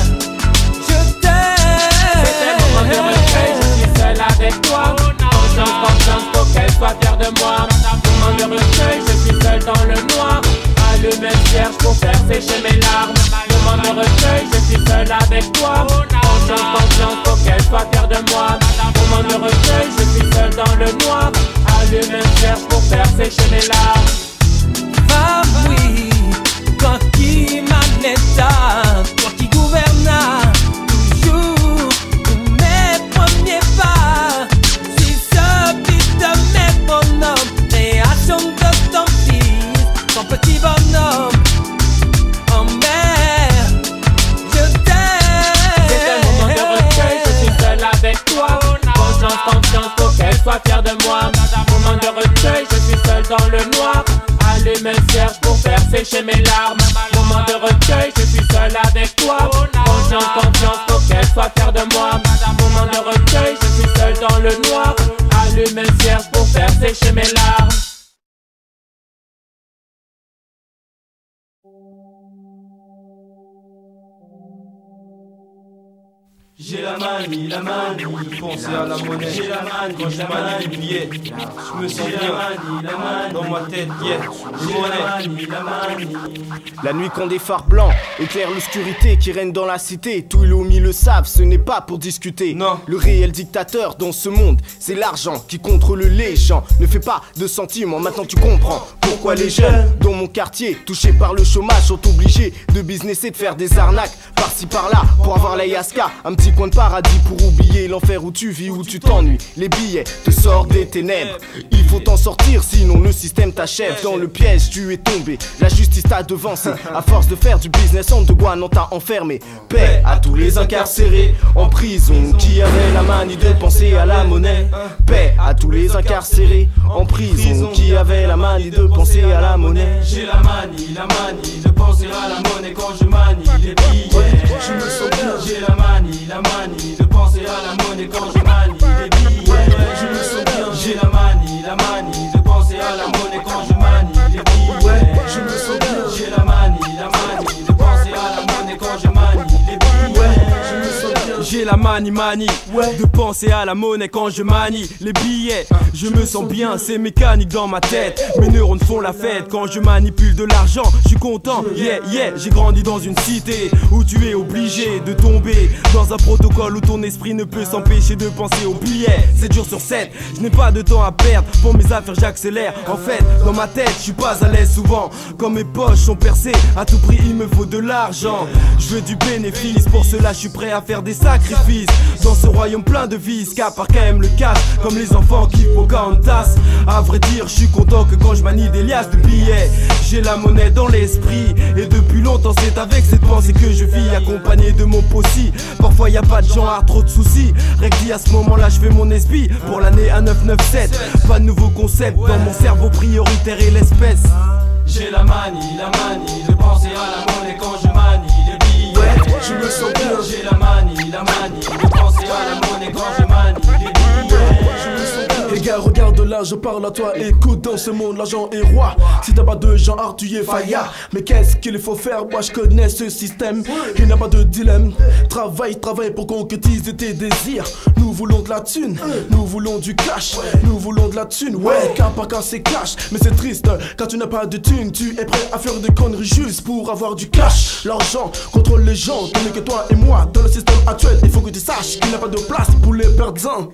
je t'aime. C'est un moment de recueil, je suis seul avec toi. Confiance, confiance, faut qu'elle soit fière de moi. Moment de recueil, je suis seul dans le noir. Allume un cierge pour faire sécher mes larmes. Moment de recueil, je suis seul avec toi. Confiance, confiance, faut qu'elle soit fière de moi. Moment de recueil, je suis seul dans le noir. Allume un cierge pour faire sécher mes larmes. Femme, oui, toi qui m'as toi qui gouvernas toujours tous mes premiers pas. Si ce beat de mes bonhommes, création de ton fils, ton petit bonhomme. Oh mère, je t'aime. C'est un moment de recueil, je suis seul avec toi. Confiance, confiance, faut qu'elle soit fière de moi. Moment de recueil, je suis seul dans le noir. Allume un cierge pour faire sécher mes larmes. Moment de recueil, je suis seul avec toi. Confiance, confiance, faut qu'elle soit fière de moi. Moment de recueil, je suis seul dans le noir. Allume un cierge pour faire sécher mes larmes. J'ai la manie, la manie, penser à la monnaie. J'ai la manie, quand je manie les billets, je me sens bien. Dans ma tête, yeah, monnaie. La nuit quand des phares blancs éclairent l'obscurité qui règne dans la cité. Tous les homies le savent, ce n'est pas pour discuter. Non. Le réel dictateur dans ce monde, c'est l'argent qui contrôle les gens. Ne fais pas de sentiments, maintenant tu comprends pourquoi les jeunes dans mon quartier, touchés par le chômage, sont obligés de businesser, de faire des arnaques par-ci par-là pour avoir la yaska. Un petit coin de paradis pour oublier l'enfer où tu vis, où tu t'ennuies. Les billets te sortent des ténèbres, il faut t'en sortir sinon le système t'achève. Dans le piège tu es tombé, la justice t'a devancé. À force de faire du business on te guane, on t'a enfermé. Paix à tous les incarcérés en prison qui avaient la manie de penser à la monnaie. Paix à tous les incarcérés en prison qui avaient la manie de penser à la monnaie. J'ai la manie, la manie de penser à la monnaie quand je manie les billets. Je me sens bien. J'ai la manie, la manie de penser à la monnaie quand je manie les billets. Je me sens bien. J'ai la manie, la manie de penser à la monnaie. J'ai la manie manie de penser à la monnaie quand je manie les billets. Je me sens bien, c'est mécanique dans ma tête. Mes neurones font la fête quand je manipule de l'argent. Je suis content, yeah yeah. J'ai grandi dans une cité où tu es obligé de tomber dans un protocole où ton esprit ne peut s'empêcher de penser aux billets. sept jours sur sept, je n'ai pas de temps à perdre. Pour mes affaires j'accélère. En fait, dans ma tête, je suis pas à l'aise souvent. Quand mes poches sont percées, à tout prix il me faut de l'argent. Je veux du bénéfice, pour cela je suis prêt à faire des sacrifices. Dans ce royaume plein de vices, K par K aime le cash, comme les enfants qui font quand on tasse. À vrai dire, je suis content que quand je manie des liasses de billets, j'ai la monnaie dans l'esprit. Et depuis longtemps c'est avec cette pensée que je vis, accompagné de mon possi. Parfois y a pas de gens à trop de soucis. Régli à ce moment là je fais mon espi pour l'année un neuf neuf sept. Pas de nouveau concept dans mon cerveau, prioritaire et l'espèce. J'ai la manie, la manie de penser à la monnaie quand je manie les billets. Je me sens bien. J'ai la manie, la manie de penser à la monnaie quand je manie les billets. Je me sens bien. Les gars, regarde là, je parle à toi. Écoute, dans ce monde, l'argent est roi. Si t'as pas de gens art, tu es faillard. Mais qu'est-ce qu'il faut faire? Moi, je connais ce système. Il n'y a pas de dilemme. Travaille, travaille pour concrétiser tes désirs. Nous voulons de la thune, nous voulons du cash. Nous voulons de la thune, ouais, cas par cas c'est cash. Mais c'est triste, quand tu n'as pas de thune, tu es prêt à faire des conneries juste pour avoir du cash. L'argent contrôle les gens, t'en es que toi et moi. Dans le système actuel, il faut que tu saches qu'il n'y a pas de place pour les perdants.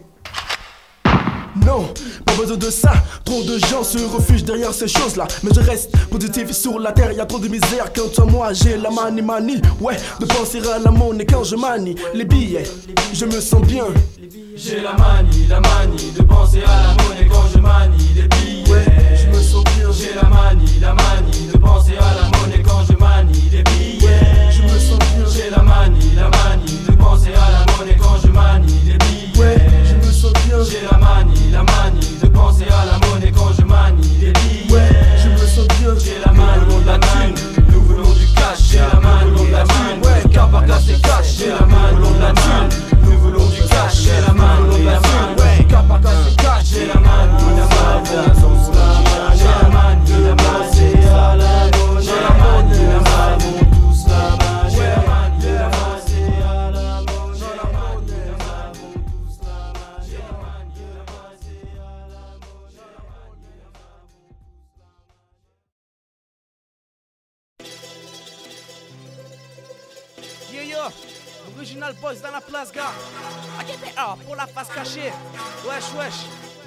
Non, pas besoin de ça. Trop de gens se refugent derrière ces choses-là. Mais je reste positif sur la terre, y'a trop de misère. Quant à moi, j'ai la manie manie. Ouais, de penser à la monnaie quand je manie les billets. Je me sens bien. J'ai la manie, la manie de penser à la monnaie quand je manie les billets. Ouais, je me sens bien. J'ai la manie, la manie de penser à la monnaie quand je manie les billets. Je me sens bien. J'ai la manie, la manie de penser à la monnaie quand je manie les billets. Ouais, je me sens bien. J'ai la manie, la manie de penser à la monnaie quand je manie les billets. Ouais, je me sens bien. J'ai la manie, la thune, nous voulons du cash. J'ai la manie, la thune, ouais, cas par cas c'est cash. J'ai la manie, la thune, nous voulons du cash. J'ai la manie, la thune, ouais, cas par cas c'est cash. J'ai la manie, la manie, j'ai la manie, la manie, j'ai la manie, la manie, tous la manie, j'ai la manie, la manie, j'ai la manie, j'ai la manie, la manie, tous la manie, j'ai la manie, la manie, j'ai la manie. Yo yo, original boys dans la place gars. A G P A pour la face cachée. Wesh wesh.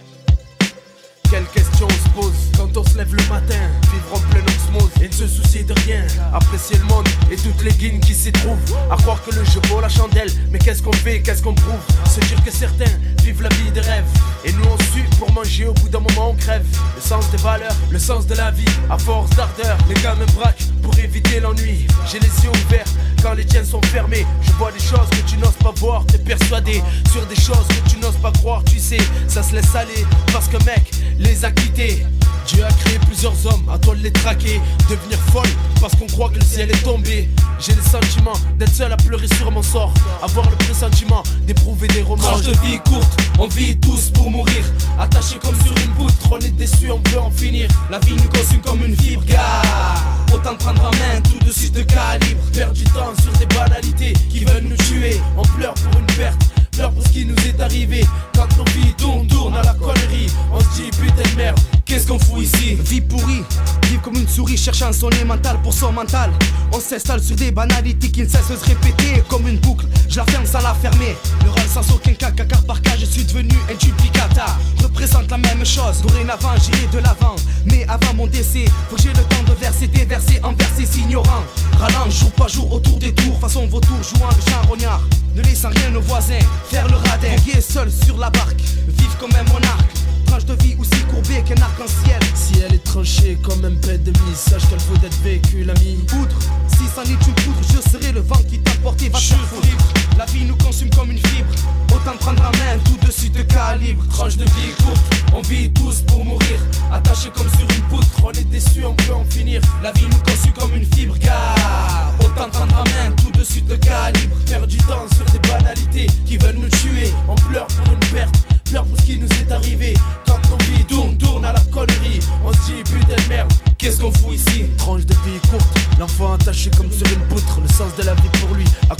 Quelle question on se pose quand on se lève le matin? Vivre en pleine osmose et ne se soucier de rien. Apprécier le monde et toutes les guines qui s'y trouvent. À croire que le jeu vaut la chandelle. Mais qu'est-ce qu'on fait, qu'est-ce qu'on prouve? Se dire que certains vivent la vie des rêves. Et nous on suit pour manger, au bout d'un moment on crève. Le sens des valeurs, le sens de la vie. À force d'ardeur, les gars me braquent pour éviter l'ennui. J'ai les yeux ouverts quand les tiens sont fermés. Je vois des choses que tu n'oses pas voir. T'es persuadé sur des choses que tu n'oses pas croire. Tu sais, ça se laisse aller parce que mec les a quittés. Dieu a créé plusieurs hommes, à toi de les traquer. Devenir folle parce qu'on croit que le ciel est tombé. J'ai le sentiment d'être seul à pleurer sur mon sort. Avoir le pressentiment d'éprouver des remords. Tranche de vie courte, on vit tous pour mourir. Attachés comme sur une poutre, on est déçus, on veut en finir. La vie nous consume comme une fibre, gars. Autant de prendre en main tout de suite de calibre. Perdre du temps sur des banalités qui veulent nous tuer. On pleure pour une perte, pleure pour ce qui nous est arrivé. Quand nos vies tournent, tournent à la connerie, on se dit putain de merde, qu'est-ce qu'on fout ici? Vie pourrie, vivre comme une souris cherchant son nez mental pour son mental. On s'installe sur des banalités qui ne cessent de se répéter comme une boucle. Je la ferme sans la fermer. Le rôle sans aucun caca, car par cas je suis devenu un duplicata. Représente la même chose, dorénavant j'irai de l'avant. Mais avant mon décès, faut que j'ai le temps de verser des versets en versets ignorants. Rallonge jour par jour autour des tours, façon vautour jouant le charognard. Ne laissant rien aux voisins, faire le radin. Qui seul sur la barque, vivre comme un monarque. Tranche de vie aussi courbée qu'un arc-en-ciel. Si elle est tranchée comme un bête de mise, sache qu'elle vaut d'être vécue l'ami. Poudre, si c'en est une poudre, je serai le vent qui t'a porté. Va te foutre libre, la vie nous consume comme une fibre. Autant prendre en main tout de suite de calibre. Tranche de vie courte, on vit tous pour mourir. Attachés comme sur une poutre, on est déçus, on peut en finir. La vie nous consume comme une fibre, gars. Autant prendre en main tout de suite de calibre. Perdre du temps sur des banalités qui veulent nous tuer. On pleure pour une perte, pleure pour ce qui nous est arrivé. Quand nos vies tournent, tournent à la connerie, on se dit putain de merde, qu'est-ce qu'on fout ici? Tranche de vie courte, l'enfant attaché comme sur une poutre. Le sens de la vie pour lui, à condition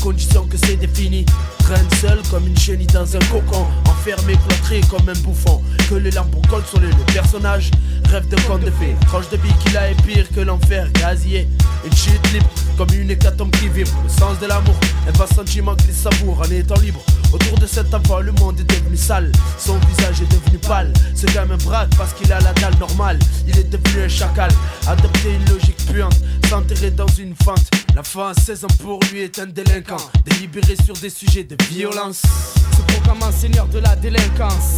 que c'est défini. Traîne seul comme une chenille dans un cocon, enfermé, cloîtré comme un bouffon. Que les larmes collent sur lui, le personnage rêve de conte de fées. Tranche de vie qu'il a est pire que l'enfer gazier. Une chute libre comme une hécatombe qui vibre. Le sens de l'amour, un vaste sentiment qu'il savoure en étant libre. Autour de cet enfant, le monde est devenu sale. Son visage est devenu pâle. Ce gamin braque parce qu'il a la dalle normale. Il est devenu un chacal, adopté une logique puante, s'enterrer dans une fente. L'enfant à seize ans pour lui est un délinquant, délibéré sur des sujets de violence. Ce programme enseigneur de la délinquance.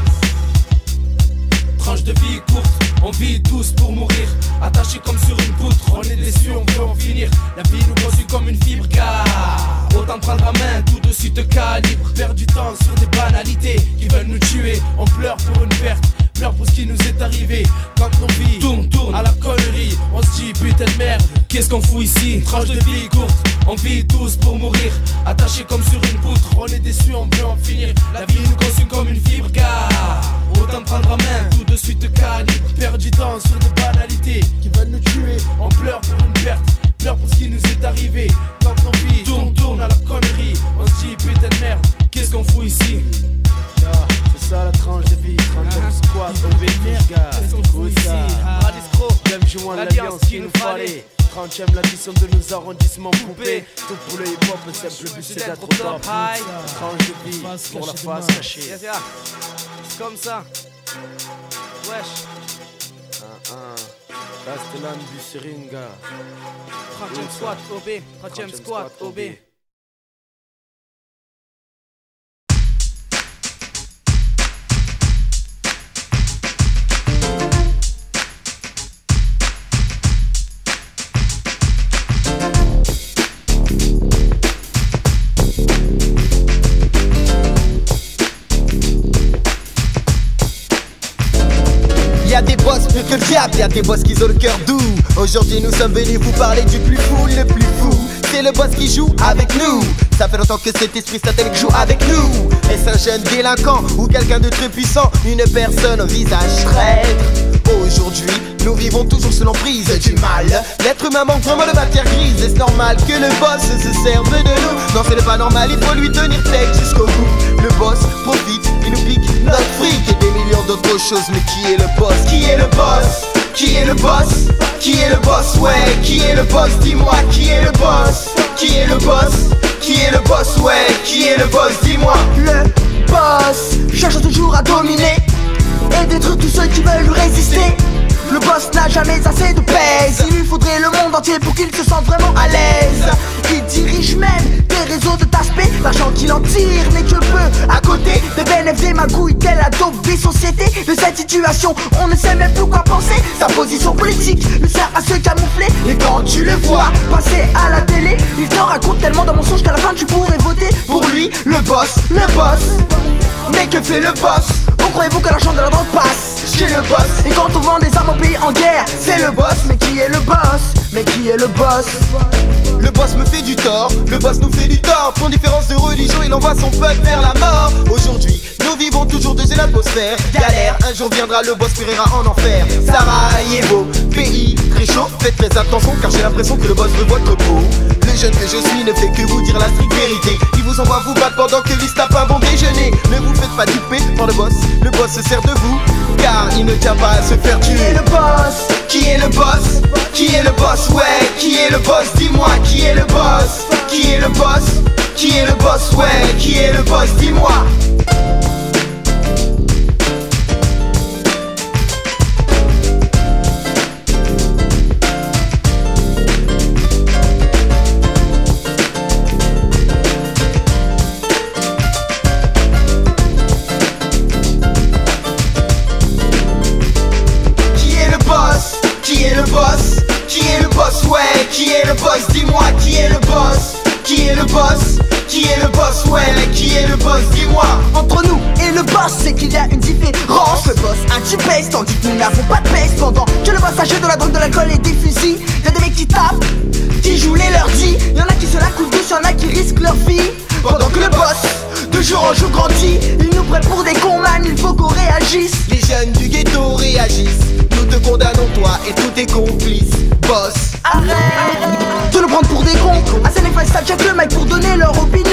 Tranche de vie courte, on vit tous pour mourir. Attachés comme sur une poutre, on est déçus, on veut en finir. La vie nous conçue comme une fibre car autant prendre la main, tout de suite calibre. Perdre du temps sur des banalités qui veulent nous tuer. On pleure pour une perte, pleure pour ce qui nous est arrivé. Quand nos vies tournent, tournent à la connerie, on se dit putain de merde, qu'est-ce qu'on fout ici? Tranche de vie courte, on vit tous pour mourir. Attachés comme sur une poutre, on est déçus, on veut en finir. La vie nous consume comme une fibre car autant prendre la main, tout de suite calibre. Perdre du temps sur des banalités qui veulent nous tuer. On pleure pour une perte, pleure pour ce qui nous est arrivé. Quand nos vies tournent, tournent à la connerie, on se dit putain de merde, qu'est-ce qu'on fout ici? C'est ça la tranche de vie, trente squat, O B, gars, écoute ça. J'aime jouer l'alliance qu'il nous fallait. trentième l'addition de nos arrondissements poupées. Tout pour le hip-hop, le simple but c'est d'être au top. Tranche de vie pour la face cachée. C'est comme ça. Wesh. Ah ah. Castellan, Busseringa. trentième squat, O B. trentième squat, O B. Y'a des boss plus que le diable, y'a des boss qui ont le cœur doux. Aujourd'hui nous sommes venus vous parler du plus fou, le plus fou. C'est le boss qui joue avec nous. Ça fait longtemps que cet esprit satanique joue avec nous. Est-ce un jeune délinquant ou quelqu'un de très puissant? Une personne au visage traître. Aujourd'hui, nous vivons toujours sous l'emprise du mal. L'être humain manque vraiment de matière grise. Est-ce normal que le boss se serve de nous? Non, c'est pas normal, il faut lui tenir tête jusqu'au bout. Le boss profite, il nous pique notre fric et des millions d'autres choses. Mais qui est le boss? Qui est le boss? Qui est le boss? Qui est le boss? Ouais, qui est le boss? Dis-moi, qui est le boss? Qui est le boss? Qui est le boss? Ouais, qui est le boss? Dis-moi. Le boss cherche toujours à dominer et détruire tous ceux qui veulent lui résister. Le boss n'a jamais assez de pèse. Il lui faudrait le monde entier pour qu'il se sente vraiment à l'aise. Il dirige même des réseaux de taspé. L'argent qu'il en tire n'est que peu à côté des bénéfices des magouilles telle la dope des sociétés. De cette situation, on ne sait même plus quoi penser. Sa position politique lui sert à se camoufler. Et quand tu le vois passer à la télé, il t'en raconte tellement de mensonges qu'à la fin tu pourrais voter pour lui. Le boss, le boss. Mais que fait le boss? Où croyez-vous que l'argent de la drogue passe? Chez le boss. Et quand on vend des armes au pays en guerre, c'est le boss. Mais qui est le boss? Mais qui est le boss? Le boss me fait du tort, le boss nous fait du tort. Pour différence de religion, il envoie son peuple vers la mort. Aujourd'hui, nous vivons toujours de cette atmosphère. Galère, un jour viendra, le boss périra en enfer. Sarajevo, pays très chaud. Faites très attention car j'ai l'impression que le boss veut votre peau. Le jeune que je suis ne fait que vous dire la stricte vérité. Il vous envoie vous battre pendant que lui se tape un bon déjeuner. Ne vous faites pas duper par le boss, le boss se sert de vous car il ne tient pas à se faire tuer. Qui est le boss? Qui est le boss? Qui est le boss? Ouais, qui est le boss? Dis-moi, qui est le boss? Qui est le boss? Qui est le boss? Ouais, qui est le boss? Dis-moi. Qui est le boss? Dis-moi, qui est le boss? Qui est le boss? Qui est le boss? Ouais, qui est le boss? Dis-moi. Entre nous et le boss, c'est qu'il y a une différence. Le boss a du baisse, tandis que nous n'avons pas de baisse. Pendant que le boss achète de la drogue, de l'alcool et des fusils, y'a des mecs qui tapent, qui jouent les lundis. Y'en a qui se la coulent douce, y'en a qui risquent leur vie. Pendant que le boss, de jour en jour grandit, il nous prête pour des cons, man, il faut qu'on réagisse. Les jeunes du ghetto réagissent. Nous te condamnons, toi et tous tes complices. Boss, arrête de nous prendre pour des cons. À Sénégal, ça check le mic pour donner leur opinion.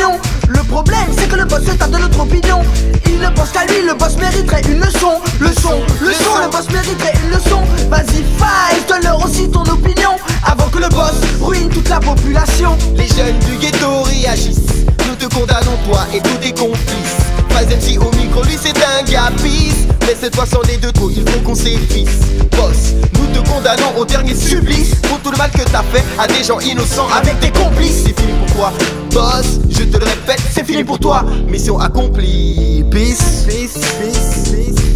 population. Les jeunes du ghetto réagissent. Nous te condamnons, toi et tous tes complices. Pas M C au micro, lui c'est un gapis. Mais cette fois c'en est de trop, il faut qu'on s'évise. Boss, nous te condamnons au dernier supplice. Pour tout le mal que t'as fait à des gens innocents avec tes complices. C'est fini pour toi, boss, je te le répète, c'est fini pour toi. Mission accomplie, peace, peace, peace, peace.